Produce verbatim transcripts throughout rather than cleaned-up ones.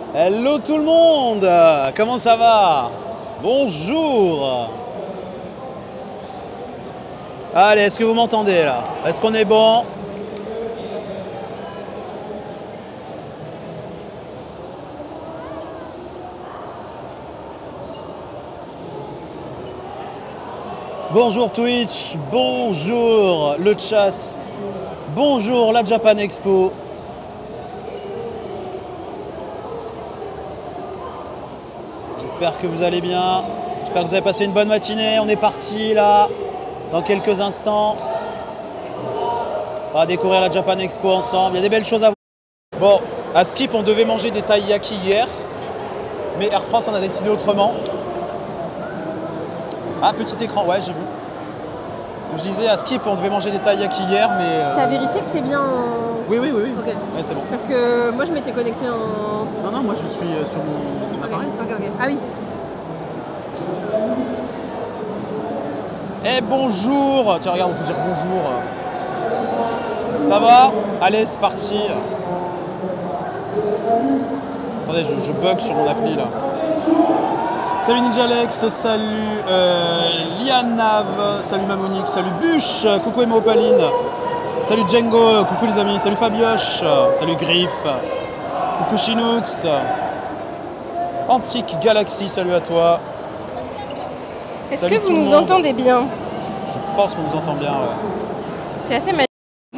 Hello tout le monde, comment ça va? Bonjour. Allez, est-ce que vous m'entendez là? Est-ce qu'on est bon? Bonjour Twitch, bonjour le chat, bonjour la Japan Expo. J'espère que vous allez bien, j'espère que vous avez passé une bonne matinée. On est parti là, dans quelques instants. On va découvrir la Japan Expo ensemble, il y a des belles choses à voir. Bon, à Skip on devait manger des taiyaki hier, mais Air France en a décidé autrement. Ah, petit écran, ouais, j'ai vu. Donc, je disais, à Skip, on devait manger des taiyaki hier, mais... Euh... T'as vérifié que t'es bien en... Oui, oui, oui. oui. Ok. Ouais, c'est bon. Parce que moi, je m'étais connecté en... Non, non, moi, je suis sur mon, mon appareil. Ok, ok. Ah oui. Eh, bonjour. Tiens, regarde, on peut dire bonjour. Ça va? Allez, c'est parti. Attendez, je, je bug sur mon appli, là. Salut Ninja Alex, salut euh, Lianav, salut Mamonique, salut Bûche, coucou Emma Opaline, salut Django, coucou les amis, salut Fabioche, salut Griff, coucou Chinox, Antique Galaxy, salut à toi. Est-ce que vous nous entendez bien? Je pense qu'on nous entend bien, ouais. C'est assez magique.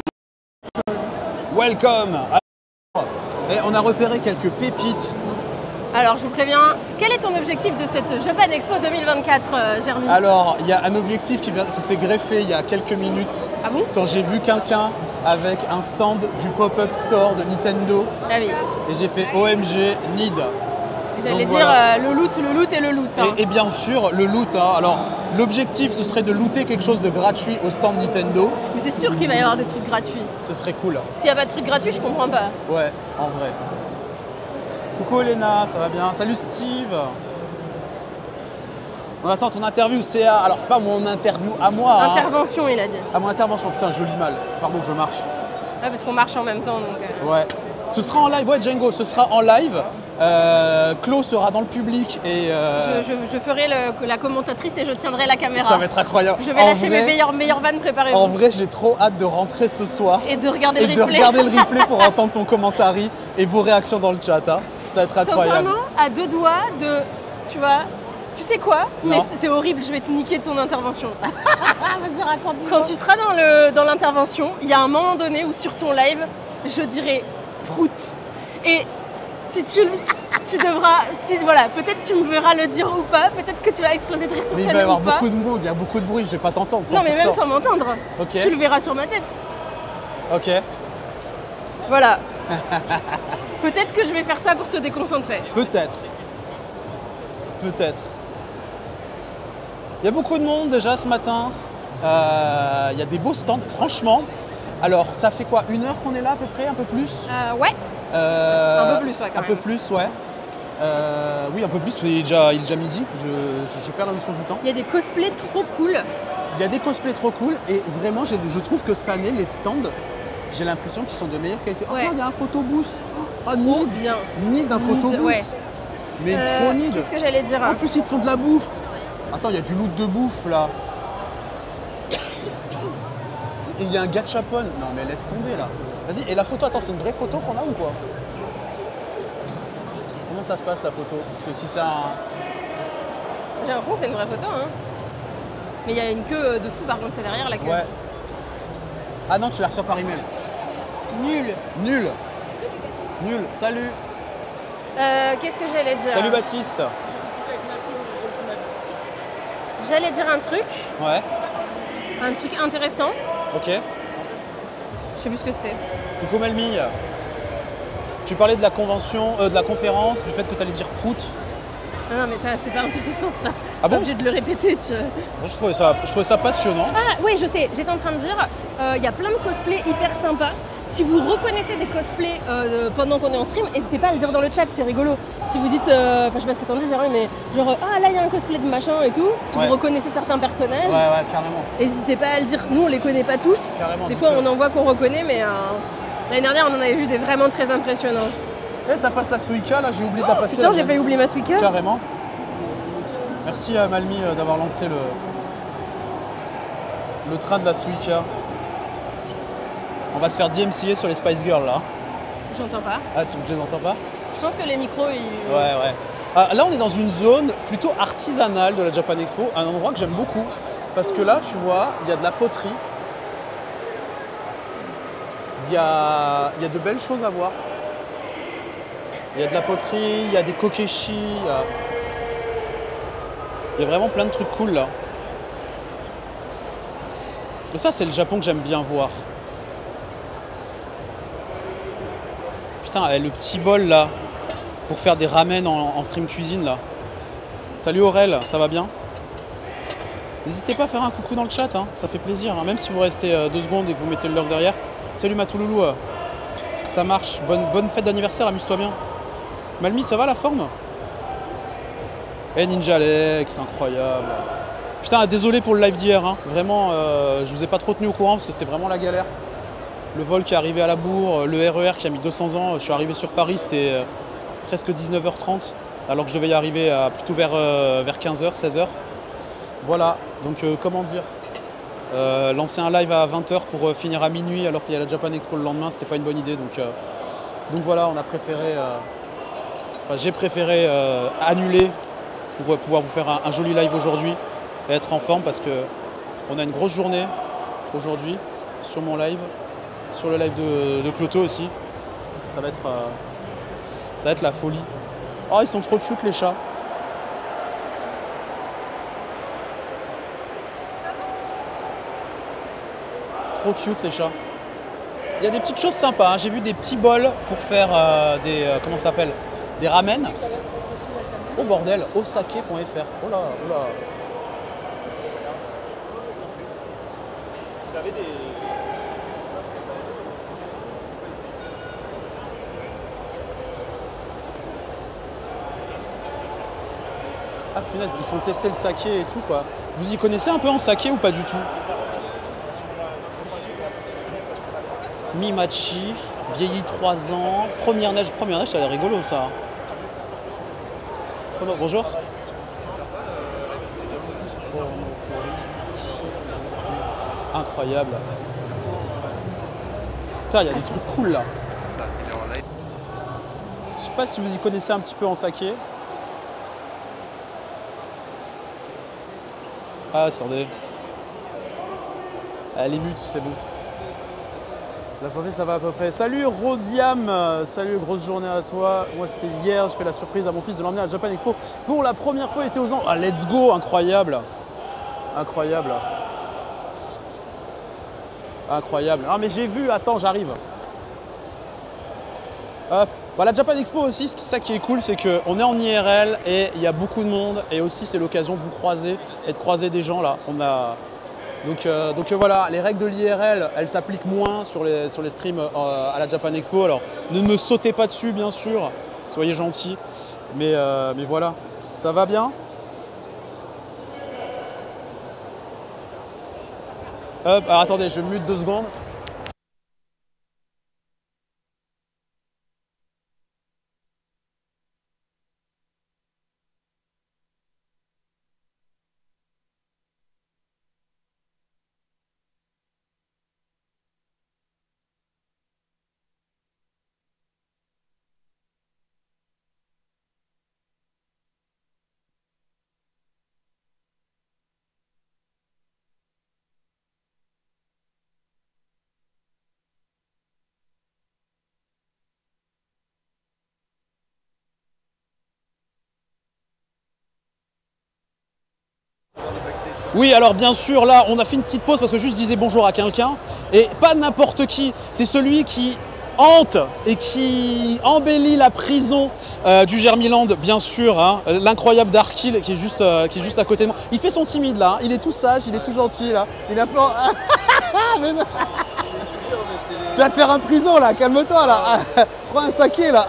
Welcome. Et on a repéré quelques pépites. Alors, je vous préviens, quel est ton objectif de cette Japan Expo deux mille vingt-quatre, euh, Germi? Alors, il y a un objectif qui, qui s'est greffé il y a quelques minutes. Ah bon? Quand j'ai vu quelqu'un avec un stand du pop-up store de Nintendo. Ah oui. Et j'ai fait O M G, need. J'allais dire voilà. euh, le loot, le loot et le loot. Hein. Et, et bien sûr, le loot. Hein. Alors, l'objectif, ce serait de looter quelque chose de gratuit au stand Nintendo. Mais c'est sûr qu'il va y avoir des trucs gratuits. Ce serait cool. S'il n'y a pas de trucs gratuits, je comprends pas. Ouais, en vrai. Coucou Elena, ça va bien? Salut Steve. On attend ton interview C A. Alors c'est pas mon interview à moi. Intervention, hein. Il a dit. À mon intervention, putain je lis mal. Pardon, je marche. Ouais, parce qu'on marche en même temps donc. Euh... Ouais. Ce sera en live, ouais Django, ce sera en live. Euh, Claude sera dans le public et... Euh... Je, je, je ferai le, la commentatrice et je tiendrai la caméra. Ça va être incroyable. Je vais en lâcher vrai, mes meilleures, meilleures vannes, préparez-vous. En vrai, j'ai trop hâte de rentrer ce soir. Et de regarder et le de replay. regarder le replay pour entendre ton commentaire et vos réactions dans le chat. Hein. Ça va être incroyable. Sincèrement, à deux doigts de... Tu vois, tu sais quoi? Mais c'est horrible, je vais te niquer ton intervention. Vas-y, raconte-moi. Quand tu seras dans le dans l'intervention, il y a un moment donné où sur ton live, je dirai prout. Et si tu, tu devras, si, voilà, peut-être tu me verras le dire ou pas, peut-être que tu vas exploser de rire sur mais scène il va y avoir ou pas. beaucoup de monde, il y a beaucoup de bruit, je vais pas t'entendre. Non mais même sans m'entendre, okay. Tu le verras sur ma tête. Ok. Voilà. Peut-être que je vais faire ça pour te déconcentrer. Peut-être. Peut-être. Il y a beaucoup de monde déjà ce matin. Euh, il y a des beaux stands, franchement. Alors, ça fait quoi? Une heure qu'on est là à peu près? Un peu plus? euh, Ouais. Euh, un peu plus, ouais, quand Un même. peu plus, ouais. Euh, oui, un peu plus, mais il est déjà, il est déjà midi. Je, je, je perds la notion du temps. Il y a des cosplays trop cool. Il y a des cosplays trop cool. Et vraiment, je trouve que cette année, les stands, j'ai l'impression qu'ils sont de meilleure qualité. Ouais. Oh, il y a un photobooth. Oh, trop need. bien. Need un photobooth. Ouais. Mais euh, trop need. Qu'est-ce que j'allais dire? En plus, ils te font de la bouffe. Attends, il y a du loot de bouffe là. Et il y a un gachapon. Non, mais laisse tomber là. Vas-y, et la photo, attends, c'est une vraie photo qu'on a ou quoi? Comment ça se passe la photo? Parce que si c'est un. J'ai l'impression que c'est une vraie photo, hein. Mais il y a une queue de fou, par contre, c'est derrière la queue. Ouais. Ah non, tu la reçois par email. Nul. Nul. Nul. Salut. Euh, Qu'est-ce que j'allais dire? Salut Baptiste. J'allais dire un truc. Ouais. Un truc intéressant. Ok. Je sais plus ce que c'était. Coucou Melmille. Tu parlais de la convention, euh, de la conférence, du fait que tu allais dire prout. Non, non, mais ça, c'est pas intéressant ça. Ah bon? J'ai de le répéter, tu vois. Moi, je trouvais ça, je trouvais ça passionnant. Ah oui, je sais, j'étais en train de dire, il euh, y a plein de cosplays hyper sympas. Si vous reconnaissez des cosplays euh, pendant qu'on est en stream, n'hésitez pas à le dire dans le chat, c'est rigolo. Si vous dites, enfin euh, je sais pas ce que t'en dis, Jérémy, mais genre, ah là il y a un cosplay de machin et tout, si ouais. vous reconnaissez certains personnages, ouais, ouais, carrément. N'hésitez pas à le dire. Nous on les connaît pas tous. Carrément. Des fois on en voit qu'on reconnaît, mais euh, l'année dernière on en avait vu des vraiment très impressionnants. Eh, ça passe la Suica, là, j'ai oublié de la passer. Putain, j'ai failli oublier ma Suica. Carrément. Merci à Malmi euh, d'avoir lancé le, le train de la Suica. On va se faire D M C A sur les Spice Girls, là. J'entends pas. Ah, tu ne les entends pas? Je pense que les micros, ils... Ouais, ouais. Ah, là, on est dans une zone plutôt artisanale de la Japan Expo, un endroit que j'aime beaucoup. Parce que là, tu vois, il y a de la poterie. Il y a, il y a de belles choses à voir. Il y a de la poterie, il y a des kokeshi. Il y a, il y a vraiment plein de trucs cool, là. Et ça, c'est le Japon que j'aime bien voir. Putain, le petit bol, là, pour faire des ramen en, en stream cuisine, là. Salut Aurel, ça va bien? N'hésitez pas à faire un coucou dans le chat, hein, ça fait plaisir, hein, même si vous restez euh, deux secondes et que vous mettez le log derrière. Salut Matouloulou, euh, ça marche. Bonne, bonne fête d'anniversaire, amuse-toi bien. Malmi, ça va la forme? Eh Ninja Alex, incroyable. Putain, désolé pour le live d'hier, hein. Vraiment, euh, je vous ai pas trop tenu au courant parce que c'était vraiment la galère. Le vol qui est arrivé à la bourre, le R E R qui a mis deux cents ans, je suis arrivé sur Paris, c'était euh, presque dix-neuf heures trente, alors que je devais y arriver à, plutôt vers, euh, vers quinze heures, seize heures. Voilà, donc euh, comment dire, euh, lancer un live à vingt heures pour euh, finir à minuit alors qu'il y a la Japan Expo le lendemain, c'était pas une bonne idée. Donc, euh, donc voilà, on a préféré, euh, enfin, j'ai préféré euh, annuler pour euh, pouvoir vous faire un, un joli live aujourd'hui et être en forme parce qu'on a une grosse journée aujourd'hui sur mon live, sur le live de, de Cloto aussi. Ça va être, euh, ça va être la folie. Oh, ils sont trop cute les chats. Trop cute les chats. Il y a des petites choses sympas, hein. J'ai vu des petits bols pour faire euh, des, euh, comment ça s'appelle, des ramen. Oh bordel, osake point F R. Oh là, oh là. Vous avez des... Ah punaise, ils font tester le saké et tout quoi. Vous y connaissez un peu en saké ou pas du tout? Mimachi, vieilli trois ans, première neige, première neige, ça a l'air rigolo ça. Comment, bonjour. Incroyable. Putain, il y a des trucs cool là. Je sais pas si vous y connaissez un petit peu en saké. Ah, attendez. Ah, les mutes, c'est bon. La santé, ça va à peu près. Salut Rodiam, salut, grosse journée à toi. Moi, c'était hier, je fais la surprise à mon fils de l'emmener à la Japan Expo. Pour la première fois, il était aux ans. Ah, let's go, incroyable. Incroyable. Incroyable. Ah, mais j'ai vu, attends, j'arrive. Hop. Bah, la Japan Expo aussi, ça qui est cool, c'est qu'on est en I R L et il y a beaucoup de monde. Et aussi, c'est l'occasion de vous croiser et de croiser des gens là. On a... Donc, euh, donc euh, voilà, les règles de l'I R L, elles s'appliquent moins sur les, sur les streams euh, à la Japan Expo. Alors, ne me sautez pas dessus, bien sûr. Soyez gentils. Mais, euh, mais voilà, ça va bien? Hop, alors attendez, je mute deux secondes. Oui, alors bien sûr, là, on a fait une petite pause parce que juste je disais bonjour à quelqu'un. Et pas n'importe qui, c'est celui qui hante et qui embellit la prison euh, du Germiland, bien sûr, hein, l'incroyable Darkhill qui est juste euh, qui est juste à côté de moi. Il fait son timide là, hein. Il est tout sage, il est tout gentil là. Il a plein... Mais non. Tu vas te faire un prison là, calme-toi là. Prends un saké là.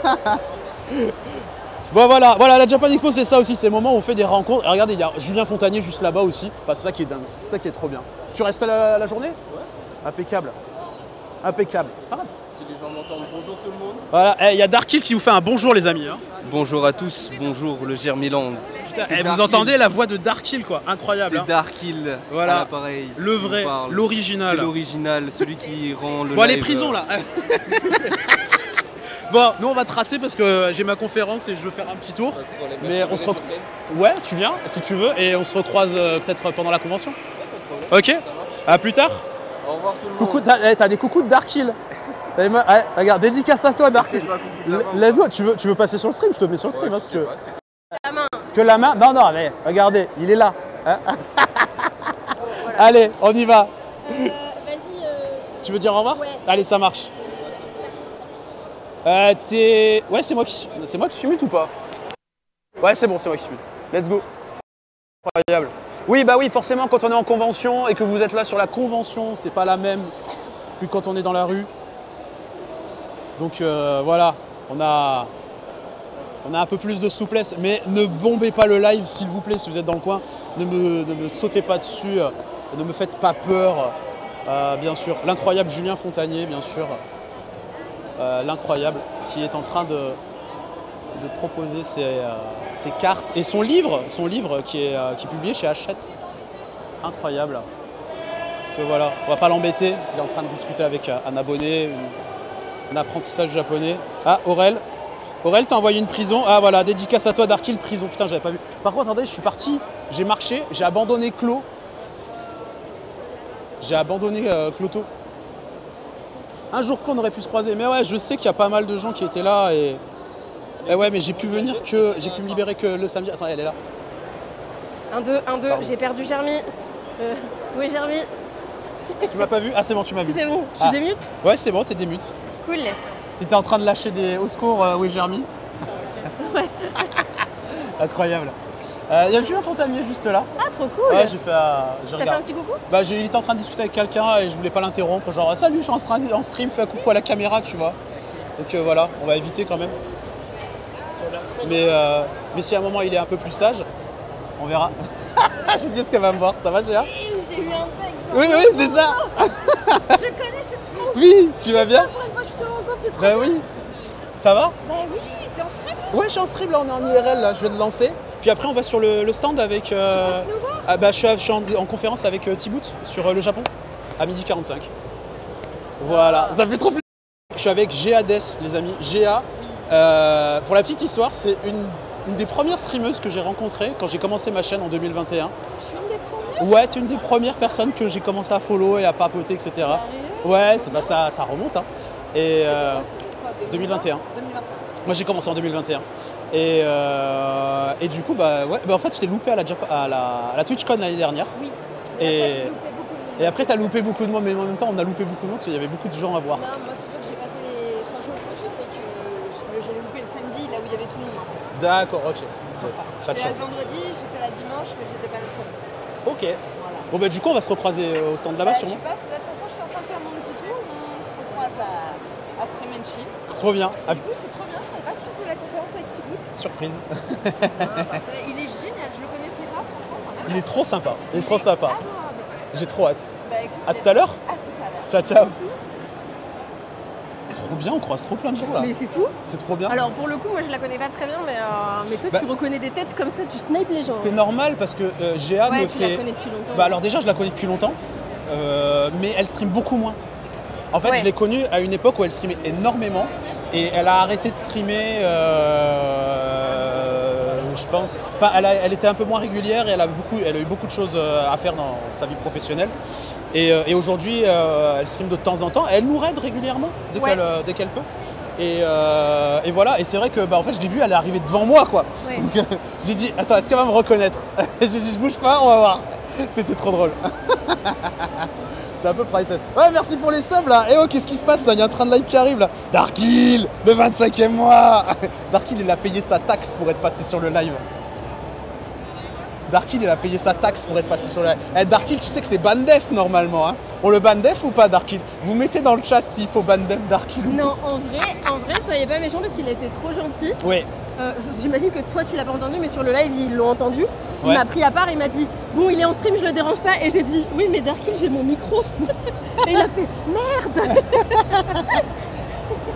Bon voilà, voilà, la Japan Expo c'est ça aussi, c'est le moment où on fait des rencontres. Et regardez, il y a Julien Fontanier juste là-bas aussi. Enfin, c'est ça qui est dingue, c'est ça qui est trop bien. Tu restes la, la journée? Ouais. Impeccable. Impeccable. Ah, si les gens m'entendent. Bonjour tout le monde. Voilà, il hey, y a Darkil qui vous fait un bonjour les amis. Hein. Bonjour à tous, bonjour le Germiland. Hey, vous entendez la voix de Darkil quoi, incroyable. C'est hein. Darkil voilà. à l'appareil. Le vrai, l'original. C'est l'original, celui qui rend le Bon, live... les prisons là. Bon, nous on va tracer parce que j'ai ma conférence et je veux faire un petit tour. Mais on se re... Ouais, tu viens si tu veux et on se recroise euh, peut-être pendant la convention. Ouais, ok. À plus tard. Au revoir tout le monde. Coucou, t'as hey, des coucous de Darkil. Hey, regarde, dédicace à toi Darkil. Let's go. Tu veux, tu veux passer sur le stream? Je te mets sur le stream ouais, hein, si tu veux. La main. Que la main? Non, non, mais regardez, il est là. Hein voilà. Allez, on y va. Euh, Vas-y. Euh... Tu veux dire au revoir? Ouais. Allez, ça marche. Euh, t'es... Ouais, c'est moi qui c'est moi qui suis mute ou pas? Ouais, c'est bon, c'est moi qui suis mute. Let's go. Incroyable. Oui, bah oui, forcément, quand on est en convention et que vous êtes là sur la convention, c'est pas la même que quand on est dans la rue. Donc euh, voilà, on a, on a un peu plus de souplesse. Mais ne bombez pas le live, s'il vous plaît, si vous êtes dans le coin. Ne me, ne me sautez pas dessus, euh, ne me faites pas peur, euh, bien sûr. L'incroyable Julien Fontanier, bien sûr. Euh, L'incroyable, qui est en train de, de proposer ses, euh, ses cartes. Et son livre, son livre qui est, euh, qui est publié chez Hachette. Incroyable. Que voilà, on va pas l'embêter. Il est en train de discuter avec un abonné. Une, un apprentissage japonais. Ah, Aurel. Aurel, t'as envoyé une prison. Ah voilà, dédicace à toi, Darkil, prison. Putain, j'avais pas vu. Par contre, attendez, je suis parti, j'ai marché, j'ai abandonné Clos. J'ai abandonné euh, Cloto. Un jour qu'on aurait pu se croiser. Mais ouais, je sais qu'il y a pas mal de gens qui étaient là et. Et ouais, mais j'ai pu venir que. J'ai pu me libérer que le samedi. Attends, elle est là. un, deux, un, deux, j'ai perdu Germi. Euh, où est Germi? Tu m'as pas vu? Ah, c'est bon, tu m'as vu. C'est bon, tu ah. démutes? Ouais, c'est bon, t'es démute. Cool. T'étais en train de lâcher des au secours, euh, où est Germi? Ouais. Incroyable. Il euh, y a Julien Fontanier juste là. Ah, trop cool. Ouais, j'ai fait. Euh, T'as fait un petit coucou? Bah, il était en train de discuter avec quelqu'un et je voulais pas l'interrompre. Genre, salut, je suis en, stream, en stream, fais un coucou à la caméra, tu vois. Donc euh, voilà, on va éviter quand même. Mais, euh, mais si à un moment il est un peu plus sage, on verra. J'ai dit est-ce qu'elle va me voir, ça va, Géa? J'ai eu un bug. Oui, oui, c'est ça. Je connais cette tronche. Oui, tu vas bien? Pour une fois que je te rencontre, c'est trop Bah bien. oui. Ça va? Bah oui, t'es en stream? Ouais, je suis en stream, là, on est en I R L, là, je vais te lancer. Puis après, on va sur le, le stand avec... Euh... Tu passes nous voir? Ah bah, je suis, je suis en, en conférence avec euh, Thibout sur euh, le Japon, à midi quarante-cinq. Voilà, ça fait trop plaisir. Je suis avec Géades, les amis. Géa, euh, pour la petite histoire, c'est une, une des premières streameuses que j'ai rencontrées quand j'ai commencé ma chaîne en deux mille vingt et un. Je suis une des premières? Ouais, tu es une des premières personnes que j'ai commencé à follow et à papoter, et cetera. Sérieux? Ouais, bah, ça, ça remonte. Hein. Et, euh, quoi, deux mille vingt et un. deux mille vingt et un. Moi j'ai commencé en deux mille vingt et un. Et, euh, et du coup, bah, ouais, bah, en fait, je t'ai loupé à la, Jap à la, à la TwitchCon l'année dernière. Oui. Et, et après, t'as loupé beaucoup de monde, mais en même temps, on a loupé beaucoup de monde parce qu'il y avait beaucoup de gens à voir. Non, moi, surtout que j'ai pas fait les trois jours. J'ai fait que j'ai loupé le samedi, là où il y avait tout le monde en fait. D'accord, ok. Pas de chance. J'étais là le vendredi, j'étais là le dimanche, mais j'étais pas là le samedi. Ok. Voilà. Bon, bah, du coup, on va se recroiser au stand là-bas, bah, sûrement. Je sais pas, de toute façon, je suis en train de faire mon petit tour. On se recroise à, à Stream and Chill. Trop bien. Et du coup, c'est trop bien. Je savais pas que tu faisais la conférence avec Thibout. Surprise. Ah, il est génial, je le connaissais pas, franchement, c'est un Il est trop sympa. Il est trop sympa. J'ai trop hâte. Bah, écoute, à tout à l'heure. À tout à l'heure. Ciao, ciao. Trop bien, on croise trop plein de gens là. Mais c'est fou. C'est trop bien. Alors pour le coup, moi je la connais pas très bien, mais, euh, mais toi bah, tu reconnais des têtes comme ça, tu snipes les gens. C'est normal parce que euh, Géa ouais, me tu fait. La connais depuis longtemps. Bah alors déjà, je la connais depuis longtemps, euh, mais elle stream beaucoup moins. En fait, ouais. je l'ai connue à une époque où elle streamait énormément et elle a arrêté de streamer. Euh, je pense. Enfin, elle, a, elle était un peu moins régulière et elle a beaucoup, elle a eu beaucoup de choses à faire dans sa vie professionnelle. Et, et aujourd'hui, euh, elle stream de temps en temps. Elle nous raide régulièrement dès ouais. qu'elle dès qu'elle peut. Et, euh, et voilà. Et c'est vrai que, bah, en fait, je l'ai vue, elle est arrivée devant moi, quoi. Ouais. Donc, euh, j'ai dit, attends, est-ce qu'elle va me reconnaître? J'ai dit, je bouge pas, on va voir. C'était trop drôle. C'est un peu priceless. Ouais, merci pour les subs là. Et oh, qu'est-ce qui se passe là? Il y a un train de live qui arrive là. Darkil, le vingt-cinquième mois. Darkil, il a payé sa taxe pour être passé sur le live. Darkil, il a payé sa taxe pour être passé sur le live. Eh, Darkil, tu sais que c'est bandef normalement. Hein. On le bandef ou pas, Darkil? Vous mettez dans le chat s'il faut bandef Darkil ou pas. Non, en vrai, en vrai, soyez pas méchants parce qu'il a été trop gentil. Oui. Euh, J'imagine que toi tu l'as pas entendu, mais sur le live ils l'ont entendu. Il ouais. m'a pris à part, il m'a dit bon, il est en stream, je le dérange pas. Et j'ai dit oui, mais Darkil, j'ai mon micro. Et il a fait merde.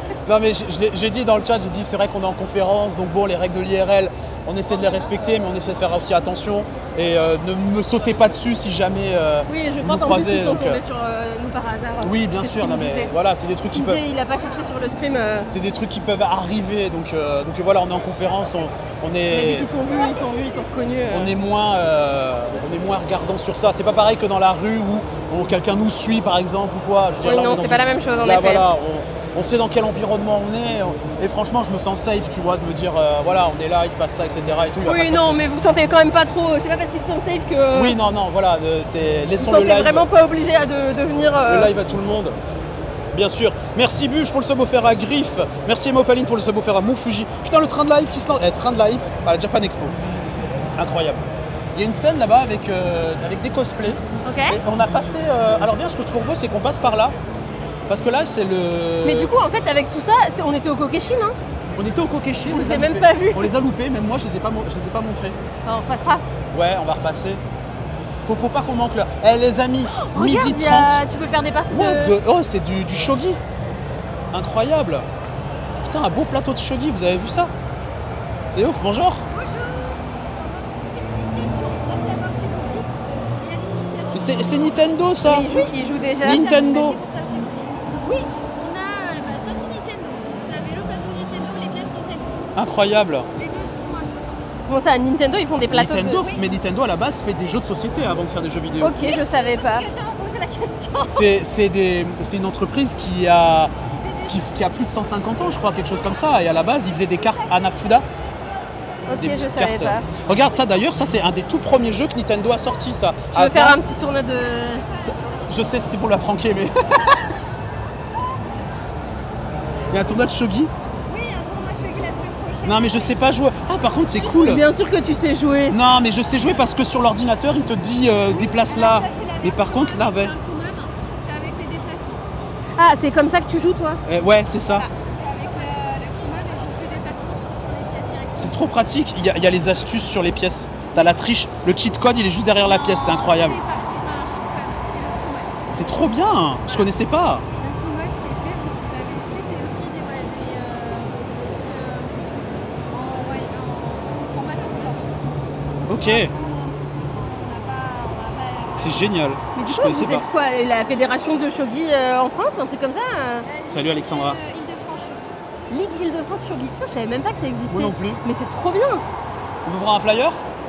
Non mais je- je l'ai- j'ai dit dans le chat, j'ai dit c'est vrai qu'on est en conférence, donc bon les règles de l'I R L, on essaie de les respecter, mais on essaie de faire aussi attention et euh, ne me sautez pas dessus si jamais euh, Oui, je vous crois nous qu'en plus croisez. ils sont donc, tombés euh, sur euh, nous par hasard. oui bien C'est ce sûr, qu'il non me mais disait. voilà, c'est des trucs Il qui peuvent, disait, il a pas cherché sur le stream. euh, c'est des trucs qui peuvent arriver, donc euh, donc voilà, on est en conférence, on, on Mais est ils t'ont vu, ils t'ont vu, ils t'ont reconnu. euh. on est moins euh, on est moins regardant sur ça. C'est pas pareil que dans la rue où on- quelqu'un nous suit par exemple ou quoi. Je veux dire, Oui, là, on non, est dans c'est pas une- la même chose en Là effet. voilà, on, on sait dans quel environnement on est et franchement je me sens safe, tu vois, de me dire euh, voilà on est là, il se passe ça, et cetera. Et tout, il va pas Oui, se non, passer- mais vous sentez quand même pas trop. C'est pas parce qu'ils se sentent safe que. Oui non non voilà, euh, c'est Vous laissons le sentez live. vraiment pas obligé à de, de venir. euh, Le live à tout le monde. Bien sûr. Merci Buche pour le sub offert à Griff. Merci Emopaline pour le sub offert à Moufuji. Putain, le train de live qui se lance. Eh, train de live à la Japan Expo. Incroyable. Il y a une scène là-bas avec, euh, avec des cosplays. Ok. Et on a passé. euh, Alors, bien, ce que je te propose, c'est qu'on passe par là. Parce que là, c'est le. Mais du coup, en fait, avec tout ça, c'est- on était au Kokeshin, hein. on était au Kokeshi. Je on les les a ai même loupés. pas vus. On les a loupés, même moi, je les ai pas, mo- je les ai pas montrés. Enfin, on passera. Ouais, on va repasser. Faut, faut pas qu'on manque l'heure. Eh, les amis, midi Regarde, il y trente. a- tu peux faire des parties What de. the- Oh, c'est du, du shogi. Incroyable. Putain, un beau plateau de shogi, vous avez vu ça? C'est ouf, bonjour. Mais C'est c'est Nintendo ça. Il joue, il joue déjà. Nintendo. Oui, on a. Bah, ça c'est Nintendo. Vous avez le plateau Nintendo, les pièces Nintendo. Incroyable. Les deux sont à soixante. Comment ça, Nintendo, ils font des plateaux Nintendo, de. mais Nintendo à la base fait des jeux de société avant de faire des jeux vidéo. Ok, je savais pas. Quelqu'un m'a posé la question. C'est c'est des- c'est une entreprise qui a, qui, qui a plus de cent cinquante ans, je crois, quelque chose comme ça. Et à la base, ils faisaient des cartes Hanafuda. Ok, Des je petites savais cartes. pas. Regarde ça d'ailleurs, ça c'est un des tout premiers jeux que Nintendo a sorti ça. Tu veux Avant- faire un petit tournoi de. Ça- Je sais, c'était pour la pranker, mais. Il y a un tournoi de shogi. Oui, un tournoi Shogi la semaine prochaine. Non, mais je sais pas jouer. Ah, par contre, c'est cool. Bien sûr que tu sais jouer. Non, mais je sais jouer parce que sur l'ordinateur, il te dit euh, déplace là. Ça, c'est la Mais par version, contre, là, euh, ouais. c'est un Kumon, c'est avec les déplacements. Ah, c'est comme ça que tu joues, toi. Euh, ouais, c'est ça. Voilà, c'est avec le, le Kumon et donc les déplacements sont sur les pièces directement. C'est trop pratique. Il y, a, il y a les astuces sur les pièces. T'as la triche. Le cheat code, il est juste derrière la pièce. C'est incroyable. C'est pas, c'est pas un Shipon, c'est le Kumon. C'est trop bien. Je connaissais pas. Le Kumon, c'est fait, donc vous avez ici, c'est aussi des, ouais, des euh, ce- en, ouais, en format transport. Ok. On a un petit peu, on n'a pas, on n'a pas- C'est génial. Mais du Je coup, connaissais vous pas. êtes quoi? La fédération de shogi euh, en France, un truc comme ça euh Salut, Alexandra. Euh, Île-de-France Shogi. Ligue Île-de-France Shogi. Putain, je savais même pas que ça existait. Moi non plus. Mais c'est trop bien. On peut prendre un flyer?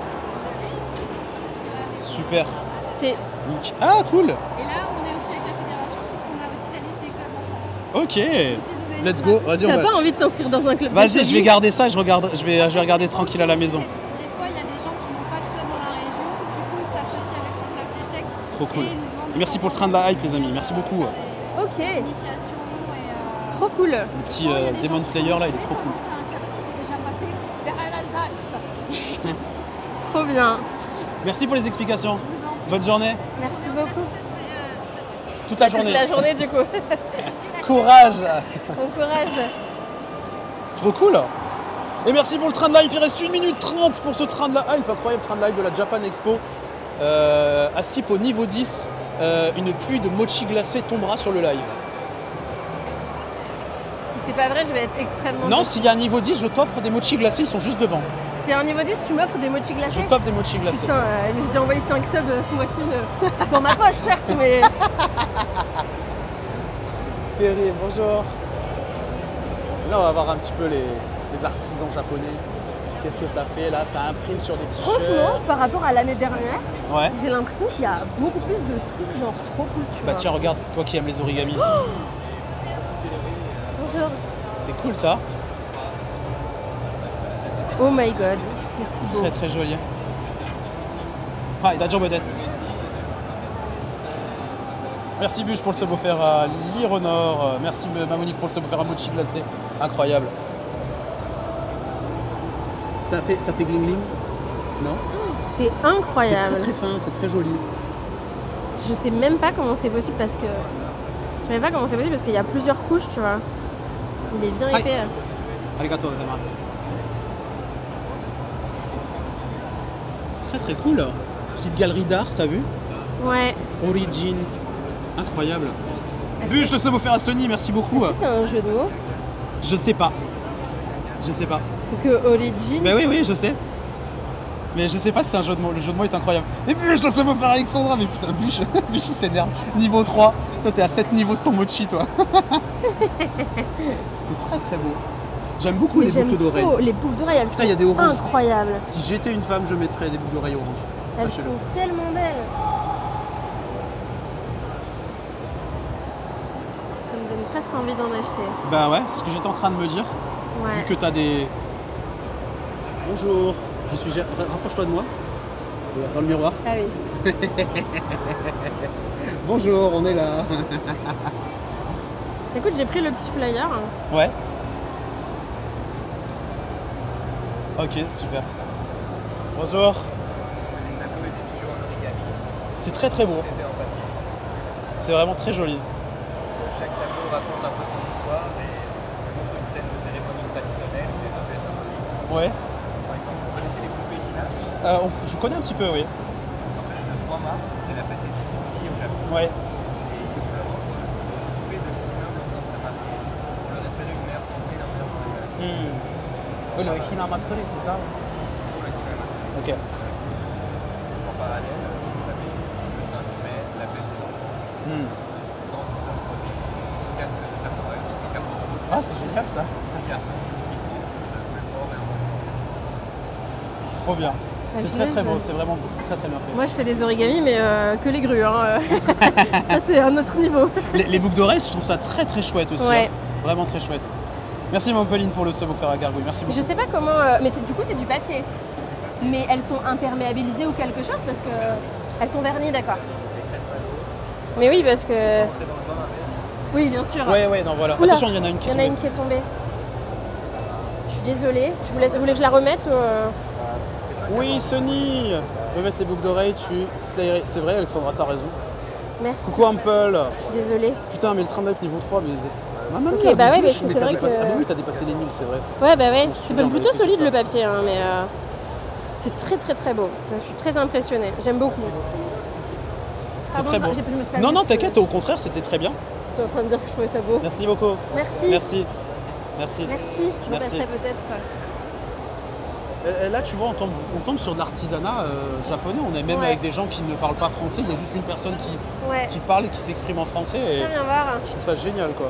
Super. C'est. Nick. Ah, cool. Et là, on est aussi avec la fédération puisqu'on a aussi la liste des clubs en France. Ok. Let's go. Vas-y, on T'as va. pas envie de t'inscrire dans un club de Vas-y, shogi? je vais garder ça. Je, regarde, je, vais, je vais regarder tranquille à la maison. Des fois, il y a des gens qui n'ont pas de club dans la région, du coup, ils s'associent avec ces clubs d'échecs. C'est trop cool. Et ils nous demandent Et merci pour le train de la hype, les amis. Merci beaucoup. Le Ok, des initiations et. euh, trop cool. petit euh, Demon Slayer là, il est trop cool. Un club qui s'est déjà passé vers l'Alsace. Trop bien. Merci pour les explications. Je vous en prie. Bonne journée. Merci beaucoup. Toute la semaine, euh, Toute la Toute journée. la journée, du coup. Courage. Bon courage. Trop cool. Et merci pour le train de live. Il reste une minute trente pour ce train de la hype. Incroyable train de live de la Japan Expo. Euh, à skip au niveau dix, euh, une pluie de mochi glacé tombera sur le live. Si c'est pas vrai, je vais être extrêmement. Non, déçue. s'il y a un niveau dix, je t'offre des mochi glacés. Ils sont juste devant. S'il y a un niveau dix, tu m'offres des mochi Je glacés. t'offre des mochi glacés. Putain, euh, j'ai déjà envoyé cinq subs euh, ce mois-ci euh, dans ma poche, certes, mais. Terrible, bonjour. Là, on va voir un petit peu les, les artisans japonais. Qu'est-ce que ça fait là? Ça imprime sur des t-shirts. Franchement, par rapport à l'année dernière, Ouais. j'ai l'impression qu'il y a beaucoup plus de trucs genre trop cool, tu Bah vois. tiens, regarde, toi qui aimes les origamis. Bonjour. C'est cool ça. Oh my god, c'est si beau. Très très joli. Hi, dajobu desu. Merci Buche pour le sub offert à l'Ironor. Euh, Merci Mamonique pour le sub offert à Mochi glacé. Incroyable. Ça fait, ça fait gling gling? Non? C'est C'est incroyable. très très fin, c'est très joli. Je sais même pas comment c'est possible parce que. Je sais même pas comment c'est possible parce qu'il y a plusieurs couches, tu vois. Il est bien Aïe. épais. Arigatou gozaimasu. Très très cool. Petite galerie d'art, t'as vu? Ouais. Origin. Incroyable. Est-ce Buche, le sub offert à Sony, merci beaucoup. Est-ce que c'est un jeu de mots? Je sais pas. Je sais pas. Parce que Origin. Ben oui, oui, je sais. Mais je sais pas si c'est un jeu de mots. Le jeu de mots est incroyable. Mais Bûche, je sais pas faire Alexandra. Mais putain, Bûche, Bûche il s'énerve. Niveau trois. Toi, t'es à sept niveaux de ton mochi, toi. C'est très très beau. J'aime beaucoup Mais les j'aime boucles d'oreilles. trop. Les boucles d'oreilles, elles Putain, il y a des sont oranges. incroyables. Si j'étais une femme, je mettrais des boucles d'oreilles oranges. Elles Sachez-le. sont tellement belles. Ça me donne presque envie d'en acheter. Bah ouais, c'est ce que j'étais en train de me dire. Ouais. Vu que t'as des... Bonjour, je suis... Gé- Rapproche-toi de moi. Dans le miroir. Ah oui. Bonjour, on est là. Écoute, j'ai pris le petit flyer. Ouais. Ok, super. Bonjour. C'est très très beau. C'est vraiment très joli. Chaque tableau raconte un peu son histoire et montre une scène de cérémonie traditionnelle ou des objets symboliques. Ouais. Par exemple, vous connaissez les poupées Hina? Euh, on- je connais un petit peu, oui. En fait, le trois mars, c'est la fête des petites filles au Japon. Ouais. Et ils vous leur offrent une poupée de petits nobles en train de se marier pour leur espérer une mère santé et un meilleur mariage. Hmm. Oui, le Hina Matsuri, c'est ça? Pour le Hina Matsuri. Ok. En parallèle, vous avez le cinq mai, la fête des enfants. Hmm. Sans offre des casques de samouraï, du stick à moto, Ah, c'est génial ça. petits garçons qui grandissent plus fort et en bonne santé. C'est trop bien. Ah, C'est je très sais, très beau, ça. c'est vraiment très très bien fait. Moi, je fais des origamis, mais euh, que les grues. Hein. Ça, c'est un autre niveau. Les, les boucles d'oreilles, je trouve ça très très chouette aussi. Ouais. hein. Vraiment très chouette. Merci Pauline pour le sub offert à Gargouille. Merci beaucoup. Je sais pas comment. euh, mais c'est- du coup, c'est du papier. Mais elles sont imperméabilisées ou quelque chose parce que elles sont vernies, d'accord. Mais oui, parce que. Entrez dans le bain avec. Oui, bien sûr. Ouais, ouais, non, voilà. Oula, Attention, il y en a une qui Il y en a est une tombée. qui est tombée. Je suis désolée. Je vous, laisse... vous voulez que je la remette ou euh, Oui, Sony. Je vais mettre les boucles d'oreilles, tu. C'est c'est vrai, Alexandra, t'as raison. Merci. Coucou Ample. Je suis désolée. Putain, mais le train d'être niveau trois, mais. Maman, Ok, mia, bah ouais, Bûche, parce que mais c'est t'as vrai dépassé- que- Ah, mais oui, t'as dépassé les mille, c'est vrai. Ouais, bah ouais. On se C'est souvient même plutôt de tout solide ça. le papier, hein, mais euh, c'est très très très beau. Je suis très impressionnée. J'aime beaucoup. C'est Pardon, très beau. je- je me suis pas Non, vue non, parce que t'inquiète, au contraire, c'était très bien. J'étais en train de dire que je trouvais ça beau. Merci beaucoup. Merci. Merci. Merci. Merci. Je Merci. repasserai peut-être. Et- et là, tu vois, on tombe, on tombe sur de l'artisanat euh, japonais. On est même Ouais. avec des gens qui ne parlent pas français. Il y a juste une personne qui, Ouais. qui parle et qui s'exprime en français. Et Viens, viens voir. je trouve ça génial, quoi.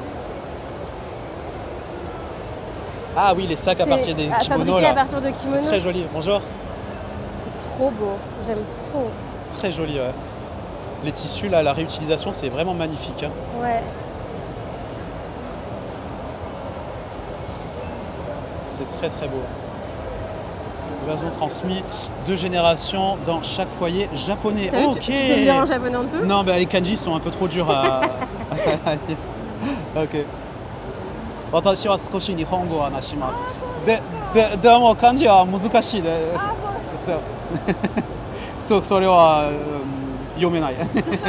Ah oui, les sacs à C'est partir des à kimonos, fabriquer là. à partir de C'est kimonos. très joli. Bonjour. C'est trop beau. J'aime trop. Très joli, ouais. Les tissus, là, la réutilisation, c'est vraiment magnifique. hein. Ouais. C'est très, très beau. Ces vases ont transmis deux générations dans chaque foyer japonais. T'as vu, Ok. tu, tu sais lire en japonais en dessous? Non, mais les kanji sont un peu trop durs à, à lire. Ok. 私は少し日本語を話します。で、で、でも漢字は難しいです。そう。そう、それは、うん読めない。 すごい日本語お上手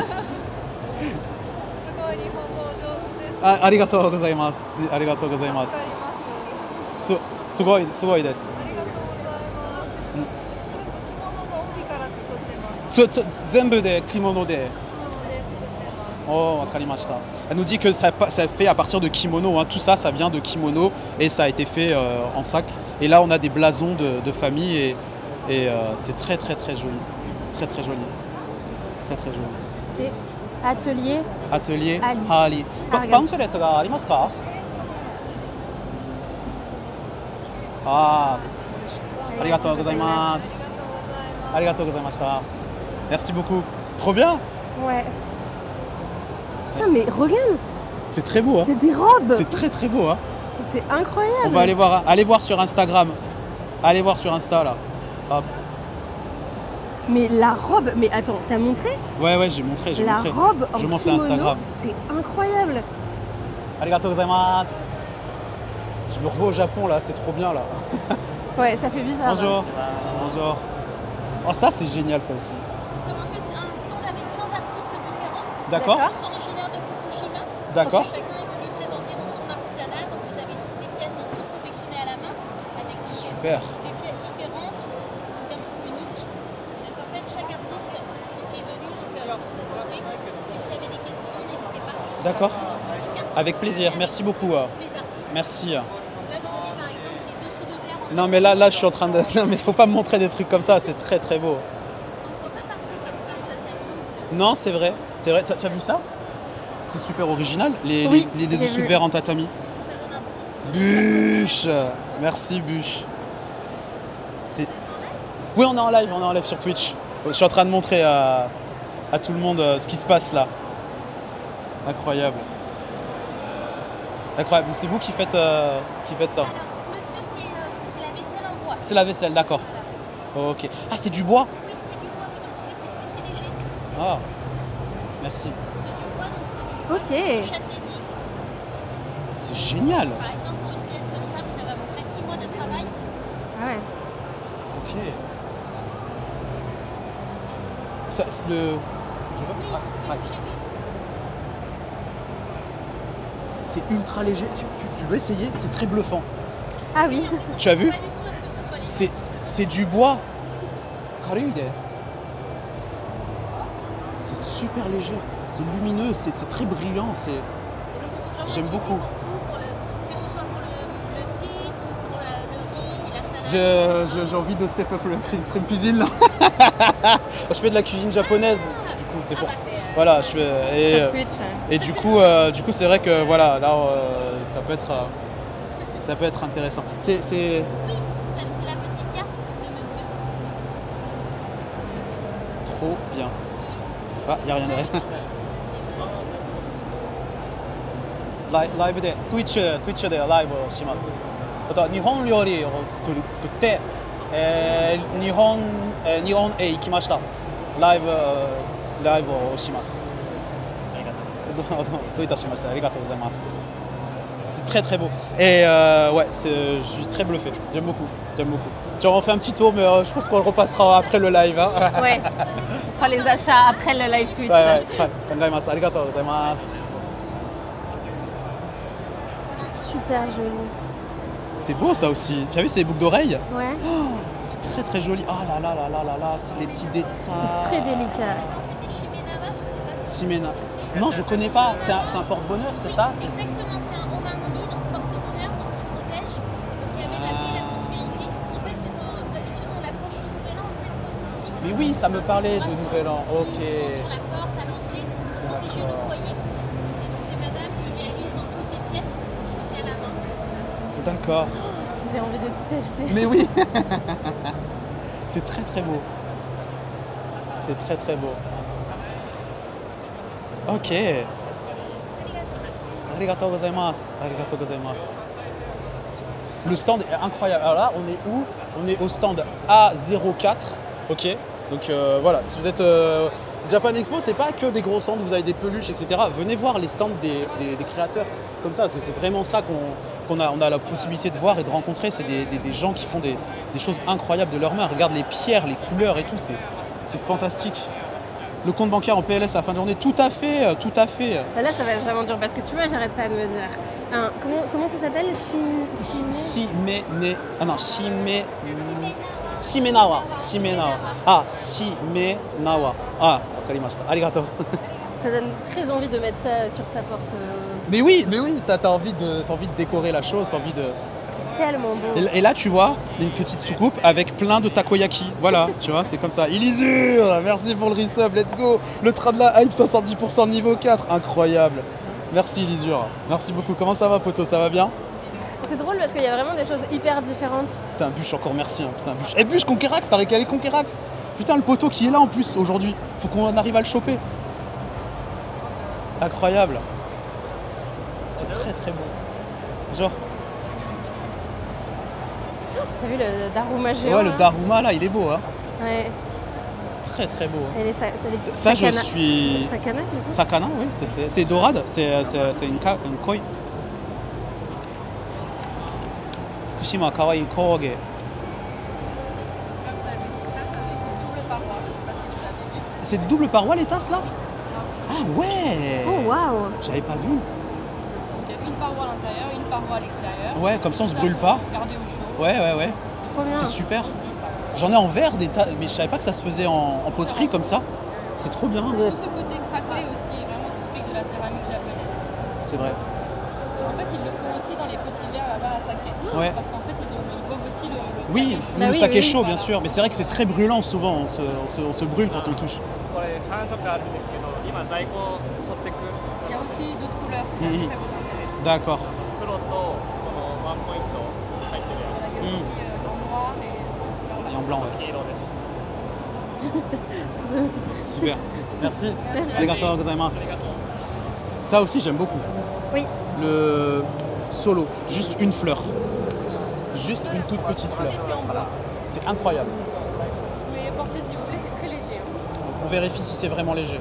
です。 あ、ありがとうございます。ありがとうございます。 助かります。 す、すごい、すごいです。 ありがとうございます。 うん全部着物の帯から作ってます。 つ、つ、全部で着物で。 着物で作ってます。 Oh, Karimashita. Elle nous dit que ça, ça fait à partir de kimono, hein. Tout ça, ça vient de kimono et ça a été fait euh, en sac. Et là, on a des blasons de, de famille et, et euh, c'est très très très joli. C'est très très joli. Très très joli. C'est atelier. Atelier Ali. Ali. Ah, Pa- regarde. pamphlet ga arimasu ka? Ah, arigatou gozaimasu. Arigatou gozaimashita. Merci beaucoup. C'est trop bien. Ouais. Putain, mais regarde, C'est très beau, hein. c'est des robes. C'est très très beau, hein. C'est incroyable. On va aller voir, allez voir sur Instagram. Allez voir sur Insta là. Hop. Mais la robe, mais attends, t'as montré? Ouais ouais, j'ai montré, j'ai La montré. robe en Je montre kimono, l'Instagram. c'est incroyable. Arigatou gozaimasu. Je me revois au Japon là, c'est trop bien là. Ouais, ça fait bizarre. Bonjour. Bonjour. Oh ça c'est génial ça aussi. Nous sommes en fait un stand avec quinze artistes différents. D'accord. D'accord. Tous originaires de Fukushima. D'accord. Donc, chacun est venu présenter donc, son artisanat. Donc vous avez toutes des pièces donc, toutes confectionnées à la main avec C'est super. des pièces différentes, donc un peu uniques. Et donc en fait chaque artiste donc, est venu donc, euh, présenter. Si vous avez des questions, n'hésitez pas. D'accord. Euh, petit quartier Avec plaisir, merci beaucoup. euh. tous les artistes merci. Là, vous avez par exemple les dessous de verre. Non mais là, là je suis en train de... Non mais faut pas me montrer des trucs comme ça, c'est très très beau. On voit pas partout comme ça en tatami. Non, c'est vrai, c'est vrai. Tu as vu ça? C'est super original, les, Oui, les, les j'ai dessous de vu. verre en tatami. Du coup, ça donne un petit style. Bûche. Merci Bûche. C'est... Vous êtes en live? Oui, on est en live, on est en live sur Twitch. Je suis en train de montrer à, à tout le monde euh, ce qui se passe là. Incroyable. Incroyable. C'est vous qui faites, euh, qui faites ça? Alors, monsieur, c'est euh, c'est la vaisselle en bois. C'est la vaisselle, d'accord. Ok. Ah, c'est du bois? Oui, c'est du bois, oui, donc en fait, c'est très très léger. Ah, merci. C'est du bois, donc c'est du bois Ok. de châtaignier. C'est génial. Par exemple, pour une pièce comme ça, vous avez à peu près six mois de travail. Ah ouais. Ok. Ça, c'est le... Je veux Oui, Ah, oui, ouais. touchez, oui. C'est ultra léger. Tu, tu- tu veux essayer? C'est très bluffant. Ah oui. En fait, on Tu as vu? pas du tout à ce que ce soit léger. C'est, c'est du bois. Karuide. C'est super léger. C'est lumineux, c'est, c'est très brillant. C'est... Et donc, on peut vraiment J'aime l'utiliser beaucoup. pour tout, pour le- que ce soit pour le, le thé, pour la- le riz et la salade. Je- je- j'ai envie de step up le stream cuisine là. Je fais de la cuisine japonaise. Du coup, c'est Ah, pour bah, ça. c'est, euh, Voilà, je fais. Et, Sur Twitch. ouais. et du coup, euh, du coup, c'est vrai que voilà, là, euh, ça peut être, euh, ça peut être intéressant. C'est, c'est Oui, vous avez- c'est la petite carte donc, de monsieur. trop bien. Ah, y a rien derrière. Live ライブで Twitch Twitch でライブをします。あとは日本料理を作る作って、えー日本えー日本へ行きました。ライブライブをします。どうどうどういたしましてありがとうございます。C'est très très beau. Et euh, ouais, c'est- je suis très bluffé. J'aime beaucoup. J'aime beaucoup. Genre on fait un petit tour, mais euh, je pense qu'on le repassera après le live. Hein. Ouais. On fera les achats après le live Twitch. はいはいはい。考えます。ありがとうございます。 Super joli. C'est beau ça aussi. Tu as vu ces boucles d'oreilles? Ouais. C'est très très joli. Ah là là là là là là, c'est les petits détails. C'est très délicat. Vous avez en fait des shimenawa, je sais pas si Shimena. vous connaissez. Non, je connais pas. C'est un, c'est un porte-bonheur, c'est Oui, ça? C'est- Exactement, c'est un omamori, donc porte-bonheur, donc qui protège. Et donc il y avait la paix et la prospérité. En fait, c'est en- d'habitude on l'accroche au nouvel an, en fait, comme ceci. Mais oui, ça me parlait de Nouvel An. Souvent Ok. sur la porte, à l'entrée, pour protéger le D'accord. foyer. Et donc c'est madame qui réalise dans toutes les pièces, donc à la main. D'accord. J'ai envie de tout acheter. Mais oui. C'est très très beau. C'est très très beau. Ok. Arigatou gozaimasu. Arigatou gozaimasu. C'est- Le stand est incroyable. Alors là, on est où? On est au stand A zéro quatre. Ok. Donc euh, voilà, si vous êtes euh, Japan Expo, c'est pas que des gros stands où vous avez des peluches, et cetera. Venez voir les stands des, des- des créateurs comme ça, parce que c'est vraiment ça qu'on qu'on a, on a la possibilité de voir et de rencontrer. C'est des, des- des gens qui font des, des choses incroyables de leurs mains. Regarde les pierres, les couleurs et tout, c'est c'est fantastique. Le compte bancaire en P L S à la fin de journée, tout à fait, euh, tout à fait. Bah là, ça va être vraiment dur parce que tu vois, j'arrête pas de me dire. Hein, comment, comment ça s'appelle? Shin... Shin- Shimene, ah non, Shime, Shimenawa, Shimenawa. Ah, Shimenawa. Ah, wakarimashita. Arigato. Ça donne très envie de mettre ça sur sa porte. euh, Mais oui, mais oui, t'as t'as envie de, t'as envie de décorer la chose, t'as envie de. Tellement beau. Et, et là, tu vois, une petite soucoupe avec plein de takoyaki. Voilà, tu vois, c'est comme ça. Ilisure, merci pour le resub, let's go. Le train de la hype, soixante-dix pour cent niveau quatre, incroyable. Merci Ilisure, merci beaucoup. Comment ça va, poto? Ça va bien? C'est drôle parce qu'il y a vraiment des choses hyper différentes. Putain, Bûche, encore merci. Hein. Putain, Bûche. Eh, Bûche, Conquerax, t'as récalé Conquerax. Putain, le poteau qui est là en plus aujourd'hui. Faut qu'on arrive à le choper. Incroyable. C'est très très beau. Genre, T'as vu le Daruma géant ouais, le là Daruma là, il est beau, hein. Ouais. Très très beau. Hein. Et les sa- c'est les Ça, petits ça, je sakana- suis. Sakana, du coup Sakana, oui, c'est- c'est c'est dorade, c'est c'est- c'est une, ka- une koi. Fukushima kawaii koge. C'est des doubles parois les tasses là? Ah ouais. Oh waouh. J'avais pas vu. Donc il y a une paroi à l'intérieur, une paroi à l'extérieur. Ouais, comme ça on se Ça, brûle faut pas. Garder au chaud. Ouais, ouais, ouais. Trop bien. C'est super. J'en ai en verre des tas, mais je savais pas que ça se faisait en, en poterie comme ça. C'est trop bien. Ça doit Tout être- ce côté craquelé aussi est vraiment typique de la céramique japonaise. C'est vrai. fait, ils le font aussi dans les petits verres là-bas à saké. Ouais. Parce qu'en fait, ils, ont, ils boivent aussi le, le Oui, saké chaud. nous, Bah le oui, saké oui. chaud, bien sûr, mais c'est vrai que c'est très brûlant souvent, on se, on se, on se brûle quand on le touche. これさん色あるんですけど、今在庫取ってく Il y a aussi d'autres couleurs si Mhm. jamais ça vous intéresse. D'accord. 黒とこのワンポイント入ってるや Voilà, il y a Mhm. aussi euh, en noir et cette couleur-là. Et en blanc, つ、黄色です。 ouais. Super. Merci. Arigatou gozaimasu. Ça aussi, j'aime beaucoup. Oui. Le solo, juste une fleur. Juste une toute petite fleur. Et en blanc. C'est incroyable. Vous pouvez porter si vous voulez, c'est très léger. hein. On vérifie si c'est vraiment léger.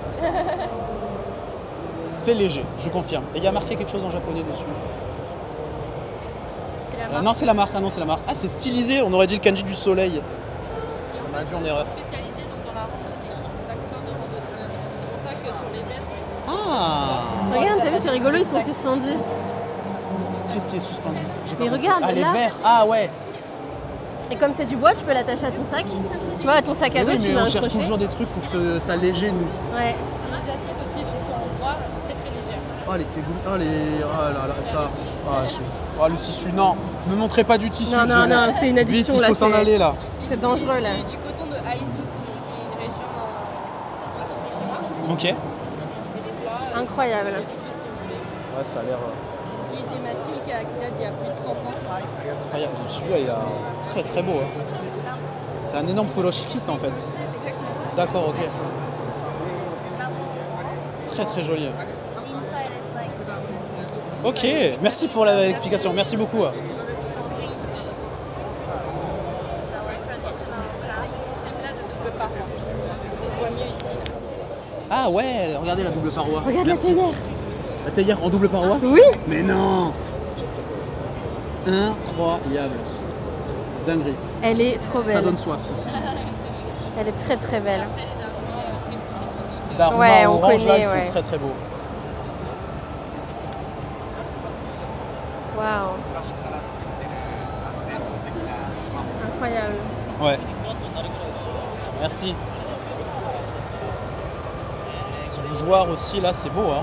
C'est léger, je confirme. Et il y a marqué quelque chose en japonais dessus. C'est la Euh, marque non, c'est la marque. Ah non, c'est la marque. Ah, c'est stylisé. On aurait dit le kanji du soleil. Ça m'a induit en erreur. spécialisée donc, dans la randonnée, les accessoires de randonnée. C'est pour ça que sur les verres, ils ont Ah. Regarde, t'as vu, c'est rigolo, ils sont suspendus. Qu'est-ce qui est suspendu? J'ai pas Mais compris. regarde, Ah, les là. verres. Ah ouais. Et comme c'est du bois, tu peux l'attacher à ton sac. Tu vois, à ton sac à Mais dos, oui, tu mais mets on un cherche crochet. toujours des trucs pour se s'alléger, nous. Ouais. les assiettes aussi, donc sur ce soir, elles sont très très légères. Ah les tegou- ah les, ah là là, ça, ah, je- ah, le tissu, non, me montrez pas du tissu. Non, je non, veux- non, c'est une Vite, addiction il là. faut s'en c'est- aller là. C'est dangereux là. Du, du coton de Aizu, qui est une région dans l'Afrique des Chinois. Ok. Des plats, Incroyable. des choses si vous voulez. Ouais, ça a l'air Ils utilisent des machines qui, qui datent d'il y a plus de cent ans. incroyable. Celui-là, il est très très beau. Hein. C'est un énorme furoshiki, ça en fait. C'est exactement ça. D'accord, ok. Très très joli. Ok, merci pour la- l'explication, merci beaucoup. Système-là ne double pas. On voit mieux ici. Ah ouais, regardez la double paroi. Regarde Merci. la théière. La théière en double paroi? Oui. Mais non. Incroyable. Dinguerie. Elle est trop belle. Ça donne soif, ceci. Elle est très très belle. Après, les darmas, euh, très très typiques. Darma, Ouais, on orange, là, connaît, ils ouais. sont très très beaux. Waouh. Incroyable. Ouais. Merci. Petit bougeoir aussi, là, c'est beau. Hein.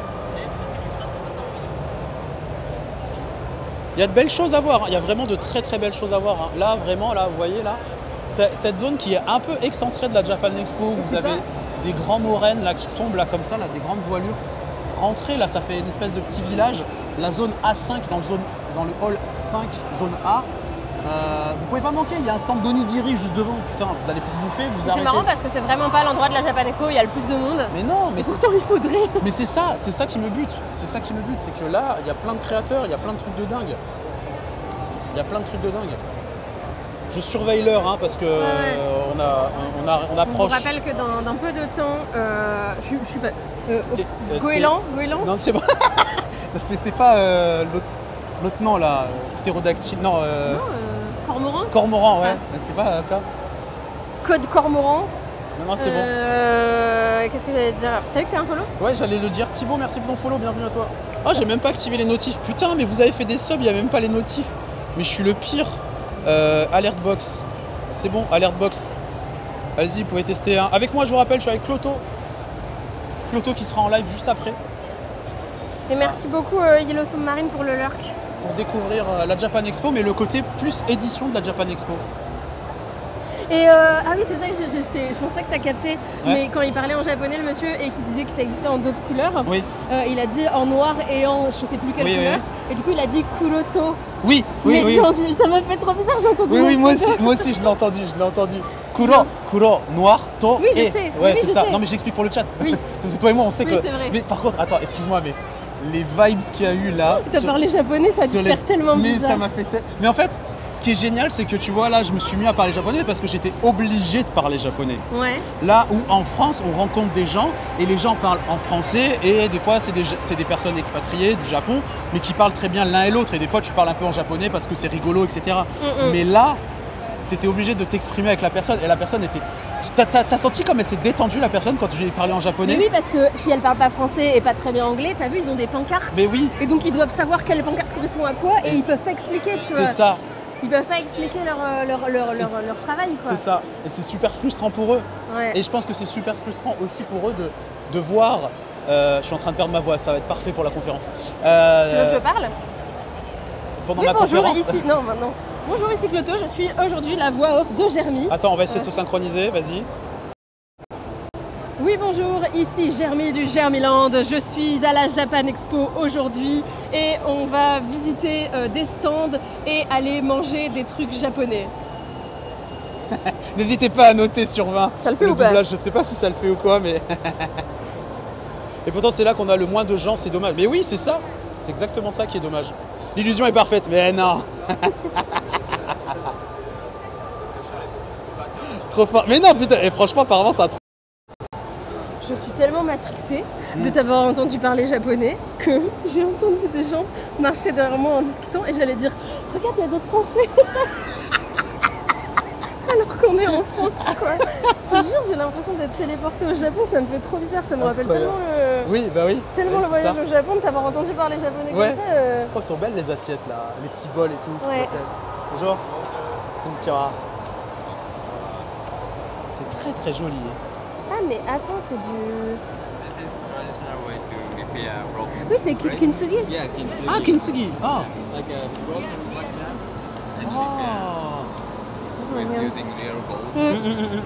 Il y a de belles choses à voir. Hein. Il y a vraiment de très très belles choses à voir. Hein. Là, vraiment, là, vous voyez, là, c'est- cette zone qui est un peu excentrée de la Japan Expo, où vous C'est avez pas- des grands moraines là qui tombent là comme ça, là, des grandes voilures. Rentrez, là, ça fait une espèce de petit village. La zone A cinq, dans le, zone, dans le hall cinq, zone A. Euh, vous pouvez pas manquer, il y a un stand d'onigiri juste devant. Putain, vous allez pour bouffer, vous C'est arrêtez. marrant parce que c'est vraiment pas l'endroit de la Japan Expo où il y a le plus de monde. Mais non, mais c'est Pourtant, il faudrait. mais c'est ça, c'est ça qui me bute. C'est ça qui me bute, c'est que là, il y a plein de créateurs, il y a plein de trucs de dingue. Il y a plein de trucs de dingue. Je surveille l'heure hein, parce que ouais. euh, on, a, on, on, a, on On vous approche. rappelle que dans, dans peu de temps, euh, je, suis- je suis pas. Euh, T'es- euh, Goéland, Goéland Non, c'est pas. C'était pas euh, l'autre- l'autre nom là, euh, ptérodactyle. Non, euh, Non, euh, Cormoran cormoran, ouais. Ah. Mais C'était pas euh, quoi? Code Cormoran. Non, non, c'est Euh, Qu'est-ce que j'allais dire? T'as vu que t'as un follow? bon. Ouais, j'allais le dire. Thibaut, merci pour ton follow, bienvenue à toi. Oh, j'ai même pas activé les notifs. Putain, mais vous avez fait des subs, il y a même pas les notifs. Mais je suis le pire. Euh, alert box. C'est bon, alert box. Allez-y, vous pouvez tester un. Avec moi, je vous rappelle, je suis avec Cloto. Cloto qui sera en live juste après Et merci beaucoup euh, Yellow Submarine pour le lurk. pour découvrir euh, la Japan Expo, mais le côté plus édition de la Japan Expo. Et euh, ah oui, c'est ça que j'ai- j'ai- j'étais- je pense pas que t'as capté, Ouais. mais quand il parlait en japonais, le monsieur, et qu'il disait que ça existait en d'autres couleurs, Oui, euh, il a dit en noir et en je sais plus quelle Oui, oui, couleur, et du coup il a dit Kuroto. oui, oui, mais oui. genre, ça m'a fait trop bizarre, j'ai entendu. Oui, mon oui, moi frère. aussi, moi aussi, je l'ai entendu, je l'ai entendu. Kuro, Kuro, noir, to, Oui, je et. sais, Ouais, oui, c'est je ça. sais. Non, mais j'explique pour le chat. Oui. Parce que toi et moi, on sait Oui, que. c'est vrai. Mais par contre, attends, excuse-moi, mais les vibes qu'il y a eu là. T'as sur- parlé japonais, ça a dû sur te les- faire tellement mais bizarre. ça m'a fait. tel- Mais en fait, ce qui est génial, c'est que tu vois, là, je me suis mis à parler japonais parce que j'étais obligé de parler japonais. Ouais. Là où en France, on rencontre des gens et les gens parlent en français et des fois, c'est des, c'est des personnes expatriées du Japon, mais qui parlent très bien l'un et l'autre. Et des fois, tu parles un peu en japonais parce que c'est rigolo, et cetera. Mm, mm. Mais là, tu étais obligé de t'exprimer avec la personne et la personne était. T'as, t'as- t'as senti comme elle s'est détendue, la personne, quand tu lui ai parlé en japonais? Mais oui, parce que si elle parle pas français et pas très bien anglais, t'as vu, ils ont des pancartes. Mais oui, Et donc ils doivent savoir quelle pancarte correspond à quoi et Et- ils peuvent pas expliquer, tu c'est vois. ça, Ils peuvent pas expliquer leur, euh, leur, leur, leur, leur travail, quoi. c'est ça. Et c'est super frustrant pour eux. Ouais. Et je pense que c'est super frustrant aussi pour eux de, de voir. euh, je suis en train de perdre ma voix, ça va être parfait pour la conférence. Tu veux que Euh, je parle? pendant Oui, ma bonjour, conférence. ici. Non, maintenant. Bonjour, ici Cloto. Je suis aujourd'hui la voix off de Germi. Attends, on va essayer de se synchroniser, vas-y. Oui, bonjour, ici Germi du Germiland. Je suis à la Japan Expo aujourd'hui et on va visiter euh, des stands et aller manger des trucs japonais. N'hésitez pas à noter sur vingt. Ça le fait le ou pas? doublage, je sais pas si ça le fait ou quoi, mais. Et pourtant, c'est là qu'on a le moins de gens, c'est dommage. Mais oui, c'est ça. C'est exactement ça qui est dommage. L'illusion est parfaite, mais non. Trop fort. Mais non, putain, et franchement, apparemment, ça a trop. Je suis tellement matrixée de t'avoir entendu parler japonais que j'ai entendu des gens marcher derrière moi en discutant et j'allais dire « Regarde, il y a d'autres Français !» Alors qu'on est en France, quoi. Je te jure, j'ai l'impression d'être téléportée au Japon, ça me fait trop bizarre, ça me rappelle Incroyable. tellement le, Oui, bah oui. tellement Ouais, le c'est voyage ça. au Japon, de t'avoir entendu parler japonais Ouais. comme ça. euh. Oh, elles sont belles les assiettes là, les petits bols et tout. les Ouais. assiettes. Bonjour. Konnichiwa. C'est très très joli. Ah mais attends, c'est du... This is traditional way to repair broken. Oui, c'est ki- kintsugi. Yeah, kintsugi. Ah, kintsugi. Ah. Like a broken like that. And Ah. repair with regarde. using real gold. Mm. Hum, hum, hum, hum.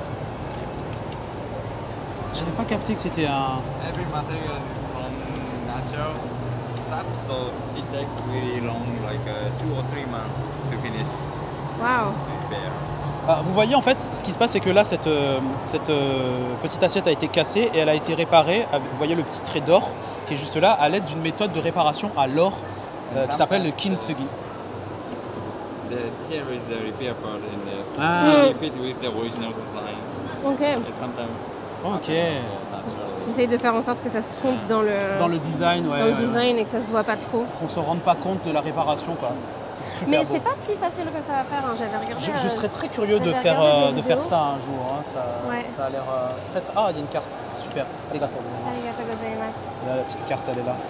J'avais pas capté que c'était un. Every material is from natural sap, so it takes really long, like uh, two or three months to finish Waouh. to repair. Ah, vous voyez en fait, ce qui se passe, c'est que là, cette, euh, cette euh, petite assiette a été cassée et elle a été réparée. avec- Vous voyez le petit trait d'or qui est juste là, à l'aide d'une méthode de réparation à l'or euh, qui s'appelle le kintsugi. The, here is the repair part and the Ah. keep it with the original design. Ok. And sometimes Ok. natural. J'essaye de faire en sorte que ça se fonde dans le, Dans le design, ouais. dans le ouais, ouais. design et que ça se voit pas trop. Qu'on se rende pas compte de la réparation, quoi. C'est super Mais beau. c'est pas si facile que ça à faire, hein. J'avais regardé. Je, je euh, serais très curieux de j'avais faire, regardé euh, des de faire vidéos. ça un jour. hein, Ça, Ouais. ça a l'air euh, très très. Ah, il y a une carte. Super. Arigatou gozaimasu. Arigatou gozaimasu. Là, la petite carte, elle est là.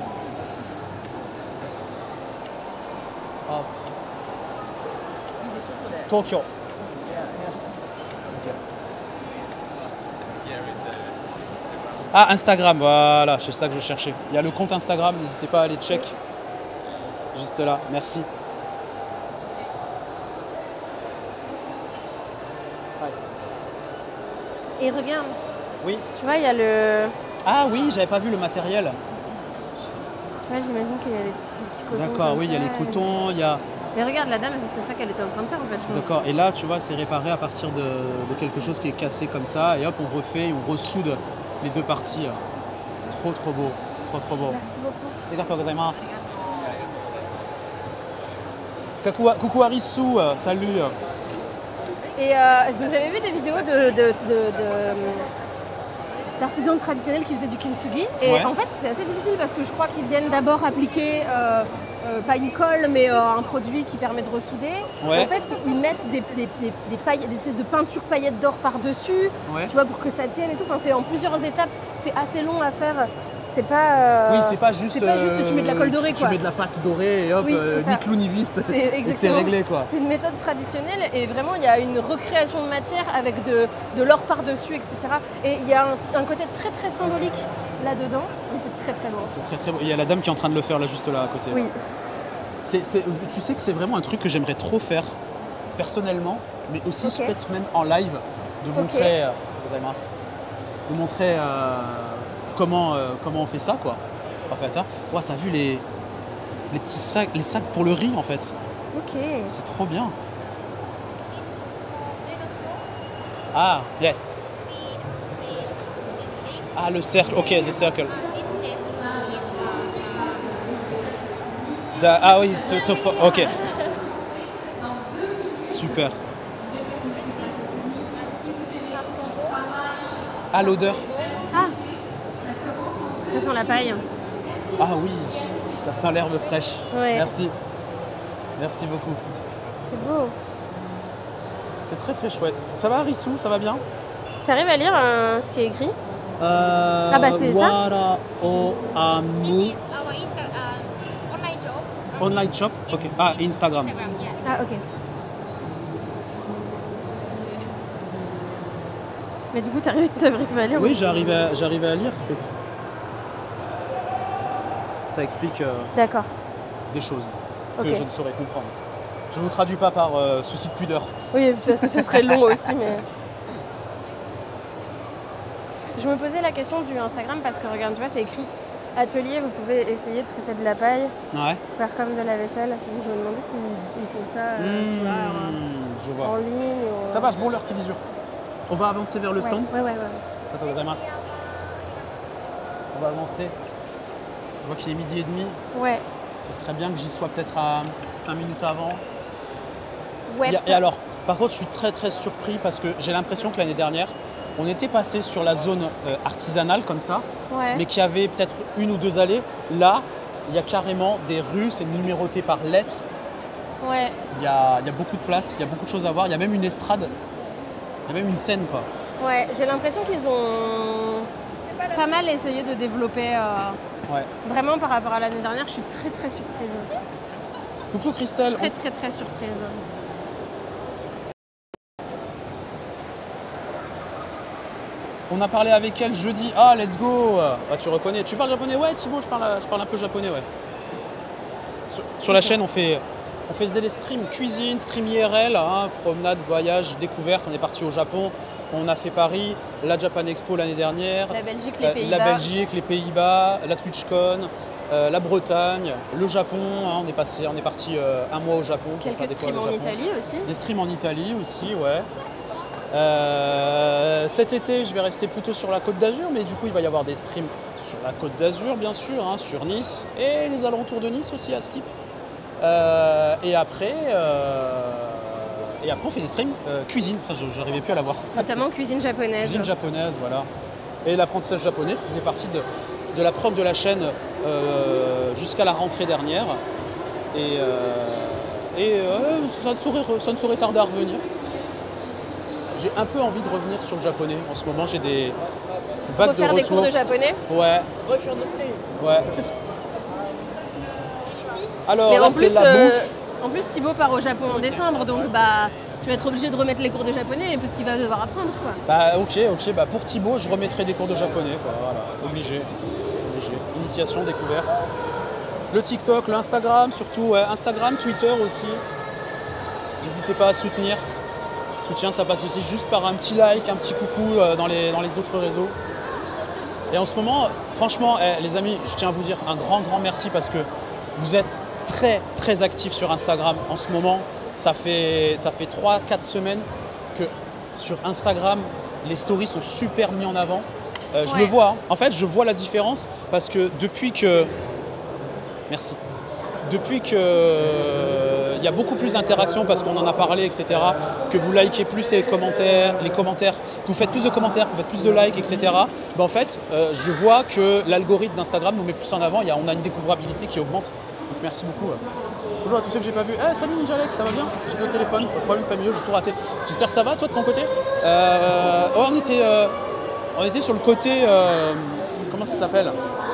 Hop. Tokyo. Ok. Here is the Ah, Instagram, voilà, c'est ça que je cherchais. Il y a le compte Instagram, n'hésitez pas à aller check. Juste là, merci. Ouais. Et regarde, Oui. tu vois, il y a le. Ah oui, j'avais pas vu le matériel. Tu vois, j'imagine qu'il y a les petits, des petits cotons. D'accord, comme oui, il y a ça, les et- cotons, il y a. Mais regarde, la dame, c'est ça qu'elle était en train de faire en fait, je pense. D'accord, et là, tu vois, c'est réparé à partir de, de quelque chose qui est cassé comme ça, et hop, on refait, on ressoude les deux parties. Trop, trop beau, trop, trop beau. Merci beaucoup. Arigatou gozaimasu. Kaku- Coucou Arisu, euh, salut. Et euh, donc j'avais vu des vidéos de, de, de- de- d'artisans traditionnels qui faisaient du kintsugi. Et Ouais. en fait, c'est assez difficile parce que je crois qu'ils viennent d'abord appliquer, euh, euh, pas une colle, mais euh, un produit qui permet de ressouder. Ouais. En fait, ils mettent des, des, des, des, paille- des espèces de peinture paillettes d'or par-dessus, Ouais. tu vois, pour que ça tienne et tout. Enfin, c'est en plusieurs étapes. C'est assez long à faire. C'est pas. euh, Oui, c'est pas juste. c'est pas juste, tu mets de la colle euh, dorée, tu, quoi. tu mets de la pâte dorée et hop, Oui, euh, c'est ça. ni clou ni vis. C'est Et c'est exactement. réglé quoi. C'est une méthode traditionnelle et vraiment il y a une recréation de matière avec de, de l'or par-dessus, et cetera. Et il y a un, un côté très très symbolique là-dedans, mais c'est très très loin. C'est très très beau. Il y a la dame qui est en train de le faire là juste là à côté. Oui. C'est, c'est- tu sais que c'est vraiment un truc que j'aimerais trop faire personnellement, mais aussi Ok. peut-être même en live, de Ok. montrer, euh, gozaimasu, de montrer euh, comment, euh, comment on fait ça quoi. En fait, hein. Ouais, t'as vu les, les petits sacs, les sacs pour le riz en fait. Ok. C'est trop bien. Ah, yes. Ah, le cercle, ok, le cercle. Da- ah oui, ce tofu, ok. Super. Ah, l'odeur. Ah ça sent la paille. Ah oui, ça sent l'herbe fraîche. Ouais. Merci. Merci beaucoup. C'est beau. C'est très très chouette. Ça va, Rissou? Ça va bien? T'arrives à lire euh, ce qui est écrit? Euh, Ah bah, c'est ça. Wara o amu. This is our Insta uh, online shop. Online shop? Ok. Ah, Instagram. Instagram, yeah. Ah ok. Mais du coup t'arrives t'arrives à lire? Oui, j'arrive à, j'arrive à lire. Ça explique euh, D'accord. des choses. que Ok. je ne saurais comprendre. Je vous traduis pas par euh, souci de pudeur. Oui, parce que ce serait long aussi, mais... Je me posais la question du Instagram parce que regarde, tu vois, c'est écrit atelier, vous pouvez essayer de tresser de la paille, Ouais. faire comme de la vaisselle. Donc je me demandais s'ils ils font ça, euh, tu vois, Mmh, je en, vois. en ligne ou... Ça va, je bourre l'heure qui lisure. On va avancer vers le Ouais, stand. ouais, ouais, ouais. Attends, gozaimasu. On va avancer. Je vois qu'il est midi et demi. Ouais. Ce serait bien que j'y sois peut-être à cinq minutes avant. Ouais. Il y a- Et alors, par contre, je suis très très surpris parce que j'ai l'impression que l'année dernière, on était passé sur la zone euh, artisanale comme ça, Ouais. mais qu'il y avait peut-être une ou deux allées. Là, il y a carrément des rues, c'est numéroté par lettres. Ouais. Il y a, il y a beaucoup de place, il y a beaucoup de choses à voir. Il y a même une estrade, il y a même une scène quoi. Ouais, j'ai l'impression qu'ils ont pas mal essayé de développer. euh, Ouais. Vraiment par rapport à l'année dernière, je suis très très surprise. Coucou Christelle. Très très très surprise. On a parlé avec elle jeudi. Ah, let's go. Ah, tu reconnais. Tu parles japonais? Ouais, Thibaut, je parle, je parle un peu japonais, ouais. Sur, sur la chaîne, on fait, on fait des streams cuisine, stream I R L, hein, promenade, voyage, découverte. On est parti au Japon, on a fait Paris, la Japan Expo l'année dernière, La Belgique, les euh, Pays-Bas. la Belgique, les Pays-Bas, la TwitchCon, euh, la Bretagne, le Japon. Hein, on est passé, on est parti euh, un mois au Japon pour faire Quelques découvrir streams le en Japon. Italie aussi. Des streams en Italie aussi, ouais. Euh, cet été, je vais rester plutôt sur la Côte d'Azur, mais du coup, il va y avoir des streams sur la Côte d'Azur, bien sûr, hein, sur Nice et les alentours de Nice aussi à Skip. Euh, et après, euh, et après, on fait des streams euh, cuisine. Enfin, je n'arrivais plus à la voir. Notamment cuisine japonaise. Cuisine japonaise, voilà. Et l'apprentissage japonais faisait partie de, de la prog de la chaîne euh, jusqu'à la rentrée dernière. Et, euh, et euh, ça, ne saurait, ça ne saurait tarder à revenir. J'ai un peu envie de revenir sur le japonais. En ce moment, j'ai des vagues Refaire de des retour. cours de japonais. Ouais. Ouais. Alors Mais là, en c'est plus, la euh, bouche. en plus, Thibaut part au Japon en décembre, donc bah, tu vas être obligé de remettre les cours de japonais parce qu'il va devoir apprendre, quoi. Bah ok, ok. Bah pour Thibaut, je remettrai des cours de japonais, quoi. Voilà, obligé. Obligé. Initiation, découverte. Le TikTok, l'Instagram, surtout. Ouais. Instagram, Twitter aussi. N'hésitez pas à soutenir. Soutien, ça passe aussi juste par un petit like, un petit coucou euh, dans, les, dans les autres réseaux. Et en ce moment, franchement, eh, les amis, je tiens à vous dire un grand, grand merci parce que vous êtes très, très actifs sur Instagram. En ce moment, ça fait, ça fait trois quatre semaines que sur Instagram, les stories sont super mis en avant. Euh, je Ouais. le vois. Hein. En fait, je vois la différence parce que depuis que... Merci. Depuis que euh, il y a beaucoup plus d'interactions parce qu'on en a parlé, et cetera, que vous likez plus les commentaires, les commentaires, que vous faites plus de commentaires, que vous faites plus de likes, et cetera. Ben en fait, euh, je vois que l'algorithme d'Instagram nous met plus en avant. Il y a, on a une découvrabilité qui augmente. Donc merci beaucoup. euh. Bonjour à tous ceux que j'ai pas vus. Eh, salut Ninja Alex, ça va bien? J'ai deux téléphones, pas de problème familiaux, j'ai tout raté. J'espère que ça va, toi de ton côté? euh, oh, on était, euh, on était sur le côté, euh, comment ça s'appelle?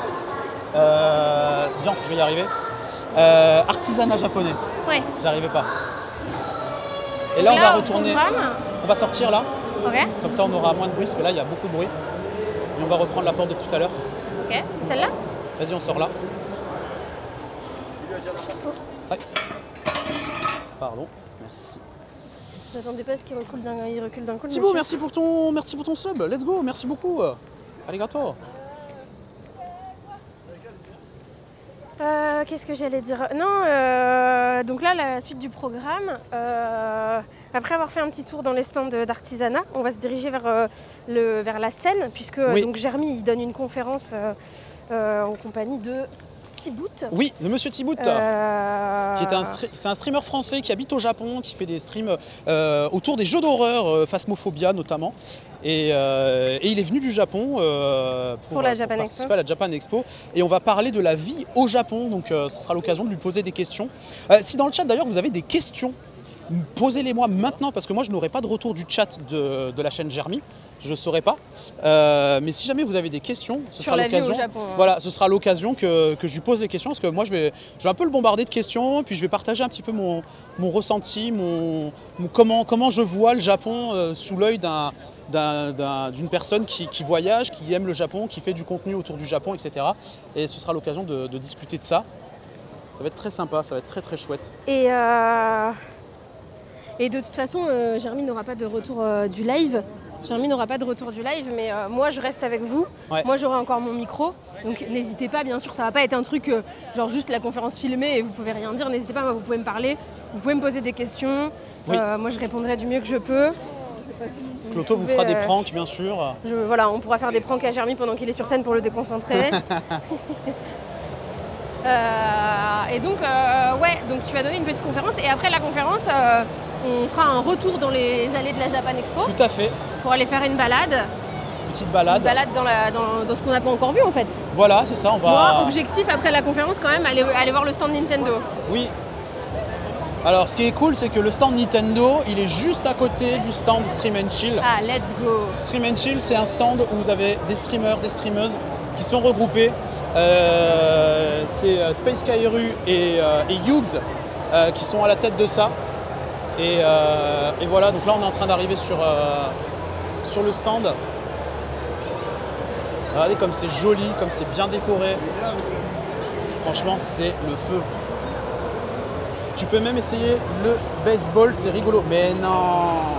euh, Diantre, je vais y arriver. Euh, artisanat japonais, Ouais. j'arrivais pas. Et là, Donc on va au retourner, programme, on va sortir là, ok, comme ça on aura moins de bruit, parce que là il y a beaucoup de bruit. Et on va reprendre la porte de tout à l'heure. ok, c'est celle-là. Vas-y, on sort là. Ouais. Pardon, merci. J'attendais pas à ce qu'il recule d'un il recule d'un coup. le Thibaut, monsieur. merci pour ton, merci pour ton sub, let's go, merci beaucoup. Arigato. Euh, Qu'est-ce que j'allais dire? Non, euh, donc là, la suite du programme, euh, après avoir fait un petit tour dans les stands de- d'artisanat, on va se diriger vers, euh, le, vers la scène, puisque euh, Oui. donc Jeremy il donne une conférence euh, euh, en compagnie de Thibaut. Oui, de Monsieur Thibaut. Euh, Qui est un, stre- c'est un streamer français qui habite au Japon, qui fait des streams euh, autour des jeux d'horreur, euh, Phasmophobia notamment. Et, euh, et il est venu du Japon euh, pour, Pour la euh, Japan participer Expo. à la Japan Expo. Et on va parler de la vie au Japon, donc euh, ce sera l'occasion de lui poser des questions. Euh, si dans le chat d'ailleurs vous avez des questions, posez-les-moi maintenant, parce que moi je n'aurai pas de retour du chat de, de la chaîne Jeremy. Je ne saurais pas. Euh, mais si jamais vous avez des questions, ce Sur sera la vie au l'occasion. Japon, hein. Voilà, ce sera l'occasion que, que je lui pose des questions, parce que moi je vais, je vais un peu le bombarder de questions, puis je vais partager un petit peu mon, mon ressenti, mon, mon- comment, comment je vois le Japon euh, sous l'œil d'un, d'un- d'un- d'une personne qui, qui voyage, qui aime le Japon, qui fait du contenu autour du Japon, et cetera. Et ce sera l'occasion de, de discuter de ça. Ça va être très sympa, ça va être très très chouette. Et, euh... et de toute façon, euh, Jeremy n'aura pas de retour euh, du live. Jeremy n'aura pas de retour du live, mais euh, moi je reste avec vous. Ouais. Moi j'aurai encore mon micro, donc n'hésitez pas, bien sûr, ça va pas être un truc euh, genre juste la conférence filmée et vous pouvez rien dire. N'hésitez pas, moi, vous pouvez me parler, vous pouvez me poser des questions. Oui. Euh, moi je répondrai du mieux que je peux. Cloto vous pouvez, fera des euh, pranks, bien sûr. Je, voilà, on pourra faire des pranks à Jeremy pendant qu'il est sur scène pour le déconcentrer. euh, et donc, euh, ouais, donc tu vas donner une petite conférence et après la conférence, euh, on fera un retour dans les allées de la Japan Expo. Tout à fait. Pour aller faire une balade. Petite balade. Une balade dans, la, dans, dans ce qu'on n'a pas encore vu en fait. Voilà, c'est ça, on va... Moi, objectif après la conférence quand même, aller, aller voir le stand Nintendo. Oui. Alors, ce qui est cool, c'est que le stand Nintendo, il est juste à côté du stand Stream and Chill. Ah, let's go. Stream and Chill, c'est un stand où vous avez des streamers, des streameuses qui sont regroupés. Euh, c'est Space Kairu et, euh, et Hughes euh, qui sont à la tête de ça. Et, euh, et voilà, donc là, on est en train d'arriver sur, euh, sur le stand. Regardez comme c'est joli, comme c'est bien décoré. Franchement, c'est le feu. Tu peux même essayer le baseball, c'est rigolo. Mais non!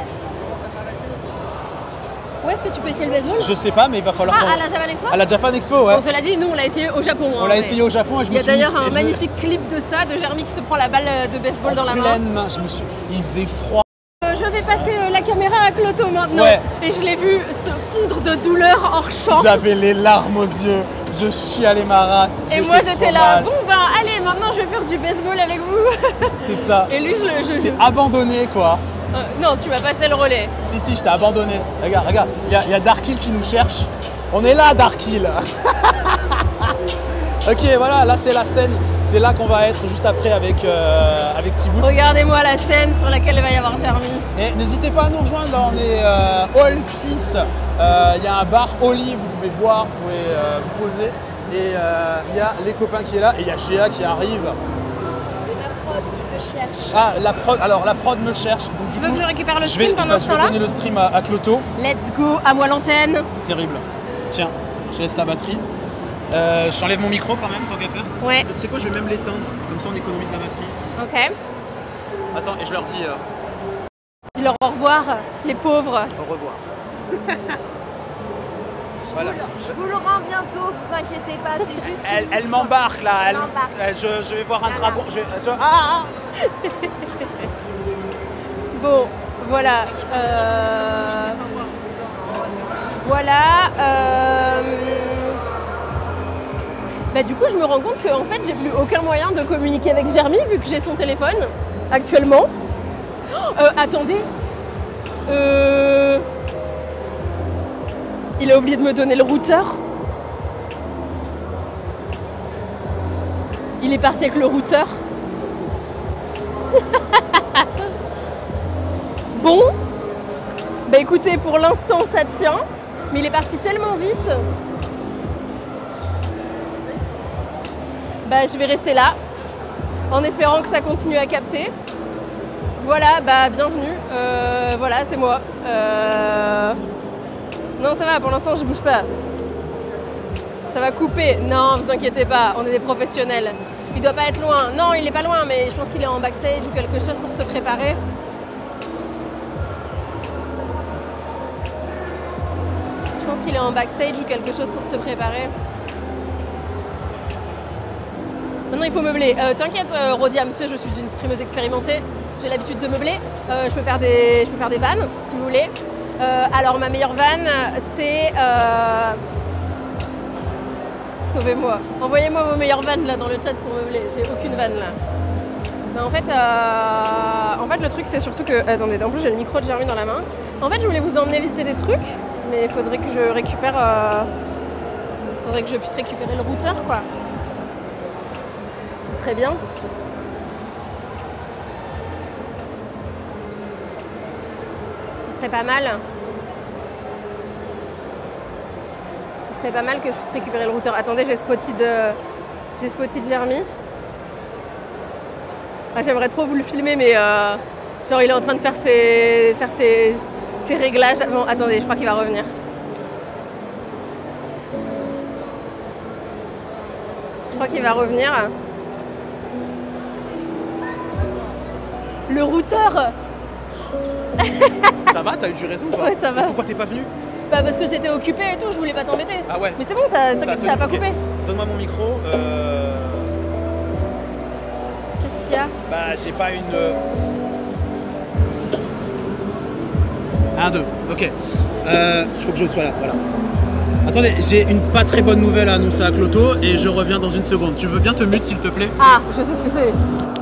Où est-ce que tu peux essayer le baseball? Je sais pas, mais il va falloir... Ah, qu'on- à la Japan Expo? À la Japan Expo, ouais. Bon, cela dit, nous on l'a essayé au Japon. On hein, l'a mais essayé au Japon et je Il me y a suis dit... d'ailleurs et un je me- magnifique clip de ça, de Jeremy qui se prend la balle de baseball dans la main. pleine main, je me suis... Il faisait froid. Euh, je vais passer euh, la caméra à Cloto maintenant. Ouais. Et je l'ai vu se fondre de douleur hors champ. J'avais les larmes aux yeux. Je chialais ma race. Et moi j'étais trop là, mal. bon ben allez, maintenant je vais faire du baseball avec vous. C'est ça. Et lui je le... Je Je, t'ai je- abandonné, quoi. Euh, non, tu m'as passé le relais. Si, si, je t'ai abandonné. Regarde, regarde. Il y a, il y a Darkhill qui nous cherche. On est là, Darkhill. Ok, voilà, là c'est la scène. C'est là qu'on va être juste après avec, euh, avec Thibaut. Regardez-moi la scène sur laquelle il va y avoir Jeremy. Et n'hésitez pas à nous rejoindre, là on est euh, Hall six, Euh, il y a un bar Oli, vous pouvez boire, vous pouvez euh, vous poser. Et euh, il y a les copains qui est là et il y a Géa qui arrive. La prod qui te cherche. Ah, la prod, alors la prod me cherche. Donc, du Tu veux coup, que je récupère le je vais, stream pendant bah, ce je vais temps-là? donner le stream à, à Cloto. Let's go, à moi l'antenne. Terrible. Tiens, je laisse la batterie. Euh, J'enlève mon micro quand même, tant qu'à faire. Ouais. Tu sais quoi, je vais même l'éteindre, comme ça on économise la batterie. Ok. Attends, et je leur dis euh, Dis-leur au revoir, les pauvres. au revoir. Je, Voilà. vous le, je vous le rends bientôt, vous inquiétez pas, c'est juste. Elle, une elle histoire. m'embarque là, elle, Elle m'embarque. euh, je, je vais voir un Voilà. dragon. Je vais- je- ah, ah Bon, voilà. euh, Voilà. euh, Bah, du coup, je me rends compte que en fait, j'ai plus aucun moyen de communiquer avec Jeremy vu que j'ai son téléphone actuellement. Oh, euh, attendez. Euh... Il a oublié de me donner le routeur. Il est parti avec le routeur. Bon, bah écoutez, pour l'instant ça tient, mais il est parti tellement vite. Bah je vais rester là, en espérant que ça continue à capter. Voilà, bah bienvenue, euh, voilà c'est moi. Euh... Non ça va, pour l'instant je bouge pas. Ça va couper, non vous inquiétez pas, on est des professionnels. Il doit pas être loin, non il est pas loin, mais je pense qu'il est en backstage ou quelque chose pour se préparer. Je pense qu'il est en backstage ou quelque chose pour se préparer. Maintenant il faut meubler. Euh, T'inquiète euh, Rodiam, tu sais je suis une streameuse expérimentée, j'ai l'habitude de meubler. Euh, je peux faire des, je peux faire des vannes si vous voulez. Euh, alors ma meilleure vanne c'est... Euh... Sauvez-moi. Envoyez-moi vos meilleures vannes là dans le chat pour meubler. J'ai aucune vanne là. Mais en fait, euh... en fait le truc c'est surtout que... Attendez, en plus j'ai le micro de Jeremy dans la main. En fait je voulais vous emmener visiter des trucs, mais il faudrait que je récupère... Euh... faudrait que je puisse récupérer le routeur quoi. Ce serait bien. Ce serait pas mal. Ce serait pas mal que je puisse récupérer le routeur. Attendez, j'ai spotted, euh... j'ai spotted Jeremy. Ah, j'aimerais trop vous le filmer, mais euh... genre il est en train de faire ses, faire ses... ses réglages. Bon, attendez, je crois qu'il va revenir. Je crois qu'il va revenir. Le routeur. Ça va, t'as eu du réseau ou pas? Ouais, ça va. Et pourquoi t'es pas venu? Bah parce que j'étais occupée et tout, je voulais pas t'embêter. Ah ouais. Mais c'est bon, ça, Ça a ça a pas tenu, ok. coupé. Donne-moi mon micro. Euh... Qu'est-ce qu'il y a? Bah j'ai pas une... euh, Un, deux, ok. Euh, il faut que je sois là, voilà. Attendez, j'ai une pas très bonne nouvelle à annoncer à Cloto et je reviens dans une seconde. Tu veux bien te mute s'il te plaît? Ah, je sais ce que c'est.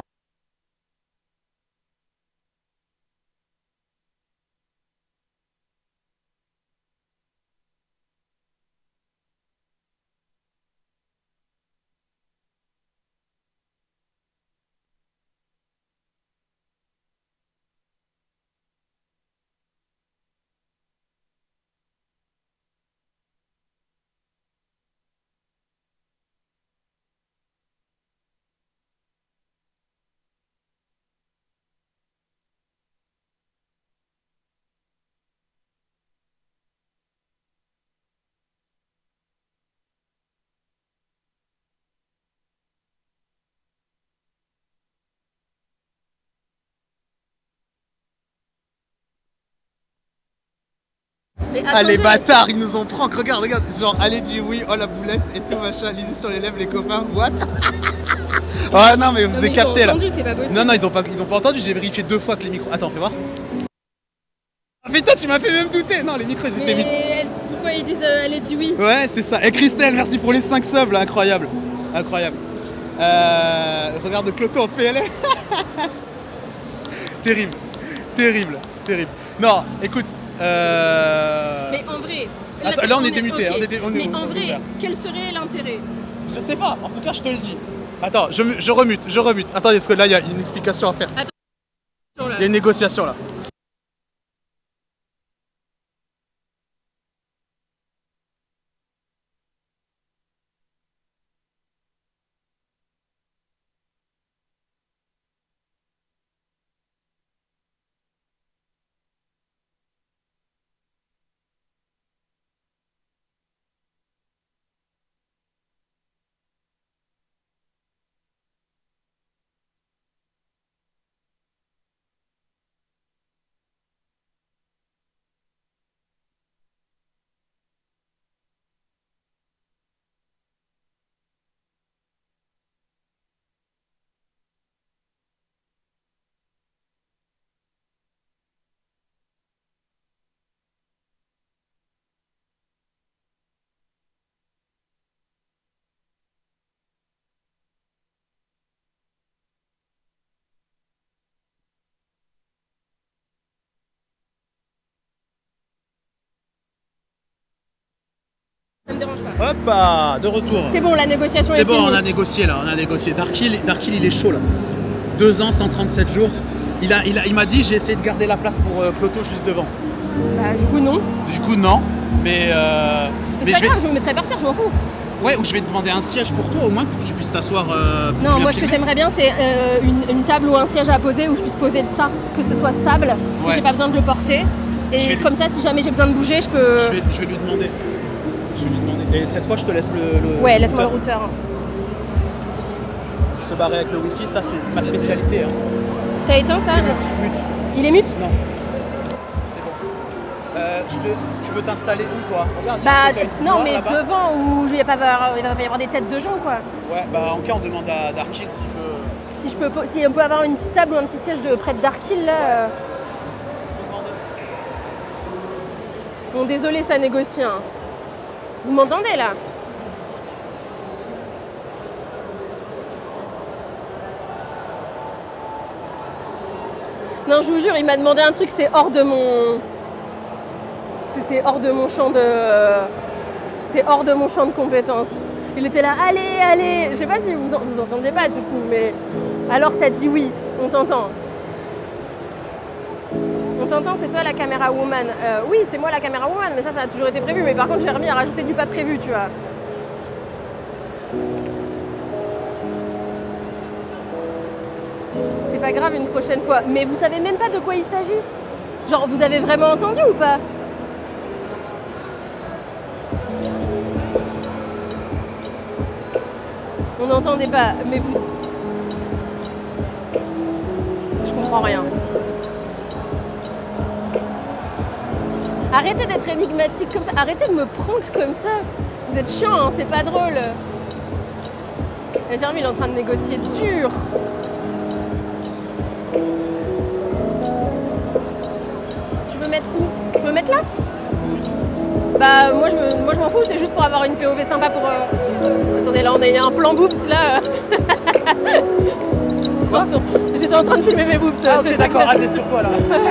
Mais Ah les attendez. bâtards, ils nous ont prank, regarde, regarde, genre allez dis oui, oh la boulette et tout machin, lisez sur les lèvres les copains, what? Ah non mais vous Non, avez mais ils ont capté là. entendu, c'est pas possible. Non non ils ont pas, ils ont pas entendu, j'ai vérifié deux fois que les micros... Attends fais voir. Ah putain tu m'as fait même douter. Non les micros ils étaient vite. Mais elle- pourquoi ils disent euh, elle a dit oui? Ouais c'est ça. Et Christelle merci pour les cinq subs là, incroyable. Incroyable. Euh, regarde Cloto en P L. Terrible. Terrible. Terrible. Non écoute. Euh... Mais en vrai. Attends, là, on est démuté, ok. on est dé- on est- Mais on est en vrai, ouvert. quel serait l'intérêt? Je sais pas, en tout cas je te le dis. Attends, je, mu- je remute, je remute. Attendez, parce que là il y a une explication à faire. Il y a une négociation là. Ça me dérange pas. Hop, bah, de retour. C'est bon, la négociation est C'est bon, finie. on a négocié là, on a négocié. Darkhill, Darkhill il est chaud là. Deux ans, cent trente-sept jours. Il a, il a, il m'a dit j'ai essayé de garder la place pour euh, Cloto juste devant. Bah, du coup, non. Du coup non, mais euh, Mais, mais c'est je pas vais, grave, je me mettrai par terre, je m'en fous. ouais, ou je vais te demander un siège pour toi au moins pour que tu puisses t'asseoir. Euh, pour Non, bien moi, ce que filmer. j'aimerais bien, c'est euh, une, une table ou un siège à poser où je puisse poser ça, que ce soit stable, que Ouais. j'ai pas besoin de le porter. Et Je vais- comme ça, si jamais j'ai besoin de bouger, je peux. Je vais, je vais lui demander. Je vais lui demander. Et cette fois, je te laisse le. le Ouais, laisse-moi le routeur. routeur. Parce que se barrer avec le wifi, ça c'est ma spécialité. Hein. T'as éteint ça? Il est mute. Il est mute? Non. C'est bon. Euh, je te- tu veux t'installer où toi? Regarde. Bah, il y a une non, couloir mais là-bas. devant où il va pas avoir, il va pas y avoir des têtes de gens, quoi. Ouais, bah en cas on demande à Darkhill s'il veut. Si, je peux, po- si on peut avoir une petite table ou un petit siège de près de Darkhill, là. euh. Bon, désolé, ça négocie. Hein. Vous m'entendez là? Non, je vous jure, il m'a demandé un truc, c'est hors de mon. C'est c'est hors de mon champ de. C'est hors de mon champ de compétences. Il était là, allez, allez. Je sais pas si vous, en- vous entendiez pas du coup, mais. Alors t'as dit oui, on t'entend. On t'entend, c'est toi la caméra woman. Euh, oui, c'est moi la caméra woman, mais ça, ça a toujours été prévu. Mais par contre, j'ai remis à rajouter du pas prévu, tu vois. C'est pas grave une prochaine fois. Mais vous savez même pas de quoi il s'agit? Genre, vous avez vraiment entendu ou pas? On n'entendait pas, mais vous... Je comprends comprends rien. Arrêtez d'être énigmatique comme ça. Arrêtez de me prank comme ça. Vous êtes chiant, hein, c'est pas drôle. Et Jérémy, il est en train de négocier dur. Tu veux mettre où? Je peux mettre là? Bah moi je, me, moi, je m'en fous, c'est juste pour avoir une P O V sympa pour... Euh... Attendez, là on a un plan boobs là. Quoi? J'étais en train de filmer mes boobs. Ah ok d'accord, ah, t'es sur toi là.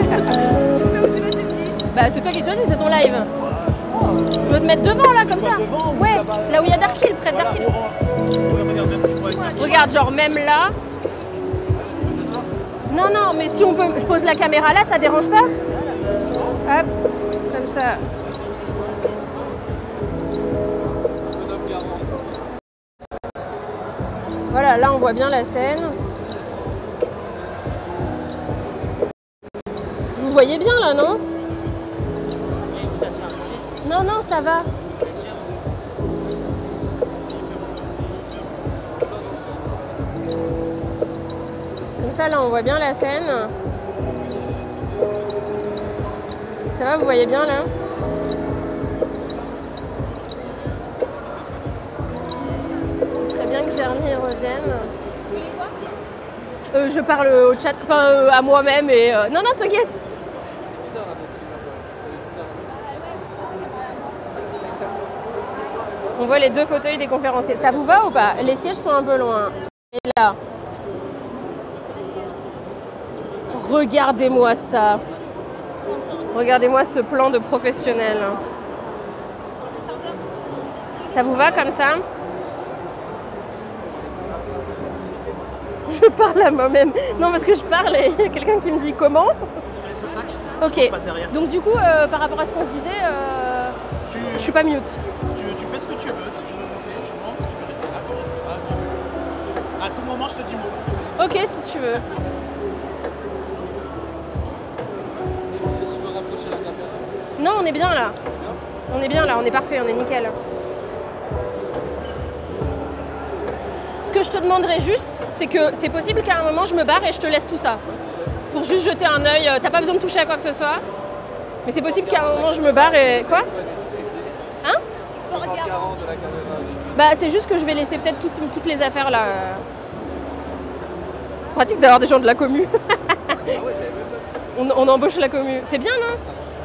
Bah c'est toi qui choisis, c'est ton live. Tu veux te mettre devant là comme ça? Ouais, là où il y a Dark Hill, près de Dark Hill. Regarde, genre même là. Non, non, mais si on peut, je pose la caméra là, ça dérange pas? Hop, comme ça. Voilà, là on voit bien la scène. Vous voyez bien là, non? Non, non, ça va. Comme ça, là, on voit bien la scène. Ça va, vous voyez bien, là? Ce serait bien que Jérémy revienne. Vous voulez quoi? Euh, je parle au chat, enfin euh, à moi-même et... Euh... Non, non, t'inquiète. On voit les deux fauteuils des conférenciers. Ça vous va ou pas? Les sièges sont un peu loin. Et là. Regardez-moi ça. Regardez-moi ce plan de professionnel. Ça vous va comme ça? Je parle à moi-même. Non, parce que je parle et il y a quelqu'un qui me dit comment? Je te laisse le sac. Ok. Je passe derrière. Donc du coup, euh, par rapport à ce qu'on se disait, euh, Tu, je suis pas mute. tu, tu fais ce que tu veux. Si tu veux monter, tu montes. Si tu veux rester là, tu restes là. Tu... À tout moment, je te dis monte. Ok, si tu veux. Tu veux rapprocher la caméra? Non, on est bien là. On est bien là, on est parfait, on est nickel. Ce que je te demanderais juste, c'est que c'est possible qu'à un moment je me barre et je te laisse tout ça. Pour juste jeter un œil, t'as pas besoin de toucher à quoi que ce soit. Mais c'est possible qu'à un moment je me barre et... Quoi? Hein? Bah c'est juste que je vais laisser peut-être toutes, toutes les affaires là. C'est pratique d'avoir des gens de la commu. on, on embauche la commu. C'est bien, non?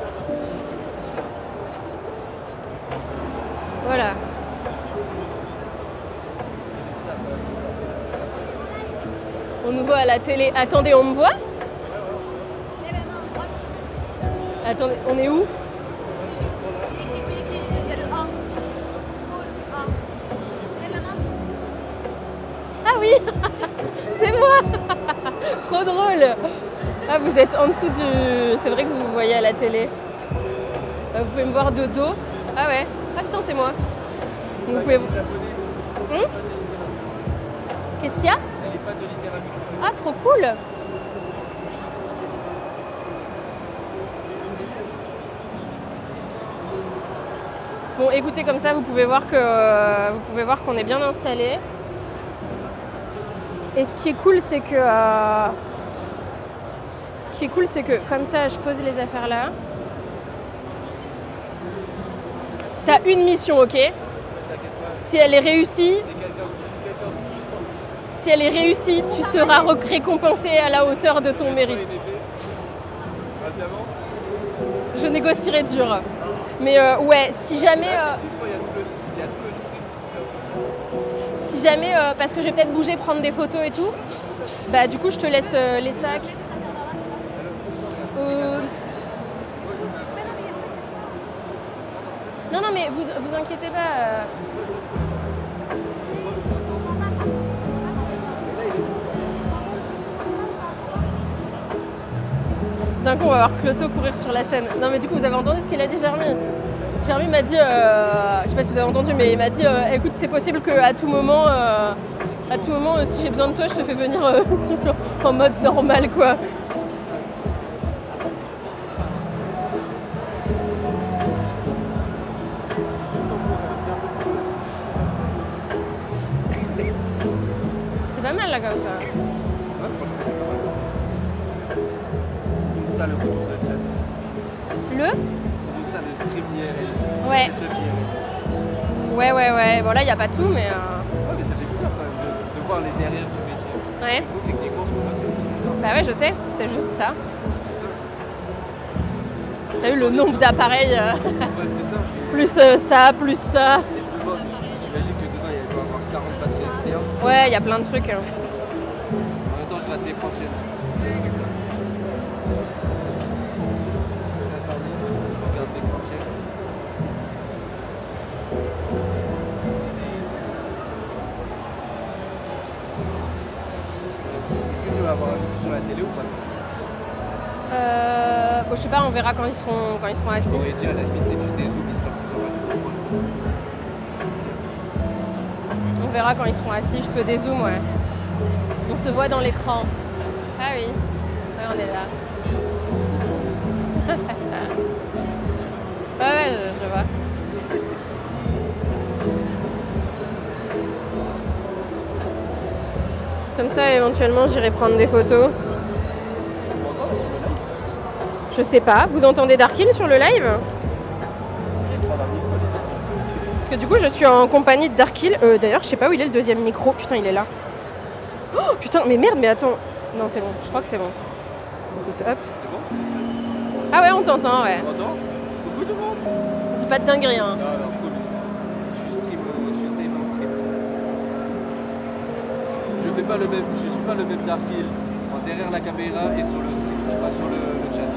Voilà. On nous voit à la télé. Attendez, on me voit? Attendez, on est où? Ah oui. C'est moi. Trop drôle. Ah, vous êtes en dessous du... C'est vrai que vous vous voyez à la télé. Vous pouvez me voir de dos. Ah ouais. Ah putain, c'est moi. Vous pouvez vous... Hum? Qu'est-ce qu'il y a? Ah, trop cool. Bon, écoutez, comme ça, vous pouvez voir que euh, vous pouvez voir qu'on est bien installé. Et ce qui est cool, c'est que euh, ce qui est cool, c'est que comme ça, je pose les affaires là. T'as une mission, ok? Si elle est réussie, si elle est réussie, tu seras récompensé à la hauteur de ton mérite. Je négocierai dur. Mais euh, ouais, si jamais... Euh, si jamais, euh, parce que je vais peut-être bouger, prendre des photos et tout, bah du coup je te laisse euh, les sacs. Euh... Non, non, mais vous vous inquiétez pas. Euh... D'un coup, on va voir Cloto courir sur la scène. Non, mais du coup, vous avez entendu ce qu'il a dit, Jérémy? Jérémy m'a dit, euh, je sais pas si vous avez entendu, mais il m'a dit, euh, écoute, c'est possible qu'à tout moment, euh, à tout moment, euh, si j'ai besoin de toi, je te fais venir euh, en mode normal, quoi. C'est pas mal là comme ça. le chat. Le C'est donc ça le stream I R L. Ouais. Le setup I R L. Ouais, ouais, ouais. Bon, là, il n'y a pas tout, mais. Euh... Ouais, mais ça fait bizarre quand même de, de voir les derrière du métier. Ouais. Nous, techniquement, ce qu'on voit, c'est juste comme ça. Bah, ouais, je sais. C'est juste ça. C'est ça. T'as vu le nombre d'appareils euh... Ouais, c'est ça. Plus euh, ça, plus ça. Et je me vois, j'imagine que dedans, il doit y avoir quarante batteries externes. Ouais, il y a plein de trucs. Hein. En même temps, je rate les prochaines. Je respecte ça. Je reste en ligne, je regarde les prochaines. Est-ce que tu vas avoir un vue sur la télé ou pas? Euh, bon, je sais pas, on verra quand ils seront, quand ils seront assis. J'aurais dit à la limite, tu dézoomes histoire que tu sois pas trop proche. On verra quand ils seront assis, je peux dézoom, ouais. On se voit dans l'écran. Ah oui, ouais, on est là. Ouais, ouais, je, je vois. Comme ça, éventuellement, j'irai prendre des photos. Je sais pas, vous entendez Darkil sur le live? Parce que du coup, je suis en compagnie de Darkil. Euh, D'ailleurs, je sais pas où il est le deuxième micro. Putain, il est là. Oh putain, mais merde, mais attends. Non, c'est bon, je crois que c'est bon. Écoute, hop. C'est bon? Ah ouais, on t'entend, ouais. On m'entend? Coucou tout le monde! Dis pas de dinguerie, hein. Non, non, cool. Je suis stream, je suis stream en stream. Je fais pas le même, je suis pas le même Darkil derrière la caméra et sur le stream, pas sur le, le chat.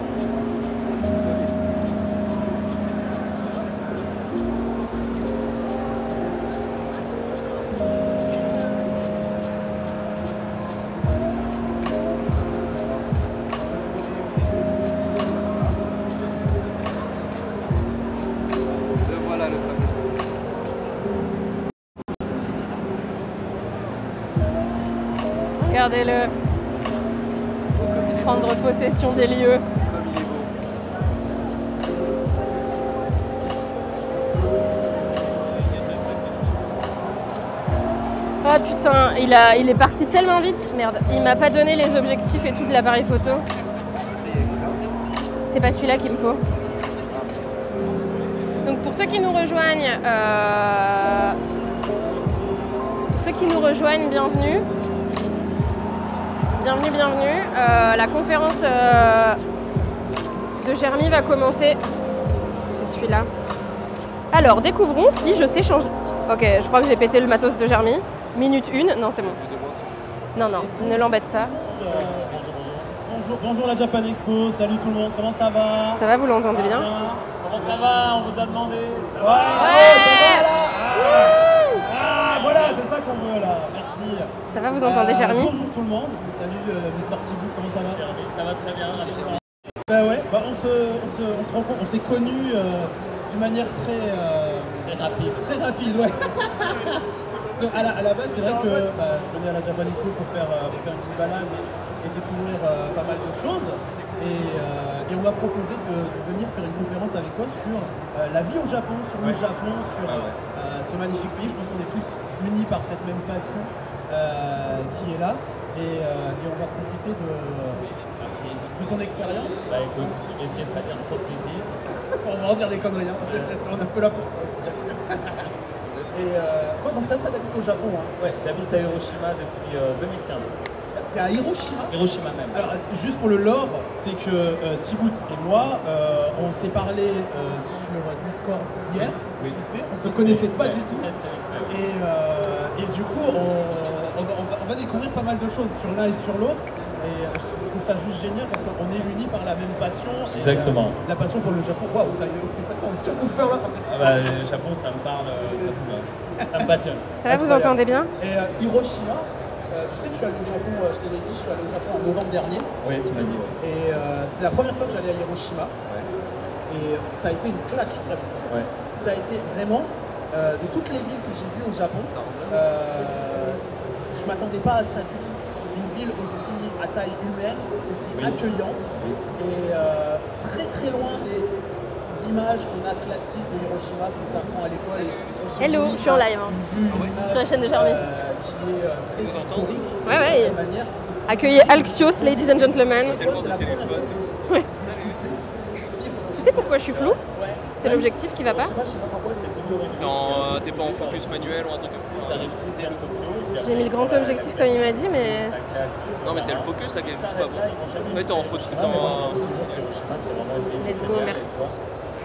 Regardez-le. Prendre possession des lieux. Ah putain, il, a, il est parti tellement vite. Merde, il m'a pas donné les objectifs et tout de l'appareil photo. C'est pas celui-là qu'il me faut. Donc pour ceux qui nous rejoignent, euh... pour ceux qui nous rejoignent, bienvenue. Bienvenue, bienvenue. Euh, la conférence euh, de Jeremy va commencer. C'est celui-là. Alors, découvrons si je sais changer. Ok, je crois que j'ai pété le matos de Jeremy. Minute une. Non, c'est bon. Non, non, ne l'embête pas. Bonjour, bonjour la Japan Expo. Salut tout le monde. Comment ça va? Ça va, vous l'entendez bien? Comment ça va? On vous a demandé. Ouais, ouais, ah, voilà, c'est ça qu'on veut là. Merci. Ça va, vous entendez euh, Jeremy? Bonjour tout le monde. Salut euh, mister Thibaut, comment ça va? Ça va très bien. Bah ouais, bah on se, on se, on se rencontre, on s'est connus euh, d'une manière très, euh, Très rapide. très rapide, ouais. à, la, à la base, c'est vrai que bah, je venais à la Japan Expo pour faire, euh, pour faire une petite balade et, et découvrir euh, pas mal de choses. Et, euh, et on m'a proposé de, de venir faire une conférence avec toi sur euh, la vie au Japon, sur le Ouais. Japon, sur Ah ouais. euh, ce magnifique pays. Je pense qu'on est tous unis par cette même passion euh, qui est là. Et, euh, et on va profiter de, de ton expérience. Bah écoute, je vais essayer de pas dire trop de bêtises. On va en dire des conneries, hein. On est un peu là pour ça aussi. Et euh, toi, donc, t'as t'habites au Japon, hein. Ouais, j'habite à Hiroshima depuis euh, deux mille quinze. T'es à Hiroshima? Hiroshima même. Alors, juste pour le lore, c'est que euh, Thibaut et moi, euh, on s'est parlé euh, sur Discord hier, Oui. vite fait. On se connaissait pas Ouais, du tout. très, très vite, ouais. Et, euh, et du coup, on, on, on va, on va découvrir pas mal de choses sur l'un et sur l'autre. Et je trouve ça juste génial parce qu'on est unis par la même passion. Et, Exactement. euh, la passion pour le Japon. Waouh, t'es passé en surbouffer là. Ah bah, le Japon, ça me parle, euh, ça, me, ça me passionne. Ça va, vous Incroyable. entendez bien? Et euh, Hiroshima, euh, tu sais que je suis allé au Japon, euh, je te l'ai dit, je suis allé au Japon en novembre dernier. Oui, tu m'as dit, ouais. Et euh, c'est la première fois que j'allais à Hiroshima. Ouais. Et ça a été une claque, vraiment. Ouais. Ça a été vraiment, euh, de toutes les villes que j'ai vues au Japon, euh, je m'attendais pas à ça du tout. Une ville aussi à taille humaine, aussi Oui. accueillante, Oui. et euh, très très loin des, des images qu'on a classiques de Hiroshima, qu'on nous apprend à l'école. et on se Hello, limite je suis en à live, hein. Une vue, une image, Sur la chaîne de Jeremy. euh, qui est euh, très historique, Ouais, d'une ouais. certaine manière. Accueillez Alxios, ladies and gentlemen. Ouais. Tu sais pourquoi je suis floue? C'est l'objectif qui va pas. T'es pas en focus manuel ou un truc comme ça? J'ai mis le grand objectif comme il m'a dit, mais... Non mais c'est le focus là qui est juste pas bon. Mais t'es en focus. Let's go, merci.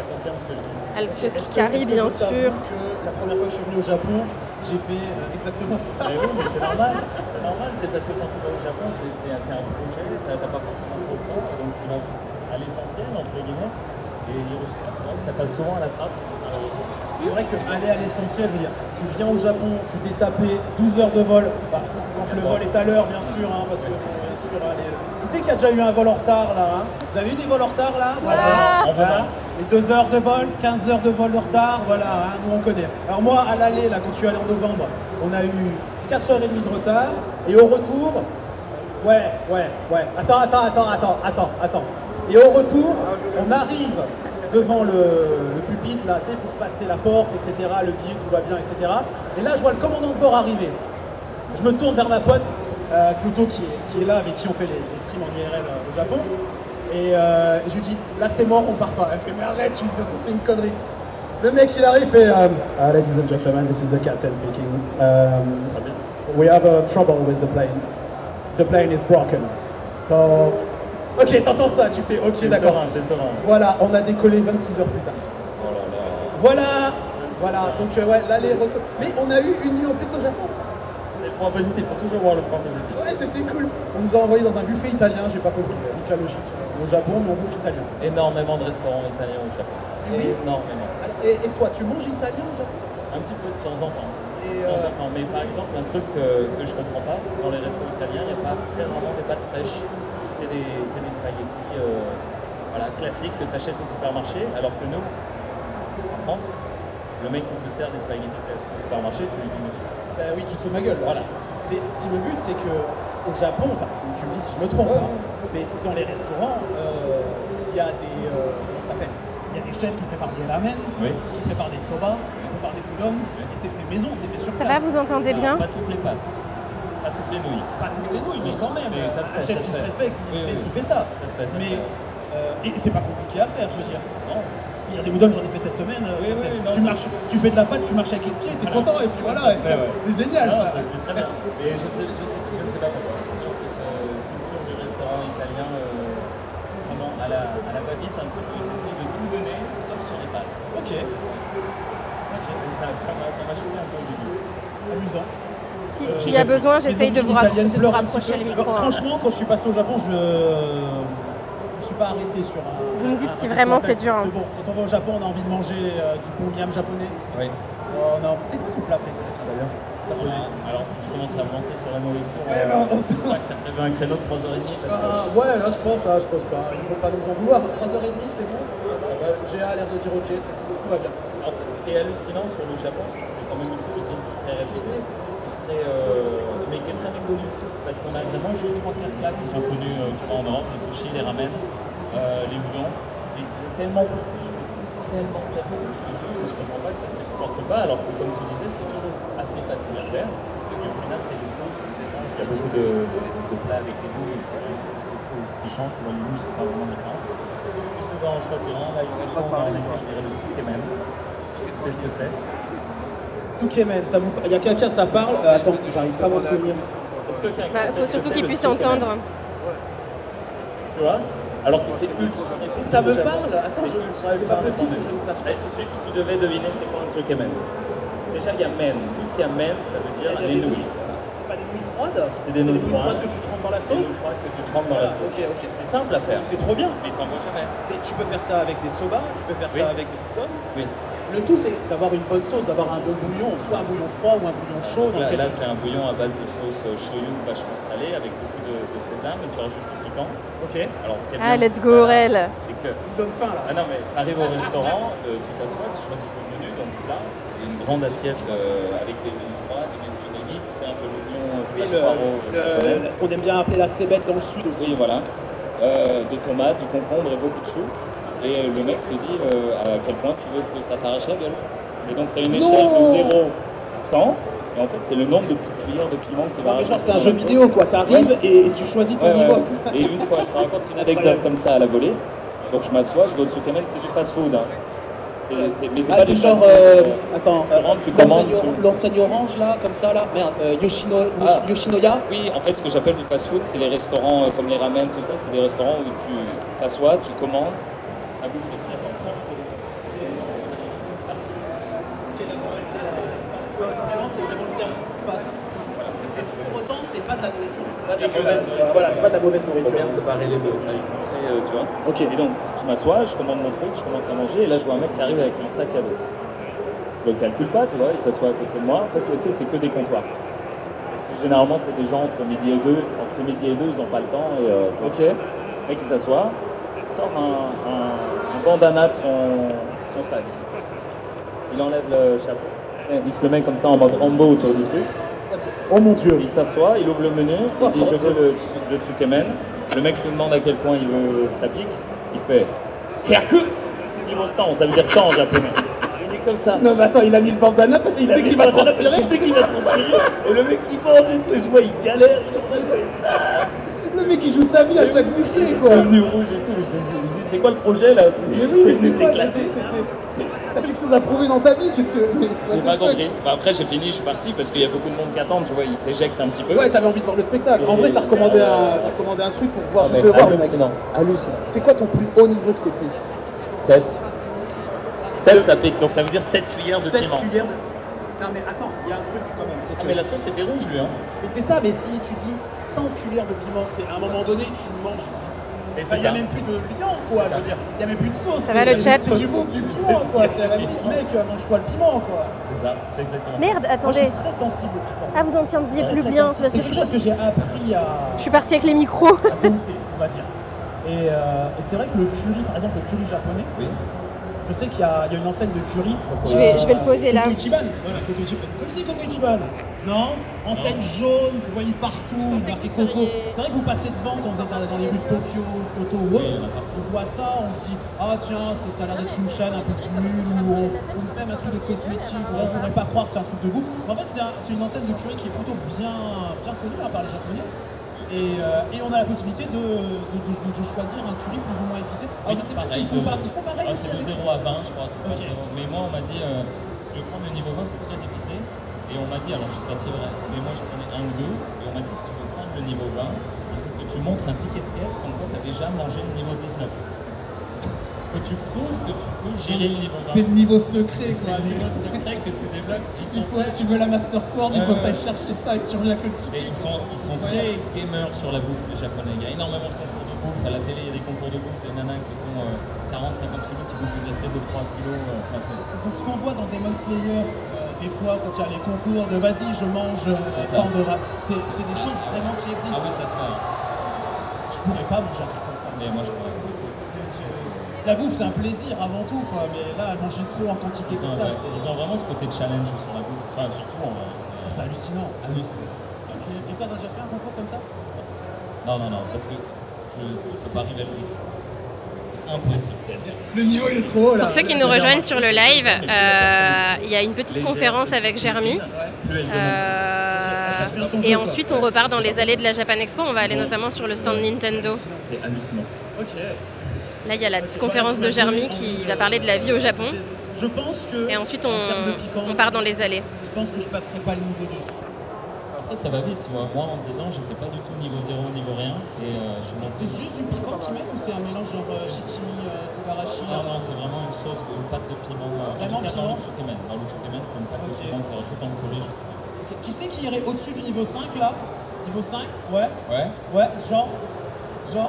Alxios qui carry, bien sûr. La première fois que je suis venu au Japon, j'ai fait euh, exactement ça. Mais oui, mais c'est normal. C'est normal, c'est parce que quand tu vas au Japon, c'est un projet, t'as pas forcément trop de temps, donc tu vas à l'essentiel, entre guillemets. Et c'est vrai que ça passe souvent à la trappe. C'est vrai qu'aller à l'essentiel, je veux dire, tu viens au Japon, tu t'es tapé douze heures de vol, bah, quand le vol est à l'heure, bien sûr, hein, parce que bien sûr, allez, qui c'est qui a déjà eu un vol en retard là hein? Vous avez eu des vols en retard là? Voilà. Voilà. Les deux heures de vol, quinze heures de vol de retard, voilà, hein, nous on connaît. Alors moi, à l'aller, là, quand je suis allé en novembre, on a eu quatre heures trente de retard, et au retour, ouais, ouais, ouais, attends, attends, attends, attends, attends, attends. Et au retour, on arrive devant le, le pupitre, là, tu sais, pour passer la porte, et cetera, le billet, tout va bien, et cetera. Et là, je vois le commandant de bord arriver. Je me tourne vers ma pote, euh, Pluto, qui est, qui est là, avec qui on fait les, les streams en I R L euh, au Japon. Et euh, je lui dis, là c'est mort, on part pas. Elle me fait, mais arrête, je lui dis, c'est une connerie. Le mec, il arrive et um, uh, ladies and gentlemen, this is the captain speaking. Um, we have a trouble with the plane. The plane is broken. So... Ok, t'entends ça, tu fais, ok, d'accord. Voilà, on a décollé vingt-six heures plus tard. Oh là là. Voilà, voilà, donc euh, ouais, l'aller-retour. Mais on a eu une nuit en plus au Japon. C'est le point positif, il faut toujours voir le point positif. Ouais, c'était cool. On nous a envoyé dans un buffet italien, j'ai pas compris, toute la logique. Au Japon, mais on bouffe italien. Énormément de restaurants italiens au Japon. Oui. Énormément. Alors, et, et toi, tu manges italien au Japon? Un petit peu de temps en temps. Et de temps euh... en temps. Mais par exemple, un truc euh, que je comprends pas, dans les restaurants italiens, il n'y a pas très rarement des pâtes fraîches. C'est des, des spaghettis euh, voilà, classiques que tu achètes au supermarché, alors que nous, en France, le mec qui te sert des spaghettis au supermarché, tu lui dis monsieur. Bah oui, tu te fous de ma gueule. Voilà. Mais ce qui me bute, c'est qu'au Japon, enfin, tu, tu me dis si je me trompe, hein, mais dans les restaurants, il euh, y a des. Euh, comment ça s'appelle? Il y a des chefs qui préparent des ramen, oui. qui préparent des soba, qui préparent des udon, et c'est fait maison, c'est fait sur place. Ça va, vous entendez bien? Pas toutes les pâtes. Pas toutes les nouilles. Pas toutes les nouilles, mais quand même. Mais ça se un chef qui se respecte, il, oui, oui. il fait ça. ça, se fait, ça mais euh, et c'est pas compliqué à faire, je veux dire. Non. Il y a des udon, j'en ai fait cette semaine. Oui, oui, non, tu, marches, tu fais de la pâte, tu marches avec les pieds, t'es content, et puis voilà. Ouais. C'est génial non, ça. Ça se fait très bien. Et je, sais, je, sais, je ne sais pas pourquoi. Cette euh, culture du restaurant italien, euh, vraiment à la, à la va-vite, un petit peu, ils essayent de tout donner, sauf sur les pâtes. Ok. Ça m'a choqué un peu au début. Amusant. S'il si y a besoin, j'essaye de vous, de vous rapprocher les micros. Franchement, quand je suis passé au Japon, je ne suis pas arrêté sur un... Vous me dites si vraiment c'est dur. C'est bon, quand on va au Japon, on a envie de manger euh, du bon miam japonais. Oui. Oh, non. C'est quoi ton plat préféré d'ailleurs? Voilà. Alors si tu commences à avancer sur la nourriture, ouais, euh, non, c'est pas que tu as prévu un créneau de trois heures trente. Parce que... ah, ouais, là je pense, hein, je pense pas. Il ne faut pas nous en vouloir. trois heures trente, c'est bon. J'ai l'air de dire ok, tout va bien. En fait, ce qui est hallucinant sur le Japon, c'est que c'est quand même une cuisine très répétée, très, euh, mais qui est très méconnue. Parce qu'on a vraiment juste trois quatre plats qui sont connus euh, tu vois, en Europe, les sushis, les ramen, euh, les udon. Et c'est tellement peu de choses, tellement tellement peu de choses, et je comprends pas, ça ne s'exporte pas, alors que comme tu disais, c'est des choses assez faciles à faire. Et au final, c'est des sauces qui s'échangent. Il y a beaucoup de, de, de plats avec les nouilles, c'est des sauces qui changent, tu vois, les nouilles sont pas vraiment différentes. Si je devais en choisir un, là, il y a je dirais le tsukemen. Tu sais ce que c'est? Tsukemen, ça vous... il y a quelqu'un, ça parle euh, attends, j'arrive pas à m'en souvenir. Est-ce que quelqu'un bah, sait faut ce que surtout qu'il puisse tsukemen? entendre. Tu vois? Alors que c'est ultra. Ça me parle? Attends, je... c'est pas possible que je ne sache pas. Si tu devais deviner, c'est quoi un tsukemen? Déjà, il y a men. Tout ce qui a men, ça veut dire les nouilles. C'est pas des nouilles froides? C'est des nouilles froides que tu trempes dans la sauce? Des nouilles froides que tu trempes dans la sauce. Ok, ok. C'est simple à faire. C'est trop bien. Mais t'en vois jamais. Et tu peux faire ça avec des soba, tu peux faire oui. ça avec des pommes. Oui. Le tout, c'est d'avoir une bonne sauce, d'avoir un bon bouillon, soit un bouillon froid ou un bouillon chaud. Là, là c'est un bouillon à base de sauce shoyu vachement salée avec beaucoup de, de sésame et tu rajoutes du piquant. Ok. Alors, ce ah, let's go, Aurel. C'est que. Il me donne faim là. Ah non, mais tu arrives au restaurant, euh, tu t'assois, tu choisis ton menu, donc là, c'est une grande assiette euh, avec des légumes froides, des légumes, c'est un peu l'oignon, oui, le, ce qu'on aime bien appeler la cébette dans le sud aussi. Oui, voilà. Euh, des tomates, du concombre et beaucoup de choux. Et le mec te dit euh, à quel point tu veux que ça t'arrache la gueule. Et donc tu as une échelle non de zéro à cent. Et en fait, c'est le nombre de petites cuillères de piment qui va. Non, mais genre, c'est un jeu vidéo, quoi. T'arrives Ouais. et, et tu choisis ton Ouais, niveau. ouais. Et une fois, je te raconte une anecdote comme ça à la volée. Donc je m'assois, je vais au Tsukemen, c'est du fast-food. Hein. C'est- c'est- Mais c'est Ah, pas c'est du genre. fast-food. euh, euh, Attends, tu rentres, tu commandes. l'enseigne tu- l'enseigne orange, là, comme ça, là. Merde, euh, Yoshino, Ah. Yoshinoya. Oui, en fait, ce que j'appelle du fast-food, c'est les restaurants euh, comme les ramen, tout ça. C'est des restaurants où tu t'assois, tu commandes. La bouffe est prête en trente minutes. Ok, d'accord, et c'est la. Vraiment, c'est vraiment le terme fast. Est-ce que pour autant, c'est pas de la nourriture Pas de la mauvaise nourriture. Voilà, c'est pas de la mauvaise Il faut nourriture. bien séparer les deux, ça, ils sont très, euh, tu vois. Ok. Et donc, je m'assois, je commande mon truc, je commence à manger, et là, je vois un mec qui arrive avec un sac à dos. Je le calcule pas, tu vois, il s'assoit à côté de moi, parce que tu sais, c'est que des comptoirs. Parce que généralement, c'est des gens entre midi et deux, entre midi et deux, ils n'ont pas le temps, et euh, tu vois. Ok. Le mec, il s'assoit, il sort un, un, un bandana de son, son sac. Il enlève le chapeau, et il se le met comme ça en mode Rambo autour du truc. Oh mon dieu. Il s'assoit, il ouvre le menu, il dit je veux le, le tsukemen. Le mec lui demande à quel point il veut sa pique. Il fait Herku niveau cent, ça veut dire cent en japonais. Il est comme ça. Non, mais attends, il a mis le bandana parce qu'il Il a sait mis qu'il le va bandana transpirer. parce qu'il sait qu'il va transpirer. Et le mec il mange et tout, je vois, il galère. Il Le mec, il joue sa vie à chaque bouchée, est quoi. devenu rouge et tout. Je sais- je sais- C'est quoi le projet là? Mais oui, mais c'est quoi? éclaté. T'es- t'es- t'es- T'as quelque chose à prouver dans ta vie? Qu'est-ce que. mais- J'ai pas compris. Bah, après j'ai fini, je suis parti parce qu'il y a beaucoup de monde qui attend, tu vois, ils t'éjectent un petit peu. Ouais, t'avais envie de voir le spectacle. En vrai, t'as recommandé un, t'as recommandé un truc pour pouvoir Ah, juste mec, le voir, le mec. hallucinant, hallucinant. C'est quoi ton plus haut niveau que t'es pris? sept. sept ça pique, donc ça veut dire sept cuillères de sept piment. cuillères de. Non, mais attends, il y a un truc quand même. c'est Ah que- mais la sauce était rouge lui hein. Et c'est ça, mais si tu dis cent cuillères de piment, c'est à un moment donné, tu manges. Et Enfin, c'est il n'y a ça. même plus de liant, quoi. Je veux dire, il n'y a même plus de sauce. Ça va, le c'est- chat? C'est du bouffe, du piment, quoi. C'est à la limite, mec, mange-toi le piment, quoi. C'est ça, c'est exactement ça. Merde, Moi, je attendez. suis très sensible au piment. Ah, vous entendiez Très, plus très bien. sensible. C'est parce C'est que quelque je, chose que j'ai appris à. je suis partie avec les micros. à dompter, on va dire. Et, euh, et c'est vrai que le curry, par exemple, le curry japonais, Oui. je sais qu'il y, a il y a une enseigne de curry. Je vais- je vais le poser là. Coco Ichiban. Voilà, Coco Ichiban. Vous connaissez Coco Ichiban? Non? Enseigne jaune que vous voyez partout, pensais marqué que vous Coco. seriez- C'est vrai que vous passez devant quand vous êtes dans, dans les rues de Tokyo, Kyoto ou autre. Oui, il y en a partout. On voit ça, on se dit ah tiens, c'est- ça a l'air d'être une chaîne un peu nulle ou, ou même un truc de cosmétique où on pourrait pas croire que c'est un truc de bouffe. Mais en fait, c'est un- c'est une enseigne de curry qui est plutôt bien, bien connue hein, par les japonais. Et, euh, et on a la possibilité de, de, de- de- de choisir un curry plus ou moins épicé. Alors, je sais pas s'ils font, pas, ils font pareil Ah, aussi. c'est de avec- zéro à vingt, je crois. c'est pas Ok. zéro. Mais moi, on m'a dit, euh, si tu veux prendre le niveau vingt, c'est très épicé. Et on m'a dit, alors je sais pas si c'est vrai, mais moi je prenais un ou deux. Et on m'a dit, si tu veux prendre le niveau vingt, il faut que tu montres un ticket de caisse comme quoi tu as déjà mangé le niveau dix-neuf. Que tu prouves que tu peux gérer le niveau vingt. C'est le niveau secret, C'est quoi. le niveau C'est- secret que tu débloques. Ils Il sont, faut- tu veux la Master Sword, il faut Ouais, que tu ailles ouais. chercher ça et que tu reviens avec le et ticket. ils sont, ils sont très gamers sur la bouffe, les japonais. Il y a énormément de concours de bouffe. À la télé, il y a des concours de bouffe, des nanas qui font euh, quarante à cinquante kilos, qui bouffent des assiettes de trois kilos. euh, enfin, c'est- Donc ce qu'on voit dans Demon Slayer, euh, des fois quand il y a les concours de vas-y je mange euh, C'est ça. tant de rap, c'est c'est des choses vraiment qui existent. Ah oui, ça se fait. hein. Je pourrais pas manger un truc comme ça. Mais moi, je pourrais. Mais je- La bouffe c'est un plaisir avant tout quoi, mais là manger trop en quantité Ils comme ont, ça ouais, c'est ils ont vraiment ce côté challenge sur la bouffe. Enfin, surtout en vrai. ah, c'est hallucinant. Hallucinant. Ok. Et toi t'as déjà fait un concours comme ça? Non, non, non, parce que je, tu peux pas rivaliser. Impossible. Le niveau il est trop haut là. Pour ceux qui nous rejoignent sur le live, euh, il y a une petite conférence avec Jeremy. Plus elle demande. Euh, et ensuite, on repart dans les allées de la Japan Expo. On va aller notamment sur le stand Nintendo. C'est hallucinant. Ok. Là, il y a la petite conférence de Jeremy qui va parler de la vie au Japon. Je pense que. Et ensuite, en termes de on, piquant, on part dans les allées. Je pense que je passerai pas le niveau deux. Après, ça va vite, tu vois. Moi, en dix ans, j'étais pas du tout niveau zéro, niveau rien. Et euh, je suis C'est monté. c'est juste du piquant qu'ils mettent ou c'est un mélange genre euh, shichimi, euh, togarashi? Non, non, c'est vraiment une sauce, une pâte de piment. euh, Vraiment en tout cas, dans piment le tsukemen. Dans le tsukemen, c'est une pâte Ok. de piment qui rajoute en Corée, je sais pas. Ok. Qui c'est qui irait au-dessus du niveau cinq là? Niveau cinq? Ouais. Ouais. Ouais, genre. Genre.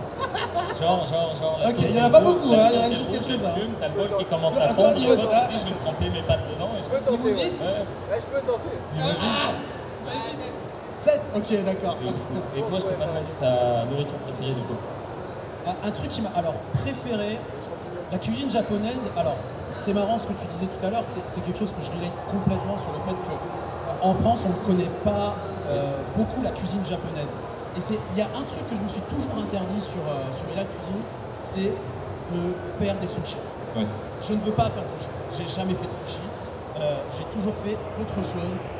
Genre, genre, genre. La Ok, sauce il y en a est pas rouge, beaucoup, la hein, sauce il y en a est juste rouge, quelques-uns. elle fume, t'as le bol qui commence Toi, à toi, fondre. niveau Et toi, ça. tu te dis, je vais me tremper mes pattes dedans. Et je peux Niveau dix? Ouais. Ouais, je peux tenter. Niveau dix. sept? Ok, d'accord. Et toi, je t'ai pas demandé ta nourriture préférée du coup. Un, un truc qui m'a. Alors, préféré, la cuisine japonaise. Alors, c'est marrant ce que tu disais tout à l'heure, c'est c'est quelque chose que je relate complètement sur le fait que euh, en France, on ne connaît pas euh, beaucoup la cuisine japonaise. Et c'est- il y a un truc que je me suis toujours interdit sur, euh, sur mes lives cuisine, c'est de faire des sushis. Ouais. Je ne veux pas faire de sushi. J'ai jamais fait de sushi. Euh, j'ai toujours fait autre chose.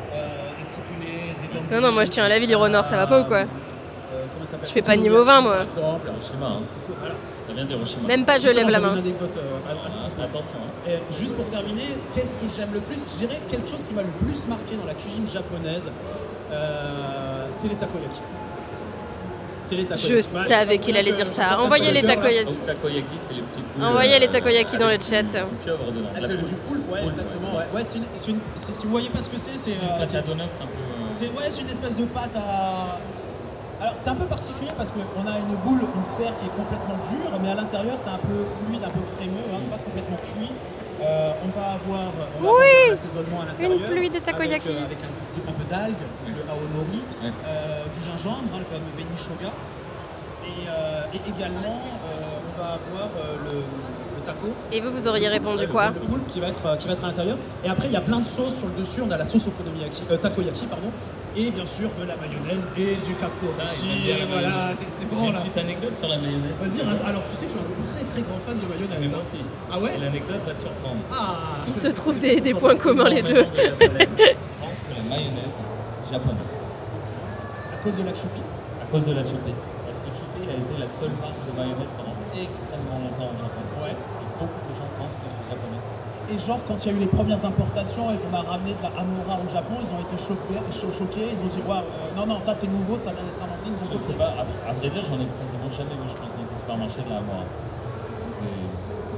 euh, des tsukune, des dango. Non, non, moi je tiens à la ville, Ironor, ça va pas ou quoi? Euh, comment ça s'appelle? Je fais pas de niveau vingt, moi. Par exemple. Hiroshima, hein. Voilà. Ça vient d'Hiroshima. Même pas, je lève la J'avais main. une anecdote, euh, à- à ce propos. Attention, hein. Et juste pour terminer, qu'est-ce que j'aime le plus? Je dirais quelque chose qui m'a le plus marqué dans la cuisine japonaise, euh, c'est les takoyaki. C'est les takoyaki. Je Ouais, savais qu'il allait dire ça. Envoyez les takoyaki. Donc takoyaki, c'est les petites boules. Envoyez euh, les takoyaki dans le chat. Du pieuvre dedans. Avec La le- poule. du poulpe, ouais, Poulpe, exactement. ouais. Ouais, ouais, c'est une- c'est une- c'est- si vous voyez pas ce que c'est, c'est euh, Pâte c'est- à donuts, un peu. euh, c'est ouais, c'est une espèce de pâte à. Alors c'est un peu particulier parce qu'on a une boule, une sphère qui est complètement dure, mais à l'intérieur c'est un peu fluide, un peu crémeux, hein, c'est pas complètement cuit. Euh, on va avoir, on va Oui, avoir un assaisonnement à l'intérieur. une pluie de takoyaki. Avec, euh, avec un, un peu d'algues, le aonori, Ouais. euh, du gingembre, hein, le fameux benishoga. Et, euh, et également, euh, on va avoir euh, le, le taco. Et vous, vous auriez répondu Le- quoi? Le poulpe qui va, être, euh, qui va être à l'intérieur. Et après, il y a plein de sauces sur le dessus. On a la sauce okonomiyaki, euh, takoyaki, pardon. Et bien sûr, de la mayonnaise et du katsu Ça, ils aiment obushi. bien Et la voilà, mayonnaise. c'est J'ai bon une là. petite anecdote sur la mayonnaise. Vas-y, hein, alors tu sais que je suis un très très grand fan de mayonnaise. Mais moi hein. aussi. Ah ouais? Et l'anecdote va te surprendre. Ah Il se trouve des, des points communs les deux. Je pense que la mayonnaise, c'est japonais. À cause de la choupi. À cause de la Chupi. Parce que Chupi a été la seule marque de mayonnaise pendant extrêmement longtemps au Japon. Ouais. Et beaucoup de gens pensent que c'est japonais. Et genre, quand il y a eu les premières importations et qu'on a ramené de la Amora au Japon, ils ont été choqués, cho- choqués ils ont dit waouh, euh, non, non, ça c'est nouveau, ça vient d'être inventé, ils nous ont Je ne sais copié. pas, à, à vrai dire, j'en ai quasiment jamais vu, je pense, dans un supermarché de la Amora. Et...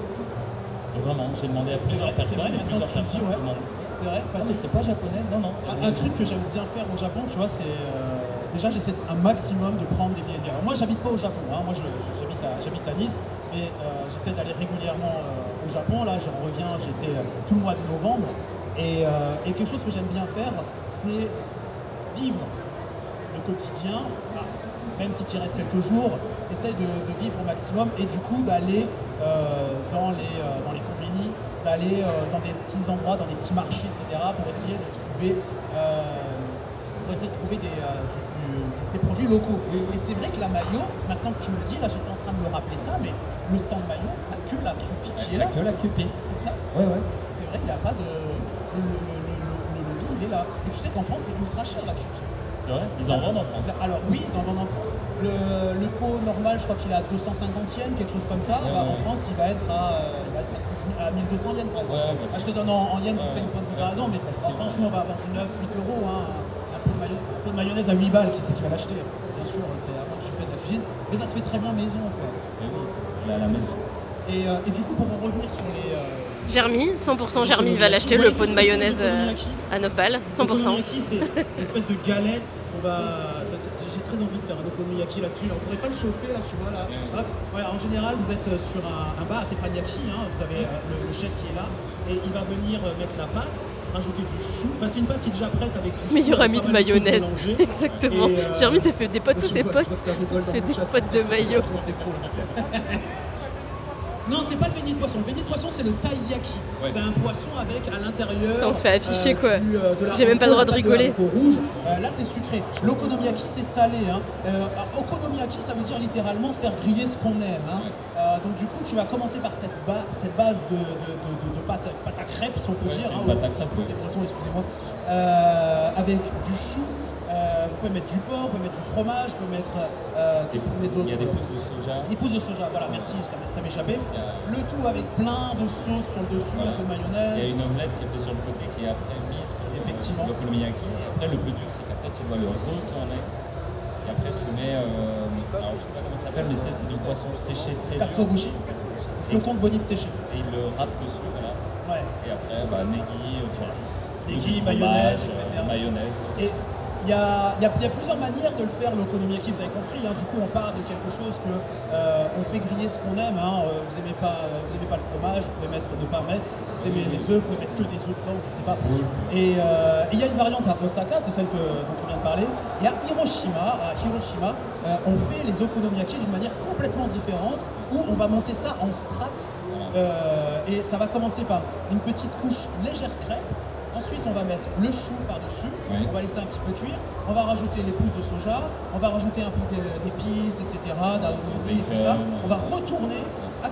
et vraiment, j'ai demandé à C'est plusieurs vrai, c'est vrai, personnes, et maintenant plusieurs que tu le personnes dis, ouais. demandent. C'est vrai, Ah, parce mais que c'est pas japonais, non, non. un, un truc que j'aime bien faire au Japon, tu vois, c'est euh, déjà j'essaie un maximum de prendre des billets d'air. Alors, moi, j'habite pas au Japon, hein, moi je- je- j'habite à, j'habite à Nice, mais euh, j'essaie d'aller régulièrement euh, au Japon. Là, j'en reviens, j'étais euh, tout le mois de novembre, et, euh, et quelque chose que j'aime bien faire, c'est vivre le quotidien. Ah, même si tu y restes quelques jours, essaye de, de vivre au maximum et du coup d'aller euh, dans, les, euh, dans les combini, d'aller euh, dans des petits endroits, dans des petits marchés, et cetera pour essayer de trouver, euh, pour essayer de trouver des, euh, du- du- du- des produits locaux. Et c'est vrai que la maillot, maintenant que tu me le dis, là j'étais en train de me rappeler ça, mais le stand maillot, t'as que la Kewpie qui est Il là. n'y a que la Kewpie. C'est ça? Ouais, ouais. C'est vrai, il n'y a pas de... Le, le, le, le- le lobby, il est là. Et tu sais qu'en France, c'est ultra cher la Kewpie. C'est vrai. Ils en vendent en France. Alors oui, ils en vendent en France. Le, le pot normal, je crois qu'il est à deux cent cinquante yens, quelque chose comme ça. Ouais, Bah, ouais. En France, il va être à, euh, il va être à douze mille à mille deux cents yens par exemple. Ouais, bah, Ah, je te donne en, en yens pour ouais, faire une bonne ouais, comparaison, mais c'est en facile. France, nous, on va avoir du neuf huit euros. Hein. Un, pot de mayo- un pot de mayonnaise à huit balles, qui c'est qui va l'acheter? Bien sûr, c'est à moi que tu fais de la cuisine. Mais ça se fait très bien maison, quoi. Et oui, il est à la maison. Et, euh, et du coup, pour en revenir sur les... euh, Germi, cent pour cent Germi va l'acheter le pot de mayonnaise euh, à neuf balles, cent pour cent. L'okonomiyaki, c'est une espèce de galette. On va... ça- ça- J'ai très envie de faire un okonomiyaki là-dessus. Là, on pourrait pas le chauffer, là, tu vois. Là. Hop. Voilà, en général, vous êtes sur un, un bar à teppanyaki. Hein, vous avez euh, le, le chef qui est là. Et il va venir euh, mettre la pâte, rajouter du chou. Enfin, c'est une pâte qui est déjà prête avec du chou. Meilleur avec ami pas de mal choses mayonnaise. mélangées. Exactement. Et, euh, Germi s'est fait des potes, tous je ses vois- je potes. vois que ça rigole Il se dans fait mon des chat. potes de maillot. C'est cool. Non, c'est pas le beignet de poisson. Le beignet de poisson, c'est le taiyaki. Ouais. C'est un poisson avec à l'intérieur. Putain, on se fait afficher, quoi. du, euh, de la J'ai même pas le droit de haricot, rigoler. haricot rouge. Euh, là, c'est sucré. L'okonomiyaki, c'est salé. Hein. Euh, okonomiyaki, ça veut dire littéralement faire griller ce qu'on aime. Hein. Euh, donc, du coup, tu vas commencer par cette, ba- cette base de, de, de, de- de pâte, pâte à crêpes, si on peut Ouais, dire. c'est hein, une pâte à crêpes, les ouais. Bretons, excusez-moi. Euh, avec du chou. Euh, vous pouvez mettre du porc, vous pouvez mettre du fromage, vous pouvez mettre. Euh, Qu'est-ce que vous pouvez mettre Il y a des d'autre? pousses de soja. Des pousses de soja, voilà, merci, ça, m'est- ça m'échappait. Il y a- Le tout avec plein de sauces sur le dessus, Voilà. un peu de Il y a mayonnaise. une omelette qui est faite sur le côté qui est après mise sur le- Effectivement. l'okonomiyaki. Et après, le plus dur, c'est qu'après, tu dois le retourner. Et après, tu mets. euh, alors, je sais pas comment ça s'appelle, mais c'est c'est du poisson séché très dur. Katsuobushi, Et, flocon de bonite séché. et il le râpe dessus, voilà. Ouais. Et après, bah, negi, euh, tu rajoutes. Negi, du mayonnaise, fromage, et cetera. euh, mayonnaise. Et il y a, il y a- il y a plusieurs manières de le faire, l'okonomiyaki, vous avez compris. Hein, du coup, on parle de quelque chose que euh, on fait griller ce qu'on aime. Hein, euh, vous n'aimez pas, euh, vous aimez pas le fromage, vous pouvez mettre, ne pas mettre. Vous aimez les œufs, vous pouvez mettre que des œufs blancs, je sais pas. Et euh, et il y a une variante à Osaka, c'est celle que, dont on vient de parler. Et à Hiroshima, à Hiroshima, euh, on fait les okonomiyaki d'une manière complètement différente, où on va monter ça en strates. Euh, et ça va commencer par une petite couche légère crêpe. Ensuite, on va mettre le chou par-dessus, Ouais. on va laisser un petit peu cuire, on va rajouter les pousses de soja, on va rajouter un peu d'é- d'épices, et cetera, d'aonori et tout ça. On va retourner, à côté, on va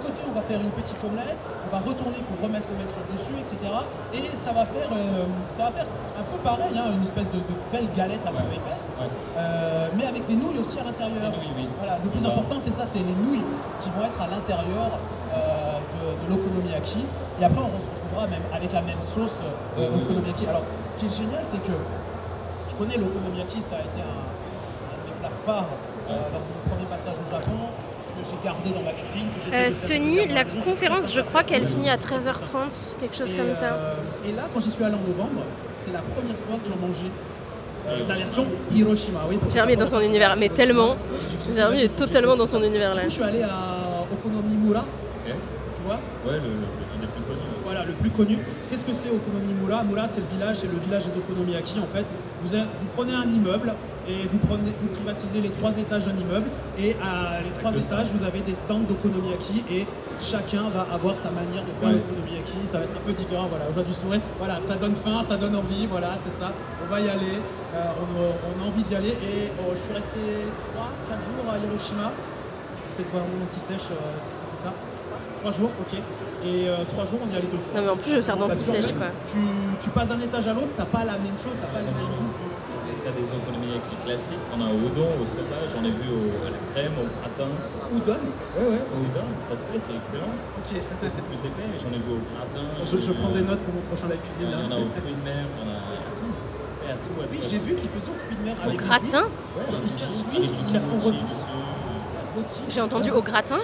faire une petite omelette, on va retourner pour remettre l'omelette sur le dessus, et cetera. Et ça va faire, euh, ça va faire un peu pareil, hein, une espèce de, de belle galette un peu épaisse, Ouais. euh, mais avec des nouilles aussi à l'intérieur. Des nouilles, oui. Voilà, le plus Voilà. important c'est ça, c'est les nouilles qui vont être à l'intérieur euh, de, de l'okonomiyaki. Et après on se retrouvera même avec la même sauce euh, Oui, oui, oui. okonomiyaki. Alors ce qui est génial, c'est que je connais l'okonomiyaki, ça a été un, un de mes plats phares euh, lors de mon premier passage au Japon, que j'ai gardé dans ma cuisine. Que j'essaie Euh, de faire Sony, régulièrement la à la maison. conférence, je crois qu'elle Ouais. finit à treize heures trente, quelque chose Et, comme ça. euh, et là, quand j'y suis allé en novembre, c'est la première fois que j'en mangeais. Euh, la version Hiroshima, oui. parce que Jérémy est ça dans son remonte univers, à mais Hiroshima. tellement. J'ai- j'ai- Jérémy est totalement dans son univers Du là. coup, je suis allé à Okonomimura, Ok. tu vois. Ouais, le, le, le, le plus connu. Voilà, le plus connu. Qu'est-ce que c'est Okonomimura? Mura, c'est le village, c'est le village des okonomiyaki en fait. Vous, avez- vous prenez un immeuble et vous, prenez, vous privatisez les trois étages d'un immeuble et à les trois que ça. étages, vous avez des stands d'okonomiyaki et chacun va avoir sa manière de faire Ouais. l'okonomiyaki. Ça va être un peu différent, voilà, on voit du sourire. Voilà, ça donne faim, ça donne envie, voilà, c'est ça. On va y aller, euh, on, on a envie d'y aller et oh, je suis resté trois quatre jours à Hiroshima. J'essaie de voir mon anti-sèche euh, si c'était ça. trois jours, ok. Et euh, trois jours, on y allait deux fois. Non mais en plus je sers Parce que, en d'anti-sèche fait, quoi. Tu, tu passes d'un étage à l'autre, t'as pas la même chose, t'as pas le La même même chose. goût. T'as des okonomiyaki classiques, on a au udon, au soba, j'en ai vu au, à la crème, au gratin. Udon. Ouais, ouais, au udon, ça se fait, c'est excellent. Ok. Plus épais, mais j'en ai vu au gratin. Je, j'en ai je vu prends au- des notes pour mon prochain live cuisine. Il y en a là. aux fruits de mer, on a à tout. Ça se fait à tout. à Oui, tout, à j'ai tout. vu qu'ils faisaient aux fruits de mer Au avec des gratin huîtres. Ouais, Ils avec cassent du- l'huître, avec ils la font du mochi revenir. dessus. Rôti. J'ai entendu au gratin.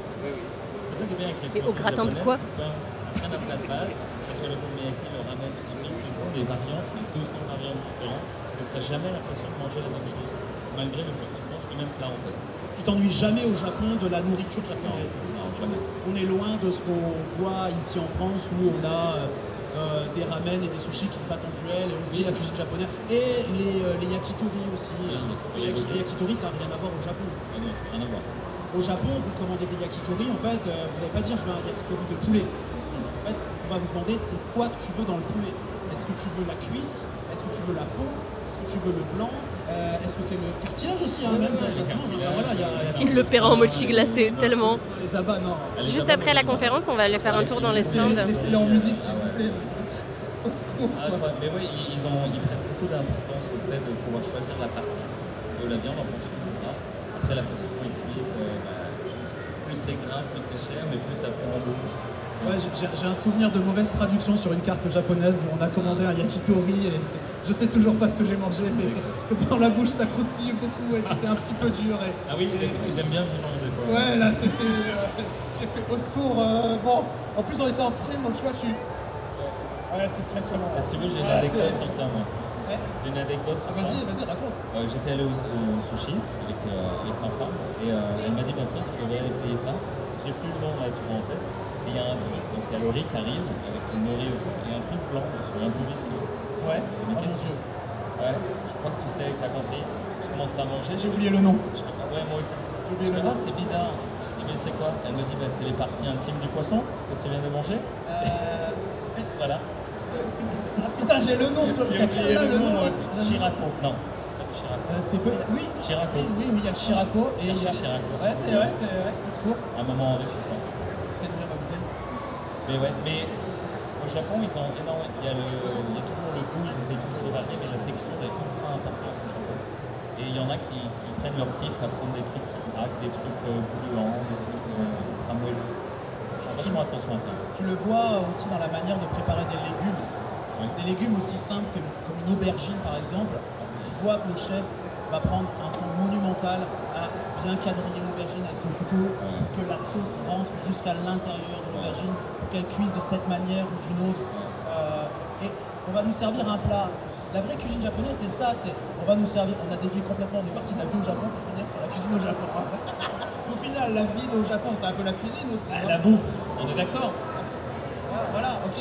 C'est ça qui est bien avec les Et au cuisines gratin de japonaises, quoi? c'est qu'ils prennent un plat de base, que ce soit le okonomiyaki, le ramen, ils font des variantes, des deux cents variantes différentes. Donc t'as jamais l'impression de manger la même chose, malgré le fait que tu manges le même plat en fait. Tu t'ennuies jamais au Japon de la nourriture japonaise. Non, jamais. On est loin de ce qu'on voit ici en France où on a euh, des ramen et des sushis qui se battent en duel et on se dit la cuisine japonaise. Et les, euh, les yakitori aussi. Oui, les, les yaki- yakitori. les yakitori, ça n'a rien à voir au Japon. Ah non, rien à voir. Au Japon, vous commandez des yakitori, en fait, euh, vous n'allez pas dire je veux un yakitori de poulet. En fait, on va vous demander c'est quoi que tu veux dans le poulet. Est-ce que tu veux la cuisse? Est-ce que tu veux la peau? Est-ce que tu veux le blanc? Euh, Est-ce que c'est le cartilage aussi, hein, même ça, ça se mange. Enfin, voilà, il y a- il y a- Il le paiera en mochi glacé, tellement. Les abats, non. Allez, Juste ça va, après la conférence, on va aller faire un tour dans les stands. Laissez-les en musique, s'il vous plaît. Au secours, Ah, quoi. ouais, mais oui, ils, ils ont, ils prennent beaucoup d'importance au fait de pouvoir choisir la partie de la viande en fonction du gras. Après, la façon dont ils cuisent, euh, bah, plus c'est gras, plus c'est cher, mais plus ça fond en bouche. Ouais, j'ai- j'ai j'ai un souvenir de mauvaise traduction sur une carte japonaise où on a commandé un yakitori et je sais toujours pas ce que j'ai mangé, mais dans la bouche ça croustille beaucoup et c'était un petit peu dur. Et, Ah oui, et- ils aiment bien vivant des fois. Ouais, là c'était. euh, j'ai fait au secours. euh, bon, en plus on était en stream donc tu vois, je suis. Ouais, c'est très très bon. Si tu veux, j'ai une Ouais, anecdote c'est- sur ça, moi. Ouais. J'ai une anecdote Ah, sur ça. vas-y, vas-y, raconte. Euh, J'étais allé au, au sushi avec, euh, avec ma femme et euh, elle m'a dit bah, tiens, tu devrais essayer ça. J'ai plus le nom là, tu vois en tête. Et il y a un truc, donc il y a le riz qui arrive avec le nori autour et un truc blanc dessus, un peu visqueux. Ouais, Mais oh mon qu'est-ce que Dieu. c'est? Ouais, je crois que tu sais, t'as compris. Je commence à manger. J'ai oublié le nom. Je fais, ah ouais, moi aussi. J'ai oublié Je le fais, nom. oh, c'est bizarre. Je dis, mais c'est quoi? Elle me dit, bah, c'est les parties intimes du poisson que tu viens de manger. Euh, Voilà. Ah putain, j'ai le nom sur le J'ai papier. oublié là, le nom, nom, euh, là, Shirako. Non, c'est pas du Shirako. Euh, c'est peut oui, Shirako. oui, oui, oui, il y a le Shirako et il y a. Cherchez Shirako, Ouais, c'est vrai, c'est vrai, au secours. Un moment enrichissant. C'est d'ouvrir ma bouteille. Mais ouais, mais au Japon, ils ont énormément. Il y a, le, il y a toujours le goût, ils essayent toujours de varier, mais la texture est ultra importante au Japon. Et il y en a qui, qui prennent leur kiff à prendre des trucs qui craquent, des trucs euh, gluants, des trucs euh, ultra moelleux. Ils font vachement attention à ça. Tu le vois aussi dans la manière de préparer des légumes. Oui. Des légumes aussi simples que, comme une aubergine par exemple. Tu vois que le chef va prendre un temps monumental à bien quadriller l'aubergine avec son couteau Ouais. pour que la sauce rentre jusqu'à l'intérieur de l'aubergine, pour qu'elle cuise de cette manière ou d'une autre. Euh, et on va nous servir un plat. La vraie cuisine japonaise, c'est ça, c'est on va nous servir, on a dévié complètement, on est parti de la vie au Japon pour finir sur la cuisine au Japon. Au final, la vie au Japon, c'est un peu la cuisine aussi. Ah, hein. la bouffe, on est d'accord? Ah, voilà, ok.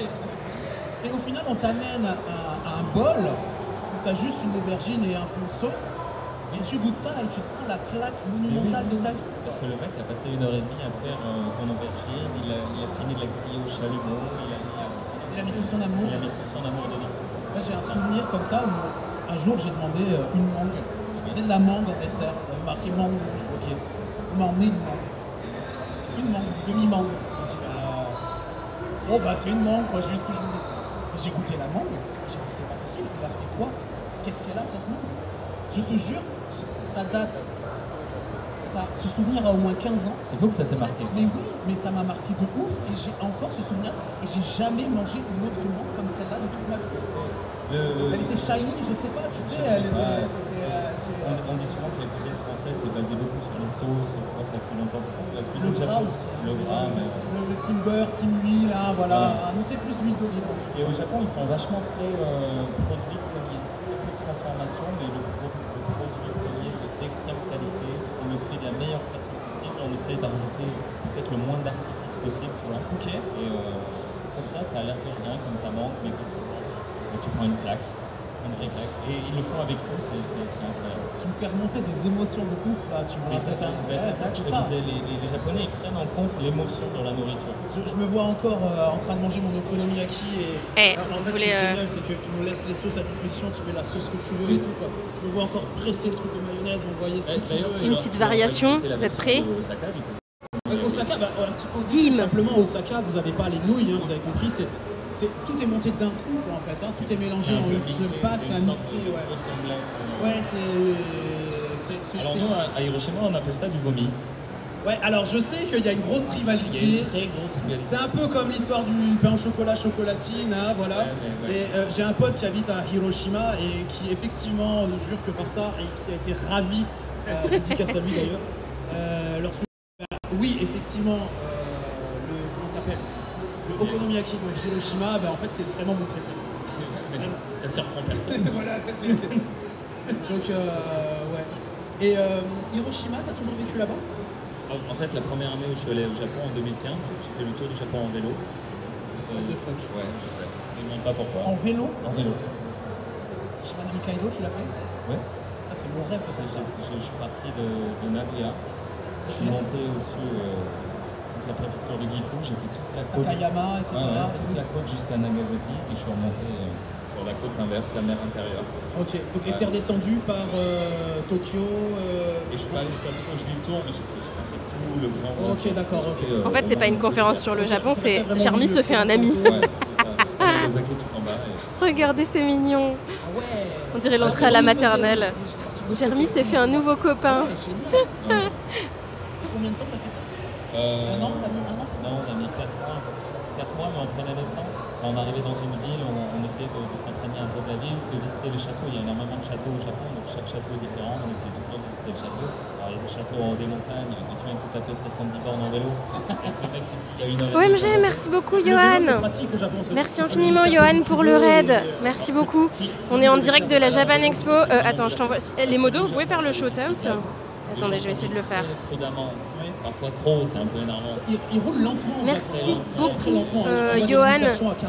Et au final, on t'amène à, à un bol où tu as juste une aubergine et un fond de sauce, et tu goûtes ça et tu te prends la claque monumentale de ta vie. Parce que le mec a passé une heure et demie à faire euh, ton aubergine, il a, il a fini de la griller au chalumeau, il a, il a, Il a mis tout son amour. il a mis tout son amour dedans. Moi, j'ai un souvenir comme ça où un jour j'ai demandé euh, une mangue. J'ai demandé de la mangue en dessert. Il y avait marqué mangue. Je dis ok. Il m'a emmené une mangue. Une mangue, une demi-mangue. J'ai dit Oh bah c'est une mangue, moi j'ai vu ce que je me dis. Et j'ai goûté la mangue, j'ai dit c'est pas possible, il a fait quoi? Qu'est-ce qu'elle a cette mangue? Je te jure, ça date. Ça, ce souvenir a au moins quinze ans. Il faut que ça t'ait marqué. Mais oui, mais ça m'a marqué de ouf et j'ai encore ce souvenir et j'ai jamais mangé une autre mangue comme celle-là de toute ma vie. Le, le... Elle était shiny, je sais pas, tu sais, elle pas. était, euh, on, on dit souvent que la cuisine française c'est basé beaucoup sur les sauces, tu vois, ça fait longtemps tout ça. La cuisine le gras aussi. Le gras, mais... le, le team beurre, team huile, hein, voilà. voilà. Nous c'est plus huile d'olive. Et au Japon ils sont vachement très euh, produits premiers. Peu de transformation, mais le, pro, le produit premier d'extrême qualité, on le fait de la meilleure façon possible. On essaye d'ajouter peut-être le moins d'artifices possible, tu vois. Ok. Et euh, comme ça, ça a l'air de rien, comme ta mangue, mais que tu manges. Et tu prends une claque, une vraie claque. Et ils le font avec tout, c'est incroyable. Tu me fais remonter des émotions de ouf là, tu vois. C'est ça, ouais, c'est ça, je te disais, les, les, les Japonais ils prennent en compte l'émotion dans la nourriture. Je, je me vois encore euh, en train de manger mon okonomiyaki et hey, alors, en fait voulez, ce qui est euh... génial c'est qu'ils nous laissent les sauces à disposition, tu mets la sauce que tu veux et tout quoi. Je me vois encore presser le truc de mayonnaise, envoyer ce que tu veux. Une petite variation, vous êtes prêts? Osaka, du coup. Osaka, bah, un petit peu dit, simplement Osaka, vous n'avez pas les nouilles, hein, vous avez compris, c'est tout est monté d'un coup quoi, en fait, hein, tout est mélangé en une seule pâte, c'est un mixé, ouais. Ouais, c'est... Alors nous, à Hiroshima, on appelle ça du vomi. Ouais, alors je sais qu'il y a une grosse rivalité. Il y a une très grosse rivalité. C'est un peu comme l'histoire du pain au chocolat chocolatine, hein, voilà. Ouais, ouais, ouais. Et euh, j'ai un pote qui habite à Hiroshima et qui effectivement ne jure que par ça et qui a été ravi, euh, dédicace à lui d'ailleurs, euh, lorsque... Oui, effectivement, euh, le... comment ça s'appelle? Le okonomiyaki de Hiroshima, ben, en fait c'est vraiment mon préféré. Ça surprend personne. Voilà, c'est, c'est... Donc euh, ouais. Et euh, Hiroshima, t'as toujours vécu là-bas? En fait, la première année où je suis allé au Japon en deux mille quinze, j'ai fait le tour du Japon en vélo. What the fuck? Ouais, je sais. Je ne demande pas pourquoi. En vélo? En vélo. Shimano Mikaido, tu l'as fait? Ouais. Ah, c'est mon rêve de faire ça. Je, je suis parti de, de Nagoya. Je suis monté au-dessus euh, de la préfecture de Gifu. J'ai fait toute la côte. Takayama, et cetera. Ouais, ouais, toute la côte jusqu'à Nagasaki et je suis remonté euh, sur la côte inverse, la mer intérieure. Ok, donc ouais. Et t'es redescendu par euh, Tokyo euh... Et je suis pas allé jusqu'à Tokyo, je vis le tour, mais j'ai fait, fait tout le grand. Ok, d'accord, ok. Euh, en fait, c'est pas une conférence sur le Japon, c'est Jeremy se fait un ami. Ouais, c'est ça, jusqu'à Nagasaki tout en bas. Et... Regardez, c'est mignon. Ah ouais. On dirait l'entrée à la maternelle. Jeremy s'est fait un nouveau copain. Ouais, génial. Ouais. Combien de temps t'as fait ça? euh, Un an? T'as mis un an? Non, on a mis quatre mois. quatre mois, mais on prenait notre temps. Quand on arrivait dans une ville, on, on essayait de, de s'imprégner un peu de la ville, de visiter les châteaux. Il y a énormément de châteaux au Japon, donc chaque château est différent. On essaie toujours de visiter le château. Alors, il y a des châteaux en haut des montagnes, quand tu viens de tout taper soixante-dix bornes en vélo. Le mec qui dit, il y a une heure O M G, merci beaucoup, Johan. Merci infiniment, Johan, pour le raid. Merci beaucoup. On est en direct de la Japan Expo. Euh, attends, je t'envoie. Les modos, vous pouvez faire le shout-out? Attendez, je vais essayer de le faire. Prudemment. Parfois trop, c'est un peu énervant. Il, il roule lentement. Merci beaucoup, euh, Johan,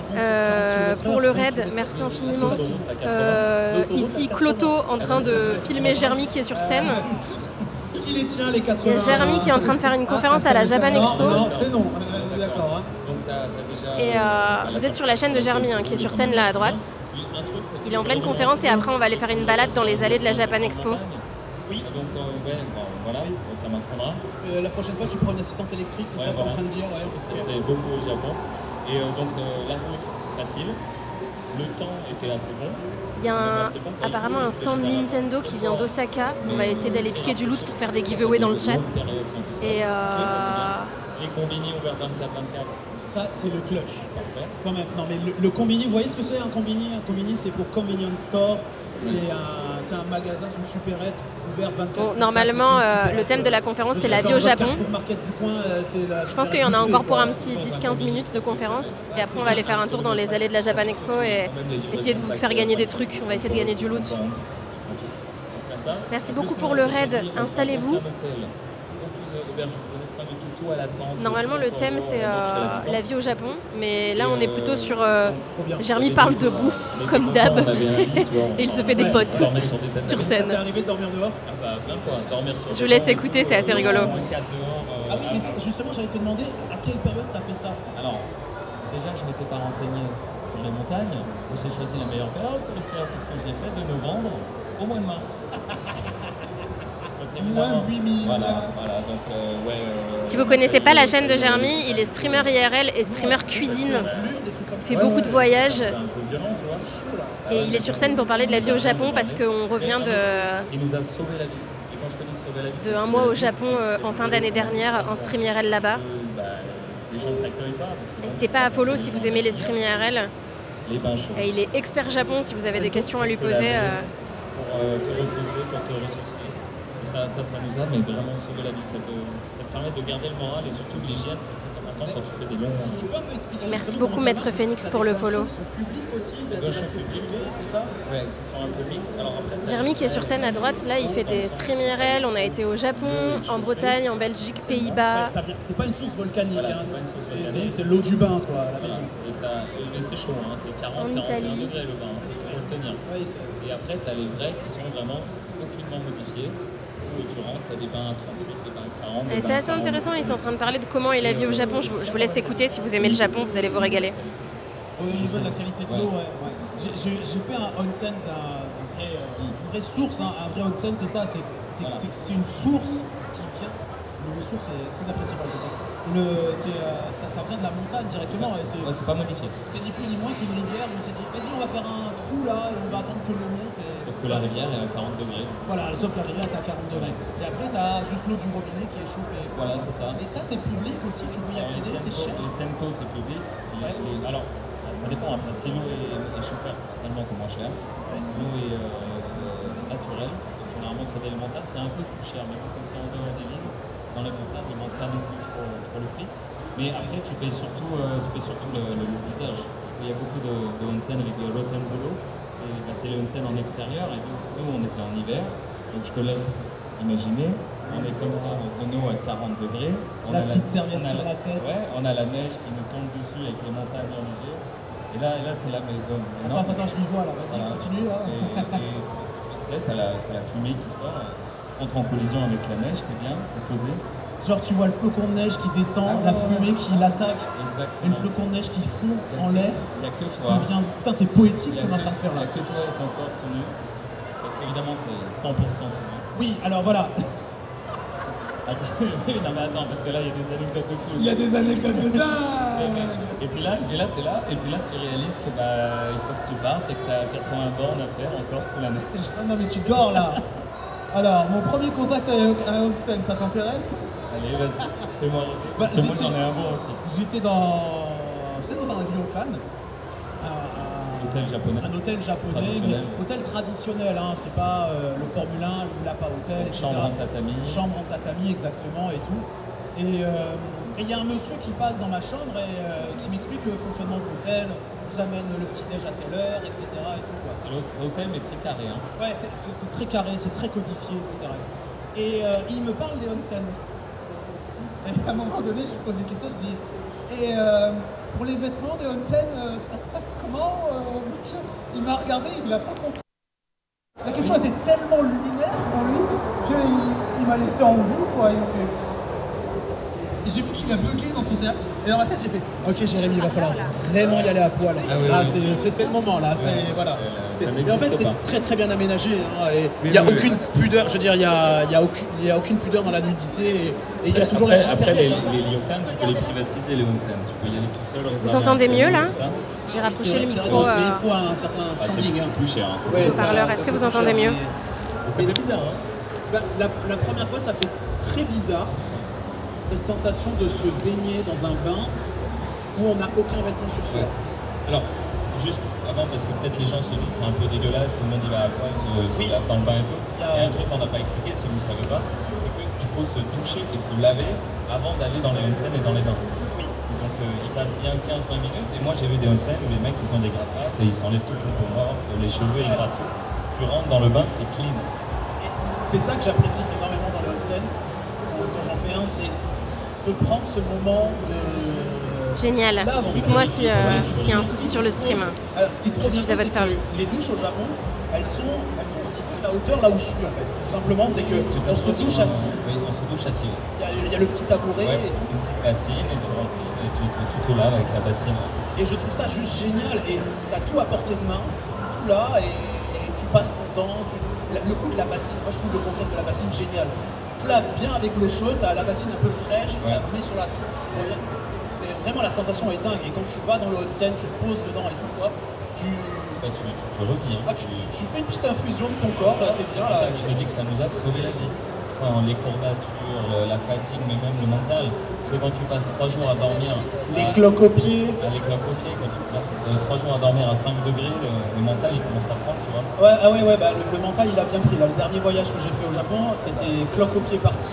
euh, pour le raid. Merci infiniment. Euh, ici, Cloto en train de filmer Jeremy qui est sur scène. Qui les tient, les quatre-vingts? Il y a Jeremy qui est en train de faire une conférence à la Japan Expo. Non, c'est non, d'accord. Et euh, vous êtes sur la chaîne de Jeremy, hein, qui est sur scène là à droite. Il est en pleine conférence et après on va aller faire une balade dans les allées de la Japan Expo. Oui. Donc, euh, ouais, bon, voilà, oui. Ça m'apprendra. Euh, la prochaine fois, tu prends une assistance électrique, c'est ouais, ça que voilà. Tu es en train de dire ouais. Donc, ça se fait beaucoup au Japon. Et euh, donc, euh, la route, facile. Le temps était assez bon. Il y a un, bon, apparemment un stand Nintendo qui vient d'Osaka. On va essayer d'aller piquer du loot pour faire des giveaways dans le chat. Et euh... les combini ouverts vingt-quatre vingt-quatre. Ça, c'est le clutch. Parfait. Quand même. Non, mais le, le combini, vous voyez ce que c'est un combini? Un combini, c'est pour convenience store. C'est un, un magasin, c'est une supérette ouverte vingt-quatre. Bon, normalement, euh, le thème de la conférence, c'est la vie au Japon. Je pense qu'il y en a encore pour un petit dix quinze minutes de conférence. Et après, on va aller faire un tour dans les allées de la Japan Expo et essayer de vous faire gagner des trucs. On va essayer de gagner du loot. Merci beaucoup pour le raid. Installez-vous. Normalement, le thème, c'est euh, la vie au Japon, mais là, on est plutôt sur... Euh, Jeremy parle de bouffe, comme d'hab, et il se fait des potes sur scène. T'es arrivé de dormir dehors? Je vous laisse écouter, c'est assez rigolo. Ah oui, mais justement, j'allais te demander à quelle période t'as fait ça? Alors, déjà, je ne m'étais pas renseigné sur les montagnes. J'ai choisi la meilleure période pour le faire, parce que je l'ai fait de novembre au mois de mars. Donc évidemment. huit mille. Voilà, voilà, donc euh, ouais. euh, Si vous connaissez pas la chaîne de Jeremy, il est streamer I R L et streamer cuisine. Il fait ouais, beaucoup ouais, de voyages c'est un peu violent, tu vois. C'est chaud là. et il est sur scène pour parler de la vie au Japon parce qu'on revient de, Il nous a sauvé la vie. Et quand je te dis sauver la vie, de c'est un sauver mois la au vie, Japon c'est- euh, en fin d'année dernière en stream I R L là-bas. Euh, bah, les gens ne t'accueillent pas. parce que N'hésitez pas à follow si vous aimez les streams I R L. Les bains chauds. Et il est expert Japon si vous avez des questions à lui Te poser. laver, euh, Pour euh, te reposer, pour te ressourcer. Et ça, ça, ça nous a mais vraiment sauvé la vie. Ça te, ça te permet de garder le moral et surtout de l'hygiène, qui est très important quand tu fais des longs. Tu peux un peu expliquer Merci justement beaucoup, comment ça Maître marche? Phoenix, T'as pour des le follow. shows publics aussi, Les t'as deux des shows shows publics, privés, c'est ça? Ouais, qui sont un peu mixtes. Alors après, t'as- Jeremy qui est sur scène à droite, là il fait des streams I R L. On a été au Japon, en Bretagne, en Belgique, Ouais, Pays-Bas. ça vient- C'est pas une source volcanique, Voilà, hein. c'est pas une source C'est- volcanique. c'est l'eau du bain quoi, à la Voilà. maison. Et, t'as- et mais c'est chaud, hein, c'est quarante, En quarante et un Italie. degrés le bain, il faut le tenir. Ouais, c'est- Et après, tu as les vrais qui sont vraiment aucunement modifiés. Où tu rentres, tu as des bains à trente-huit, des bains à quarante. des Et bains c'est à assez quarante. intéressant, ils sont en train de parler de comment est la vie au Japon. Je vous, je vous laisse écouter, si vous aimez le Japon, vous allez vous régaler. Au niveau de la qualité de Ouais. l'eau, ouais. ouais. J'ai- J'ai j'ai fait un onsen d'un d'un vrai, euh, d'une vraie source, hein. Un vrai onsen, c'est ça, c'est c'est- Voilà. c'est- c'est une source qui vient. Le mot source est très apprécié par les Asiatiques. Le- c'est, euh, ça, ça vient de la montagne directement. Et c'est Ouais, c'est pas modifié. c'est ni plus ni moins qu'une rivière où on s'est dit, vas-y, on va faire un trou là et on va attendre que l'eau monte. Et... Sauf que la rivière est à quarante degrés. Voilà, sauf que la rivière est à quarante degrés. Et après, tu as juste l'eau du robinet qui est chauffée. Voilà, c'est ça. Et ça, c'est public aussi, tu peux y accéder, c'est cher. Les Sento, c'est public. Et- Ouais. et- alors, ça dépend. Après, si l'eau est, est chauffée artificiellement, c'est moins cher. Ouais. Si l'eau est euh, euh, naturelle, généralement c'est des montagnes, c'est un peu plus cher. Mais bon, comme c'est en dehors des villes, dans les montagnes, ils ne montent pas non plus trop, trop le prix. Mais après, tu payes surtout, euh, tu payes surtout le, le- le visage. Parce qu'il y a beaucoup de, de onsen avec des rotten bolo. C'est bah, c'est les onsen en extérieur. Et donc, nous, on était en hiver. Donc, je te laisse imaginer. On est comme ça dans une eau à quarante degrés. On La a petite serviette on a sur la tête. Ouais, on a la neige qui nous tombe dessus avec les montagnes enneigées. Et là, là tu es là, mais toi, mais non. Attends, attends, je m'y vois là, vas-y, Voilà. continue là. Et tu as la, t'as la fumée qui sort, euh, entre en collision avec la neige, t'es bien, t'es posé. Genre, tu vois le flocon de neige qui descend, Ah la ouais, fumée qui l'attaque, et le Exactement. flocon de neige qui fond en l'air. Il n'y a que Qui toi. devient... Putain, c'est poétique Il ce y a qu'on est en que- train de faire il y là. a que toi et ton corps tout nu. Parce qu'évidemment, c'est cent pour cent tout nu. Oui, alors voilà, Non mais attends, parce que là, il y a des anecdotes de fou. il y a des anecdotes de Et, dingue. et puis là, et là t'es là, et puis là, tu réalises que bah, il faut que tu partes et que tu as quatre-vingts bornes à faire encore sous la neige. Ah non, mais tu dors là. Alors, mon premier contact avec un onsen, ça t'intéresse? Allez, vas-y, fais-moi rêver. Parce Bah, que moi, j'étais- j'en ai un bon aussi. J'étais dans... J'étais dans un ryokan, un, Hôtel japonais. un hôtel japonais, Traditionnel. mais hôtel traditionnel, hein, c'est pas euh, le Formule un, le Lapa Hotel, et cetera. Chambre en tatami. Chambre en tatami, exactement, et tout. Et euh, et il y a un monsieur qui passe dans ma chambre et euh, qui m'explique le fonctionnement de l'hôtel, vous amène le petit-déj à telle heure, et cetera. Et tout, quoi. C'est l'hôtel, mais très carré. Hein. Ouais, c'est c'est- c'est très carré, c'est très codifié, et cetera. Et euh, il me parle des onsen. Et à un moment donné, je lui pose une question, je dis, et euh, pour les vêtements des onsen, euh, ça se passe comment euh, machin Il m'a regardé, il n'a pas compris. La question était tellement luminaire pour lui qu'il il m'a laissé en vue, quoi. Il m'a fait. Et j'ai vu qu'il a bugué dans son cerveau. Et dans ma tête, j'ai fait, ok Jérémy, il va falloir vraiment y aller à poil. Ah oui, Là, oui, c'est- oui. c'est c'est le moment, là. c'est- Ouais. Voilà. Euh, C'est- ça Et en fait, n'existe c'est pas. très très bien aménagé. hein, et Oui, il n'y a oui, aucune oui. pudeur, je veux dire, il n'y a, il y a, aucune, il y a aucune pudeur dans la nudité. Et et il y a toujours après, la petite après, les, serviette. hein. les ryokans, tu peux les privatiser, les onsen. Tu peux y aller tout seul. Vous réserver entendez un mieux créneau, là tout ça. J'ai C'est rapproché vrai, le c'est vrai, micro. mais il euh, faut un certain Ah, c'est standing. hein. plus cher. Hein, c'est Ouais, plus cher. ça- Haut-parleur, ça est-ce que coûte vous entendez cher, mieux mais- Mais ça fait bizarre. Hein. C'est- bah, la, la première fois, ça fait très bizarre, cette sensation de se baigner dans un bain où on n'a aucun vêtement sur soi. Ouais. Alors, juste avant, parce que peut-être les gens se disent c'est un peu dégueulasse, tout le monde y va à poil, se, se Oui. lave dans le bain et tout. Il y a- Il y a un truc qu'on n'a pas expliqué, si vous ne savez pas, c'est qu'il faut se doucher et se laver avant d'aller dans les onsen et dans les bains. Oui. Donc euh, ils passent bien quinze vingt minutes, et moi j'ai vu des onsen où les mecs ils ont des gratte-pattes et ils s'enlèvent toute le peau morte, les cheveux ils grattent tout. Tu rentres dans le bain, t'es clean. Et c'est ça que j'apprécie énormément dans les onsen, quand quand j'en fais un, c'est de prendre ce moment de... Génial. Là, on- Dites-moi si, euh, Ouais, s'il y a un souci sur le stream. Alors, ce qui est trop Je bien suis à fait, votre c'est que service. Les douches au Japon, elles sont, elles sont au niveau de la hauteur là où je suis en fait. Tout simplement, c'est que Tu on t'assois se douche sur un- assis. Oui, on se douche assis. Il y, a- il y a le petit tabouret Ouais, et tout. une petite bassine et tu remplis et tu, tu, tu te laves avec la bassine. Et je trouve ça juste génial. Et t'as tout à portée de main, tout là, et, et tu passes ton temps, tu... le coup de la bassine, moi je trouve le concept de la bassine génial. Tu te laves bien avec l'eau chaude, tu as la bassine un peu fraîche, tu la mets sur la tronche, tu reviens, c'est- c'est vraiment la sensation est dingue. Et quand tu vas dans le onsen, tu te poses dedans et tout, quoi, tu, Bah, tu, tu, tu reviens. ah, tu, tu fais une petite infusion de ton corps, là, t'es bien C'est là. ça que je te dis que ça nous a sauvé la vie. Enfin, les courbatures, le- la fatigue, mais même le mental. Parce que quand tu passes trois jours à dormir. Les à- cloques aux pieds. à les cloques aux pieds, quand tu passes euh, trois jours à dormir à cinq degrés, le, le mental il commence à prendre, tu vois. Ouais, ah ouais, ouais, bah, le, le mental il a bien pris. Là, le dernier voyage que j'ai fait au Japon, c'était cloque aux pieds parti.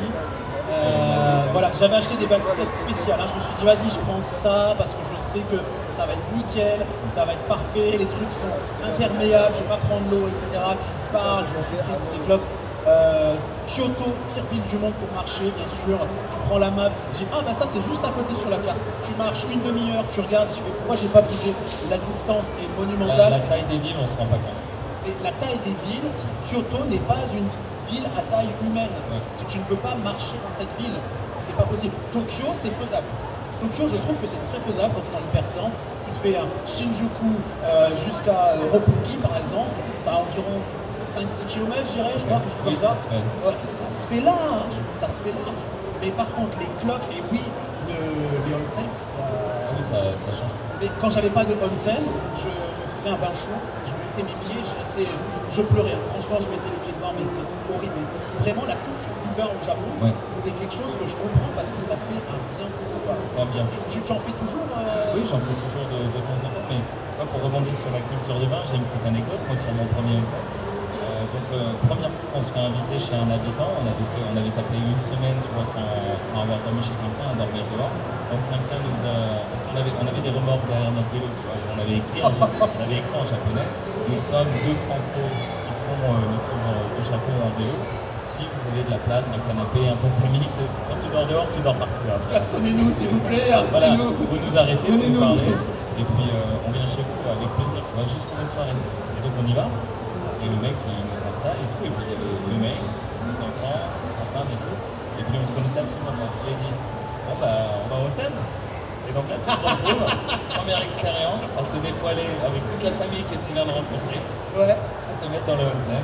Euh, voilà, j'avais acheté des baskets spéciales. hein. Je me suis dit, vas-y, je prends ça parce que je sais que ça va être nickel, ça va être parfait. Les trucs sont imperméables, je vais pas prendre l'eau, et cetera. Tu parles, je me suis pris de ces clopes. Euh, Kyoto, pire ville du monde pour marcher, bien sûr. Tu prends la map, tu te dis, ah bah ça c'est juste à côté sur la carte. Tu marches une demi-heure, tu regardes, tu fais pourquoi j'ai pas bougé. La distance est La, monumentale. la taille des villes, on se rend pas compte. Et la taille des villes, Kyoto n'est pas une ville à taille humaine. Si tu ne peux pas marcher dans cette ville, c'est pas possible. Tokyo, c'est faisable. Tokyo, je trouve que c'est très faisable quand tu es dans l'hypercentre. Tu te fais un Shinjuku euh, jusqu'à euh, Roppongi, par exemple. Tu as environ cinq six kilomètres, je dirais, je crois, que je trouve Oui, ça. ça se fait. Ouais, ça se fait large, ça se fait large. Mais par contre, les cloques, et oui, le, les onsens, Ah oui, ça, ça change tout. mais quand j'avais pas de onsen, je me faisais un bain chaud, je me mettais mes pieds, je restais, je pleurais. Franchement, je mettais les pieds dedans, mais c'est horrible. Mais vraiment, la culture du bain au Japon, Ouais. c'est quelque chose que je comprends parce que ça fait un bien fou. quoi. Enfin, bien. Tu tu en fais toujours euh, Oui, j'en fais toujours de, de temps en temps, mais tu vois, pour rebondir sur la culture du bain, j'ai une petite anecdote, moi sur mon premier onsen. Euh, donc, euh, première fois qu'on se fait inviter chez un habitant, on avait, fait, on avait tapé une semaine, tu vois, sans, sans avoir dormi chez quelqu'un, à dormir dehors. Donc, quelqu'un nous a. Parce qu'on avait, on avait des remords derrière notre vélo, tu vois, et on avait écrit en, ja- on avait écrit en japonais. Nous sommes deux Français qui font euh, le tour euh, du Japon en vélo. Si vous avez de la place, un canapé, un tatami, te- quand tu dors dehors, tu dors partout. Après. Klaxonnez-nous, s'il vous plaît, Voilà, arrêtez-nous. vous nous arrêtez, vous nous Donnez-nous. parlez, et puis euh, on vient chez vous avec plaisir, tu vois, juste pour une soirée. Et donc on y va, et le mec il nous installe et tout, et puis il y avait le mec, ses enfants, sa femme et tout, et puis on se connaissait absolument pas. Il a dit, bon bah on va au Onsen. Et donc là tu te retrouves, première expérience, à te dévoiler avec toute la famille que tu viens de rencontrer, Ouais. à te mettre dans le Onsen.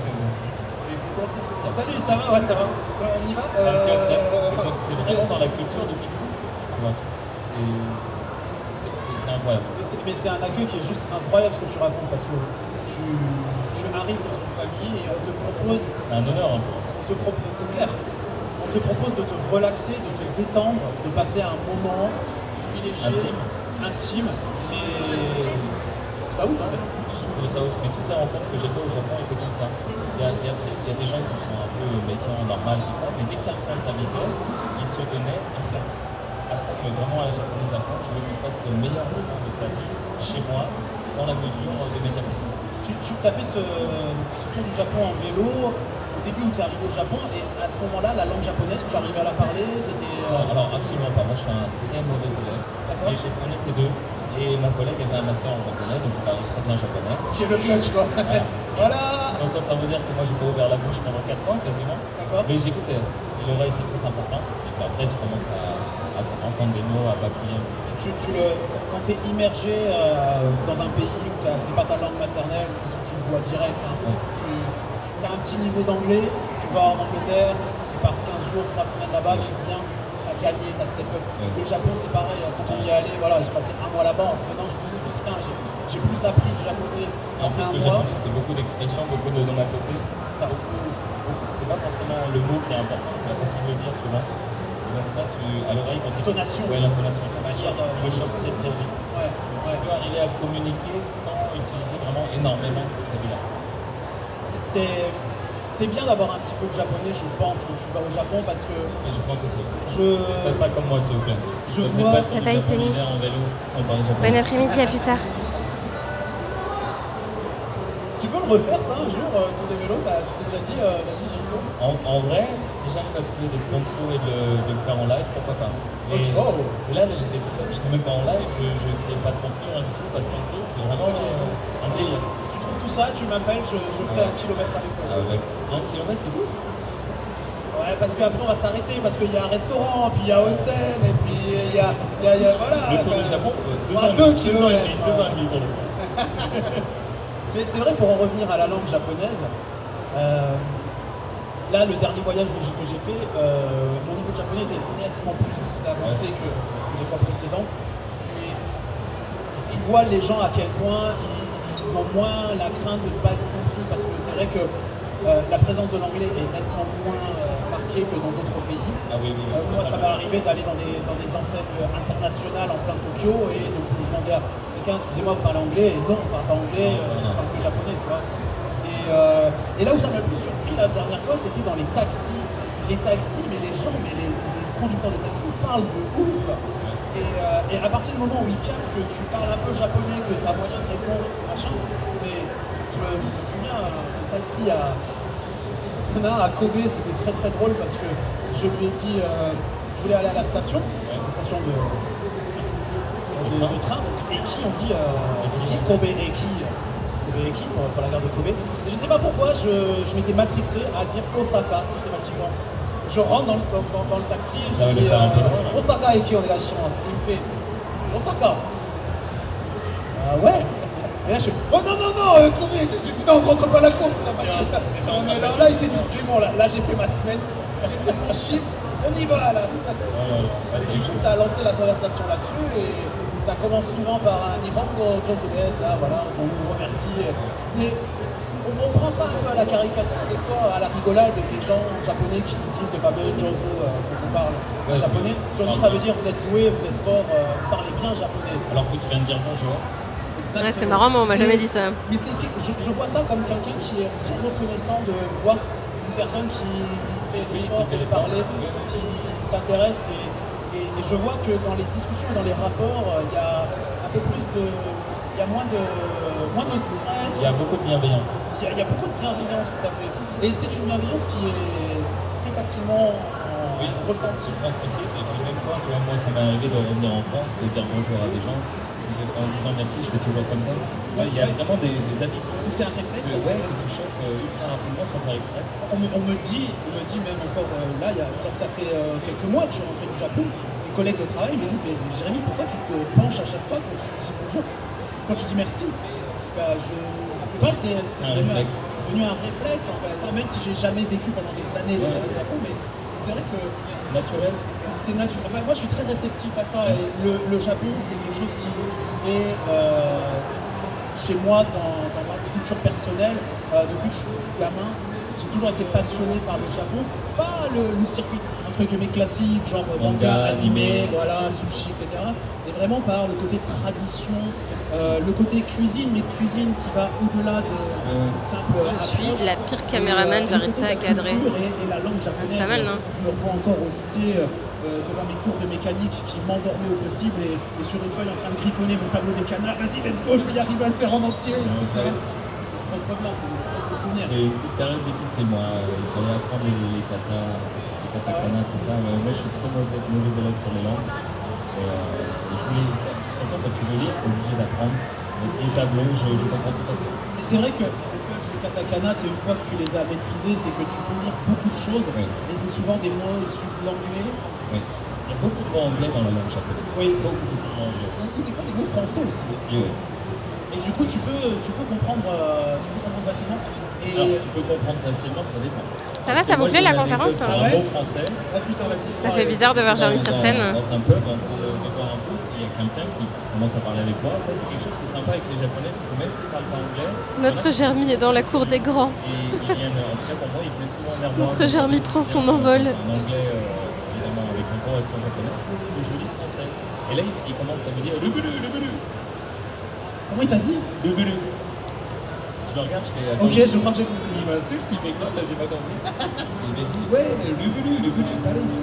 Et c'est quoi, c'est spécial. Salut, ça va? Ouais, ça va. On y va Ah, tu vois, c'est- Euh, c'est donc, c'est vraiment dans la culture depuis tout, tu vois. Et c'est c'est incroyable. Mais c'est- Mais c'est un accueil qui est juste incroyable ce que tu racontes parce que tu, tu arrives dans une famille et on te propose, C'est un honneur un peu. on te propose, c'est clair, on te propose de te relaxer, de te détendre, de passer un moment privilégié, Intime. intime et ça ouf en fait. J'ai trouvé ça ouf, mais toutes les rencontres que j'ai faites au Japon étaient comme ça. Il y a, il y a très- il y a des gens qui sont un peu méfiants, normal, tout ça, mais dès que quelqu'un t'invitait, ils se donnaient à fond. À fond, mais vraiment à la japonaise à fond. Je veux que tu passes le meilleur moment de ta vie chez moi, dans la mesure de mes capacités. Tu, tu as fait ce, ce tour du Japon en vélo au début où tu es arrivé au Japon et à ce moment-là, la langue japonaise, tu arrivais à la parler, t'étais, euh, Non, alors absolument pas. Moi, je suis un très mauvais élève. D'accord. Et j'ai- on était deux. Et mon collègue avait un master en japonais, donc il parlait très bien japonais. qui est le clutch quoi. Voilà. Donc ça veut dire que moi, j'ai pas ouvert la bouche pendant quatre ans quasiment. D'accord. Mais j'écoutais. Et l'oreille, c'est très important. Et puis après, tu commences à, à entendre des mots, à bafouiller un petit peu. Tu, tu le, quand tu es immergé euh, dans un pays où t'as- c'est pas ta langue maternelle, de toute façon, tu le vois direct. hein. Ouais. Tu, tu as un petit niveau d'anglais, tu vas en Angleterre, tu passes quinze jours, trois semaines là-bas, tu viens à gagner ta step up. Ouais. Le Japon, c'est pareil. Quand on y est allé, voilà, j'ai passé un mois là-bas. Maintenant, je me suis dit, putain, j'ai, j'ai plus appris du japonais En en plus, un le mois. japonais, c'est beaucoup d'expressions, beaucoup d'onomatopées. Ça. C'est pas forcément le mot qui est important, c'est la façon de le dire souvent. Et donc ça, tu, à l'oreille, quand tu... L'intonation. Ouais, l'intonation. Tu La manière le chopes- tu le de- chopes très très vite. Ouais, Donc, ouais. tu peux arriver à communiquer sans utiliser vraiment énormément de vocabulaire. C'est- C'est, c'est bien d'avoir un petit peu de japonais, je pense, quand tu vas au Japon parce que Et je pense aussi. je. Faites pas comme moi, s'il vous plaît. Je Ne vois- faites pas le tour du Papa, il Japon se l'hiver en vélo sans parler japonais. Bon après-midi, à plus tard. Tu peux le refaire ça un jour, euh, tour de vélo, t'as- tu t'es déjà dit, euh, vas-y, j'ai le tour. En, en vrai, si j'arrive à trouver des sponsors et de le, de le faire en live, pourquoi pas. Et, Ok, oh. et là, là, j'étais tout seul, je n'étais même pas en live, je ne créais pas de contenu, rien du tout, pas sponsor, c'est vraiment Ok. euh, un délire. Si tu trouves tout ça, tu m'appelles, je, je ferai un kilomètre avec toi. aussi. Avec un kilomètre, c'est tout. Ouais, parce qu'après on va s'arrêter, parce qu'il y a un restaurant, puis il y a Onsen, et puis il y a, il y a, il y a- voilà. Le tour quand du même. Japon, euh, deux Ouais, ans et deux demi, deux ans et demi, kilomètres, deux ans ouais. et demi pour le coup. Mais c'est vrai, pour en revenir à la langue japonaise, euh, là, le dernier voyage que j'ai, que j'ai fait, euh, mon niveau de japonais était nettement plus avancé que, que les fois précédentes. Et tu vois les gens à quel point ils, ils ont moins la crainte de ne pas être compris, parce que c'est vrai que euh, la présence de l'anglais est nettement moins euh, marquée que dans d'autres pays. Ah oui, oui, oui. Euh, moi, ça m'est arrivé d'aller dans des, dans des enseignes internationales en plein Tokyo et de vous demander à quelqu'un, excusez-moi, vous parlez anglais? Et non, on ne parle pas anglais, euh, je parle que japonais, tu vois. Et, euh, et là où ça m'a le plus surpris la dernière fois, c'était dans les taxis. Les taxis, mais les gens, mais les, les conducteurs de taxi parlent de ouf. Et, euh, et à partir du moment où ils captent que tu parles un peu japonais, que tu as moyen de répondre, machin, mais je, je me souviens, un taxi à, à Kobe, c'était très très drôle parce que je lui ai dit, euh, je voulais aller à la station, la station de, de, de train, et qui on dit, euh, Eki, Kobe Eki, Kobe Eki pour, pour la gare de Kobe. Et je sais pas pourquoi, je, je m'étais matrixé à dire Osaka systématiquement. Je rentre dans le, dans, dans le taxi, je dis euh, Osaka Eki, on est là chinois. Il me fait Osaka. Ah ouais. Et là je fais oh non non non euh, Kobe, je suis putain, on rentre pas à la course là parce que on est là, là il s'est dit c'est bon là, là j'ai fait ma semaine, j'ai fait mon chiffre, on y va là. Et du coup ça a lancé la conversation là-dessus et ça commence souvent par un Nihongo Josué, ça voilà, on nous remercie. C'est, on, on prend ça un peu à la caricature, des fois à la rigolade des gens japonais qui utilisent le fameux Jozo euh, quand on parle ouais, japonais. Jozo ça veut dire vous êtes doué, vous êtes fort, euh, vous parlez bien japonais. Alors que tu viens de dire bonjour. Ouais, c'est marrant, mais on m'a jamais dit ça. Mais c'est, je, je vois ça comme quelqu'un qui est très reconnaissant de voir une personne qui fait l'effort de parler, qui s'intéresse. Et, et, et je vois que dans les discussions et dans les rapports, il y a un peu plus de. Il y a moins de, moins de stress. Il y a beaucoup de bienveillance. Il y a, il y a beaucoup de bienveillance, tout à fait. Et c'est une bienveillance qui est très facilement euh, oui, ressentie. Transmissible. Et puis même toi, tu vois, moi, ça m'est arrivé de revenir en France, de dire bonjour à des gens. En disant merci, je fais toujours comme ça. Ouais, il y a ouais. vraiment des, des habitudes. C'est un réflexe, que, ça, ouais, que tu chantes euh, ultra rapidement sans faire exprès. On me, on me dit, on me dit même encore euh, là, il y a, alors que ça fait euh, quelques mois que je suis rentré du Japon, des collègues de travail me disent mais Jérémy, pourquoi tu te penches à chaque fois quand tu dis bonjour, quand tu dis merci? Bah, je ne sais pas, c'est, c'est, un devenu, réflexe. Un, c'est devenu un réflexe en fait. Même si j'ai jamais vécu pendant des années, des ouais. années au Japon, mais c'est vrai que naturel. C'est naturel. Enfin, moi, je suis très réceptif à ça. Et le, le Japon, c'est quelque chose qui est euh, chez moi dans, dans ma culture personnelle. Euh, depuis que je suis gamin, j'ai toujours été passionné par le Japon. Pas le, le circuit entre guillemets classique, genre manga, manga animé, voilà, sushi, et cetera. Mais vraiment par le côté tradition, euh, le côté cuisine, mais cuisine qui va au-delà de euh, simple. Je approche. Suis la pire caméraman, euh, j'arrive pas à cadrer. Et, et la langue japonaise. C'est pas mal, non? Je me revois encore au lycée. Euh, Euh, devant mes cours de mécanique qui m'endormaient au possible et, et sur une feuille en train de griffonner mon tableau des canards, vas-y let's go, je vais y arriver à le faire en entier, et cetera. C'était trop trop bien, c'est des très beaux souvenirs. J'ai eu une petite période difficile moi, il fallait apprendre les, les katas, les katakana, tout ça. Ouais, moi je suis très mauvais, mauvais élève sur les langues. Et, euh, et je voulais, de toute façon quand tu veux lire, tu es obligé d'apprendre. Les tableaux, je, je comprends tout à fait. Mais c'est vrai que les katakana, c'est une fois que tu les as maîtrisés, c'est que tu peux lire beaucoup de choses, oui. Et c'est souvent des mots issus de l'anglais. Oui. Il y a beaucoup de mots anglais dans la langue japonaise. Oui, beaucoup de mots anglais. Ou des fois des mots français aussi. Oui, oui. Et du coup, tu peux, tu peux comprendre, euh, tu peux comprendre facilement. Et alors, tu peux comprendre facilement, ça dépend. Ça va, ça vous plaît la conférence? C'est un mot français. Ah, putain, vas-y. Ça fait bizarre de voir Jérémy sur scène. Dans un pub, on peut voir un peu, il y a quelqu'un qui commence à parler avec moi. Ça, c'est quelque chose qui est sympa avec les Japonais, c'est que même s'ils ne parlent pas anglais. Notre Jérémy est dans la cour des grands. Et ils viennent, en tout cas pour moi, ils venaient souvent vers moi. Notre Jérémy prend son envol. En anglais, euh, évidemment, avec un gros accent japonais. Le joli français. Et là, il, il commence à me dire le bulu, le bulu. Comment il t'a dit? Le bulu. Je le regarde, je fais. Ok, je crois que j'ai compris. Il m'insulte, il fait quoi? Là, j'ai pas compris. Il m'a dit ouais, le bulu, le bulu, Paris.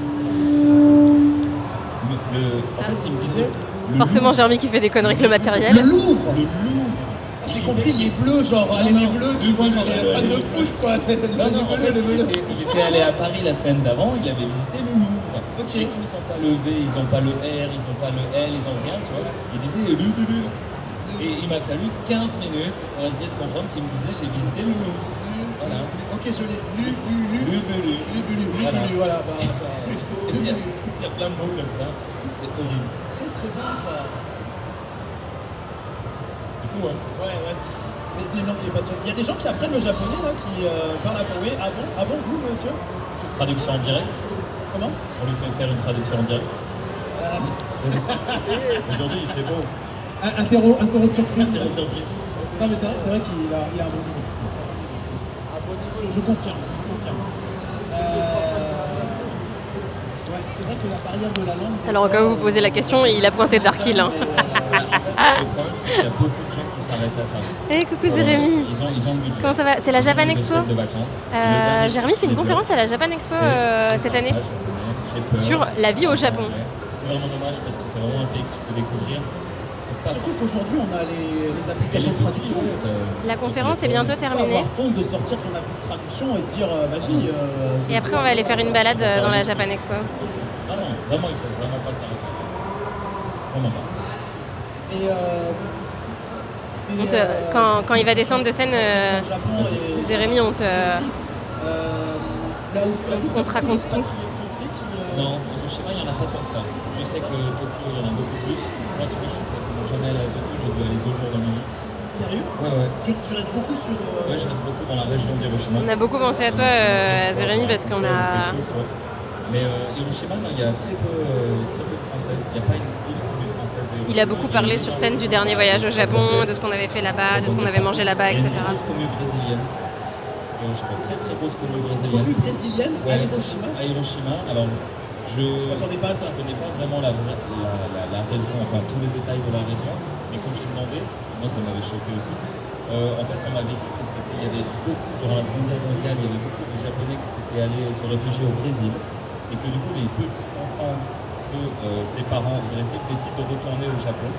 Le, le, en fait, il me disait. Forcément, Jérémy qui fait des conneries avec le matériel. Le Louvre. Le Louvre. Ah, j'ai compris les bleus, genre non, allez, non, les bleus, tu vois, genre les fans de foot, quoi. Non, non, en fait, il était, il était allé à Paris la semaine d'avant, il avait visité le Louvre. Ok. Et ils n'ont pas le V, ils n'ont pas le R, ils n'ont pas le L, ils n'ont rien, tu vois. Il disait le Louvre. Et il m'a fallu quinze minutes pour essayer de comprendre qu'il me disait j'ai visité le Louvre. Voilà. Ok, je l'ai. Lu, lu, lu. Le Belu. Le Belu, le Belu, voilà. Bah, ça... il, y a, il y a plein de mots comme ça. C'est horrible. Très très bien ça. C'est fou, hein? Ouais, ouais, c'est fou. Mais c'est une langue qui est passionnante. Il y a des gens qui apprennent le japonais là, qui euh, parlent à oui, ah bon, ah bon, vous, monsieur? Traduction en direct. Comment? On lui fait faire une traduction en direct. Euh... Aujourd'hui, il fait beau. Interro, interro surprise. Interro surprise. Non, mais c'est vrai, c'est vrai qu'il a, il a un bon niveau. Je, je confirme, je confirme. Euh... Ouais, c'est vrai que la barrière de la langue. Alors, quand vous vous posez la question, il a pointé Dark Hill. Hein. Le problème, c'est qu'il y a beaucoup de gens qui s'arrêtent à ça. Eh, hey, coucou, c'est Rémi. Ils ont, ils ont le budget. Comment ça va? C'est la Japan Expo. Euh, Jérémy fait une conférence à la Japan Expo euh, cette année sur la vie au Japon. C'est vraiment dommage parce que c'est vraiment un pays que tu peux découvrir. Surtout qu'aujourd'hui, on a les, les applications de traduction. La conférence est bientôt terminée. On avoir honte de sortir son appli de traduction et de dire euh, vas-y. Euh, et après, on va aller faire une balade dans la Japan Expo. Non, non, vraiment, il faut vraiment pas s'arrêter à ça. Vraiment pas. Et, euh, et te, euh, quand, quand il va descendre de scène, euh, Jérémy, on te, euh, là où tu on, on te raconte tout. Non, au schéma, il n'y en a pas tant que ça. Je sais que Tokyo, il y en a beaucoup plus. Moi, tu vois, je suis quasiment jamais allé à Tokyo, j'ai dû aller deux jours dans ma vie. Sérieux? Ouais, ouais. Tu, tu restes beaucoup sur... Euh... Ouais, je reste beaucoup dans la région d'Hiroshima. On a beaucoup pensé à toi, euh, Jérémy, parce qu'on a... Mais euh, Hiroshima, non, il y a très peu, euh, très peu de Français. Il n'y a pas une grosse communauté française. Il a beaucoup parlé sur scène du dernier voyage au Japon, de ce qu'on avait fait là-bas, de ce qu'on avait mangé là-bas, et cetera. Il y a une grosse communauté brésilienne. Hiroshima, très très grosse communauté brésilienne. Communauté brésilienne à Hiroshima? À Hiroshima, alors... Je ne pas ça. connais pas vraiment la, la, la, la raison, enfin tous les détails de la raison, mais quand j'ai demandé, parce que moi ça m'avait choqué aussi, euh, en fait on m'avait dit que c'était, il y avait beaucoup, durant la Seconde Guerre mondiale, il y avait beaucoup de Japonais qui s'étaient allés se réfugier au Brésil, et que du coup les petits enfants de euh, ses parents au Brésil décident de retourner au Japon.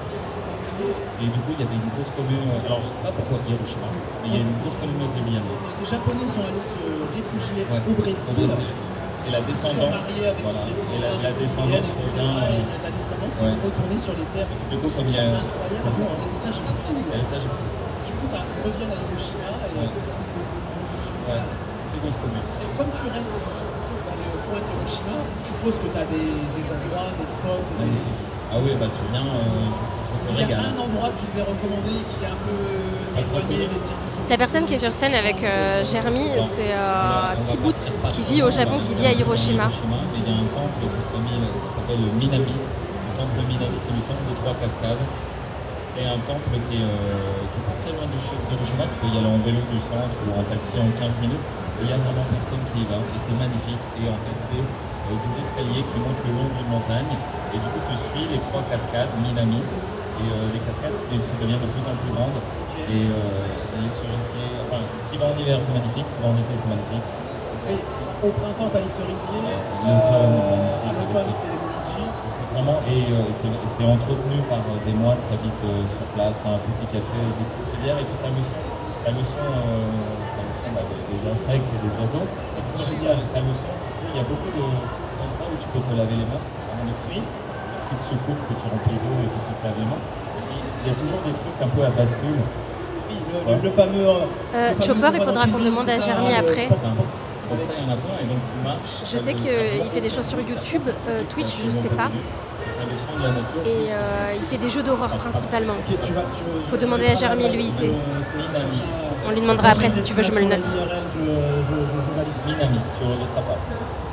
Et du coup, il y avait une grosse commune, alors je ne sais pas pourquoi Hiroshima, mais il y a une grosse commune brésilienne. Les Japonais sont allés se réfugier ouais, au Brésil. Au Brésil. Et la descendance, voilà, et la, la descendance revient. Et la descendance qui ouais. est retournée sur les terres. Du coup, comme il y a. C'est fou, l'héritage est fou. L'héritage est fou. Du coup, ça revient à Hiroshima. Et ouais. Ouais, très grosse commune. Et comme tu restes dans le coin de Hiroshima, je suppose que tu as des, des endroits, des spots. Des... Ah oui, bah tu viens. Euh, S'il y a un endroit que tu devais recommander qui est un peu éloigné des circuits. La personne qui est sur scène avec euh, Jérémy, c'est euh, Tibout, qui vit au Japon, qui vit à Hiroshima. Il y a un temple qui s'appelle le Minami. Le temple Minami, c'est le temple des trois cascades. Et un temple qui est, euh, qui est pas très loin de Hiroshima. Tu peux y aller en vélo du centre ou en taxi en quinze minutes. Et il y a vraiment personne qui y va. Et c'est magnifique. Et en fait, c'est euh, des escaliers qui montent le long d'une montagne. Et du coup, tu suis les trois cascades Minami. Et euh, les cascades qui deviennent de plus en plus grandes. Et euh, les cerisiers, enfin, tu vas en hiver, c'est magnifique, tu vas en été, c'est magnifique. Et au printemps, tu as les cerisiers, euh, euh, à l'automne, c'est les mouliniers. C'est vraiment, et euh, c'est entretenu par euh, des moines qui habitent euh, sur place, tu as un petit café, des petites rivières, et puis tu as le son, t'as le son, euh, t'as le son bah, des, des insectes et des oiseaux. Et c'est génial, tu as le son, tu sais, il y a beaucoup d'endroits où tu peux te laver les mains avant de cuire, une petite soucoupe que tu remplis d'eau et que tu te laves les mains. Il y a toujours des trucs un peu à bascule. Oui, le, ouais. le, le fameux. Euh, le Chopper, il faudra qu'on demande à Jérémy après. Comme ça, il y en a plein et donc tu marches. Je sais qu'il fait des choses sur YouTube, euh, Twitch, je sais pas. Et euh, il fait des jeux d'horreur principalement. Okay, tu vas, tu, faut demander à Jérémy, lui, il sait. On lui demandera après si tu veux, je me le note. Minami, tu ne le regretteras pas.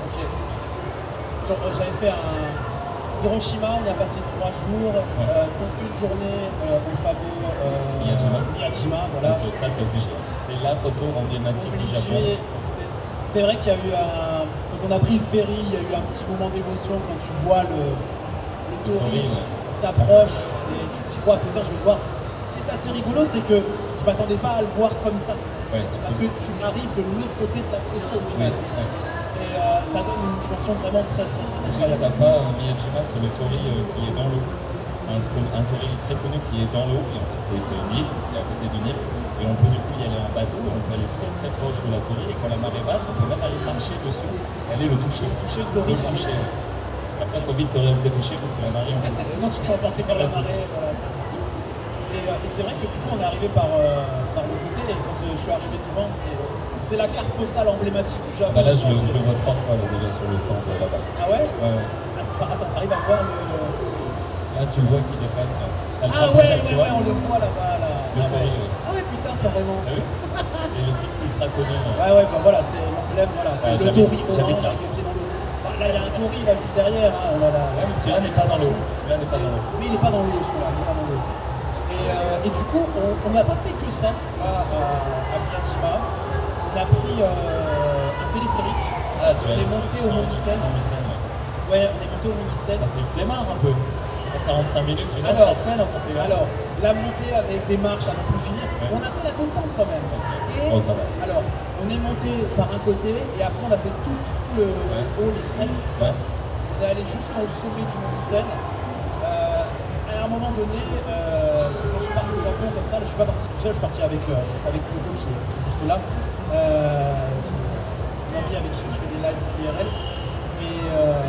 Ok. J'avais fait un. Hiroshima, on y a passé trois jours, ouais. euh, donc une journée euh, au fameux euh, Miyajima. Miyajima, voilà. Ça, t'es obligé. C'est la photo emblématique du Japon. C'est vrai qu'il y a eu un... Quand on a pris le ferry, il y a eu un petit moment d'émotion quand tu vois le, le tori qui s'approche et tu te dis, ouais, putain, je vais le voir. Ce qui est assez rigolo, c'est que je m'attendais pas à le voir comme ça. Ouais, parce que tu arrives de l'autre côté de la photo au final. Ouais, ouais. Et euh, ça donne une dimension vraiment très très très incroyable. Ça va, Miyajima, c'est le tori euh, qui est dans l'eau. Un, un tori très connu qui est dans l'eau. Et en fait, c'est une île, qui est à côté d'une île. Et on peut du coup y aller en bateau. Et on peut aller très très proche de la tori. Et quand la marée basse, on peut même aller marcher dessus et aller le toucher. Toucher le tori. Le toucher. Après, il faut vite te dépêcher parce que la marée. On peut... Sinon, tu te fais emporter par la marée. Voilà, et, euh, et c'est vrai que du coup, on est arrivé par, euh, par le côté. Et quand euh, je suis arrivé devant, c'est. C'est la carte postale emblématique du Japon. Bah là, je, je le vois trois fois là, déjà sur le stand là-bas. Ah ouais, ouais, ouais. Attends, t'arrives à voir le... Là, tu le vois qui dépasse là. Ah ouais, ouais, ouais, on le voit là-bas. Là. Le Ah tori, ouais. ouais. Ah ouais, putain, carrément. Ah oui. Et le truc ultra connu. ouais. Ouais, ouais, bah voilà, c'est l'emblème, voilà, c'est Ouais, le j'habite- tori j'habite orange là. avec les pieds dans l'eau. Bah, là, il y a un tori là juste derrière, hein, on a la- Ouais, mais celui-là n'est pas dans l'eau. Celui-là n'est pas dans l'eau. Mais il n'est pas dans l'eau, celui-là, il est pas dans l'eau. Et, euh, et du coup, on on n'a pas fait que ça, tu vois, à, à Miyajima. On a pris euh, un téléphérique. Ah, tu on vas est aller monté sur- au Mont Micène. Mont Micène, ouais. Ouais, on est monté au Mont Micène. Ça fait le flemmard un peu. quarante-cinq minutes, tu vois, Alors, ça se fait là pour tes gars. alors, la montée avec des marches à non plus finir, Ouais. on a fait la descente quand même. Et Bon, ça va. alors, on est monté par un côté et après on a fait tout, tout le Ouais. haut, les crêtes, tout ça. Ouais. On est allé jusqu'au sommet du Mont Micène. Euh, à un moment donné, euh, parce que quand je pars au Japon comme ça, là, je suis pas parti tout seul, je suis parti avec, euh, avec Toto qui est, qui est juste là, euh, qui est un ami avec qui je fais des lives I R L. Et,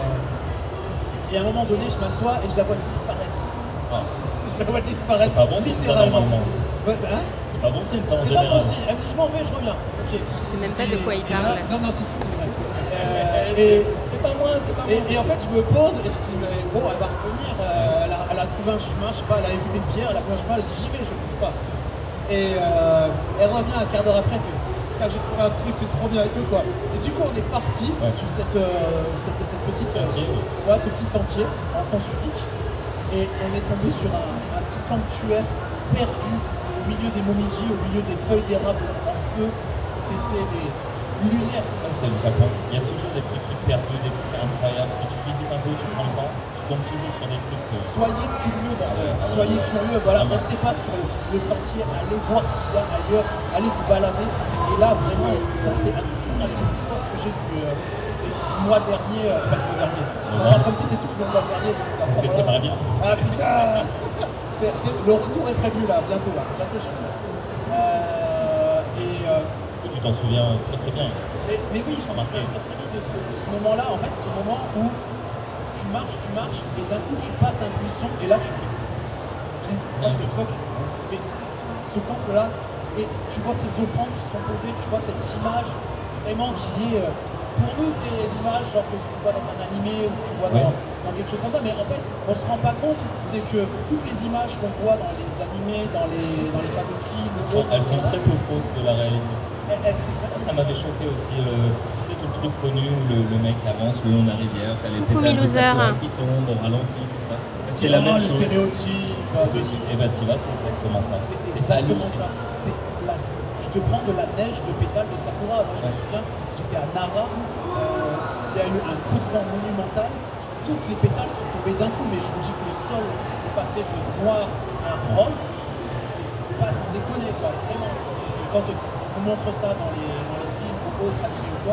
euh, et à un moment donné, je m'assois et je la vois disparaître. Ah. Je la vois disparaître, C'est pas bon signe, ça, littéralement. normalement. Ouais, bah, hein C'est pas bon signe, ça, en c'est pas général. bon signe. Elle me dit, je m'en vais, je reviens. Ok. Je sais même pas de Et- quoi il et là- parle. non, non, si, si, c'est vrai. Euh, et, C'est pas moi, c'est pas moi. et, et en fait, je me pose et je dis, mais bon, elle va revenir. euh, elle, a, elle a trouvé un chemin, je sais pas, elle avait vu des pierres, elle a trouvé un chemin, elle dit, j'y vais, je ne bouge pas. Et euh, elle revient un quart d'heure après, elle fait, putain, j'ai trouvé un truc, c'est trop bien et tout, quoi. Et du coup, on est parti Ouais. sur cette, euh, cette, cette- cette petite, euh, Sentier, ouais. ouais, ce petit sentier en sens unique. Et on est tombé sur un, un petit sanctuaire perdu au milieu des momiji, au milieu des feuilles d'érable en feu. C'était les lumières. Ça, c'est le Japon. Il y a toujours des petits trucs perdus, des trucs incroyables. Si tu visites un peu, tu prends le temps, tu tombes toujours sur des trucs. euh, Soyez curieux, bordel. Ah ouais, ah ouais, Soyez ouais. curieux, voilà, Vraiment. restez pas sur le, le sentier, allez voir ce qu'il y a ailleurs, allez vous balader. Et là, vraiment, ça c'est un des souvenirs les plus forts que j'ai du, euh, du- du mois dernier, euh, enfin du mois dernier. J'en Ouais. parle comme si c'était toujours le mois dernier. je sais, Parce que encore t'aimerais là. bien. Ah putain C'est- c'est- Le retour est prévu là, bientôt là, bientôt j'y retourne. Euh, et, euh, Et tu t'en souviens très très bien. mais, mais oui, je me Remarqué. souviens très très bien de ce, de ce moment-là, en fait, ce moment où tu marches, tu marches, et d'un coup tu passes un buisson, et là tu fais eh, what the fuck. Et ce temple-là, et tu vois ces offrandes qui sont posées, tu vois cette image vraiment qui est. euh, pour nous, c'est l'image genre que tu vois dans un animé ou que tu vois dans, Ouais. dans quelque chose comme ça, mais en fait, on se rend pas compte, c'est que toutes les images qu'on voit dans les animés, dans les, dans les fameux films, Elles sont, elles sont très peu fausses de la réalité. elles- elles- c'est Ça, ça m'avait choqué aussi. euh, tu sais, tout le truc connu où le, le mec avance le long de la rivière, t'as les Coucou, pétales de Milouzer. sakura qui tombent, au ralenti, tout ça. Ça, C'est c'est la vraiment même le chose. stéréotype. euh, C'est- de- Et bah, tu vois, c'est exactement ça. C'est C'est pas exactement hallucinant. ça. C'est la- Tu te prends de la neige de pétales de sakura. Moi, je me Ouais. souviens, j'étais à Nara. euh, Il y a eu un coup de vent monumental. Toutes les pétales sont tombées d'un coup, mais je vous dis que le sol est passé de noir à rose. C'est pas d'en déconner, quoi. Vraiment. c'est- Quand on vous montre ça dans les, dans les films ou autres animés ou quoi,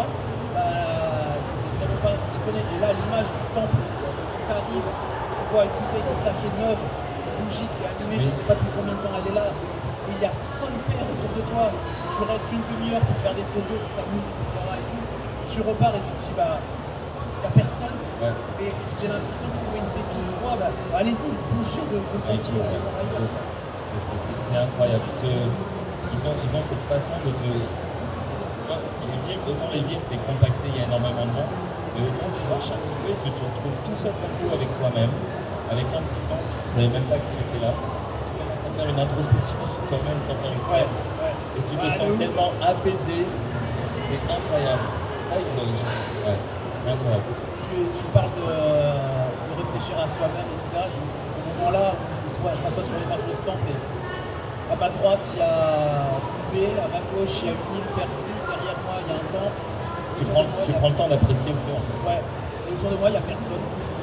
bah, c'est vraiment pas d'en déconner. Et là, l'image du temple où tu arrives, je vois une bouteille de saké neuve, une bougie qui est allumée, Oui. tu sais pas depuis combien de temps elle est là. Et il y a cent paires autour de toi. Tu restes une demi-heure pour faire des photos, tu t'amuses, et cetera. Et tout. Tu repars et tu te dis, bah, il n'y a personne. Ouais. Et j'ai l'impression de trouver une pépite ou quoi. Bah, allez-y, bougez de vos sentiers. Ouais, allez voir ailleurs. Et c'est- C'est c'est incroyable. Ce- ils, ont, ils ont cette façon de te. Ouais, les villes, autant les villes c'est compacté, il y a énormément de monde, mais autant tu marches un petit peu et tu te retrouves tout seul d'un coup avec toi-même, avec un petit temps, tu ne savais même pas qu'il était là. Tu commences à faire une introspection sur toi-même sans faire exprès. Et tu te Ouais, sens de ouf. tellement apaisé et incroyable. Ça, ils ont. Ouais, c'est incroyable. Tu, tu parles de, de réfléchir à soi-même, et cetera. Je, au moment-là où je m'assois je m'assois sur les marches de ce temple, et à ma droite il y a une baie, à ma gauche il y a une île perdue, derrière moi il y a un temple. Tu Autour prends, de moi, tu il y a- prends le temps d'apprécier autour. Ouais, et autour de moi il n'y a personne.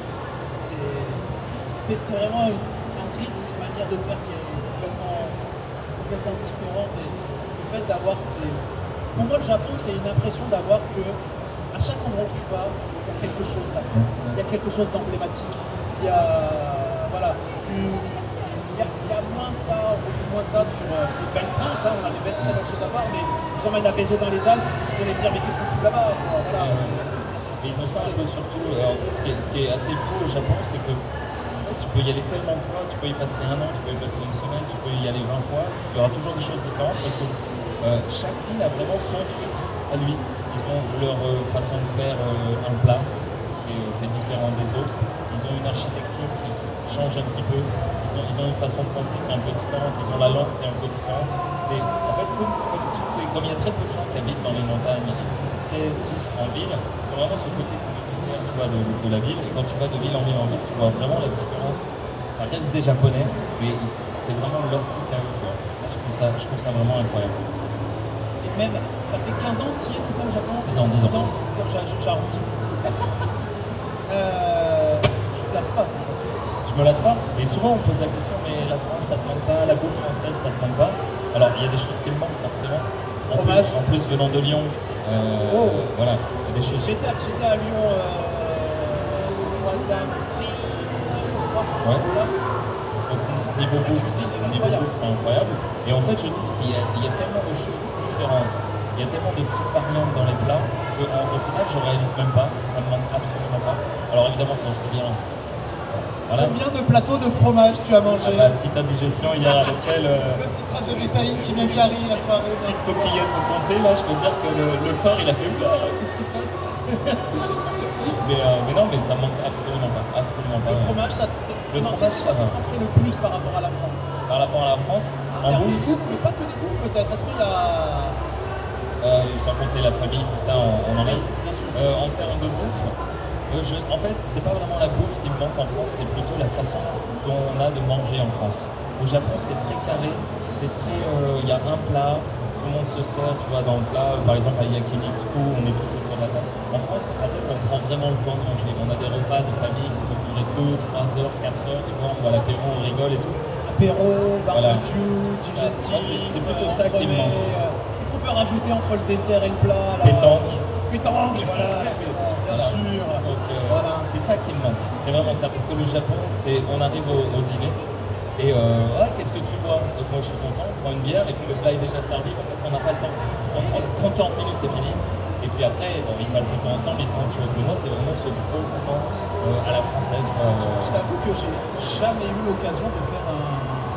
Et c'est c'est vraiment une- un rythme, une manière de faire qui est complètement, complètement différente. Et le fait d'avoir ces. Pour moi, le Japon, c'est une impression d'avoir que à chaque endroit où tu vas, il y a quelque chose là. Il y a quelque chose d'emblématique. Il y a. Voilà. Tu. Il y, a, il y a moins ça, on retrouve moins ça sur euh, les belles France, hein, on a des belles, très belles choses à voir, mais ils emmènent à baiser dans les Alpes, vous allez me dire, mais qu'est-ce qu'on fout là-bas quoi. Voilà, c'est- c'est- Et ils ont ça un peu surtout. Alors, ce, qui est, ce qui est assez fou au Japon, c'est que en fait, tu peux y aller tellement de fois, tu peux y passer un an, tu peux y passer une semaine, tu peux y aller vingt fois. Il y aura toujours des choses différentes parce que euh, chaque ville a vraiment son truc à lui. Ils ont leur euh, façon de faire euh, un plat qui est, qui est différent des autres. Ils ont une architecture qui, qui change un petit peu. Ils ils ont, ils ont une façon de penser qui est un peu différente, ils ont la langue qui est un peu différente. C'est, en fait, comme, comme, tout est- comme il y a très peu de gens qui habitent dans les montagnes, ils sont très tous en ville, c'est vraiment ce côté communautaire, tu vois, de, de la ville. Et quand tu vas de ville en ville en ville, tu vois vraiment la différence. Ça reste des Japonais, mais ils- c'est vraiment leur truc à eux, tu vois. Ça, je trouve ça, je trouve ça vraiment incroyable. Et même, ça fait quinze ans que tu y es, c'est ça au Japon? dix ans, dix ans. dix ans, j'ai- j'ai arrondi. euh, tu te lasses pas, en fait. Je me lasse pas. Et souvent on me pose la question, mais la France ça te manque pas, la bouffe française ça te manque pas. Alors il y a des choses qui me manquent forcément. En plus, Fromage. en plus venant de Lyon, euh, Oh. voilà, il y a des choses. J'étais à, j'étais à Lyon euh, au mois d'avril, je crois, Ouais. comme ça. Donc niveau bouffe, cuisine est niveau incroyable. bouffe c'est incroyable. Et en fait je dis, il y, a, il y a tellement de choses différentes, il y a tellement de petites variantes dans les plats qu'au final je réalise même pas, ça me manque absolument pas. Alors évidemment quand je reviens, voilà. Combien de plateaux de fromage tu as mangé? Ah, la petite indigestion hier à l'hôtel. Euh... Le citrate de bétaïne qui vient carry la soirée. Petite coquillette au comté, là, je peux dire que le, le corps il a fait oula, qu'est-ce qui se passe? mais, euh, mais non, mais ça manque absolument pas, absolument pas. Le fromage, ça, c'est c'est Le non, fromage, qu'est-ce qui ça va. t'a manqué le plus par rapport à la France? Par rapport à la France, En en termes de bouffe, bouffe, mais pas que des bouffes peut-être. Est-ce qu'il y a. euh, sans compter la famille, tout ça, on, on en Oui, est. bien sûr. Euh, en termes de bouffe, euh, je, en fait, c'est pas vraiment la bouffe qui me manque en France, c'est plutôt la façon dont on a de manger en France. Au Japon, c'est très carré, c'est très. Il y a un plat, tout le monde se sert, tu vois, dans le plat. Par exemple, à Yakiniku, on est tous autour de la table. En France, en fait, on prend vraiment le temps de manger. On a des repas de famille qui peuvent durer deux, trois heures, quatre heures, tu vois, on va à l'apéro, on rigole et tout. Apéro, Voilà. barbecue, digestif. Non, c'est- c'est plutôt euh, ça qui me entremets, manque. euh, Qu'est-ce qu'on peut rajouter entre le dessert et le plat là? Pétanque. Pétanque, voilà, la pétanque, bien Voilà. sûr. Donc, euh, Voilà. c'est ça qui me manque. C'est vraiment ça. Parce que le Japon, c'est, on arrive au, au dîner et euh, ah, qu'est-ce que tu bois? Donc moi je suis content, on prend une bière et puis le plat est déjà servi. En fait, on n'a pas le temps. En trente à quarante minutes, c'est fini. Et puis après, bon, ils passent le temps ensemble, ils font autre chose. Mais moi, c'est vraiment ce gros moment euh, à la française. quoi. Je, je t'avoue que j'ai jamais eu l'occasion de faire un,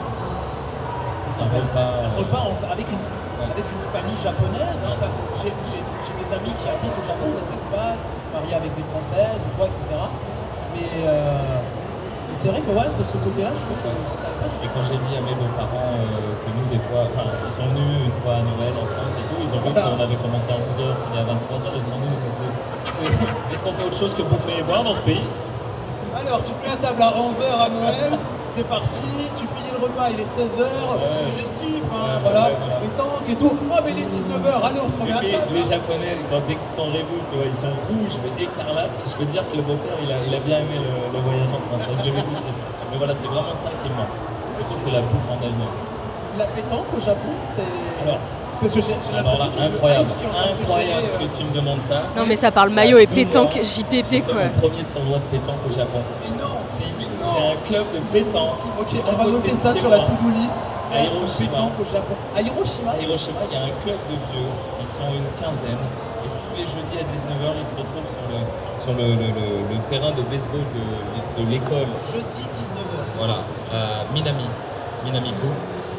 comment ça Un s'appelle repas, un euh, repas en- avec, une, Ouais. avec une famille japonaise. hein. Enfin, j'ai, j'ai- j'ai des amis qui habitent au Japon, des expats, qui sont mariés avec des Françaises ou quoi, et cetera. Mais, euh, mais c'est vrai que ouais, ce, ce côté-là, je ne savais pas du Et tout. quand j'ai dit à mes beaux-parents euh, que nous, des fois, enfin, ils sont venus une fois à Noël en France et tout, ils ont vu qu'on avait commencé à onze heures, fini à vingt-trois heures, ils se sont dit, est-ce qu'on fait autre chose que bouffer et boire dans ce pays? Alors, tu te mets à table à onze heures à Noël, c'est parti, tu finis le repas, il est seize heures, Ouais. c'est digestif, hein, Ouais, voilà, ouais, voilà. pétanque et tout. Oh, mais il est dix-neuf heures, allez, on se remet Et à puis, table. les hein. Japonais, quand, dès qu'ils sont rébus, tu vois, ils sont rouges, mais écarlates. Je peux dire que le beau-père, il a, il a bien aimé le, le voyage en France. Je l'ai vu tout de suite. Mais voilà, c'est vraiment ça qui me manque. Plutôt que la bouffe en elle-même. La pétanque au Japon, c'est. Alors, c'est ce que j'ai j'ai alors l'impression là, qu'il y a le incroyable, hype qui est en train de se incroyable gérer, ce que euh. tu me demandes ça. Non mais ça parle maillot et Deux pétanque, mois, J P P j'ai fait quoi. mon premier tournoi de pétanque au Japon. Mais non, Si, mais j'ai non. un club de pétanque. Ok, à on va côté noter de ça chez sur la moi. to-do list. À Hiroshima. Pétanque au Japon. À Hiroshima. À Hiroshima, il y a un club de vieux, ils sont une quinzaine, et tous les jeudis à dix-neuf heures, ils se retrouvent sur le, sur le, le- le- le terrain de baseball de, de l'école, Jeudi dix-neuf heures. voilà, à Minami, Minamiku,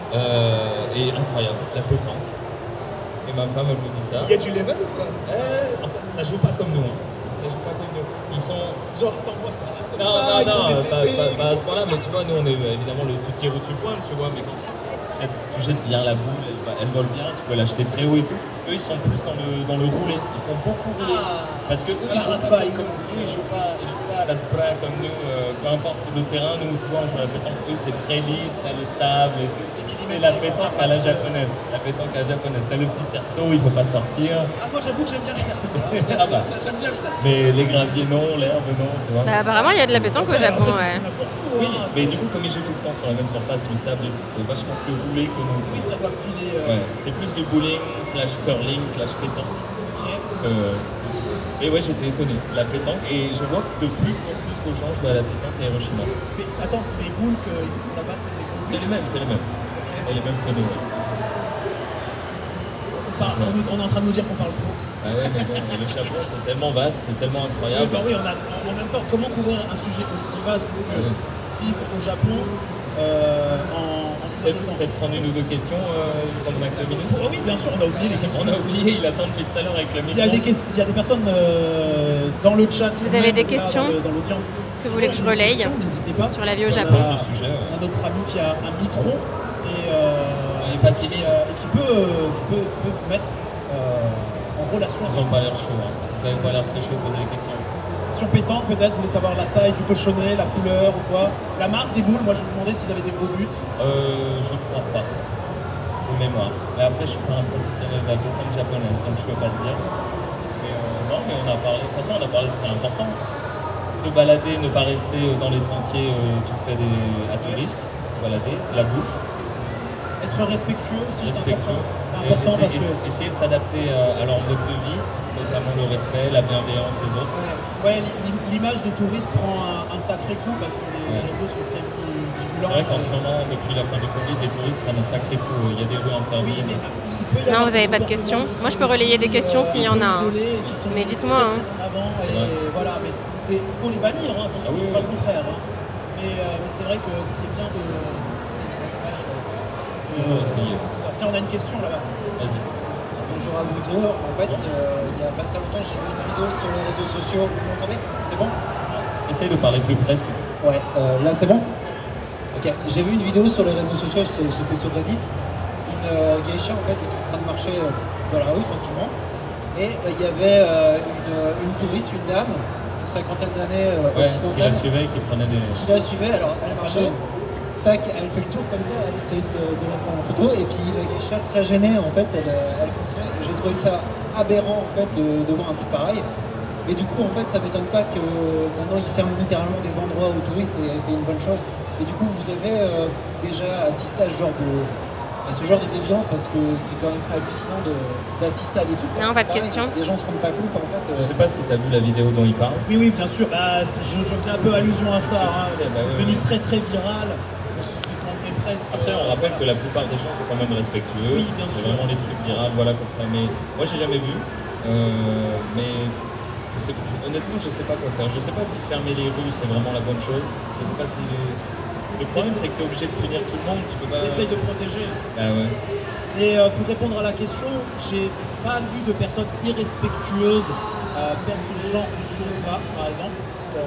euh, et incroyable, la pétanque. Et ma femme, elle me dit ça. Il y a du level ou quoi? Eh, ça, ça joue pas comme nous, hein. Ça joue pas comme nous. Ils sont... Genre, t'envoies ça là, comme Non, ça, non, ils font non, des pas, épées. pas- pas à ce point-là, mais tu vois, nous on est évidemment le tu tires ou tu pointes, tu vois, mais quand tu jettes bien la boule, elle, va- elle vole bien, tu peux l'acheter très haut et tout. Eux ils sont plus dans le, dans le roulé, ils font beaucoup rouler. Ah. Parce que eux À ils la jouent raspaille, pas comme comme on dit. eux, ils jouent pas, ils jouent pas à la spray comme nous, euh, peu importe le terrain, nous tu vois, on joue à la pétanque, eux c'est très lisse, t'as le sable et tout. C'est millimétré la quand pétanque ça à la passe, euh. japonaise, la pétanque à la japonaise. T'as le petit cerceau, il faut pas sortir. Ah, moi j'avoue que j'aime bien le cerceau. hein. Ah bah. J'aime bien le cerceau. Mais les graviers non, l'herbe non, tu vois. Bah apparemment il y a de la pétanque au Japon, En fait, ouais. c'est n'importe où, Oui, hein. mais du coup, comme ils jouent tout le temps sur la même surface, le sable et tout, c'est vachement plus roulé que nous. Oui, ça doit filer. euh, Ouais, c'est plus du bowling, slash curling, slash pétanque. ok. Euh, et ouais, j'étais étonné. La pétanque, et je vois que de plus en plus de gens jouent à la pétanque à Hiroshima. Mais attends, les boules qu'ils sont là-bas, c'est des boules. C'est les mêmes, c'est les mêmes. Ok. Et les mêmes que nous. Ouais. On, parle- on nous- on est en train de nous dire qu'on parle trop. Ah ouais, mais bon, le Japon, c'est tellement vaste, c'est tellement Oui, incroyable. bah oui, on a, en en même temps, comment couvrir un sujet aussi vaste que Ouais. vivre au Japon euh, en, en combien Peut-être de temps? peut-être prendre une ou deux questions, euh, pendant cinq minutes. Oh, oui, bien sûr, on a oublié les questions. On a oublié, il attend depuis tout à l'heure avec le S'il y a des, micro. ques- s'il y a des personnes euh, dans le chat, Si vous ou avez même des là, questions. dans le- dans l'audience, que vous voulez que je relaye N'hésitez pas. sur la vie au On a- Japon. Le sujet, ouais. On a notre ami qui a un micro et, euh, Il est pas timide. qui, euh, et qui peut, euh, qui peut, qui peut vous mettre euh, en relation Ils avec n'ont pas l'air chaud. Hein. Vous n'avez pas l'air très chaud de poser des questions. Question pétanque peut-être, vous voulez savoir la taille du cochonnet, la couleur ou quoi. La marque des boules, moi je me demandais s'ils avaient des gros buts. Euh, je crois pas. De mémoire. Mais après, je suis pas un professionnel de la pétanque japonaise, donc je peux pas te dire. Mais euh, non, mais on a parlé. De toute façon, on a parlé de ce qui est important. Se balader, ne pas rester dans les sentiers euh, tout fait des, à touristes. Se balader, la bouffe. Être respectueux aussi, c'est Respectueux. important. C'est Et important essayer, parce que. essa- essayer de s'adapter à, à leur mode de vie, notamment le respect, la bienveillance des autres. Ouais, l'i- l'image des touristes prend un, un sacré coup parce que les, les réseaux sont très vi- C'est virulents. vrai qu'en ce moment, depuis la fin du Covid, les touristes prennent un sacré coup. Il y a des rues interdites. Non, vous n'avez pas de questions. Moi, je peux relayer des questions s'il y en a. hein. Mais dites-moi. hein. Avant et Ouais. voilà, mais c'est faut les bannir, hein, attention, je dis pas le contraire. hein. Mais, euh, mais c'est vrai que c'est bien de. Toujours essayer. Ça. Tiens, on a une question là-bas. Vas-y. Bonjour à vous deux. En fait, euh, il y a pas très longtemps, j'ai vu une vidéo sur les réseaux sociaux. Vous m'entendez? C'est bon? Essaye de parler plus près, s'il te plaît. Ouais, euh, là c'est bon? Ok, j'ai vu une vidéo sur les réseaux sociaux, c'est- c'était sur Reddit, d'une euh, geisha en fait qui était en train de marcher euh, dans la rue tranquillement. Et euh, il y avait euh, une, euh, une touriste, une dame, une cinquantaine d'années euh, Ouais, qui la occidentale, suivait, qui prenait des. qui la suivait. Alors elle marchait, tac, elle fait le tour comme ça, elle essaye de, de la prendre en photo. Et puis la geisha, très gênée en fait, elle, euh, elle continuait. J'ai trouvé ça aberrant en fait de, de voir un truc pareil. Mais du coup, en fait, ça m'étonne pas que maintenant ils ferment littéralement des endroits aux touristes et c'est une bonne chose. Et du coup, vous avez euh, déjà assisté à ce genre de, à ce genre de déviance parce que c'est quand même hallucinant de- d'assister à des trucs. Non, pas de pareils. question. Les gens se rendent pas compte en fait. euh, Je sais pas si tu as vu la vidéo dont il parle. Oui, oui, bien sûr. Bah, c'est- je, je faisais un peu allusion à ça. hein. disais, bah c'est oui, devenu oui. très très viral. On se demanderait presque. Après, on euh, rappelle voilà. que la plupart des gens sont quand même respectueux. Oui, bien C'est sûr. vraiment les trucs virales, voilà, comme ça. Mais moi, j'ai jamais vu. Euh, mais je sais, honnêtement, je sais pas quoi faire. Je sais pas si fermer les rues, c'est vraiment la bonne chose. Je sais pas si. Le problème, c'est que tu es obligé de punir tout le monde. Tu peux pas. Ils essayent de protéger. Bah ouais. Et euh, pour répondre à la question, j'ai pas vu de personnes irrespectueuses euh, faire ce genre de choses-là, par exemple. Dans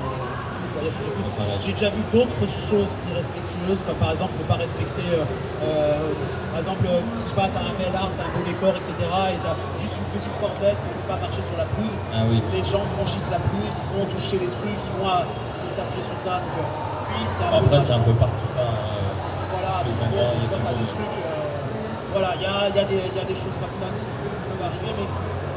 le voyage que j'ai vu. J'ai déjà vu d'autres choses irrespectueuses, comme par exemple ne pas respecter, euh, euh, par exemple, euh, je sais pas, t'as un bel art, t'as un beau décor, et cetera. Et t'as juste une petite cordelette pour ne pas marcher sur la pelouse. Ah oui. Les gens franchissent la pelouse, ils vont toucher les trucs, ils vont, euh, ils vont s'appuyer sur ça. Donc, euh, oui, c'est un peu. Après, c'est un peu partout ça. euh, Voilà, les mais bon, endroits, il y des a fois, t'as toujours des des- trucs. euh, voilà, il y a, il y a des- il y a des choses comme ça qui peuvent arriver, mais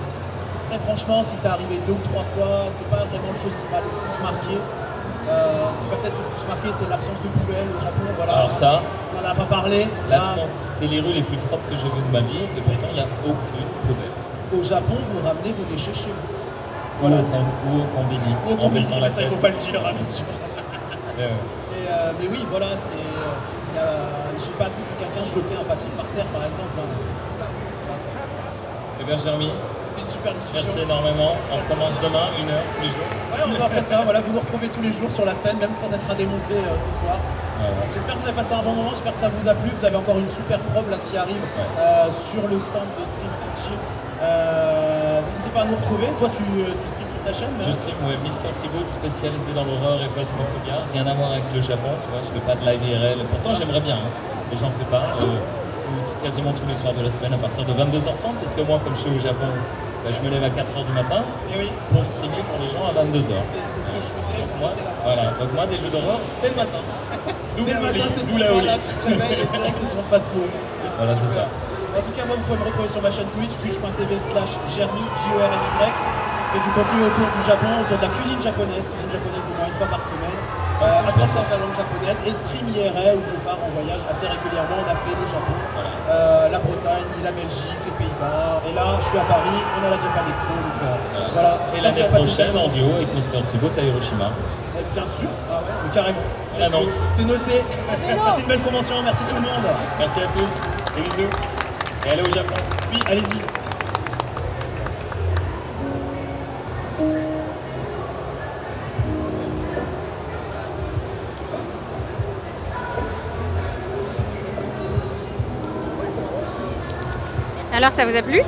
très franchement, si ça arrivait deux ou trois fois, c'est pas vraiment une chose qui m'a le plus marqué. Euh, ce qui m'a peut-être le plus marqué, c'est l'absence de poubelle au Japon. Voilà. Alors ça, on n'en a pas parlé. Là, l'absence, c'est les rues les plus propres que j'ai vues de ma vie, et pourtant, il n'y a aucune poubelle. au Japon, vous ramenez vos déchets chez vous. Ou Voilà, au c'est- con- ou au combini, Ou au en combini, baissant mais la ça, il tête. faut pas le dire, hein, bien sûr. Ouais, ouais. Et, euh, mais oui, voilà, c'est. euh, euh, J'ai pas vu que quelqu'un jeter un papier par terre, par exemple. hein. Eh bien, Jérémy, C'était une super discussion. merci énormément. On recommence demain, une heure tous les jours. Ouais, on va faire ça. Voilà, vous nous retrouvez tous les jours sur la scène, même quand elle sera démontée euh, ce soir. Ouais, ouais. J'espère que vous avez passé un bon moment, j'espère que ça vous a plu. Vous avez encore une super probe là qui arrive euh, sur le stand de Stream and Chill. Euh, N'hésitez pas à nous retrouver. Toi, tu, tu streams sur ta chaîne mais- Je stream, ouais, Mister Thibaut, spécialisé dans l'horreur et phasmophobia. Rien à voir avec le Japon, tu vois, je fais pas de live I R L. Pourtant, j'aimerais bien, hein, mais j'en fais pas. Euh, tout- quasiment tous les soirs de la semaine à partir de vingt-deux heures trente, parce que moi, comme je suis au Japon, bah, je me lève à quatre heures du matin Et oui. pour streamer pour les gens à vingt-deux heures. C'est c'est ce que je faisais Donc quand moi, j'étais là-bas. voilà, donc moi, des jeux d'horreur dès le matin. D'où Dès le la matin, Oli, c'est d'où pour la toi, Oli. là, tu te réveilles et direct, t'es sur le passe-mot. Voilà, c'est ça. En tout cas, moi, vous pouvez me retrouver sur ma chaîne Twitch, twitch point t v slash Jermy, J O R M Y. Je fais du contenu autour du Japon, autour de la cuisine japonaise, cuisine japonaise au moins une fois par semaine. Euh, apprentissage de la langue japonaise et stream I R L où je pars en voyage assez régulièrement. On a fait le Japon, euh, la Bretagne, la Belgique, les Pays-Bas. Et là, je suis à Paris, on a la Japan Expo. Donc euh, voilà. Et J'espère que vous l'année avez passé une prochaine, bonne en duo avec Mister Thibaut à Hiroshima. Eh, bien sûr, ah ouais, mais carrément. On Let's go. annonce. C'est noté. Merci une belle convention, merci tout le monde. Merci à tous, des bisous. Et allez au Japon. Oui, allez-y. Alors, ça vous a plu?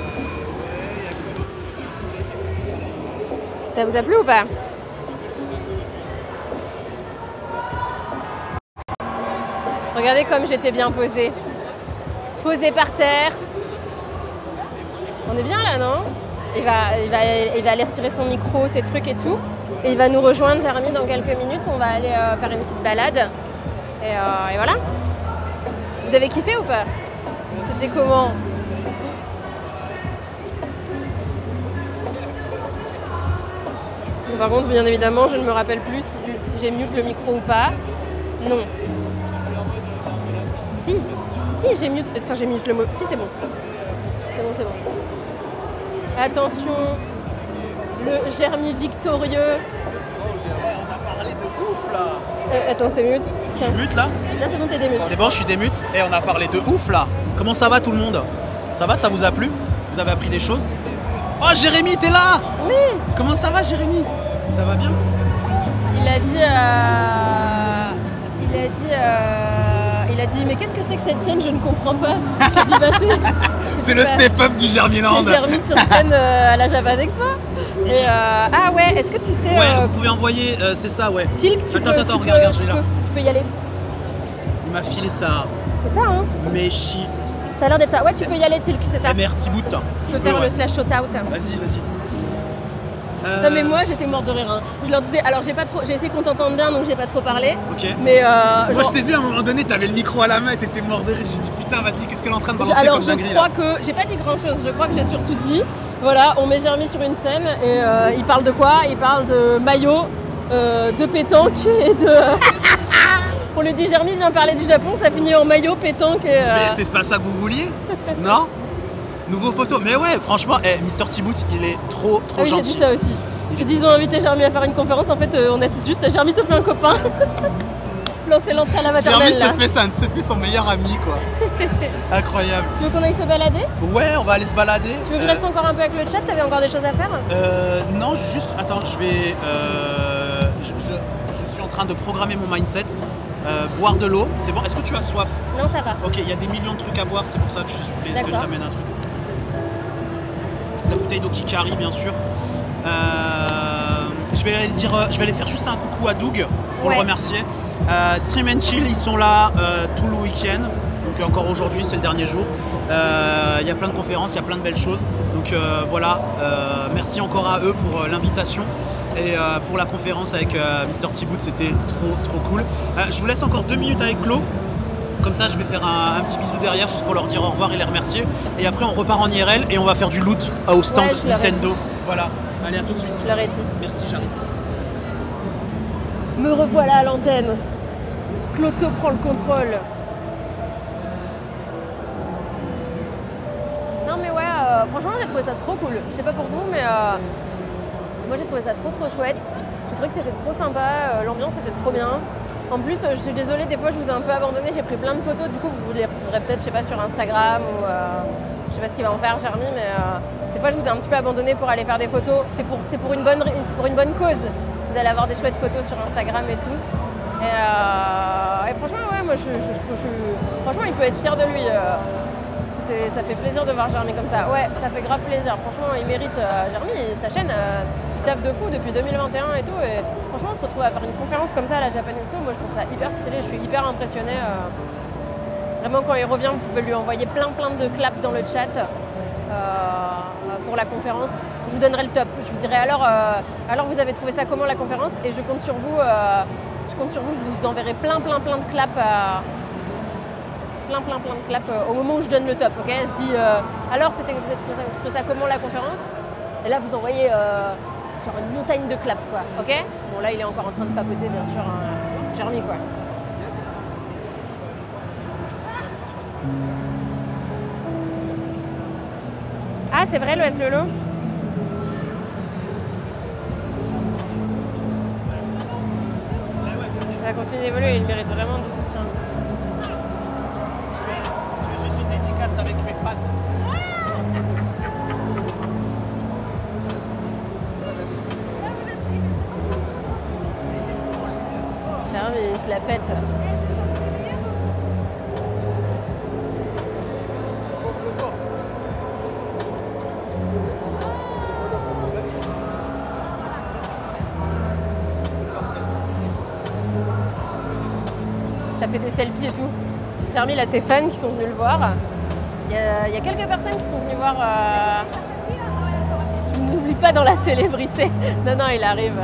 Ça vous a plu ou pas? Regardez comme j'étais bien posée. Posée par terre. On est bien là, non? Il va, il, va, il va aller retirer son micro, ses trucs et tout. Et il va nous rejoindre, Jérémy, dans quelques minutes. On va aller euh, faire une petite balade. Et, euh, et voilà. Vous avez kiffé ou pas? C'était comment? Bon, par contre, bien évidemment, je ne me rappelle plus si, si j'ai mute le micro ou pas. Non. Si. Si, j'ai mute. Attends, j'ai mute le mot. Si, c'est bon. C'est bon, c'est bon. Attention, le Jérémy victorieux. On a parlé de ouf là. Euh, attends, t'es mute. Je suis mute là? Là, c'est bon, t'es démute. C'est bon, je suis démute. Et on a parlé de ouf là. Comment ça va tout le monde? Ça va, ça vous a plu? Vous avez appris des choses? Oh, Jérémy, t'es là? Oui. Comment ça va, Jérémy? Ça va bien? Il a dit... Euh... Il a dit... Euh... Il a dit, mais qu'est-ce que c'est que cette scène? Je ne comprends pas. J'ai dit, bah, c'est le step-up du Jermiland. C'est Jérémy sur scène euh, à la Japan Expo. Et euh... Ah ouais, est-ce que tu sais... Ouais, euh... vous pouvez envoyer, euh, c'est ça, ouais. Tilk, tu attends, peux, attends, tu regarde, peux, regarde, je tu l'ai là. peux, tu peux y aller. Il m'a filé ça. C'est ça, hein? Mais chi. Ça a l'air d'être ça. Ouais, tu peux y aller, Tilk, c'est ça. M R Tibout. Tu peux faire ouais. le slash shout-out. Vas-y, vas-y. Euh... Non mais moi j'étais morte de rire. Hein. Je leur disais, alors j'ai pas trop, j'ai essayé qu'on t'entende bien donc j'ai pas trop parlé. Ok. Mais euh, moi genre... je t'ai vu à un moment donné, t'avais le micro à la main et t'étais mort de rire. J'ai dit putain vas-y, qu'est-ce qu'elle est en train de balancer alors, comme dinguerie là. Alors je je crois que j'ai pas dit grand chose. Je crois que j'ai surtout dit, voilà, on met Jérémy sur une scène et euh, il parle de quoi? Il parle de maillot, euh, de pétanque et de. On lui dit Jérémy vient parler du Japon, ça finit en maillot, pétanque. Et, euh... Mais c'est pas ça que vous vouliez? Non? Nouveau poteau. Mais ouais, franchement, hey, mister Tibout, il est trop, trop ah oui, gentil. J'ai dit ça aussi. Ils disent ont invité Jérémy à faire une conférence, en fait euh, on assiste juste à Jérémy se fait un copain. Lancer l'entrée à la maternelle. Jérémy se fait, ça, se fait son meilleur ami quoi. Incroyable. Tu veux qu'on aille se balader? Ouais, on va aller se balader. Tu veux que je reste encore un peu avec le chat? T'avais encore des choses à faire? Euh, non, juste, attends, je vais, euh, je, je, je suis en train de programmer mon mindset. Euh, boire de l'eau, c'est bon. Est-ce que tu as soif? Non, ça va. Ok, il y a des millions de trucs à boire, c'est pour ça que je voulais que je t'amène un truc. La bouteille d'eau Kikari, bien sûr. Euh, je, vais aller dire, je vais aller faire juste un coucou à Doug pour ouais. le remercier. Euh, Stream and Chill, ils sont là euh, tout le week-end. Donc euh, encore aujourd'hui, c'est le dernier jour. Il euh, y a plein de conférences, il y a plein de belles choses. Donc euh, voilà, euh, merci encore à eux pour euh, l'invitation. Et euh, pour la conférence avec euh, mister Tibout, c'était trop trop cool. Euh, je vous laisse encore deux minutes avec Claude. Comme ça, je vais faire un, un petit bisou derrière juste pour leur dire au revoir et les remercier. Et après, on repart en I R L et on va faire du loot au stand ouais, Nintendo. Voilà. Allez, à tout de suite. Je leur ai dit. Merci, j'arrive. Me revoilà à l'antenne. Cloto prend le contrôle. Non mais ouais, euh, franchement, j'ai trouvé ça trop cool. Je sais pas pour vous, mais euh, moi j'ai trouvé ça trop trop chouette. J'ai trouvé que c'était trop sympa, euh, l'ambiance était trop bien. En plus, euh, je suis désolée, des fois je vous ai un peu abandonné, j'ai pris plein de photos, du coup vous les retrouverez peut-être, je sais pas, sur Instagram ou euh, je sais pas ce qu'il va en faire, Jérémy, mais euh, des fois je vous ai un petit peu abandonné pour aller faire des photos. C'est pour, c'est pour, une bonne, c'est pour une bonne cause. Vous allez avoir des chouettes photos sur Instagram et tout. Et, euh, et franchement, ouais, moi je, je, je trouve, je, franchement, il peut être fier de lui. Euh, ça fait plaisir de voir Jérémy comme ça. Ouais, ça fait grave plaisir. Franchement, il mérite, euh, Jérémy, sa chaîne, euh, il taffe de fou depuis deux mille vingt et un et tout. Et franchement, on se retrouve à faire une conférence comme ça à la Japan Expo. Moi, je trouve ça hyper stylé. Je suis hyper impressionnée. Euh, vraiment, quand il revient, vous pouvez lui envoyer plein plein de claps dans le chat euh, pour la conférence. Je vous donnerai le top. Je vous dirai alors, euh, alors vous avez trouvé ça comment la conférence? Et je compte sur vous. Euh, je compte sur vous. Je vous enverrai plein plein plein de claps. Euh, plein plein plein de claps euh, au moment où je donne le top, ok? Je dis euh, alors c'était vous avez trouvé ça, vous trouvez ça comment la conférence? Et là vous envoyez euh, genre une montagne de claps quoi, ok? Bon là il est encore en train de papoter bien sûr, hein, Jérémy quoi. Ah c'est vrai le S Lolo? Ça continue d'évoluer, il mérite vraiment du soutien. Avec mes fans. Jérémy, il se la pète. Ça fait des selfies et tout. Jeremy, il a ses fans qui sont venus le voir. Il y a, il y a quelques personnes qui sont venues voir. Euh, qui n'oublient pas dans la célébrité. Non, non, il arrive.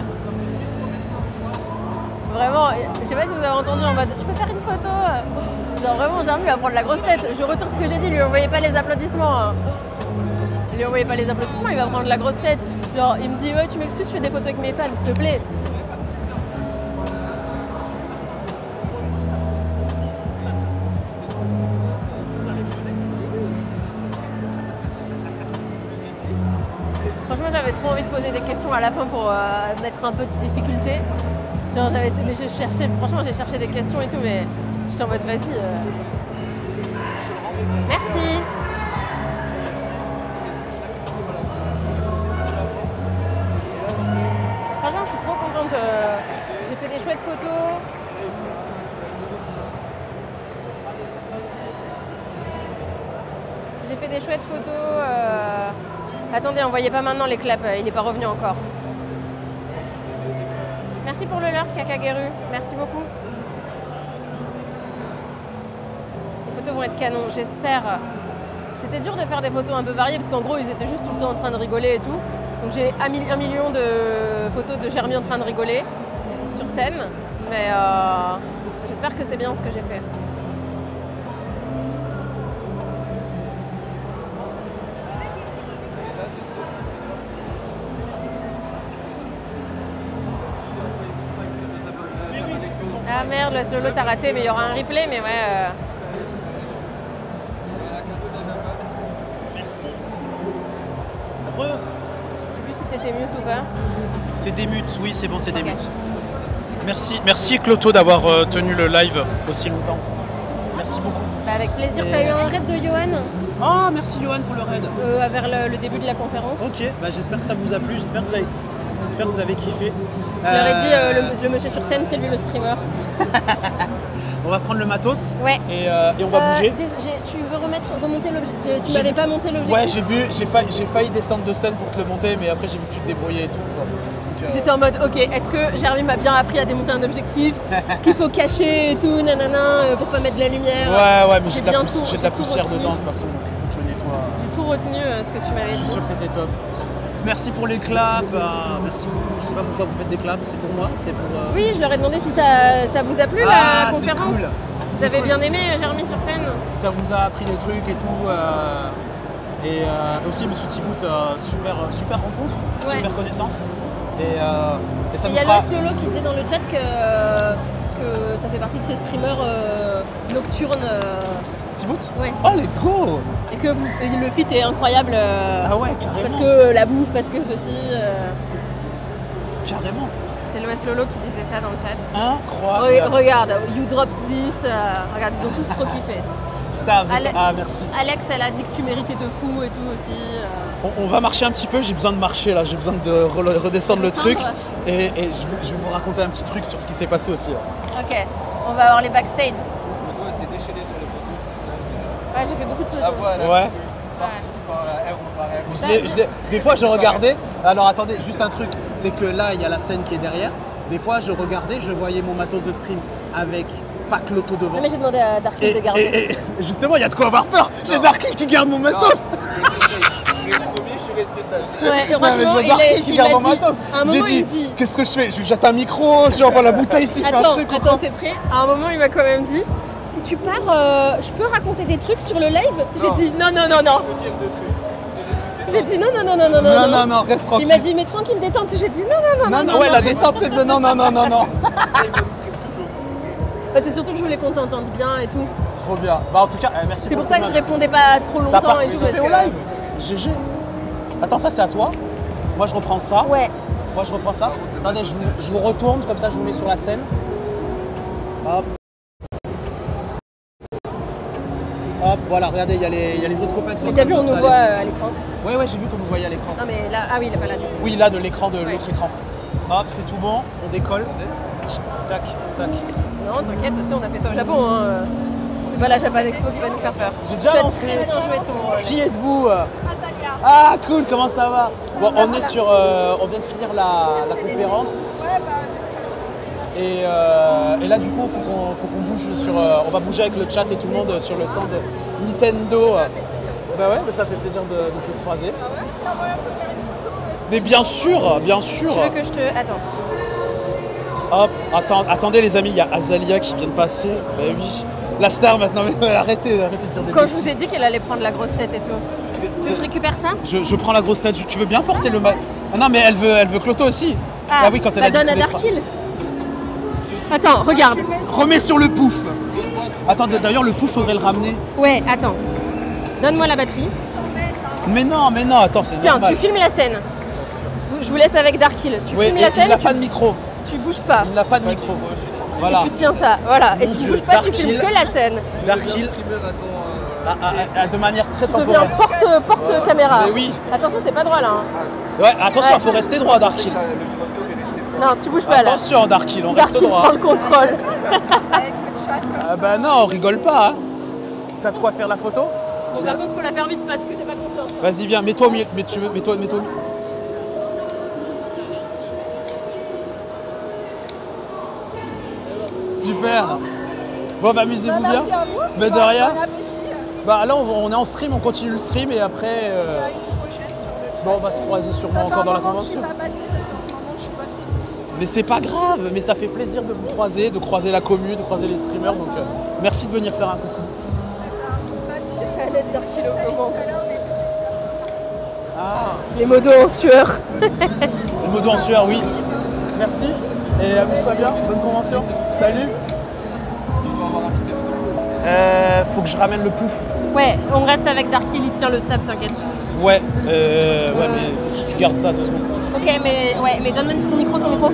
Vraiment, je sais pas si vous avez entendu en mode je peux faire une photo. Genre vraiment, Jeremy va prendre la grosse tête. Je retourne ce que j'ai dit, lui envoyez pas les applaudissements. Hein. Lui envoyez pas les applaudissements, il va prendre la grosse tête. Genre, il me dit ouais, tu m'excuses, je fais des photos avec mes fans, s'il te plaît. Franchement, j'avais trop envie de poser des questions à la fin pour euh, mettre un peu de difficulté. Genre, j'avais été, mais j'ai cherché, franchement, j'ai cherché des questions et tout, mais j'étais en mode vas-y. Euh... Merci. Franchement, je suis trop contente. Euh... J'ai fait des chouettes photos. J'ai fait des chouettes photos. Euh... Attendez, envoyez pas maintenant les claps, il n'est pas revenu encore. Merci pour le lurk, Kakageru. Merci beaucoup. Les photos vont être canon, j'espère. C'était dur de faire des photos un peu variées parce qu'en gros, ils étaient juste tout le temps en train de rigoler et tout. Donc j'ai un, un million de photos de Jeremy en train de rigoler sur scène. Mais euh, j'espère que c'est bien ce que j'ai fait. Ah merde, le solo t'as raté, mais il y aura un replay, mais ouais. Euh... Merci. Re. Je sais plus si t'étais mute ou pas. C'est des mutes, oui, c'est bon, c'est des mutes. Merci, merci Cloto d'avoir euh, tenu le live aussi longtemps. Merci beaucoup. Bah avec plaisir. Et... T'as eu un raid de Johan. Oh, merci Johan pour le raid. Euh, vers le, le début de la conférence. Ok, bah, j'espère que ça vous a plu, j'espère que vous avez, j'espère que vous avez kiffé. Je leur ai dit, euh, le, le monsieur sur scène, c'est lui le streamer. On va prendre le matos ouais. et, euh, et on va euh, bouger. Tu veux remettre, remonter l'objectif? Tu m'avais pas monté l'objectif? Ouais, j'ai vu, j'ai failli, j'ai failli descendre de scène pour te le monter, mais après j'ai vu que tu te débrouillais et tout. Euh... J'étais en mode, ok, est-ce que Jeremy m'a bien appris à démonter un objectif, qu'il faut cacher et tout, nanana, pour pas mettre de la lumière? Ouais, ouais, mais j'ai de la, tout, poussière, de la poussière retenu. dedans de toute façon, donc il faut que je le nettoie. J'ai tout retenu euh, ce que tu m'avais dit. Je suis sûr que c'était top. Merci pour les claps, euh, merci beaucoup. Je sais pas pourquoi vous faites des claps, c'est pour moi, c'est pour. Euh... Oui, je leur ai demandé si ça, ça vous a plu ah, la conférence. Cool. Vous avez cool. bien aimé Jeremy sur scène? Si ça vous a appris des trucs et tout. Euh... Et euh, aussi Monsieur Thibaut, euh, super, super rencontre, ouais. Super connaissance. Et, euh, et ça il nous y a fera... Loïs Lolo qui disait dans le chat que, que ça fait partie de ces streamers euh, nocturnes. Euh... Thibaut? Ouais. Oh, let's go! Et que vous, le feat est incroyable. Euh, ah ouais, carrément. Parce que la bouffe, parce que ceci. Euh... Carrément. C'est Loïs Lolo qui disait ça dans le chat. Incroyable. Re regarde, you drop this. Euh, regarde, ils ont tous trop kiffé. Putain, vous êtes... Ale ah, merci. Alex, elle a dit que tu méritais de fou et tout aussi. Euh... On, on va marcher un petit peu, j'ai besoin de marcher là, j'ai besoin de re redescendre le truc. Et, et je, vais, je vais vous raconter un petit truc sur ce qui s'est passé aussi. Là. Ok, on va voir les backstage. Toi, elle s'est déchaînée sur les photos, je dis ça. Ouais, j'ai fait beaucoup de photos. Ah, voilà. Ouais. Je l'ai, je l'ai, des fois je regardais, alors attendez, juste un truc, c'est que là il y a la scène qui est derrière, des fois je regardais, je voyais mon matos de stream avec pas Cloto devant. Non mais j'ai demandé à Darky de garder. Et, et justement il y a de quoi avoir peur, j'ai Darky qui garde mon matos. J'ai promis, je suis resté sage. Ouais, non, mais je vois Darky qui garde mon matos. J'ai dit, dit... qu'est-ce que je fais? Je lui jette un micro, je renvoie la bouteille ici, attends, fais un truc. Attends, t'es prêt? À un moment il m'a quand même dit, si tu pars, euh, je peux raconter des trucs sur le live? J'ai dit non, non, non, non. J'ai dit non, non, non, non, non, non, non, non, reste tranquille. Il m'a dit mais tranquille, détente. J'ai dit non, non, non, non. Non, non, ouais, la détente c'est de non, non, non, non, non. Bah, c'est surtout que je voulais qu'on t'entende bien et tout. Trop bien. Bah en tout cas, euh, merci C'est pour pour ça que je répondais pas trop longtemps. T'as participé et tout, au que... live? G G. Attends, ça c'est à toi. Moi je reprends ça. Ouais. Moi je reprends ça. Attendez, je vous, je vous retourne, comme ça je vous mets sur la scène. Hop. Hop, voilà, regardez, il y, y a les autres copains qui sont en train de s'installer. Mais t'as vu, on nous voit euh, à l'écran? Ouais, ouais, j'ai vu qu'on nous voyait à l'écran. Non mais là, ah oui, il est pas là. Oui, là, de l'écran, de ouais. l'autre écran. Hop, c'est tout bon, on décolle. Tac, tac. Non, t'inquiète, tu sais, on a fait ça au Japon. Hein. C'est pas la Japan Expo qui va nous faire peur. J'ai déjà lancé. Très bien joué ton... Qui êtes-vous? Ah, cool, comment ça va? Bon, on est sur, euh, on vient de finir la, la conférence. Et, euh, et là, du coup, il faut qu'on faut qu'on bouge sur. Euh, on va bouger avec le chat et tout le monde sur le stand Nintendo. Bah ouais, bah ça fait plaisir de, de te croiser. Mais bien sûr, bien sûr. Tu veux que je te. Attends. Hop, attends, attendez les amis, il y a Azalia qui vient de passer. Bah oui. La star maintenant, mais arrêtez, arrêtez de dire des Quand bêtises. je vous ai dit qu'elle allait prendre la grosse tête et tout. Tu veux que je récupère ça? je, je prends la grosse tête. Tu veux bien porter le ma... Ah non, mais elle veut, elle veut Cloto aussi. Ah, Ah oui, quand elle bah a dit donne à tous les trois. Darkill. Attends, regarde. Remets sur le pouf. Attends, d'ailleurs, le pouf, faudrait le ramener. Ouais, attends. Donne-moi la batterie. Mais non, mais non, attends, c'est Tiens, normal. tu filmes la scène. Je vous laisse avec Darkill. Tu Oui, filmes et la scène. il n'a tu... pas de micro. Tu bouges pas. Il n'a pas de micro. Voilà. Et tu tiens ça, voilà. Mon et tu Dieu, bouges pas, tu Darkill. filmes que la scène. Darkill. Ah, ah, ah, de manière très Tu deviens temporaire. porte, porte caméra. Mais oui. Attention, c'est pas droit là. hein. Ouais, attention, il Ouais. faut rester droit, Darkill. Non, tu bouges pas là. Attention, Darkill, on reste Darkill droit. prend le contrôle. Ah bah non, on rigole pas. Hein. T'as de quoi faire la photo? Bon, par contre, faut la faire vite parce que j'ai pas confiance. Vas-y, viens, mets-toi au milieu. Mets, tu veux, mets-toi, mets-toi au milieu. Super. Bon, bah amusez-vous bien. Mais de rien. Bah là, on, on est en stream, on continue le stream et après. Euh... Bon, on va se croiser sûrement encore dans la convention. Mais c'est pas grave, mais ça fait plaisir de vous croiser, de croiser la commu, de croiser les streamers. Donc, euh, merci de venir faire un coucou. Elle est Darkill au moment. Ah. Les modos en sueur. Le modo en sueur, oui. Merci. Et amuse-toi bien. Bonne convention. Salut. Euh, faut que je ramène le pouf. Ouais, on reste avec Darkill, il tient le stab, t'inquiète. Ouais, euh, ouais, mais faut que tu gardes ça deux secondes. Ok, mais ouais, mais donne-moi ton micro, ton micro.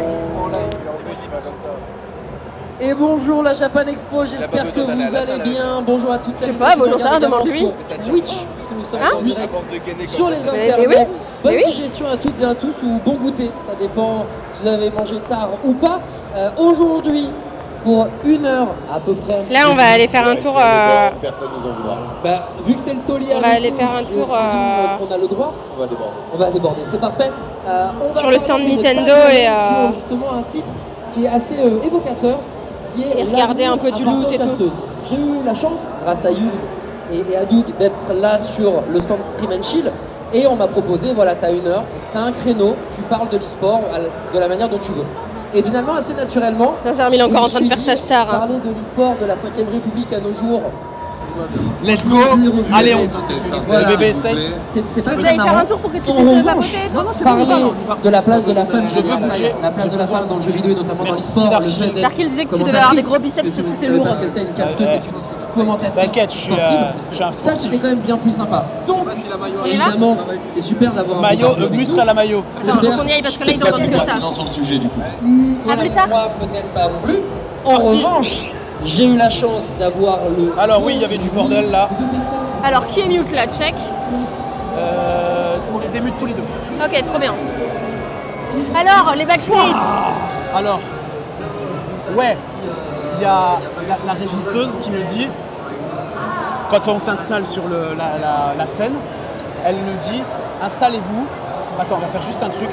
Et bonjour la Japan Expo, j'espère que vous allez bien. Bonjour à toutes Je sais celles pas, qui moi, j'en nous sais rien, regardent demande-lui. sur Twitch, puisque nous sommes Hein en direct sur les Mais- internets. mais oui, Bonne mais oui. digestion à toutes et à tous, ou bon goûter, ça dépend si vous avez mangé tard ou pas. Euh, Aujourd'hui, pour une heure à peu près. Là, on va aller faire un tour. euh, Personne nous en voudra. Bah, vu que c'est le taulier, On va avec aller nous, faire un je tour, présume euh, qu'on a le droit. On va déborder. On va déborder, c'est parfait. Euh, on va Sur le faire stand une Nintendo table et, euh, sur justement un titre qui est assez euh, évocateur, qui est Et regarder un peu du l'avenir loot et tout. appartient casteuse. J'ai eu la chance, grâce à Hughes et, et à Doug, d'être là sur le stand Stream and Chill. Et on m'a proposé, voilà, t'as une heure, t'as un créneau, tu parles de l'e-sport à la- de la manière dont tu veux. Et finalement, assez naturellement, Putain, Jeremy, il est je encore me en train de suis faire dit, sa star, hein. Parler de l'e-sport de la cinquième République à nos jours. Let's go. Allez, on. Voilà. Le bébé essaye. C'est c'est Tu pas veux que très j'aille faire marrant. un tour pour que tu En puisses revanche, papoter et tout? Non, non, c'est bon, on y va, parler on y va. de la place de la femme, Je veux génial, ça y est, bouger. la place de la femme dans le jeu vidéo et notamment dans Merci, l'e-sport, le Darkill. fait d'être Darkill disait que tu devais avoir des gros biceps commentatrice, parce que c'est vous savez lourd. Parce que c'est une casqueuse, Ouais. c'est une commentatrice T'inquiète, je suis, sportive. euh, je suis un Ça, sportif. c'était quand même bien plus sympa. Donc, On y va évidemment, c'est super d'avoir un Maillot, bon partenaire euh, avec muscle nous. à la maillot. Attends, faut qu'on y aille parce que là, ils entendent que ça. Pertinent sur le sujet du coup. À plus tard. Moi, peut-être pas non plus. En parti. revanche, j'ai eu la chance d'avoir le... Alors oui, il y avait du bordel là. Alors, qui est mute là? Check. Euh, on les démute tous les deux. Ok, trop bien. Alors, les backstage. Alors, ouais, il y a la, la régisseuse qui me dit, quand on s'installe sur le- la, la- la scène, elle me dit, installez-vous. Attends, on va faire juste un truc.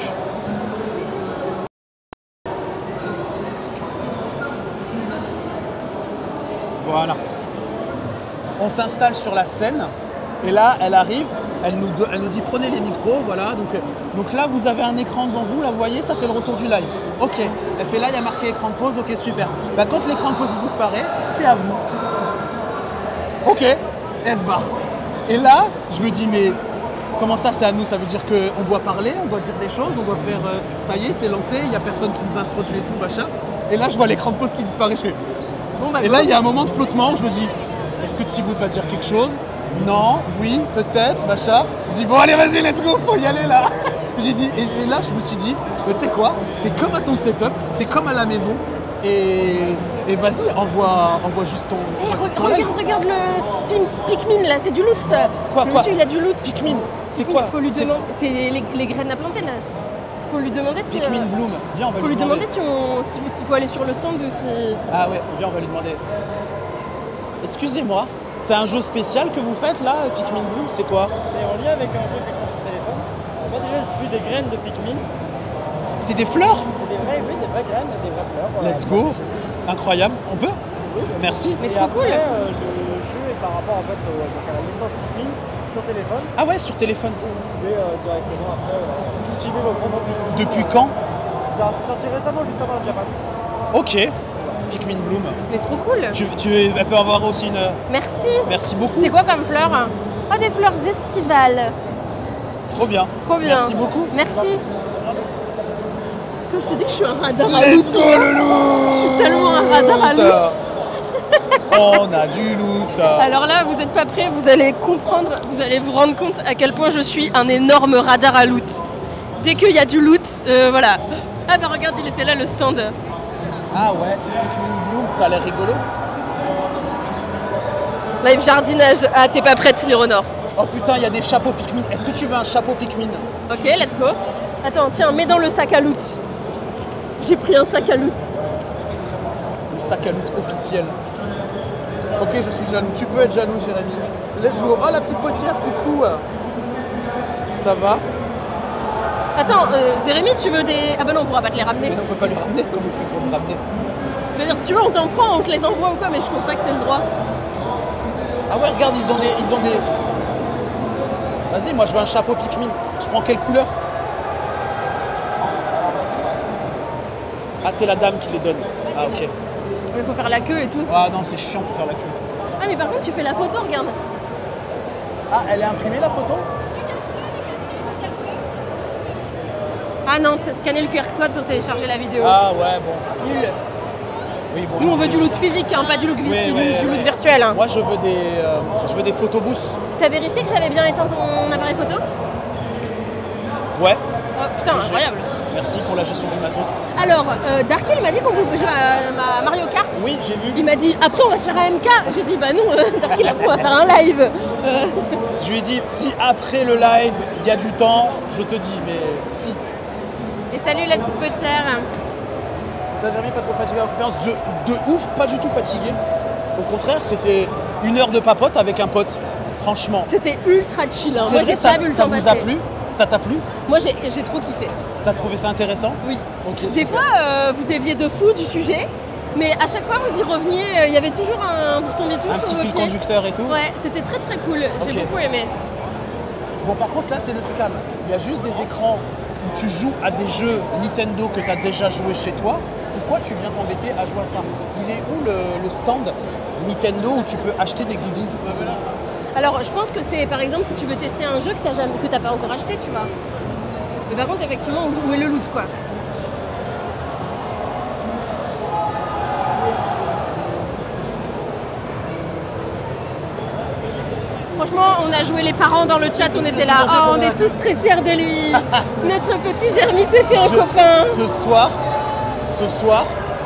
Voilà. On s'installe sur la scène et là, elle arrive, elle nous, do- elle nous dit prenez les micros, voilà. Donc, euh, donc là, vous avez un écran devant vous, là, vous voyez, ça c'est le retour du live. Ok, elle fait là, il y a marqué écran de pause, ok, super. Bah, quand l'écran de pause il disparaît, c'est à vous. Ok, elle se barre. Et là, je me dis, mais comment ça c'est à nous? Ça veut dire qu'on doit parler, on doit dire des choses, on doit faire, euh, ça y est, c'est lancé, il n'y a personne qui nous introduit et tout, machin. Et là, je vois l'écran de pause qui disparaît, je fais. Bon, bah, Et là, il y a un moment de flottement, je me dis, est-ce que Thibaut va dire quelque chose? Non, oui, peut-être, machin. Je dis, bon, allez, vas-y, let's go, faut y aller là. J'ai dit, et, et là, je me suis dit, bah, tu sais quoi, t'es comme à ton setup, t'es comme à la maison, et, et vas-y, envoie, envoie juste ton, Eh, envoie juste ton regarde, live. regarde le Pim- Pikmin là, c'est du loot ça. Quoi, Le quoi monsieur, il a du loot. Pikmin, c'est Pikmin, quoi Faut lui C'est- demander. C'est les, les graines à planter là. Faut lui demander si. Pikmin euh, Bloom, viens, on va Faut lui lui demander. demander si on, si- s'il faut aller sur le stand ou si. Ah ouais, viens, on va lui demander. Excusez-moi, c'est un jeu spécial que vous faites là, Pikmin Bloom, c'est quoi? C'est en lien avec un jeu effectivement sur téléphone. On va déjà distribuer des graines de Pikmin. C'est des fleurs? C'est des vraies, oui, des vraies graines, des vraies fleurs. Voilà. Let's go. Incroyable. On peut? Oui, merci. Mais et trop après, cool. euh, le jeu est par rapport en fait, au- donc à la licence Pikmin sur téléphone. Ah ouais, sur téléphone. Où vous pouvez euh, directement après euh, cultiver vos propres Pikmin. Depuis quand? Alors, c'est sorti récemment, juste avant le Japan. Ok. Pikmin Bloom. Mais trop cool. Tu, tu elle peut avoir aussi une... Merci. Merci beaucoup. C'est quoi comme fleurs? Ah, des fleurs estivales. Trop bien. Trop bien. Merci beaucoup. Merci. Je te dis que je suis un radar à Let's loot. go, le loot. Je suis tellement un radar à loot. On a du loot. Alors là, vous n'êtes pas prêts, vous allez comprendre, vous allez vous rendre compte à quel point je suis un énorme radar à loot. Dès qu'il y a du loot, euh, voilà. Ah bah regarde, il était là le stand. Ah ouais, Pikmin Bloom, ça a l'air rigolo. Live jardinage. Ah, t'es pas prête, Léonore. Oh putain, il y a des chapeaux Pikmin. Est-ce que tu veux un chapeau Pikmin? Ok, let's go. Attends, tiens, mets dans le sac à loot. J'ai pris un sac à loot. Le sac à loot officiel. Ok, je suis jaloux. Tu peux être jaloux, Jérémy. Let's go. Oh, la petite potière, coucou. Ça va? Attends, euh, Jérémy, tu veux des... Ah bah non, on pourra pas te les ramener. Mais on peut pas lui ramener. Comment on fait pour lui ramener? Je veux dire, si tu veux, on t'en prend, on te les envoie ou quoi, mais je pense pas que t'aies le droit. Ah ouais, regarde, ils ont des... Ils ont des... Vas-y, moi je veux un chapeau Pikmin. Je prends quelle couleur? Ah, c'est la dame qui les donne. Ah, ok. Il faut faire la queue et tout. Ah non, c'est chiant, faut faire la queue. Ah, mais par contre, tu fais la photo, regarde. Ah, elle est imprimée la photo? Ah non, t'as scanné le Q R code pour télécharger la vidéo. Ah ouais, bon. Nul. Oui, bon. Nous, on veut du loot physique, hein, pas du loot, vi- Oui, du, oui, du oui. loot virtuel. Hein. Moi, je veux des, euh, je veux des photobooths. T'as vérifié que j'avais bien éteint ton appareil photo? Ouais. Oh putain, incroyable. Merci pour la gestion du matos. Alors, euh, Darky m'a dit qu'on pouvait jouer à, à Mario Kart. Oui, j'ai vu. Il m'a dit, après on va se faire un M K. J'ai dit, bah non, euh, Darky, après on va faire un live. Euh, Je lui ai dit, si après le live, il y a du temps, je te dis, mais si. Et salut la petite potière. Ça, Jérémy, pas trop fatigué à la conférence. De, de ouf, pas du tout fatigué. Au contraire, c'était une heure de papote avec un pote. Franchement. C'était ultra chill. Hein. C'est Moi, vrai, j'ai ça, pas vu le ça temps vous passer. a plu? Ça t'a plu? Moi, j'ai j'ai trop kiffé. T'as trouvé ça intéressant? Oui. Ok, Des super. fois, euh, vous déviez de fou du sujet, mais à chaque fois, vous y reveniez. euh, Il y avait toujours un. Vous retombiez toujours Un sur petit vos fil pieds. conducteur et tout? Ouais, c'était très très cool. J'ai Ok. beaucoup aimé. Bon, par contre, là, c'est le scam. Il y a juste des écrans où tu joues à des jeux Nintendo que tu as déjà joué chez toi. Pourquoi tu viens t'embêter à jouer à ça? Il est où le, le stand Nintendo où tu peux acheter des goodies? Alors, je pense que c'est par exemple si tu veux tester un jeu que t'as jamais, que t'as pas encore acheté, tu vois. Mais par contre, effectivement, où, où est le loot, quoi? Franchement, on a joué les parents dans le chat, on était là. Oh, on est tous très fiers de lui. Notre petit Jérémy s'est fait un Je- copain. Ce soir, ce soir.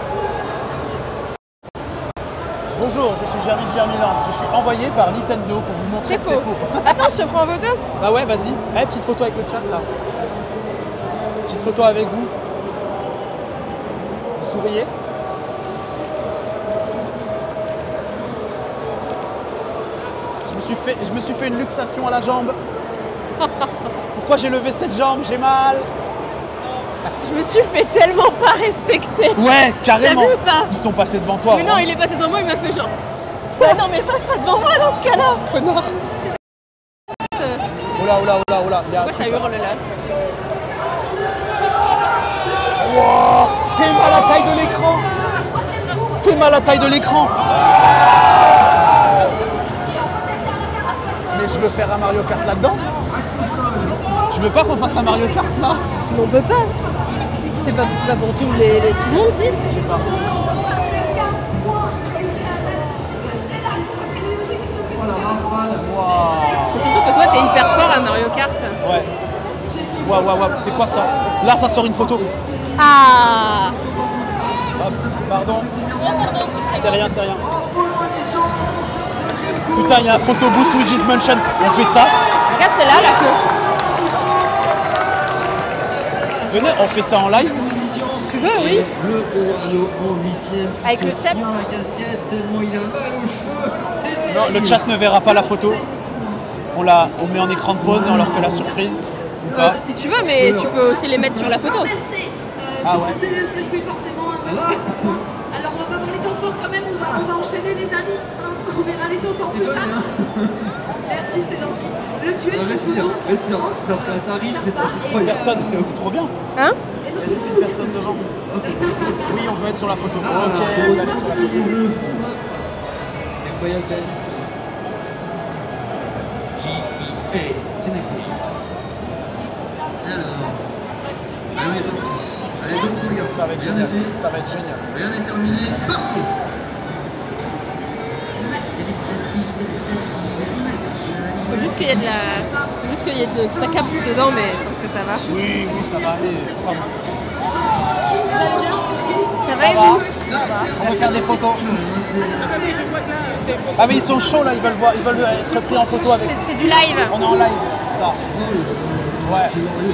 Bonjour, je suis Jérémy Germiland. Je suis envoyé par Nintendo pour vous montrer C'est que c'est faux. faux. Attends, je te prends en photo. Bah ouais, vas-y. Allez, petite photo avec le chat là. Petite photo avec vous. Vous souriez. Je me suis fait, je me suis fait une luxation à la jambe. Pourquoi j'ai levé cette jambe? J'ai mal. Je me suis fait tellement pas respecter. Ouais, carrément. T'as vu ou pas? Ils sont passés devant toi. Mais non, il est passé devant moi, il m'a fait genre. Ouais, non, mais passe pas devant moi dans ce cas-là. Connard. Euh, Oh là, oh là, oh là, oh là. Il y a un Pourquoi ça truc là. hurle là? Wow, t'es mal à la taille de l'écran. T'es mal à la taille de l'écran. Mais je veux faire un Mario Kart là-dedans. Tu veux pas qu'on fasse un Mario Kart là? Mais on peut pas. C'est pas, c'est pas pour tout, les, les- tout le monde, si. Je sais pas. C'est surtout que toi, t'es hyper fort à Mario Kart. Ouais. Ouais, ouais, ouais. C'est quoi ça? Là, ça sort une photo. Ah. Hop, pardon. C'est rien, c'est rien. Putain, il y a un photobooth Luigi's Mansion. On fait ça. Regarde, c'est là la queue. Venez, on fait ça en live. Si tu veux, oui. Le Ohio en huitième. Avec le chat. Tient la casquette tellement il a mal aux cheveux. C'est Non, le chat ne verra pas la photo. On la, on met en écran de pause et on leur fait la surprise. Ou Euh, pas. si tu veux, mais tu peux aussi les mettre sur la photo. sur Ah ouais. ce télé circuit forcément. Hein. Alors on va pas voir les temps forts quand même, on va, on va enchaîner les amis. Hein. On verra les temps forts plus tard. Merci, c'est gentil. Le duel se joue donc entre C'est une personne, c'est trop bien. Hein? Vas-y, c'est une personne devant. Oui, on veut être sur la photo. Ok, vous allez être sur la photo. Royal Dance. G E A Timothy. Alors. Allez, allez, donc regarde. Ça va être génial. Ça va être génial. Rien n'est terminé. Parti. Faut juste qu'il y ait de la. Faut juste qu'il y ait de... que ça capte dedans, mais je pense que ça va. Oui, oui, ça va aller. Pardon. Ça va, Ça et va. vous? On veut faire des photos. Ah mais ils sont chauds là, ils veulent voir, ils veulent être pris en photo avec. C'est du live. On est en live, c'est pour ça. Ouais.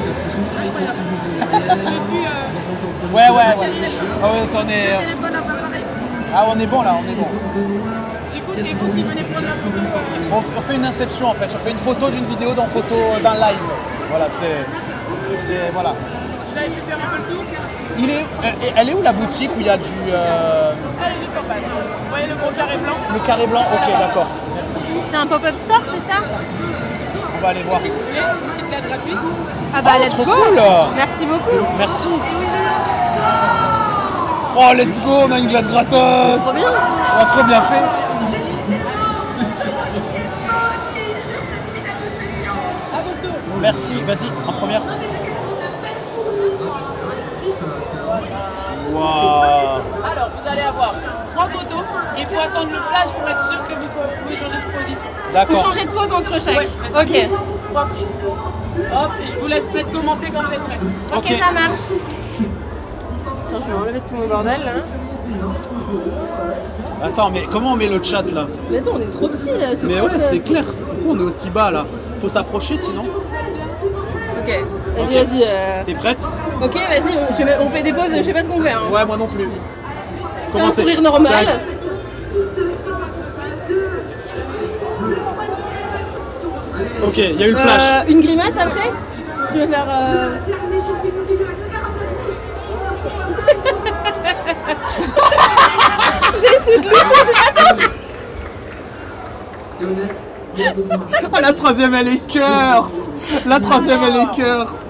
Ouais, ouais, ouais. Ah ouais, ça, on est. Ah on est bon là, on est bon. Du coup, c'est vous qui venez prendre la photo. On, on fait une inception en fait, on fait une photo d'une vidéo dans photo d'un live. Voilà, c'est. c'est voilà. Vous avez pu faire un peu le tour? Il est, elle est où la boutique où il y a du. Euh... Elle est juste en face. Vous voyez le gros carré blanc? Le carré blanc, ok, d'accord. Merci. C'est un pop-up store, c'est ça? On va aller voir. Une petite place gratuite. Ah bah Oh, let's trop go. cool. Merci beaucoup. Merci. Oh, let's go, on a une glace gratos. Trop bien. On a trop bien fait. Merci, vas-y, en première. Waouh. Alors, vous allez avoir trois photos et il faut attendre le flash pour être sûr que vous pouvez changer de position. D'accord. Faut changer de pose entre chaque. Ouais, ok. Trois prises. Hop, et je vous laisse mettre commencer quand vous êtes prêts. Ok, Ok. ça marche. Attends, je vais enlever tout mon bordel là. Attends, mais comment on met le chat là? Mais attends, on est trop petits là. Mais trop ouais, ça. c'est clair. Pourquoi on est aussi bas là? Faut s'approcher sinon. Ok, vas-y, Ok. vas-y. euh. T'es prête? Ok, vas-y, on, je sais- on fait des pauses, je sais pas ce qu'on fait. Hein. Ouais, moi non plus. Fais un sourire normal. Cinq. Ok, il y a eu le flash. Euh, une grimace après? Tu veux faire. Euh... J'ai essayé de le changer. Attends! Ah, la troisième elle est cursed. La troisième elle est cursed.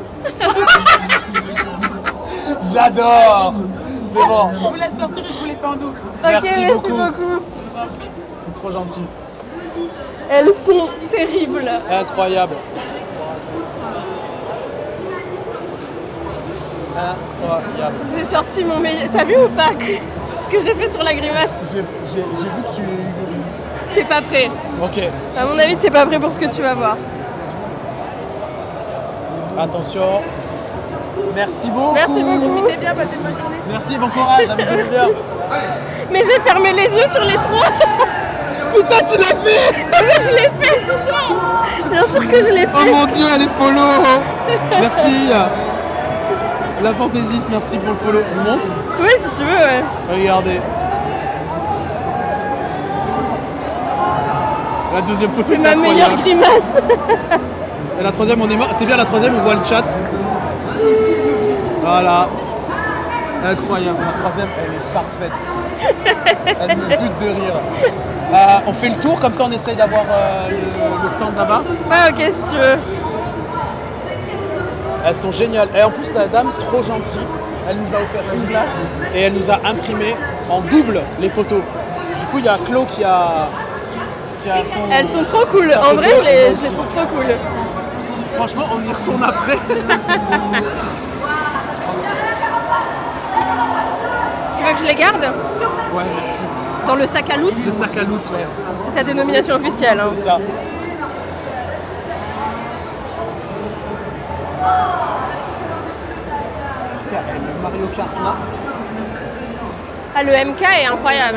J'adore. C'est bon. Je vous laisse sortir et je vous les fais en double. Merci Ok, beaucoup. merci beaucoup. C'est trop gentil. Elles sont terribles. Incroyable. Incroyable. J'ai sorti mon meilleur. T'as vu ou pas ce que j'ai fait sur la grimace? J'ai j'ai- j'ai vu que tu... T'es pas prêt. Ok. À mon avis, t'es pas prêt pour ce que tu vas voir. Attention. Merci beaucoup. Merci beaucoup. Profitez bien, passez une bonne journée. Merci, bon courage, amusez-vous bien. Mais j'ai fermé les yeux sur les trois. Putain, tu l'as fait. Je l'ai fait. Bien sûr que je l'ai fait. Oh mon dieu, elle est follow. Merci. La fantaisiste, merci pour le follow. On montre? Oui, si tu veux, ouais. Regardez. La deuxième photo C'est est ma incroyable. meilleure grimace. Et la troisième, on est mort. C'est bien la troisième, on voit le chat. Voilà. Incroyable. La troisième, elle est parfaite. Elle me bute de rire. Euh, on fait le tour, comme ça on essaye d'avoir euh, le, le stand là-bas. Ouais, ok, si tu veux. Elles sont géniales. Et en plus, la dame, trop gentille, elle nous a offert une glace et elle nous a imprimé en double les photos. Du coup, il y a Claude qui a, qui a son. Elles sont trop cool. sa En photo, vrai, et moi les... je aussi. les trouve trop cool. Franchement, on y retourne après. Tu veux que je les garde? Ouais, merci. Dans le sac à loot? Le sac à loot, ouais. C'est sa dénomination officielle. Hein. C'est ça. Putain, eh, le Mario Kart là. Ah, le M K est incroyable.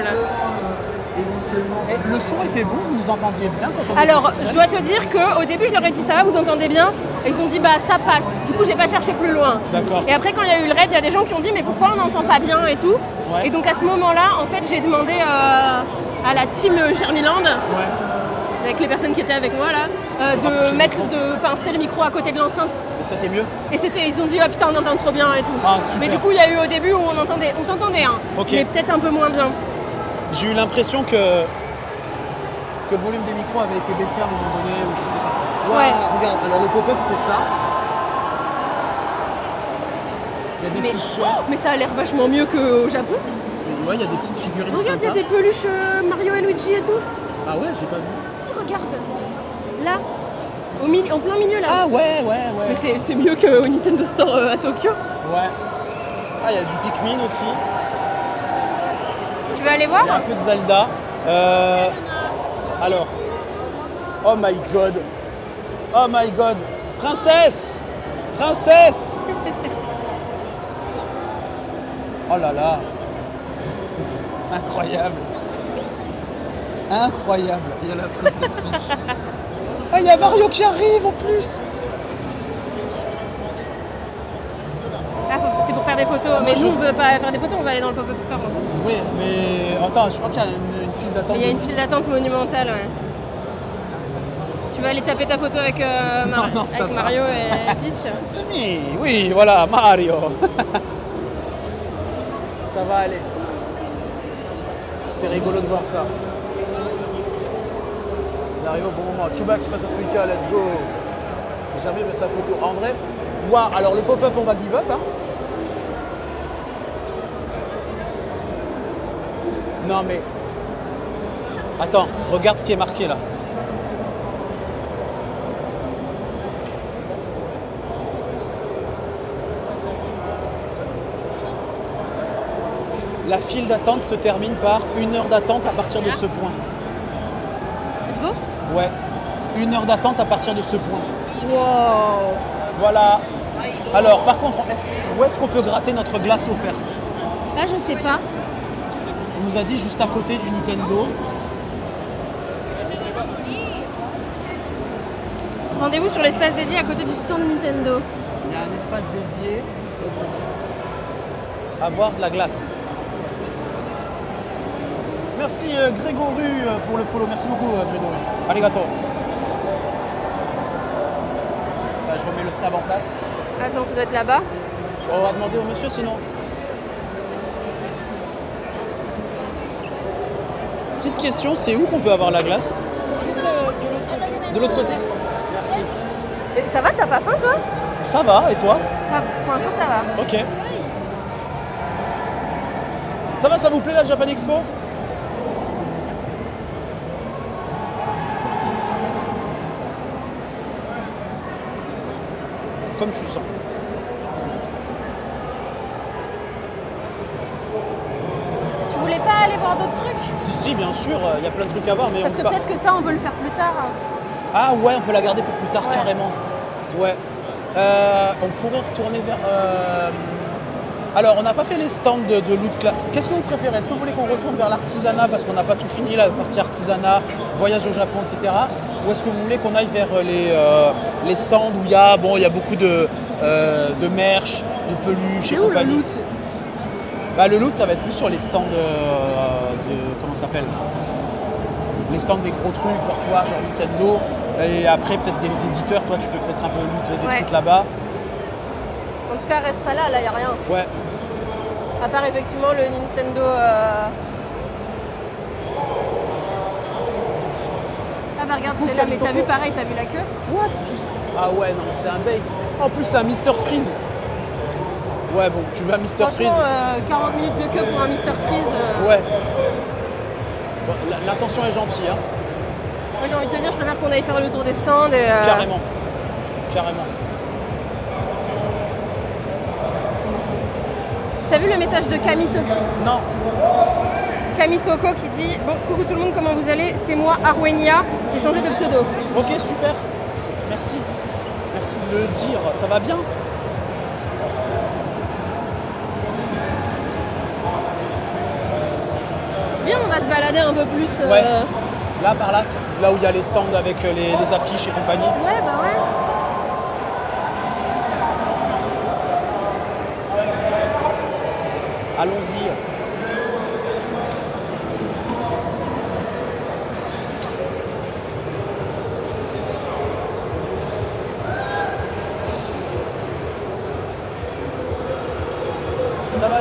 Et le son était bon, vous nous entendiez bien quand on Alors, était sur je scène? dois te dire qu'au début, je leur ai dit ça va, vous entendez bien? Et ils ont dit bah ça passe. Du coup, j'ai pas cherché plus loin. D'accord. Et après, quand il y a eu le raid, il y a des gens qui ont dit mais pourquoi on n'entend pas bien et tout. Ouais. Et donc à ce moment-là, en fait, j'ai demandé euh, à la team Germiland, Ouais. avec les personnes qui étaient avec moi là, euh, de mettre, de pincer le micro à côté de l'enceinte. Et c'était mieux? Et c'était, ils ont dit, ah putain, on entend trop bien et tout. Ah, super. Mais du coup, il y a eu au début où on entendait, on t'entendait, hein, Ok. mais peut-être un peu moins bien. J'ai eu l'impression que, que le volume des micros avait été baissé à un moment donné, ou je sais pas. Ouais, Ouais. regarde, alors le pop-up c'est ça. Il y a des Mais, t-shirts. oh, mais ça a l'air vachement mieux qu'au Japon. C'est- Ouais, il y a des petites figurines Regarde, il y a sympas. des peluches euh, Mario et Luigi et tout. Ah ouais, j'ai pas vu. Si, regarde. Là, au milieu, en plein milieu là. Ah ouais, ouais, ouais. Mais c'est- c'est mieux qu'au Nintendo Store euh, à Tokyo. Ouais. Ah, il y a du Pikmin aussi. Tu veux aller voir? Il y a un peu de Zelda. Euh, alors. Oh my god. Oh my god. Princesse. Princesse. Oh là là. Incroyable. Incroyable. Il y a la princesse Peach. Ah, il y a Mario qui arrive en plus. Ah, faut- c'est pour faire des photos. Ah, moi, mais je- nous, on veut pas faire des photos, on va aller dans le pop-up store. Oui, mais attends, je crois qu'il y a une, une file d'attente. Mais il y a de une fou. file d'attente monumentale, ouais. Tu vas aller taper ta photo avec, euh, Mar- Non, non, ça avec va. Mario et Peach? Oui, oui, voilà, Mario. Ça va aller. C'est rigolo de voir ça. Il arrive au bon moment. Chewbacca qui passe à Suika, let's go. J'ai jamais vu sa photo. En vrai, waouh, alors le pop-up, on va give up. Hein. Non mais. Attends, regarde ce qui est marqué là. La file d'attente se termine par une heure d'attente à partir de ce point. Let's go. Ouais, une heure d'attente à partir de ce point. Wow. Voilà. Alors, par contre, est-ce- où est-ce qu'on peut gratter notre glace offerte? Là, je sais pas. On nous a dit juste à côté du Nintendo. Rendez-vous sur l'espace dédié à côté du stand Nintendo. Il y a un espace dédié à boire de la glace. Merci euh, Grégory euh, pour le follow. Merci beaucoup euh, Grégory. Arigato. Là, je remets le stab en place. Attends, ça doit être là-bas. On va demander au monsieur sinon. Petite question, c'est où qu'on peut avoir la glace? Juste euh, de l'autre côté. De l'autre côté. Merci. Et ça va, t'as pas faim toi? Ça va, et toi? Ça, pour l'instant, ça va. Ok. Ça va, ça vous plaît la Japan Expo? Comme tu sens. Tu voulais pas aller voir d'autres trucs? Si, si, bien sûr, il y a plein de trucs à voir, mais Parce on que peut pas- peut-être que ça, on peut le faire plus tard. Ah ouais, on peut la garder pour plus tard, Ouais. carrément. Ouais. Euh, on pourrait retourner vers... euh, Alors, on n'a pas fait les stands de, de loot class. Qu'est-ce que vous préférez? Est-ce que vous voulez qu'on retourne vers l'artisanat parce qu'on n'a pas tout fini, la partie artisanat, voyage au Japon, et cetera. Ou est-ce que vous voulez qu'on aille vers les, euh, les stands où il y a, bon, il y a beaucoup de, euh, de merch, de peluches et C'est où le compagnie. loot? Bah, le loot, ça va être plus sur les stands de... de comment ça s'appelle? Les stands des gros trucs, genre, tu vois, genre Nintendo. Et après, peut-être des éditeurs. Toi, tu peux peut-être un peu loot des Ouais. trucs là-bas. En tout cas, reste pas là, là, y a rien. Ouais. À part effectivement le Nintendo. Euh... Ah bah regarde, c'est là, mais t'as vu pareil, t'as vu la queue? What? Juste... Ah ouais, non, mais c'est un bait. En plus, c'est un mister Freeze. Ouais, bon, tu veux un mister Freeze? Franchement, euh, quarante minutes de queue pour un mister Freeze. euh, Ouais. Bon, la- l'intention est gentille, hein. Moi j'ai envie de te dire, je préfère qu'on aille faire le tour des stands et. euh, Carrément. Carrément. T'as vu le message de Kamitoko? Non. Kamitoko qui dit bon, coucou tout le monde, comment vous allez? C'est moi, Arwenia, j'ai changé de pseudo. Ok, super. Merci. Merci de le dire. Ça va bien? Bien, on va se balader un peu plus. euh, Ouais. Là, par là, là où il y a les stands avec euh, les, les affiches et compagnie. Ouais, bah ouais. Allons-y.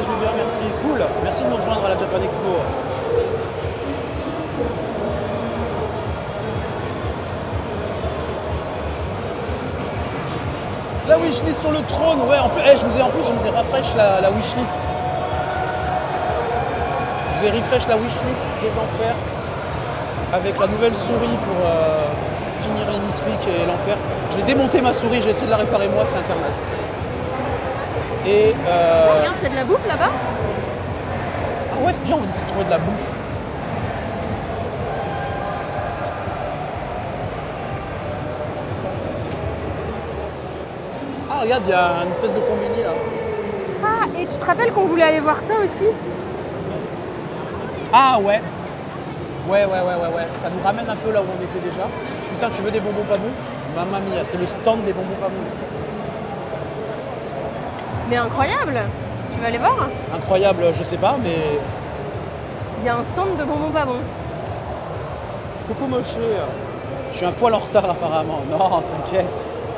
je vais bien, merci. Cool. Merci de nous rejoindre à la Japan Expo. La wishlist sur le trône, ouais. En plus, eh, je vous ai en plus, je vous ai rafraîchi la, la wishlist. Je vous ai refresh la wishlist des enfers avec la nouvelle souris pour euh, finir les misclics et l'enfer. Je vais démonter ma souris, j'ai essayé de la réparer moi, c'est un carnage. Et euh... oh, regarde, c'est de la bouffe là-bas. Ah ouais, viens, on va essayer de trouver de la bouffe. Ah regarde, il y a une espèce de combini là. Ah, et tu te rappelles qu'on voulait aller voir ça aussi? Ah ouais. Ouais, ouais, ouais, ouais, ouais. Ça nous ramène un peu là où on était déjà. Putain, tu veux des bonbons pas bons? Mamma mia, c'est le stand des bonbons pas bons ici. Mais incroyable! Tu vas aller voir? Incroyable, je sais pas, mais... Il y a un stand de bonbons pas bons. Coucou Moché. Je suis un poil en retard apparemment. Non, t'inquiète.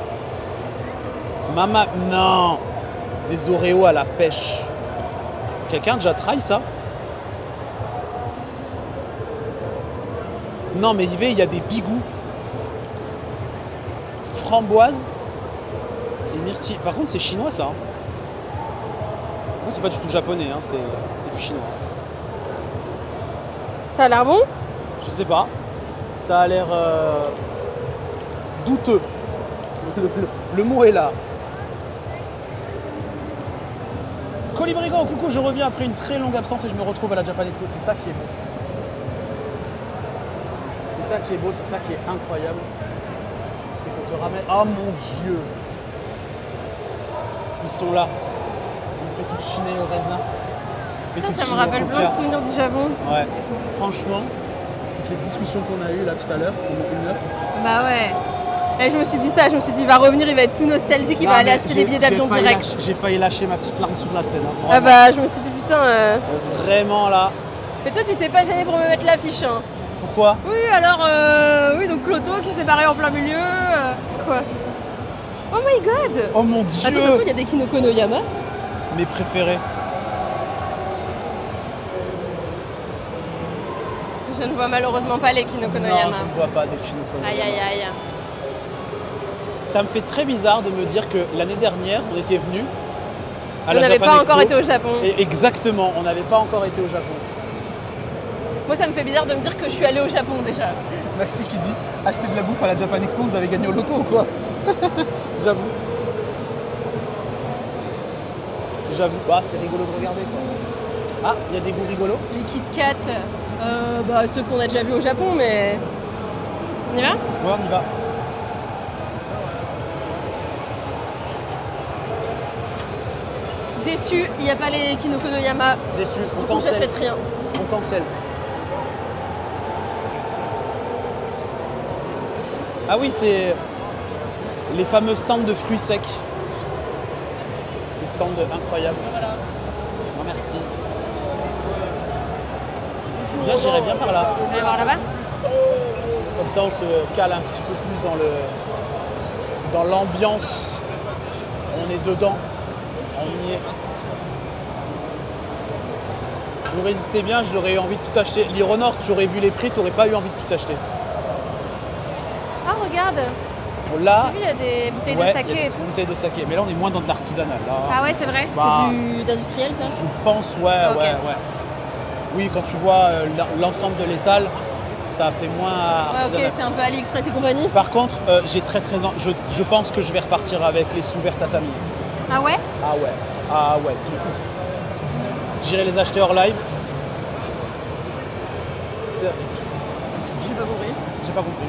Maman, non. Des Oreos à la pêche. Quelqu'un a déjà try ça? Non mais Yves, il y a des bigous. Framboise et myrtille. Par contre, c'est chinois ça. Hein. C'est pas du tout japonais, hein, c'est du chinois. Ça a l'air bon? Je sais pas. Ça a l'air euh, douteux. Le, le, le mot est là. Colibrigan, coucou, je reviens après une très longue absence et je me retrouve à la Japan Expo. C'est ça qui est beau. C'est ça qui est beau, c'est ça qui est incroyable. C'est qu'on te ramène... Oh mon Dieu! Ils sont là. Il fait tout chiner au raisin. Il fait Putain, tout ça me chiner au rappelle plein coca. de souvenirs du Japon. Ouais. Franchement, toutes les discussions qu'on a eues là tout à l'heure, pendant une heure. Bah ouais. Et je me suis dit ça, je me suis dit il va revenir, il va être tout nostalgique, il Non, va aller mais acheter j'ai- des billets d'avion j'ai failli direct. lâcher- J'ai failli lâcher ma petite larme sur la scène. Hein, Ah vraiment. bah je me suis dit putain. euh, Vraiment là. Mais toi tu t'es pas gêné pour me mettre l'affiche hein. Pourquoi? Oui alors euh... oui donc Cloto qui s'est barré en plein milieu. euh, Quoi? Oh my god! Oh mon Attends, de toute Dieu! façon il y a des Kinoko no Yama. Mes préférés. Je ne vois malheureusement pas les Kinoko no Non, Yama. je ne vois pas des Kinoko no Aïe Yama. aïe aïe. Ça me fait très bizarre de me dire que l'année dernière, on était venus à On la n'avait Japan pas Expo. encore été au Japon. Et exactement, on n'avait pas encore été au Japon. Moi ça me fait bizarre de me dire que je suis allée au Japon déjà. Maxi qui dit achetez de la bouffe à la Japan Expo, vous avez gagné au loto ou quoi? J'avoue. J'avoue. Bah c'est rigolo de regarder quoi. Ah, il y a des goûts rigolos. Les Kit Kat, euh, bah, ceux qu'on a déjà vus au Japon, mais. On y va? Ouais, on y va. Déçu, il n'y a pas les Kinoko no Yama. Déçu, on Du coup, cancelle. j'achète rien. On cancelle. Ah oui, c'est les fameux stands de fruits secs. Ces stands incroyables. Non, merci. Bien, j'irai bien par là. On va aller voir là-bas? Comme ça, on se cale un petit peu plus dans le dans l'ambiance. On est dedans. On y est. Vous résistez bien, j'aurais eu envie de tout acheter. L'Ironor, tu aurais vu les prix, tu n'aurais pas eu envie de tout acheter. Ah, regarde! Bon, là, T'as vu, il y a des bouteilles ouais, de saké il y a des et petites tout. bouteilles de saké. Mais là, on est moins dans de l'artisanal. là. Ah ouais, c'est vrai? Bah, C'est du d'industriel ça? Je pense, ouais, Ok. ouais, ouais. Oui, quand tu vois euh, l'ensemble de l'étal, ça fait moins Ouais, artisanal. ok, c'est un peu AliExpress et compagnie. Par contre, euh, j'ai très très en- je, je pense que je vais repartir avec les sous-verts tatami. Ah ouais? Ah ouais, ah ouais, de ouf. J'irai les acheter hors live. C'est- Qu'est-ce qu'il dit? J'ai pas compris. J'ai pas compris.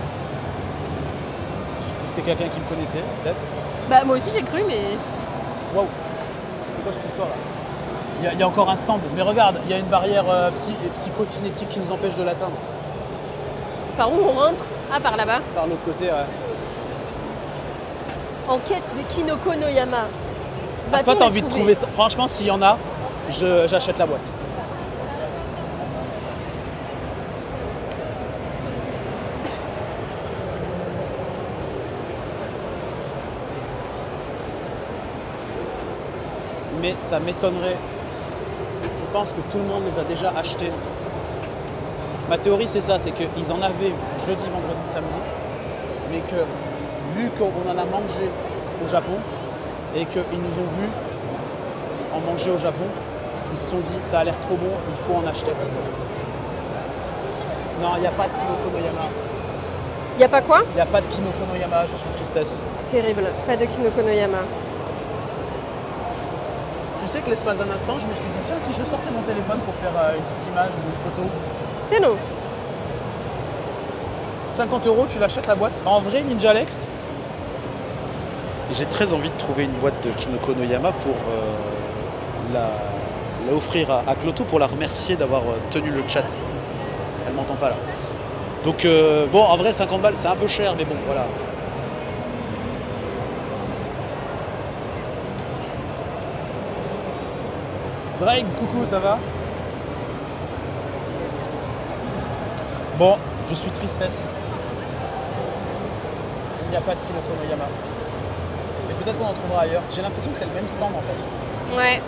J'ai cru que c'était quelqu'un qui me connaissait, peut-être. Bah, moi aussi j'ai cru, mais. Waouh, c'est quoi cette histoire là? Il y, a- il y a encore un stand, mais regarde, il y a une barrière euh, psy- psychotinétique qui nous empêche de l'atteindre. Par où on rentre? Ah, par là-bas. Par l'autre côté, ouais. En quête des Kinoko no Yama. Ah, Va-t-on toi, t'as les envie de trouver ça. Franchement, s'il y en a, je- j'achète la boîte. Mais ça m'étonnerait pense que tout le monde les a déjà achetés. Ma théorie, c'est ça, c'est qu'ils en avaient jeudi, vendredi, samedi, mais que vu qu'on en a mangé au Japon et qu'ils nous ont vus en manger au Japon, ils se sont dit ça a l'air trop bon, il faut en acheter. Non, il n'y a pas de Kinoko no Yama. Il n'y a pas quoi? Il n'y a pas de Kinoko no Yama, je suis tristesse. Terrible, pas de Kinoko no Yama. Tu sais que l'espace d'un instant, je me suis dit tiens, si je sortais mon téléphone pour faire euh, une petite image ou une photo. C'est non. cinquante euros, tu l'achètes la boîte. En vrai, Ninja Alex, j'ai très envie de trouver une boîte de Kinoko no Yama pour euh, la, la offrir à, à Cloto pour la remercier d'avoir euh, tenu le chat. Elle m'entend pas là. Donc euh, bon, en vrai, cinquante balles, c'est un peu cher, mais bon, voilà. Drake, coucou, ça va? Bon, je suis tristesse. Il n'y a pas de Kinoko no Yama. Mais peut-être qu'on en trouvera ailleurs. J'ai l'impression que c'est le même stand en fait. Ouais.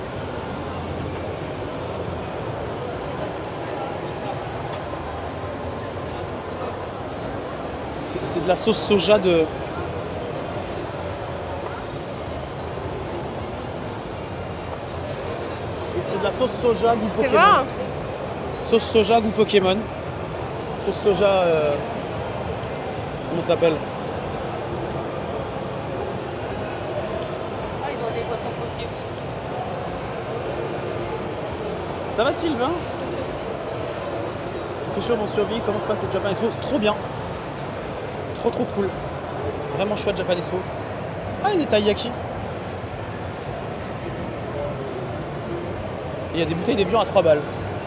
C'est de la sauce soja de... C'est de la sauce soja goût C'est Pokémon. bon. Sauce soja goût Pokémon. Sauce soja... Euh... Comment ça s'appelle? Ah, ils ont des poissons Pokémon. Ça va Sylvain? Il fait chaud, mon survie. Comment se passe cette Japan Expo? Trop bien. Trop trop cool. Vraiment chouette Japan Expo. Ah, il y a des taiyaki. Il y a des bouteilles d'évian à trois balles.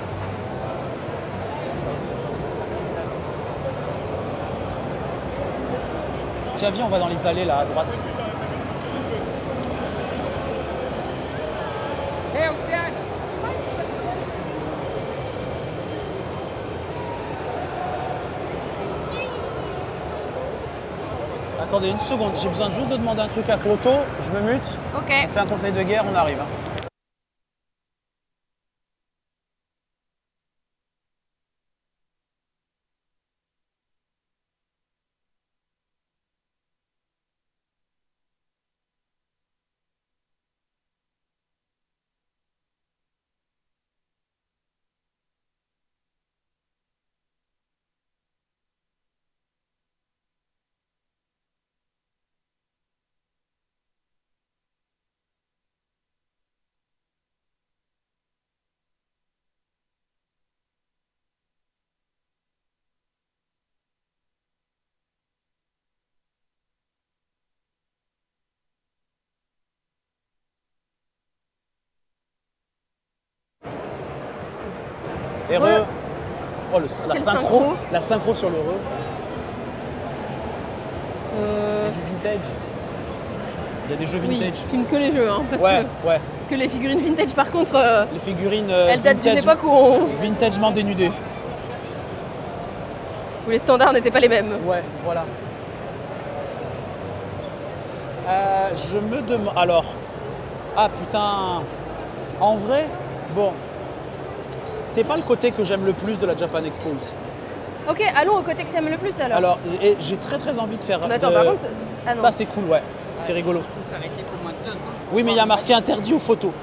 Tiens, viens, on va dans les allées là à droite. Hé, Océane! Attendez une seconde, j'ai besoin juste de demander un truc à Cloto. Je me mute. Ok. On fait un conseil de guerre, on arrive. hein. Et re. Ouais. Oh, le- la Quel synchro, synchro la synchro sur le re. Euh... Et du vintage. Il y a des jeux Oui, vintage. je filme que les jeux, hein, parce, Ouais, que, ouais. parce que les figurines vintage, par contre, euh, Les figurines euh, elles datent d'une vintage, époque où, on- vintagement dénudées. où les standards n'étaient pas les mêmes. Ouais, voilà. Euh, je me demande. Alors. Ah putain. En vrai, bon. C'est pas le côté que j'aime le plus de la Japan Expo ici. Ok, allons au côté que t'aimes le plus alors. Alors, et j'ai très très envie de faire. Mais attends, de- par contre, c'est- ah non. ça c'est cool, ouais. C'est rigolo. Il faut s'arrêter pour moins de deux secondes. Oui, mais il y a marqué interdit aux photos.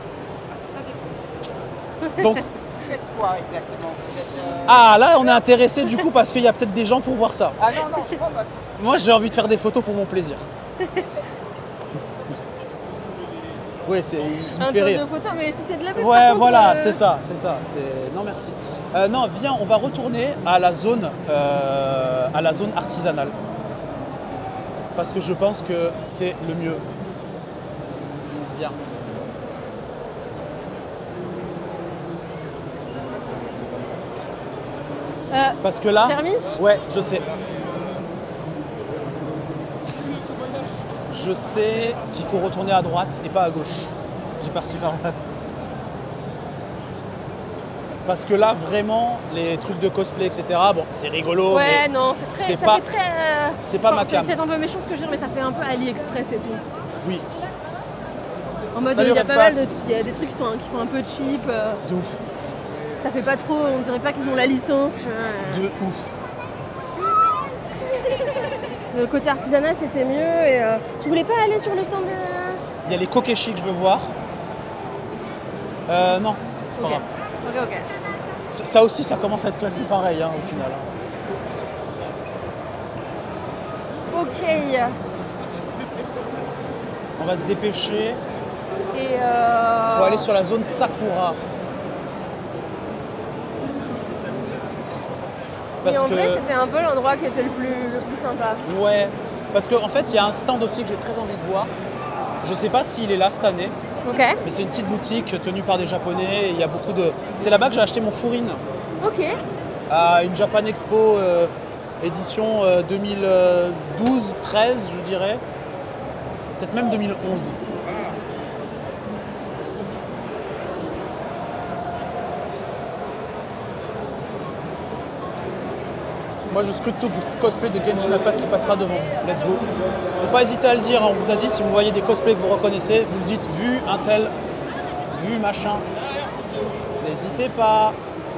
Donc, Vous faites quoi exactement? Vous êtes, euh, ah là, on est intéressé du coup parce qu'il y a peut-être des gens pour voir ça. Ah non, non, je sais pas. Bah... Moi, j'ai envie de faire des photos pour mon plaisir. Oui, c'est, il me Un fait tour rire. de photo, mais si c'est de la pub, Ouais, par contre, voilà, euh, c'est ça, c'est ça. c'est- Non, merci. Euh, non, viens, on va retourner à la zone, euh, à la zone artisanale, parce que je pense que c'est le mieux. Viens. Euh, Parce que là, Jeremy ouais, je sais. Je sais qu'il faut retourner à droite et pas à gauche. J'ai parti par là. Parce que là, vraiment, les trucs de cosplay, et cetera, bon, c'est rigolo, Ouais, mais non, c'est très. c'est ça pas- fait très. euh, c'est pas enfin, ma cam. C'est peut-être un peu méchant ce que je veux dire, mais ça fait un peu AliExpress et tout. oui. En mode, Salut, il y a Red pas mal de, Pass. il y a des trucs qui sont, qui sont un peu cheap. euh, De ouf. Ça fait pas trop, on dirait pas qu'ils ont la licence, tu vois. De ouf. Le côté artisanat, c'était mieux. Et euh, tu voulais pas aller sur le stand de... Il y a les kokeshi que je veux voir. Euh, non, c'est pas Ok. grave. Ok, ok. Ça ça aussi, ça commence à être classé pareil, hein, au final. Ok. On va se dépêcher. Et euh... Faut aller sur la zone Sakura. Parce Et en que... vrai, c'était un peu l'endroit qui était le plus, le plus sympa. Ouais, parce qu'en en fait, il y a un stand aussi que j'ai très envie de voir. Je sais pas s'il est là cette année, Ok. mais c'est une petite boutique tenue par des Japonais. Et il y a beaucoup de... C'est là-bas que j'ai acheté mon fourrine Ok. à une Japan Expo euh, édition euh, deux mille douze treize, je dirais. Peut-être même deux mille onze. Moi, je scrute tout cosplay de Genshin Impact qui passera devant vous. Let's go. Faut pas hésiter à le dire, hein. On vous a dit, si vous voyez des cosplays que vous reconnaissez, vous le dites, vu un tel, vu machin. N'hésitez pas.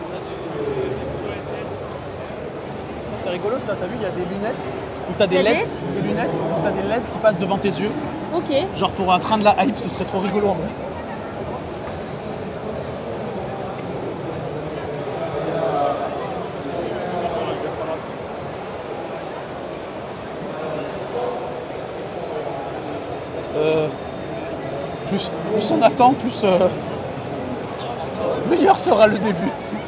Ça, c'est rigolo, ça. T'as vu, il y a des lunettes, où t'as des Il y a L E D, des lunettes, où t'as des L E D qui passent devant tes yeux. Ok. Genre pour un train de la hype, ce serait trop rigolo en vrai. Euh, plus, plus on attend, plus euh, meilleur sera le début.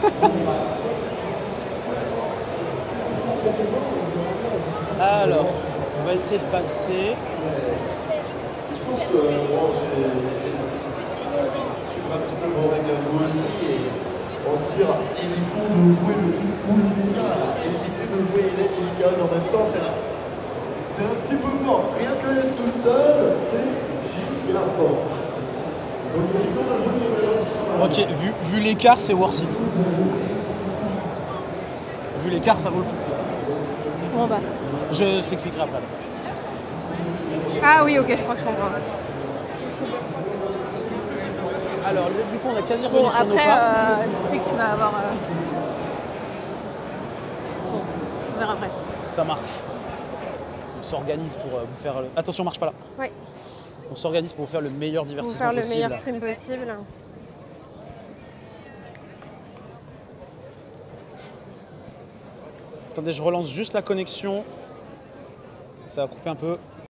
Alors, on va essayer de passer. Je pense que bon, je suis un petit peu vos règles à vous aussi et en dire évitons de jouer le truc full Illigan, évitez de jouer Illigan en même temps, c'est un, c'est un petit peu fort. Rien que l'être toute seule, c'est giga fort. Donc évitons de jouer sur les gens. Ok, vu, vu l'écart, c'est worth it. Vu l'écart, ça vaut le coup. Je comprends pas. Je t'expliquerai après. Ah oui, ok, je crois que je comprends. Alors, du coup, on a quasi revenu Bon, sur nos après, pas. euh, tu sais que tu vas avoir... euh, Bon, on verra après. Ça marche. On s'organise pour euh, vous faire... le- Attention, marche pas là. Ouais. On s'organise pour vous faire le meilleur Pour divertissement faire le possible. meilleur stream possible. Attendez, je relance juste la connexion. Ça va couper un peu.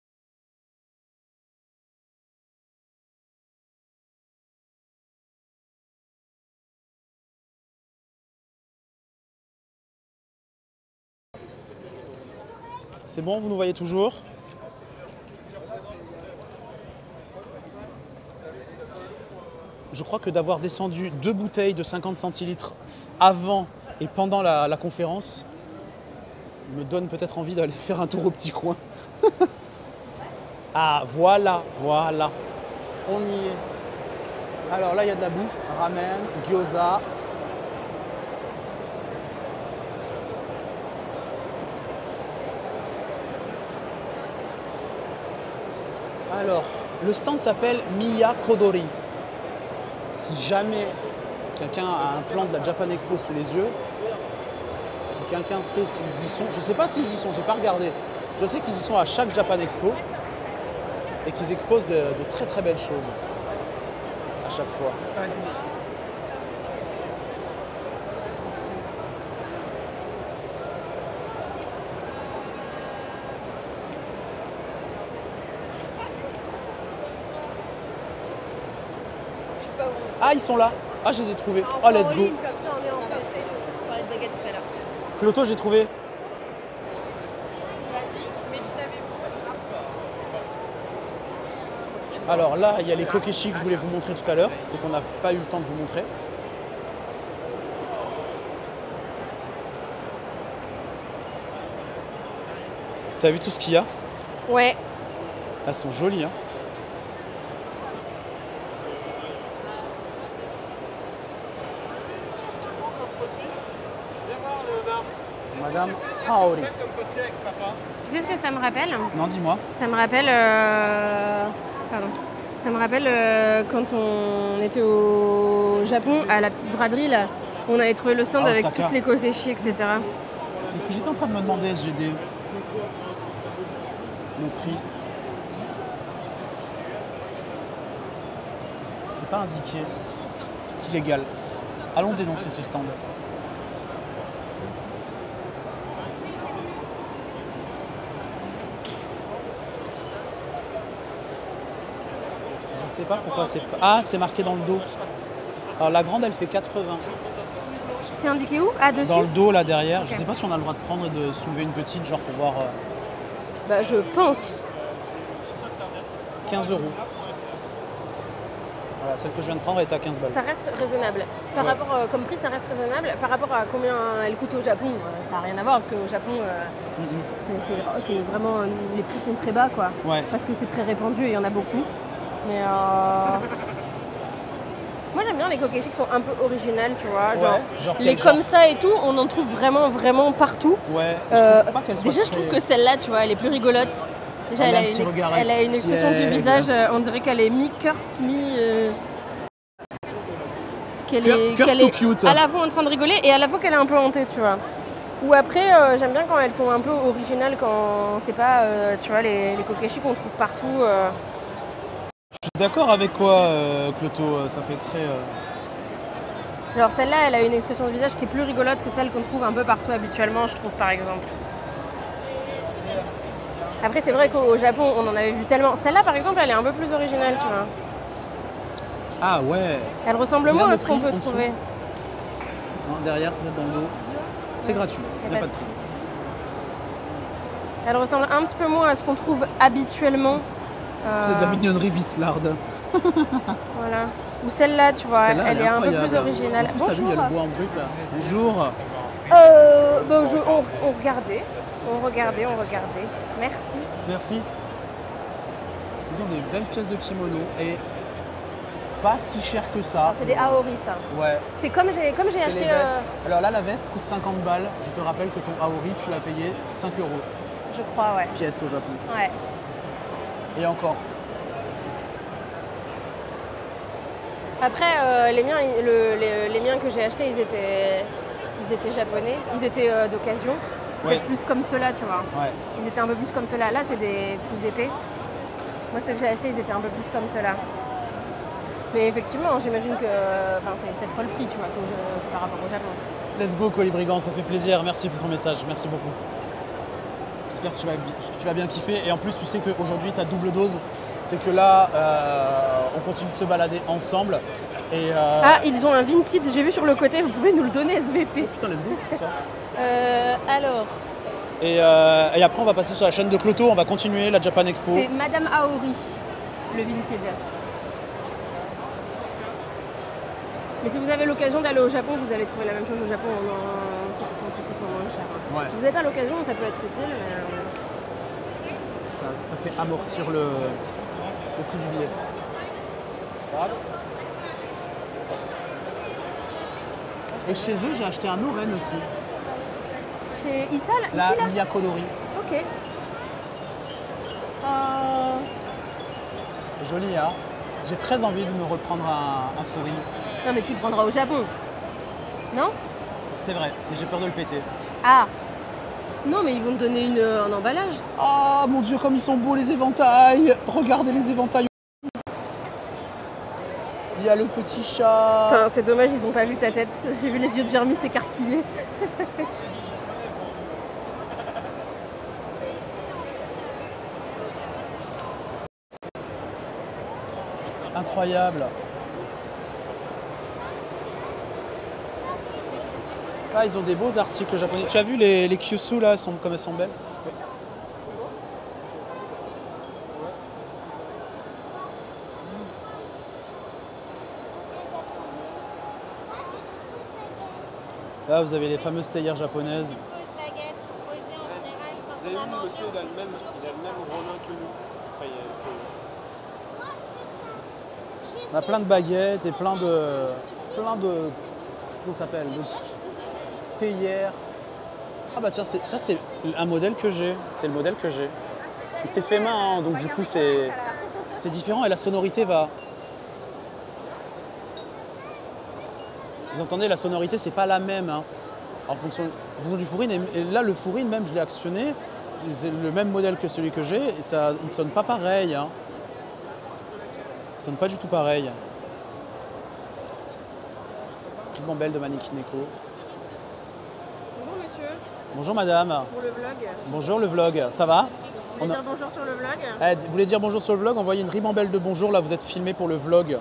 C'est bon, vous nous voyez toujours? Je crois que d'avoir descendu deux bouteilles de cinquante centilitres avant et pendant la, la conférence me donne peut-être envie d'aller faire un tour au petit coin. Ah, voilà, voilà. On y est. Alors là, il y a de la bouffe. Ramen, gyoza. Alors, le stand s'appelle Miya Kodori. Si jamais quelqu'un a un plan de la Japan Expo sous les yeux, si quelqu'un sait s'ils y sont, je ne sais pas s'ils y sont, je n'ai pas regardé. Je sais qu'ils y sont à chaque Japan Expo et qu'ils exposent de, de très très belles choses à chaque fois. Ah, ils sont là. Ah, je les ai trouvés. Oh, let's go. Cloto, j'ai trouvé. Alors là, il y a les kokeshi que je voulais vous montrer tout à l'heure et qu'on n'a pas eu le temps de vous montrer. T'as vu tout ce qu'il y a? Ouais. Elles sont jolies, hein. Madame Haori. Tu sais ce que ça me rappelle? Non, dis-moi. Ça me rappelle... euh, Pardon. Ça me rappelle euh, quand on était au Japon, à la petite braderie, là, on avait trouvé le stand Ah, avec Osaka. toutes les kokeshi, et cetera. C'est ce que j'étais en train de me demander, S G D. Le prix. C'est pas indiqué. C'est illégal. Allons dénoncer ce stand. Je sais pas pourquoi c'est pas... Ah, c'est marqué dans le dos. Alors la grande, elle fait quatre-vingts. C'est indiqué où? Ah, dessus? Dans le dos, là, derrière. Ok. Je sais pas si on a le droit de prendre et de soulever une petite, genre pour voir... euh, Bah, je pense. quinze euros. Voilà, celle que je viens de prendre est à quinze balles. Ça reste raisonnable. Par Ouais. rapport, euh, comme prix, ça reste raisonnable. Par rapport à combien elle coûte au Japon, euh, ça n'a rien à voir parce qu'au Japon, euh, Mhm. c'est- c'est c'est vraiment les prix sont très bas, quoi. Ouais. Parce que c'est très répandu et il y en a beaucoup. Mais euh, moi, j'aime bien les kokeshi qui sont un peu originales, tu vois. Genre, Ouais, genre les quel genre comme ça et tout, on en trouve vraiment, vraiment partout. Ouais, Euh, je trouve pas qu'elle soit déjà, je très- trouve que celle-là, tu vois, elle est plus rigolote. Déjà, Elle elle, a a un une, petit ex- regard elle a une expression du espiègle. visage, euh, on dirait qu'elle est mi-cursed, mi... euh, qu'elle Cur- est, cursed qu'elle ou est cute. à la fois en train de rigoler et à la fois qu'elle est un peu hantée, tu vois. Ou après, euh, j'aime bien quand elles sont un peu originales, quand c'est pas, euh, tu vois, les, les kokeshi qu'on trouve partout. euh. Je suis d'accord avec quoi, euh, Cloto, ça fait très... euh, Alors celle-là, elle a une expression de visage qui est plus rigolote que celle qu'on trouve un peu partout habituellement, je trouve, par exemple. Après, c'est vrai qu'au Japon, on en avait vu tellement. Celle-là, par exemple, elle est un peu plus originale, tu vois. Ah ouais. Elle ressemble Regarde moins le à ce qu'on prix peut en dessous. trouver. Non, derrière, peut-être dans le dos. C'est gratuit, il n'y a pas de prix. Elle ressemble un petit peu moins à ce qu'on trouve habituellement. euh, C'est de la mignonnerie vislarde. Voilà. Ou celle-là, tu vois, Celle-là, elle est un peu plus incroyable. originale. En plus, t'as vu, il y a le bois en brut là. Bonjour. Euh, bah, je- on, on regardait, on regardait, on regardait. Merci. Merci. Ils ont des belles pièces de kimono et pas si cher que ça. C'est des aori, ça. Ouais. C'est comme j'ai comme j'ai C'est acheté. les vestes. euh, Alors là, la veste coûte cinquante balles. Je te rappelle que ton aori, tu l'as payé cinq euros. je crois, ouais. Pièce au Japon. Ouais. Et encore. Après, euh, les, miens, ils- le- les, les miens que j'ai achetés, ils étaient, ils étaient japonais, ils étaient euh, d'occasion. Peut-être Ouais. plus comme ceux-là, tu vois. Ouais. Ils étaient un peu plus comme ceux-là. Là, c'est des plus épais. Moi, ceux que j'ai achetés, ils étaient un peu plus comme ceux-là. Mais effectivement, j'imagine que enfin, c'est cette fois le prix, tu vois, qu'au- par rapport au Japon. Let's go, Colibrigant, ça fait plaisir. Merci pour ton message. Merci beaucoup. J'espère que tu vas, que tu vas bien kiffer. Et en plus, tu sais qu'aujourd'hui, ta double dose, c'est que là, euh, on continue de se balader ensemble. Et euh, Ah, ils ont un vintage, j'ai vu sur le côté, vous pouvez nous le donner, S V P. Putain, let's go. Ça. Euh, alors, Et, euh, et après, on va passer sur la chaîne de Cloto. On va continuer la Japan Expo. c'est Madame Aori, le vintage. Mais si vous avez l'occasion d'aller au Japon, vous allez trouver la même chose au Japon en cinq fois moins cher. Ouais. Si vous n'avez pas l'occasion, ça peut être utile. Mais... euh, Ça, ça fait amortir le, le prix du billet. Et chez eux, j'ai acheté un oren aussi. Chez Issal, La ici là Miyakodori. Ok. Euh, Joli, hein. J'ai très envie de me reprendre un, un furry. Non mais tu le prendras au Japon. Non? C'est vrai, mais j'ai peur de le péter. Ah. Non mais ils vont te donner une, un emballage. Oh mon dieu, comme ils sont beaux les éventails! Regardez les éventails. Il y a le petit chat. Putain, c'est dommage, ils ont pas vu ta tête. J'ai vu les yeux de Jeremy s'écarquiller. Incroyable. Ah, ils ont des beaux articles japonais. Tu as vu les, les Kyushu là, sont, comme elles sont belles? Là, vous avez les fameuses théières japonaises. Vous avez vu, le monsieur, il a le même, il a le même Ronin que nous. Enfin, il y a- que- On a plein de baguettes et plein de. plein de. comment ça s'appelle? De théières. Ah bah tiens, c'est- ça c'est un modèle que j'ai. C'est le modèle que j'ai. C'est fait main, hein, donc du coup c'est. c'est différent et la sonorité va... Vous entendez, la sonorité, c'est pas la même. Hein, en fonction du fourrine. Et, et là, le fourrine, même, je l'ai actionné. C'est le même modèle que celui que j'ai. Et ça, il ne sonne pas pareil. Hein. Il ne sonne pas du tout pareil. Petite bambelle de Manekineko. Bonjour monsieur. Bonjour madame. Pour le vlog. Bonjour le vlog. Ça va? Vous voulez dire bonjour sur le vlog? Eh, vous voulez dire bonjour sur le vlog? Envoyez une ribambelle de bonjour. Là, vous êtes filmé pour le vlog.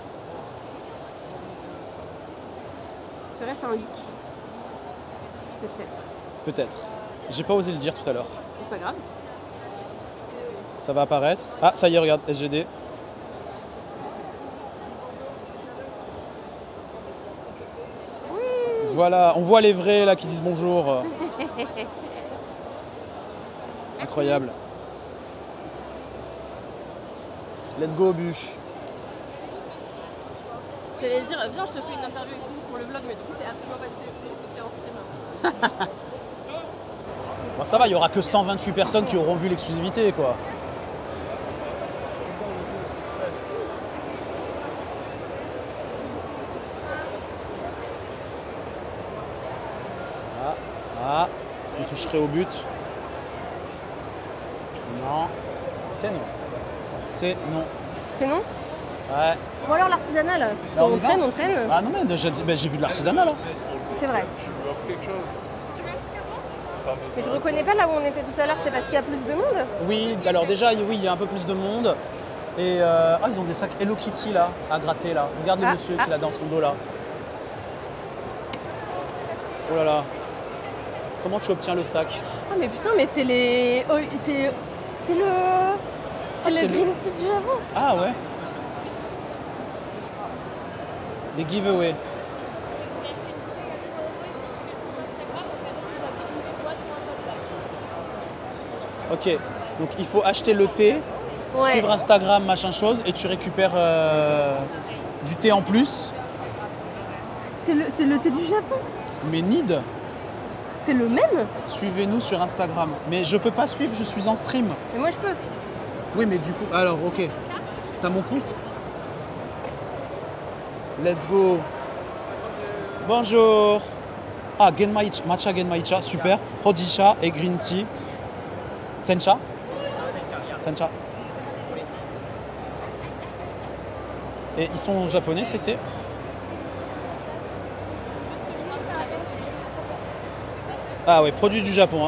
Serait-ce un leak? Peut-être. Peut-être. J'ai pas osé le dire tout à l'heure. C'est pas grave. Ça va apparaître. Ah, ça y est, regarde, S G D. Oui. Voilà, on voit les vrais là qui disent bonjour. Incroyable. Let's go, bûche. J'allais dire, viens, je te fais une interview exclusive pour le vlog, mais du coup, c'est absolument pas du tout exclusif, c'est en stream. Bon, ça va, il n'y aura que cent vingt-huit personnes qui auront vu l'exclusivité, quoi. Ah, ah, est-ce qu'on toucherait au but? Non, c'est non. C'est non. C'est non? Ouais. Ou alors l'artisanal, parce Bah, qu'on on y va. traîne, on traîne. Ah non, mais j'ai bah, j'ai vu de l'artisanat là. C'est vrai. Mais je reconnais pas là où on était tout à l'heure, c'est parce qu'il y a plus de monde? Oui, alors déjà, oui, il y a un peu plus de monde. Et euh, ah, ils ont des sacs Hello Kitty là, à gratter là. Regarde le Ah, monsieur ah. qui l'a dans son dos là. Oh là là. Comment tu obtiens le sac? Ah mais putain, mais c'est les... oh, c'est... C'est le... C'est Ah, le c'est green le- tea du Japon. Ah ouais. Des giveaways. Ok, donc il faut acheter le thé, Ouais. suivre Instagram, machin chose, et tu récupères euh, du thé en plus. C'est le, c'est le thé du Japon. Mais Nid, C'est le même. suivez-nous sur Instagram. Mais je peux pas suivre, je suis en stream. Mais moi je peux. Oui, mais du coup, alors ok. T'as mon compte? Let's go. Bonjour. Ah, Genmaicha, matcha Genmaicha, super. Hojicha et green tea. Sencha? Sencha. Et ils sont japonais, c'était? Ah ouais, produit du Japon. Hein.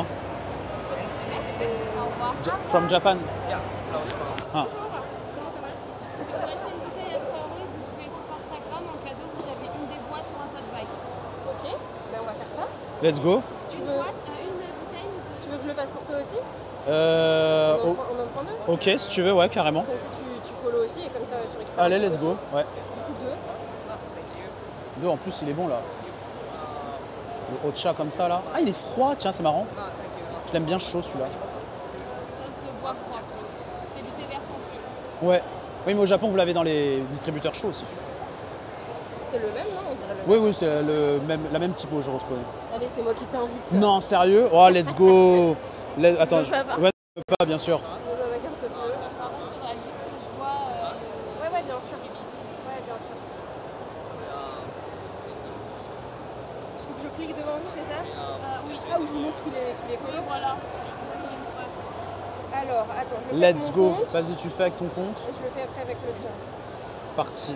Ja- From Japan. Ah. Si vous achetez une bouteille à trois euros et que vous suivez le compte Instagram, en cadeau, vous avez une des boîtes ou un tote bag. Ok, ben on va faire ça. Let's go. Tu Une veux, boîte, euh, une bouteille, une tu veux que je le fasse pour toi aussi? Euh, on, en oh, prend, on en prend deux? ok, si tu veux, ouais, carrément. Comme ça tu, tu follow aussi et comme ça tu récupères. Allez, le let's compte go. aussi. Ouais. Du coup deux. Deux en plus, il est bon là. Le hot chat comme ça là. Ah, il est froid, tiens, c'est marrant. Je l'aime bien chaud celui-là. ça se boit froid. C'est du thé vert sans sucre. Ouais. Oui, mais au Japon, vous l'avez dans les distributeurs chauds aussi. celui-là. C'est le même, non? On dirait le Oui, même. oui, c'est le même, la même typo, je retrouve. Allez, c'est moi qui t'invite. Non, sérieux? Oh, let's go. Let- Attends, veux je... pas, pas ouais, je peux pas, bien sûr. Je veux ma carte bleue. Par contre, il faudra juste que je vois. euh, Ouais, ouais, bien sûr. Ouais, bien sûr. Faut que je clique devant vous, c'est ça? euh, oui, Ah, où je vous montre qu'il est, qu'il est oui, follow. voilà. Parce que j'ai une preuve. Alors, attends, je le fais Let's avec go. mon compte. Vas-y, tu fais avec ton compte. Et je le fais après avec le tien. C'est parti.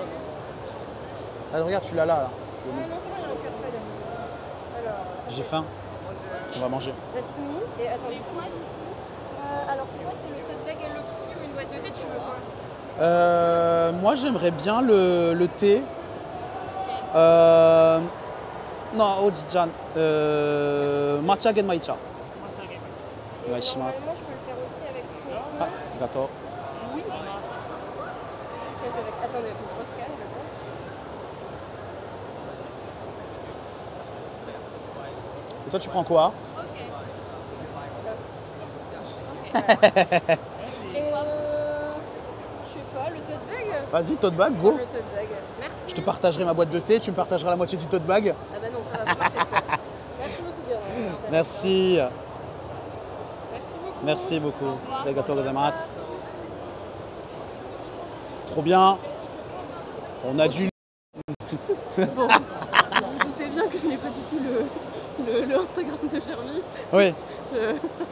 Ah, regarde, tu l'as là, là. Ah non, c'est moi, j'ai un cœur pas Alors, J'ai faim. On va manger. that's me. Et attends, Et quoi, du coup? euh, alors c'est quoi? C'est le tote bag Hello Kitty ou une boîte de thé? Tu veux quoi? Euh, moi, j'aimerais bien le, le thé. Euh, non, Oji-chan. Euh, matcha Genmaicha. Et normalement, tu peux le Onegaishimasu. faire aussi avec ton compte. Ah, gâteau. Oui. Ça, c'est avec... Attendez, faut que je rescanne d'abord. Et toi, tu prends quoi? Et euh, je sais pas, le tote bag? Vas-y, tote bag, go. Le tote bag. Merci. Je te partagerai ma boîte de thé, tu me partageras la moitié du tote bag. Ah bah non, ça va pas marcher ça. Merci beaucoup, bien. Merci. Merci beaucoup. Merci beaucoup. Au revoir. Arigatou gozaimasu. trop bien. On a dû... Bon, vous vous doutez bien que je n'ai pas du tout le, le, le Instagram de Jeremy. Oui. Je-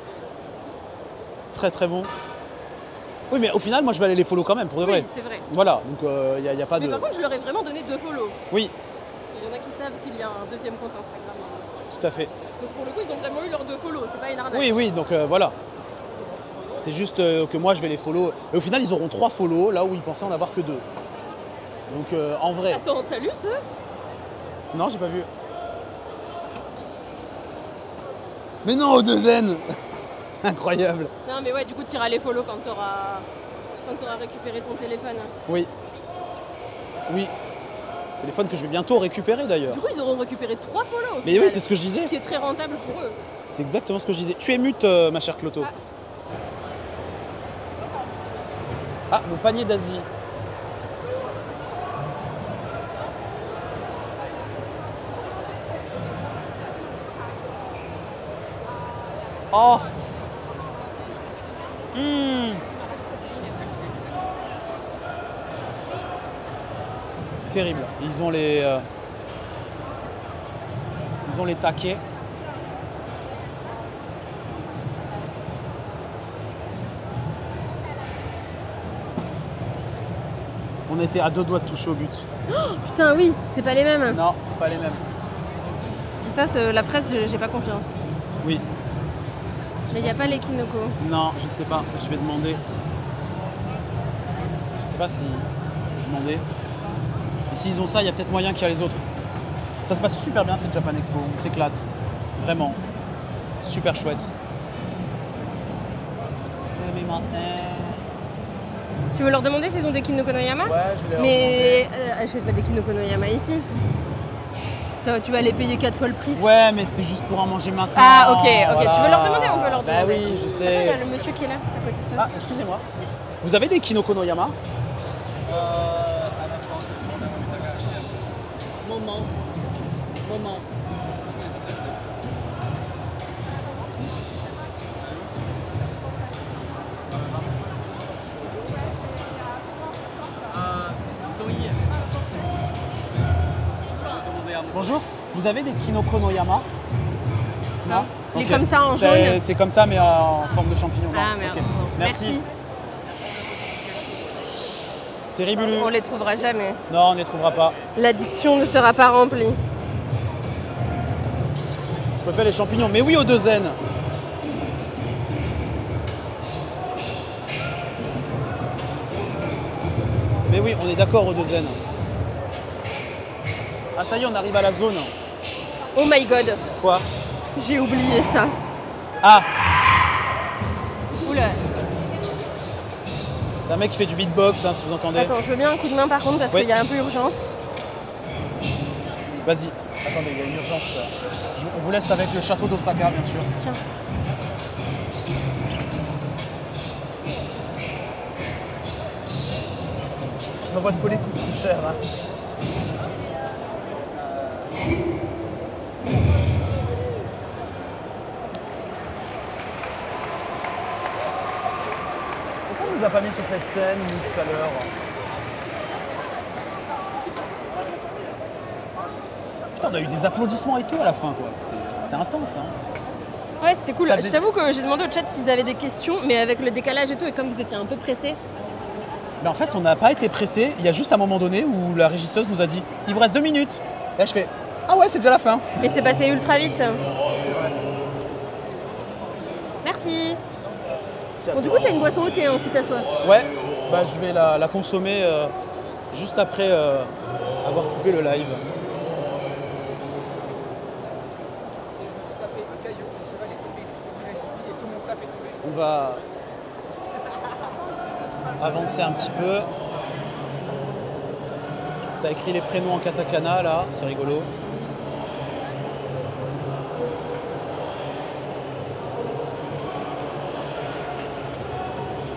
Très très bon. Oui, mais au final, moi je vais aller les follow quand même, pour de Oui, vrai. c'est vrai. Voilà, donc il euh, n'y a, y a pas Mais de... par contre, je leur ai vraiment donné deux follow. Oui, Parce qu'il y en a qui savent qu'il y a un deuxième compte Instagram. tout à fait. Donc pour le coup, ils ont vraiment eu leurs deux follow, c'est pas une arnaque. Oui, oui, donc euh, voilà. C'est juste euh, que moi je vais les follow. Et au final, ils auront trois follow, là où ils pensaient en avoir que deux. Donc euh, en vrai... Attends, t'as lu ce Non, j'ai pas vu. Mais non, Odezen. Incroyable. Non, mais ouais, du coup, tu iras les follow quand t'auras quand t'auras récupéré ton téléphone. Oui. Oui. Téléphone que je vais bientôt récupérer d'ailleurs. Du coup, ils auront récupéré trois follow. au Mais final, oui, c'est ce que je disais. Ce qui est très rentable pour eux. C'est exactement ce que je disais. Tu es mute, euh, ma chère Cloto. Ah, mon panier d'Asie. Oh. Mmh. Terrible. Ils ont les... euh, Ils ont les taquets. On était à deux doigts de toucher au but. Oh, putain, oui, c'est pas les mêmes. Non, c'est pas les mêmes. Ça, c'est- la fraise, j'ai j'ai pas confiance. Oui. Mais il n'y a pas les kinoko. Non, je sais pas. Je vais demander. Je sais pas si... Je vais demander. Et s'ils ont ça, il y a peut-être moyen qu'il y a les autres. Ça se passe super bien cette Japan Expo. On s'éclate. Vraiment. Super chouette. Tu veux leur demander s'ils ont des kinoko no yama? Ouais, je vais leur Mais euh, achète pas des kinoko no yama ici. Ça, tu vas les payer quatre fois le prix. Ouais, mais c'était juste pour en manger maintenant. Ah, ok, ok. Voilà. Tu veux leur demander? On peut leur demander. Bah oui, je sais. Attends, il y a le monsieur qui est là. à côté de toi. Ah, excusez-moi. Vous avez des Kinoko no Yama? Moment. Moment. Bonjour. Vous avez des Kinoko no Yama? Non. Il est Ok. comme ça, en C'est- jaune. C'est comme ça, mais en forme de champignon. Ah, non. merde. Ok. Merci. Merci. Terrible. On les trouvera jamais. Non, on ne les trouvera pas. L'addiction ne sera pas remplie. Je préfère les champignons. Mais oui, au deux zen. Mais oui, on est d'accord au deux zen. Ah, ça y est, on arrive à la zone. Oh my god. Quoi? J'ai oublié ça. Ah, Oula. c'est un mec qui fait du beatbox, hein, si vous entendez. Attends, je veux bien un coup de main par contre parce Oui. qu'il y a un peu urgence. Vas-y. Attendez, il y a une urgence. Je- on vous laisse avec le château d'Osaka, bien sûr. Tiens. Ma boîte collée coûte plus cher. Hein. Pourquoi on nous a pas mis sur cette scène, nous, tout à l'heure? Putain, on a eu des applaudissements et tout à la fin, quoi. C'était- C'était intense, hein. Ouais, c'était cool. Ça faisait- Je t'avoue que j'ai demandé au chat s'ils avaient des questions, mais avec le décalage et tout, et comme vous étiez un peu pressés. Mais en fait, on n'a pas été pressé. Il y a juste un moment donné où la régisseuse nous a dit « Il vous reste deux minutes ». Et là, je fais « Ah ouais, c'est déjà la fin ». Mais c'est passé ultra vite. Merci. Bon, du coup, t'as une boisson au thé hein, si t'as soif. Ouais, bah, je vais la, la consommer euh, juste après euh, avoir coupé le live. On va avancer un petit peu. Ça a écrit les prénoms en katakana là, c'est rigolo.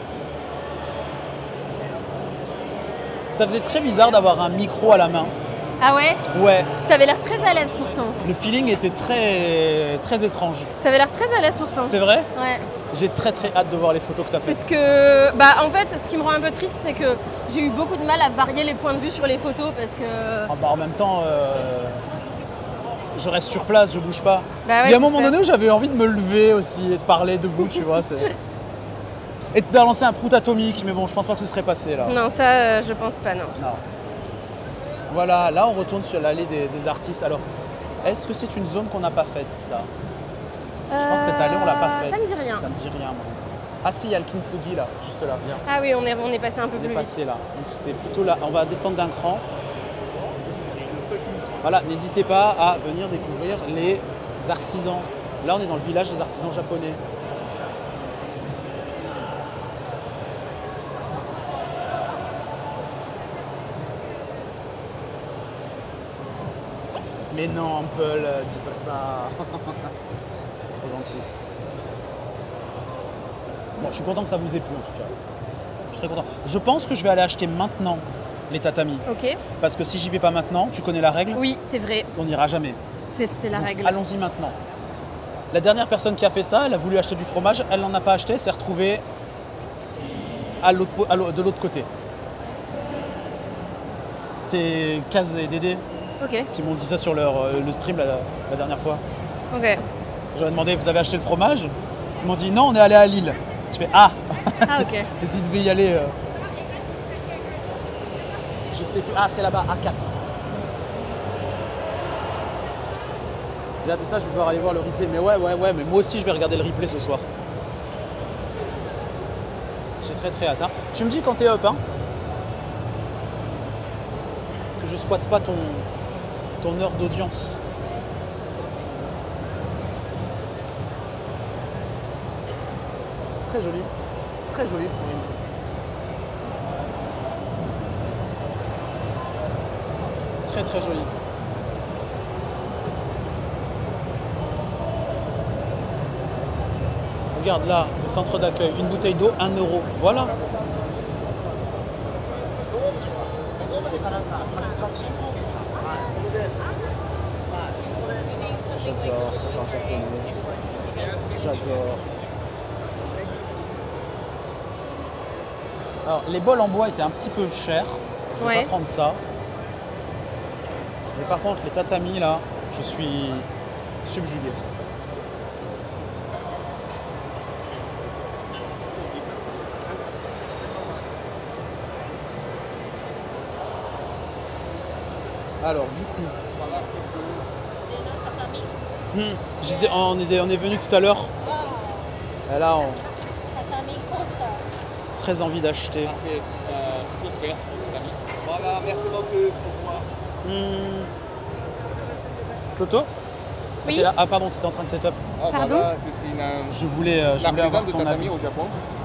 Ça faisait très bizarre d'avoir un micro à la main. Ah ouais? Ouais. T'avais l'air très à l'aise pourtant. Le feeling était très, très étrange. T'avais l'air très à l'aise pourtant. C'est vrai? Ouais. J'ai très très hâte de voir les photos que t'as C'est faites. ce que... Bah en fait, ce qui me rend un peu triste, c'est que j'ai eu beaucoup de mal à varier les points de vue sur les photos parce que... Ah bah en même temps, euh, je reste sur place, je bouge pas. Bah ouais, Il y a un c'est moment ça. donné où j'avais envie de me lever aussi et de parler debout, tu vois. c'est- Et de balancer un prout atomique, mais bon, je pense pas que ce serait passé là. Non, ça, euh, je pense pas, non. Non. Voilà, là on retourne sur l'allée des, des artistes. Alors, est-ce que c'est une zone qu'on n'a pas faite, ça? Je crois que cette allée, on l'a pas faite. Ça me dit rien. Ça me dit rien, moi. Ah si, il y a le Kintsugi là, juste là, viens. Ah oui, on est, on est passé un peu On plus est vite. passé là. Donc c'est plutôt là. On va descendre d'un cran. Voilà, n'hésitez pas à venir découvrir les artisans. Là, on est dans le village des artisans japonais. Mais non, Ample, euh, dis pas ça. C'est trop gentil. Bon, je suis content que ça vous ait plu en tout cas. Je suis très content. Je pense que je vais aller acheter maintenant les tatamis. Ok. Parce que si j'y vais pas maintenant, tu connais la règle? Oui, c'est vrai. On n'ira jamais. C'est c'est la Donc, règle. Allons-y maintenant. La dernière personne qui a fait ça, elle a voulu acheter du fromage, elle n'en a pas acheté, elle s'est retrouvée à l'autre po- à l'au- de l'autre côté. C'est Kaz et Dédé Ok. qui m'ont dit ça sur leur, euh, le stream la, la dernière fois. Ok. J'aurais demandé, vous avez acheté le fromage? Ils m'ont dit, non, on est allé à Lille. Je fais, ah Ah ok. S'ils devaient y aller... euh, Je sais plus. Ah, c'est là-bas, A quatre. Regardez ça, je vais devoir aller voir le replay. Mais ouais, ouais, ouais, mais moi aussi, je vais regarder le replay ce soir. J'ai très très hâte. Hein. Tu me dis quand t'es up, hein? Que je squatte pas ton, ton heure d'audience. Très joli. Très joli le fourrine. Très très joli. Regarde là, au centre d'accueil, une bouteille d'eau, un euro. Voilà. J'adore ce bar japonais. J'adore. Alors, les bols en bois étaient un petit peu chers. Je vais Ouais. pas prendre ça. Mais par contre, les tatamis là, je suis subjugué. Alors, du coup, hmm, j'étais- on, est, on est venu tout à l'heure. Et là, on très envie d'acheter. Voilà, merci beaucoup pour moi. Hmm. Cloto? Oui. T'es là ah pardon, tu étais en train de setup. Ah, Pardon voilà, je suis une, Je voulais, euh, je la voulais avoir présidente de ton tatami avis. au Japon.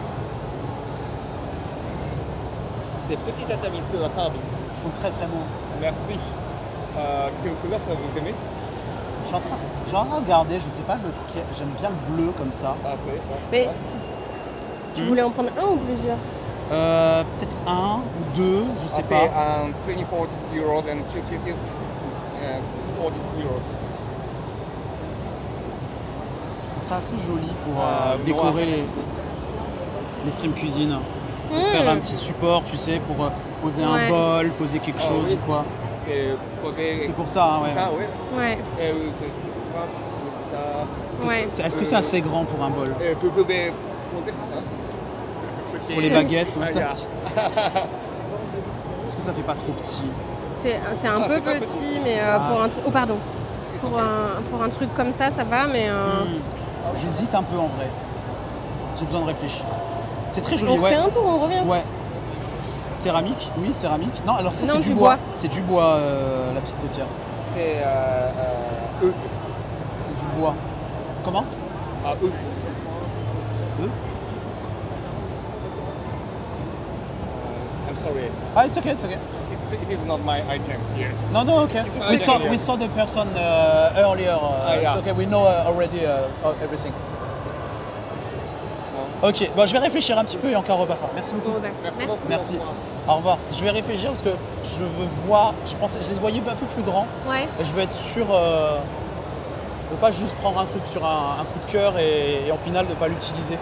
Ces petits tatamis sur la table. Ils sont très très beaux. Merci. Euh, quelle couleur ça vous aimez? Je suis en train, je suis en train de regarder, je sais pas lequel, j'aime bien le bleu comme ça. Ah, c'est ça. Mais si tu Hmm. voulais en prendre un ou plusieurs? Euh, peut-être un ou deux, je sais Ah, pas. c'est um, twenty-four euros and two pieces. Uh, forty euros. Je trouve ça assez joli pour euh, Euh, décorer noir. les, les stream cuisine. Pour Hmm. faire un petit support, tu sais, pour euh, poser un Ouais. bol, poser quelque Ah, chose oui. ou quoi. C'est poser. C'est pour ça, hein, ouais. Ça, oui. Ouais. Et oui, c'est c'est pas pour ça. Est-ce Ouais. que c'est est-ce que c'est assez grand pour un bol? Et vous pouvez poser comme ça. Pour les baguettes, ouais, Ah, ça- yeah. Est-ce que ça fait pas trop petit? C'est c'est un Ah, peu c'est pas petit, mais euh, Ah. pour un truc... Oh pardon. Pour un, pour un truc comme ça, ça va, mais... euh, Hmm. J'hésite un peu en vrai. J'ai besoin de réfléchir. C'est très joli, On ouais. fait un tour, on revient. Ouais. Céramique, oui, céramique. Non, alors ça Non, c'est du, du bois. bois. C'est du bois, euh, la petite potière. C'est euh, euh, eux. C'est du bois. Comment? Ah, eux. Eux? I'm sorry. Ah, it's okay, it's okay. It, it is not my item here. No, no, okay. It's We okay, saw yeah. we saw the person uh, earlier. Uh, Ah, yeah. It's okay. We know uh, already uh, uh, everything. No. Ok, bon, je vais réfléchir un petit peu et encore repassera. Merci beaucoup. Bon, bah, merci. Merci. Au revoir. Je vais réfléchir parce que je veux voir, je pensais, je les voyais un peu plus grands. Ouais. Et je veux être sûr euh, de pas juste prendre un truc sur un, un coup de cœur et, et en final de pas l'utiliser.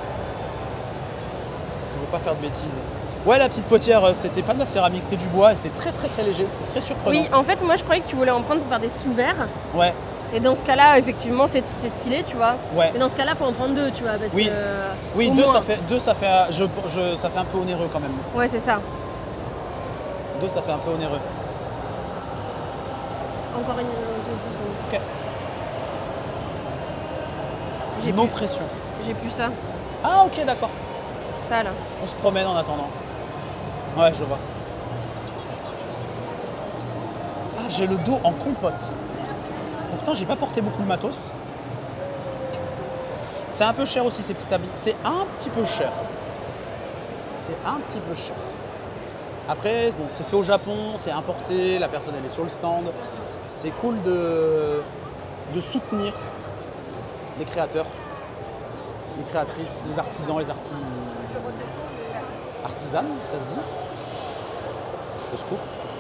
Je veux pas faire de bêtises. Ouais, la petite potière, c'était pas de la céramique, c'était du bois et c'était très très très léger, c'était très surprenant. Oui, en fait, moi je croyais que tu voulais en prendre pour faire des sous-verres. Ouais. Et dans ce cas-là, effectivement, c'est c'est stylé, tu vois. Ouais. Mais dans ce cas-là, faut en prendre deux, tu vois, parce Oui. que. Oui, au deux moins. ça, fait, deux, ça fait, je, je, ça fait un peu onéreux quand même. Ouais, c'est ça. Deux, ça fait un peu onéreux. Encore une. une- Ok. J'ai No plus- pression. J'ai plus ça. Ah, ok, d'accord. Ça, là. On se promène en attendant. Ouais, je vois. Ah, j'ai le dos en compote. Pourtant, j'ai pas porté beaucoup de matos. C'est un peu cher aussi, ces petits habits. C'est un petit peu cher. C'est un petit peu cher. Après, bon, c'est fait au Japon, c'est importé, la personne elle est sur le stand. C'est cool de, de soutenir les créateurs, les créatrices, les artisans, les artisans. Artisane, ça se dit. Au secours.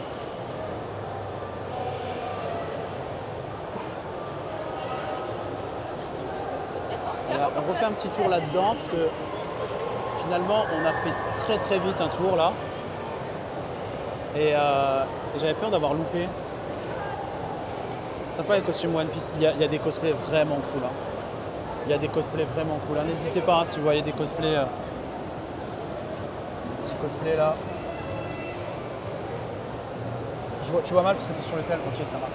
Voilà, on refait un petit tour là-dedans parce que finalement on a fait très très vite un tour là. Et, euh, et j'avais peur d'avoir loupé. Sympa les costumes One Piece, il y a, il y a des cosplays vraiment cool. Hein. Il y a des cosplays vraiment cool. Hein. N'hésitez pas hein, si vous voyez des cosplays. Euh, petit cosplay là. Je vois, tu vois mal parce que tu es sur le tel. Ok, ça marche.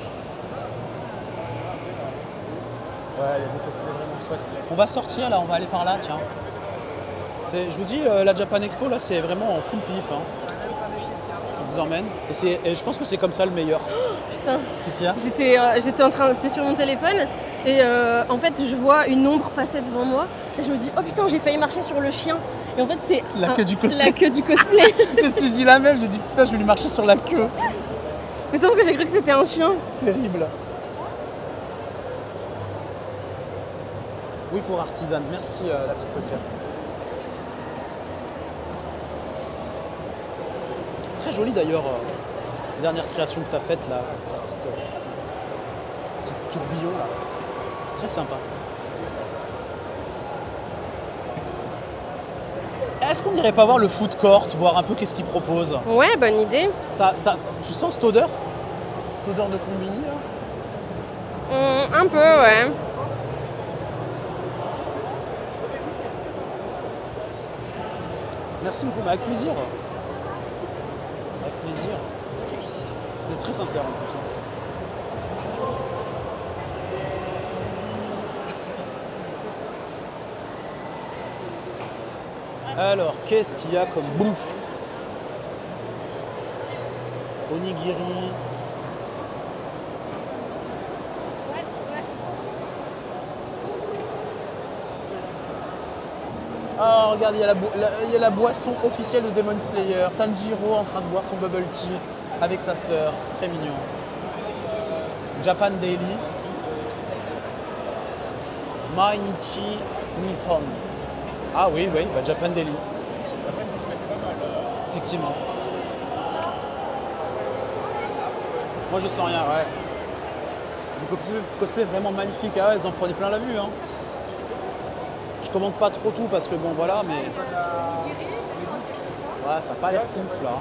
Ouais, il y a des cosplays vraiment chouettes. On va sortir là, on va aller par là, tiens. C'est, je vous dis, euh, la Japan Expo là, c'est vraiment en full pif. Hein. On vous emmène. Et, c'est, et je pense que c'est comme ça le meilleur. Putain. Qu'est-ce qu'il y a ? J'étais euh, j'étais en train, j'étais sur mon téléphone et euh, en fait je vois une ombre passer devant moi et je me dis oh putain j'ai failli marcher sur le chien et en fait c'est La queue un- du cosplay. La queue du cosplay. Je me suis dit la même, j'ai dit putain, je vais lui marcher sur la queue. Mais sauf que j'ai cru que c'était un chien. Terrible. Oui pour artisane, merci euh, la petite potière. Très jolie d'ailleurs, euh, dernière création que tu as faite là, la petite, euh, petite tourbillon là. Très sympa. Est-ce qu'on n'irait pas voir le food court, voir un peu qu'est-ce qu'ils proposent ? Ouais, bonne idée. Ça, ça, tu sens cette odeur ? Cette odeur de combini là ? Hum, un peu, ouais. Merci beaucoup, mais avec plaisir. Avec plaisir. C'était très sincère en plus. Hein. Alors, qu'est-ce qu'il y a comme bouffe ? Onigiri. Oh, regarde, il y, a la bo- la- il y a la boisson officielle de Demon Slayer. Tanjiro en train de boire son bubble tea avec sa sœur. C'est très mignon. Japan Daily. Mainichi Nihon. Ah oui, oui, bah Japan Daily. Effectivement. Moi, je sens rien, ouais. Des cosplays, cosplays vraiment magnifiques. Ah ouais, ils en prenaient plein la vue, hein. Je commande pas trop tout parce que bon voilà, mais ouais, ça n'a pas l'air ouf là.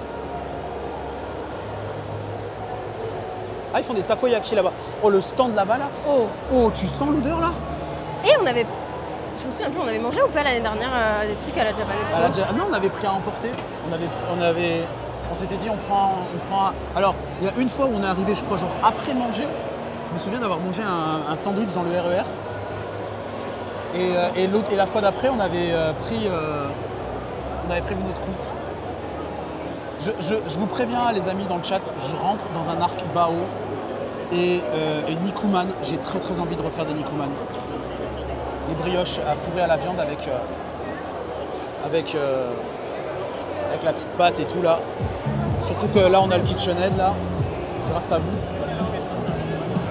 Ah, ils font des takoyaki là-bas. Oh, le stand là-bas là. Oh. Oh, tu sens l'odeur là ? Et on avait. Je me souviens plus, on avait mangé ou pas l'année dernière euh, des trucs à la Japan Expo. À la Ja- Non, on avait pris à emporter. On avait, pris- on avait, on s'était dit on prend, on prend. un- Alors, il y a une fois où on est arrivé, je crois, genre après manger. Je me souviens d'avoir mangé un, un sandwich dans le R E R. Et, euh, et, l'autre, et la fois d'après, on avait euh, pris, euh, on avait prévu notre coup. Je, je, je vous préviens, les amis, dans le chat, je rentre dans un arc Bao et, euh, et Nikuman. J'ai très très envie de refaire des Nikuman. Les brioches à fourrer à la viande avec, euh, avec, euh, avec la petite pâte et tout là. Surtout que là, on a le KitchenAid là, grâce à vous.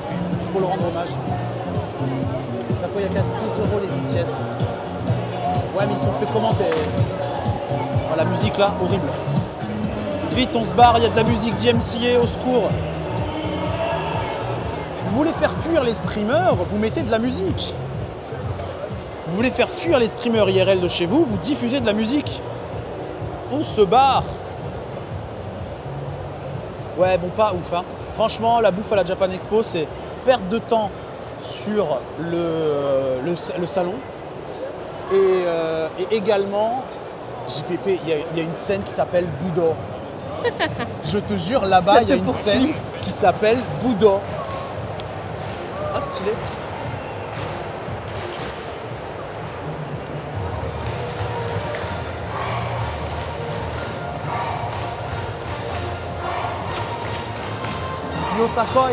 Il faut le rendre hommage. Takoyaki à treize euros les huit pièces. Ouais, mais ils sont fait comment tes... Oh, la musique là, horrible. Vite, on se barre, il y a de la musique D M C A, au secours. Vous voulez faire fuir les streamers, vous mettez de la musique. Vous voulez faire fuir les streamers I R L de chez vous, vous diffusez de la musique. On se barre. Ouais, bon, pas ouf, hein. Franchement, la bouffe à la Japan Expo, c'est perte de temps sur le, le, le salon. Et, euh, et également, J P P, il y, y a une scène qui s'appelle Bouddha. Je te jure, là-bas, il y a une poursuit. scène qui s'appelle Bouddha. Ah, stylé. Yosakoi.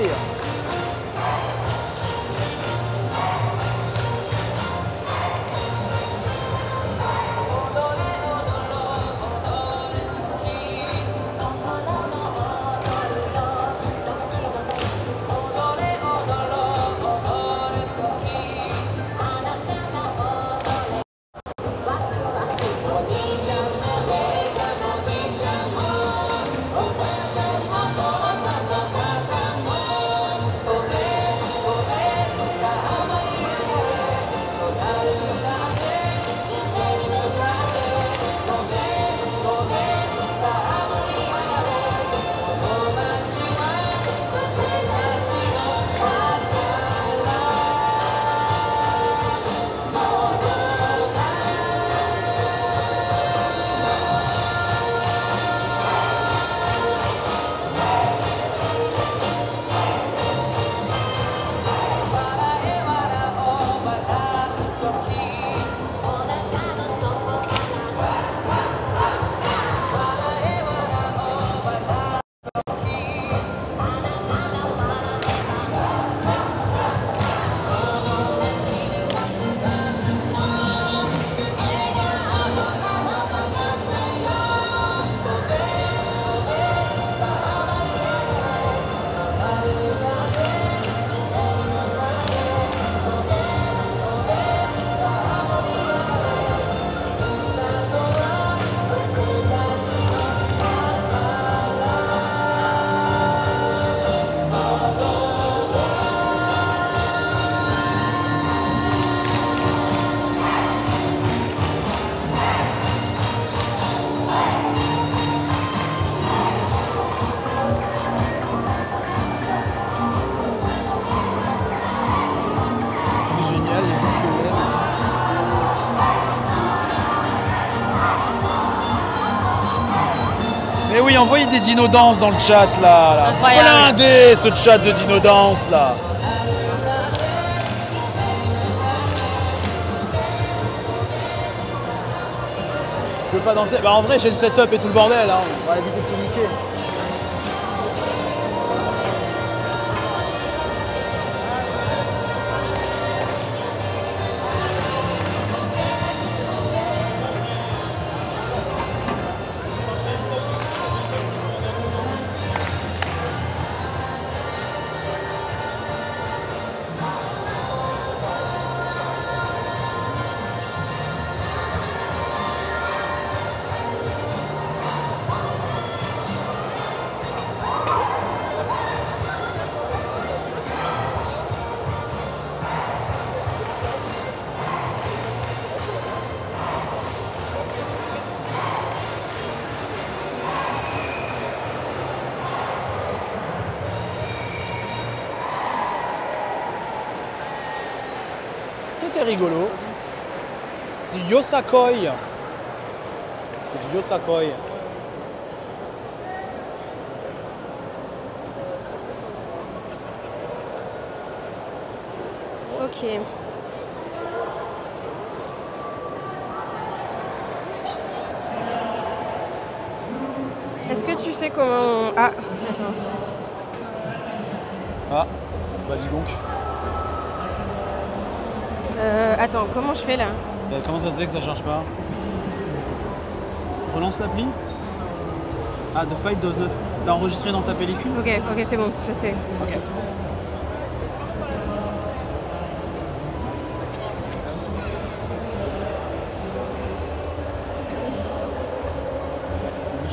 Mais oui, envoyez des dino danse dans le chat là. là. Blindé ce chat de dino danse là. Je peux pas danser. Bah en vrai j'ai le setup et tout le bordel, hein. On va éviter de tout niquer. C'était rigolo. C'est du Yosakoi. C'est du Yosakoi. Ok. Est-ce que tu sais comment on... Ah, attends. Ah, bah dis donc. Euh, attends, comment je fais là? Euh, comment ça se fait que ça charge pas? Relance l'appli. Ah, the file does not. T'as enregistré dans ta pellicule? Ok, ok, c'est bon, je sais. Ok.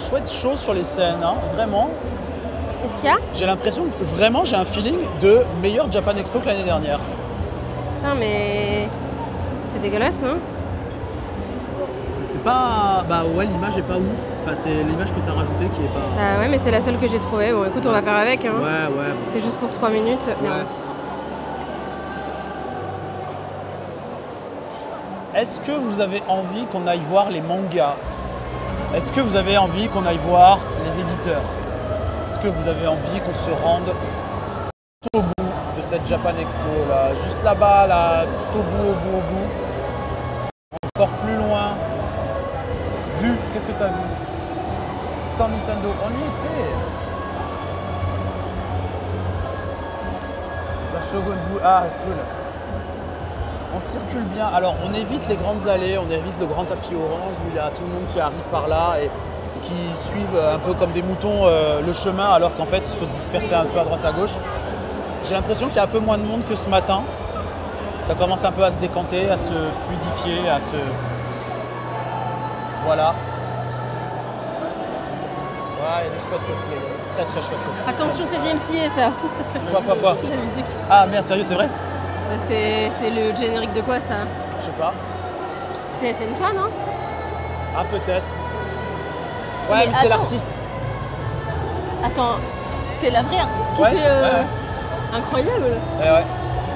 chouettes choses sur les scènes, hein, vraiment. Qu'est-ce qu'il y a? J'ai l'impression que vraiment j'ai un feeling de meilleur Japan Expo que l'année dernière. Putain, mais c'est dégueulasse, non? C'est pas... Bah ouais, l'image est pas ouf. Enfin, c'est l'image que tu as rajoutée qui est pas... Ah ouais, mais c'est la seule que j'ai trouvée. Bon, écoute, on va faire avec. Hein. Ouais, ouais. C'est juste pour trois minutes. Ouais. Est-ce que vous avez envie qu'on aille voir les mangas? Est-ce que vous avez envie qu'on aille voir les éditeurs? Est-ce que vous avez envie qu'on se rende tout au bout de cette Japan Expo là? Juste là-bas, là, tout au bout, au bout, au bout. Encore plus loin. Vu, qu'est-ce que tu as vu? Stand Nintendo, on y était. La Shogun Vu, ah cool. On circule bien. Alors on évite les grandes allées, on évite le grand tapis orange où il y a tout le monde qui arrive par là et qui suivent un peu comme des moutons euh, le chemin alors qu'en fait il faut se disperser un peu à droite à gauche. J'ai l'impression qu'il y a un peu moins de monde que ce matin. Ça commence un peu à se décanter, à se fluidifier, à se... Voilà. Ouais, il y a des chouettes cosplay, il y a des très très chouettes cosplay. Attention, c'est D M C A ça. Quoi, quoi, quoi? La musique. Ah merde, sérieux, c'est vrai? C'est le générique de quoi ça? Je sais pas. C'est S N K, non? Ah peut-être. Ouais, mais, mais c'est l'artiste. Attends, c'est la vraie artiste qui ouais, fait... Euh... Ouais, ouais. Incroyable. Ouais, ouais.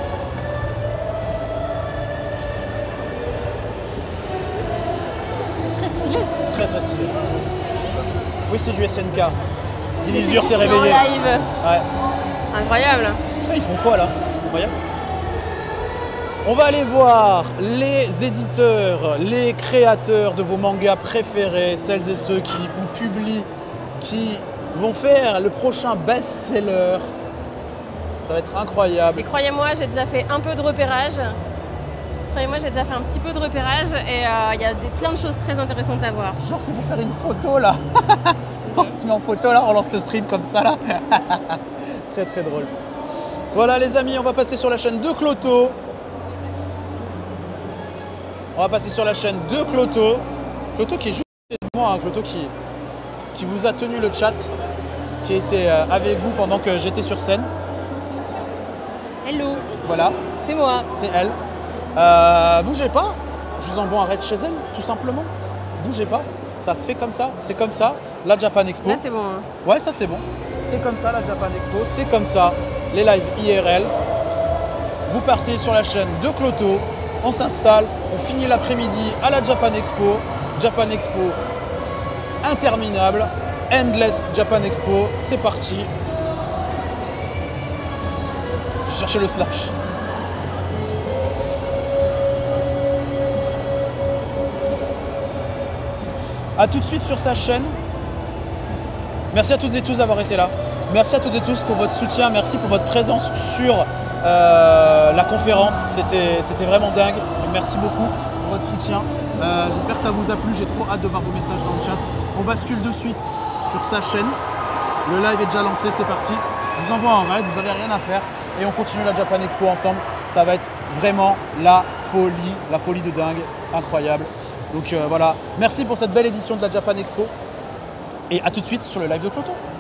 Très stylé. Très très stylé. Oui, c'est du S N K. Ilisure s'est réveillé. En live. Ouais. Incroyable. Putain, ils font quoi là? Incroyable. On va aller voir les éditeurs, les créateurs de vos mangas préférés, celles et ceux qui vous publient, qui vont faire le prochain best-seller. Ça va être incroyable. Et croyez-moi, j'ai déjà fait un peu de repérage. Croyez-moi, j'ai déjà fait un petit peu de repérage et il euh, y a des, plein de choses très intéressantes à voir. Genre, c'est pour faire une photo là. On se met en photo là, on lance le stream comme ça là. Très très drôle. Voilà les amis, on va passer sur la chaîne de Cloto. On va passer sur la chaîne de Cloto. Cloto qui est juste avec moi, hein, Cloto qui, qui vous a tenu le chat, qui était euh, avec vous pendant que j'étais sur scène. Hello. Voilà. C'est moi. C'est elle. Euh, bougez pas. Je vous envoie un raid chez elle, tout simplement. Bougez pas. Ça se fait comme ça. C'est comme ça. La Japan Expo. Là, c'est bon. Hein. Ouais, ça c'est bon. C'est comme ça la Japan Expo. C'est comme ça les lives I R L. Vous partez sur la chaîne de Cloto. On s'installe, on finit l'après-midi à la Japan Expo. Japan Expo interminable. Endless Japan Expo. C'est parti. Je cherchais le slash. A tout de suite sur sa chaîne. Merci à toutes et tous d'avoir été là. Merci à toutes et tous pour votre soutien. Merci pour votre présence sur Euh, la conférence, c'était vraiment dingue. Merci beaucoup pour votre soutien. Euh, J'espère que ça vous a plu. J'ai trop hâte de voir vos messages dans le chat. On bascule de suite sur sa chaîne. Le live est déjà lancé, c'est parti. Je vous envoie un raid, vous n'avez rien à faire. Et on continue la Japan Expo ensemble. Ça va être vraiment la folie, la folie de dingue, incroyable. Donc euh, voilà, merci pour cette belle édition de la Japan Expo. Et à tout de suite sur le live de Cloto.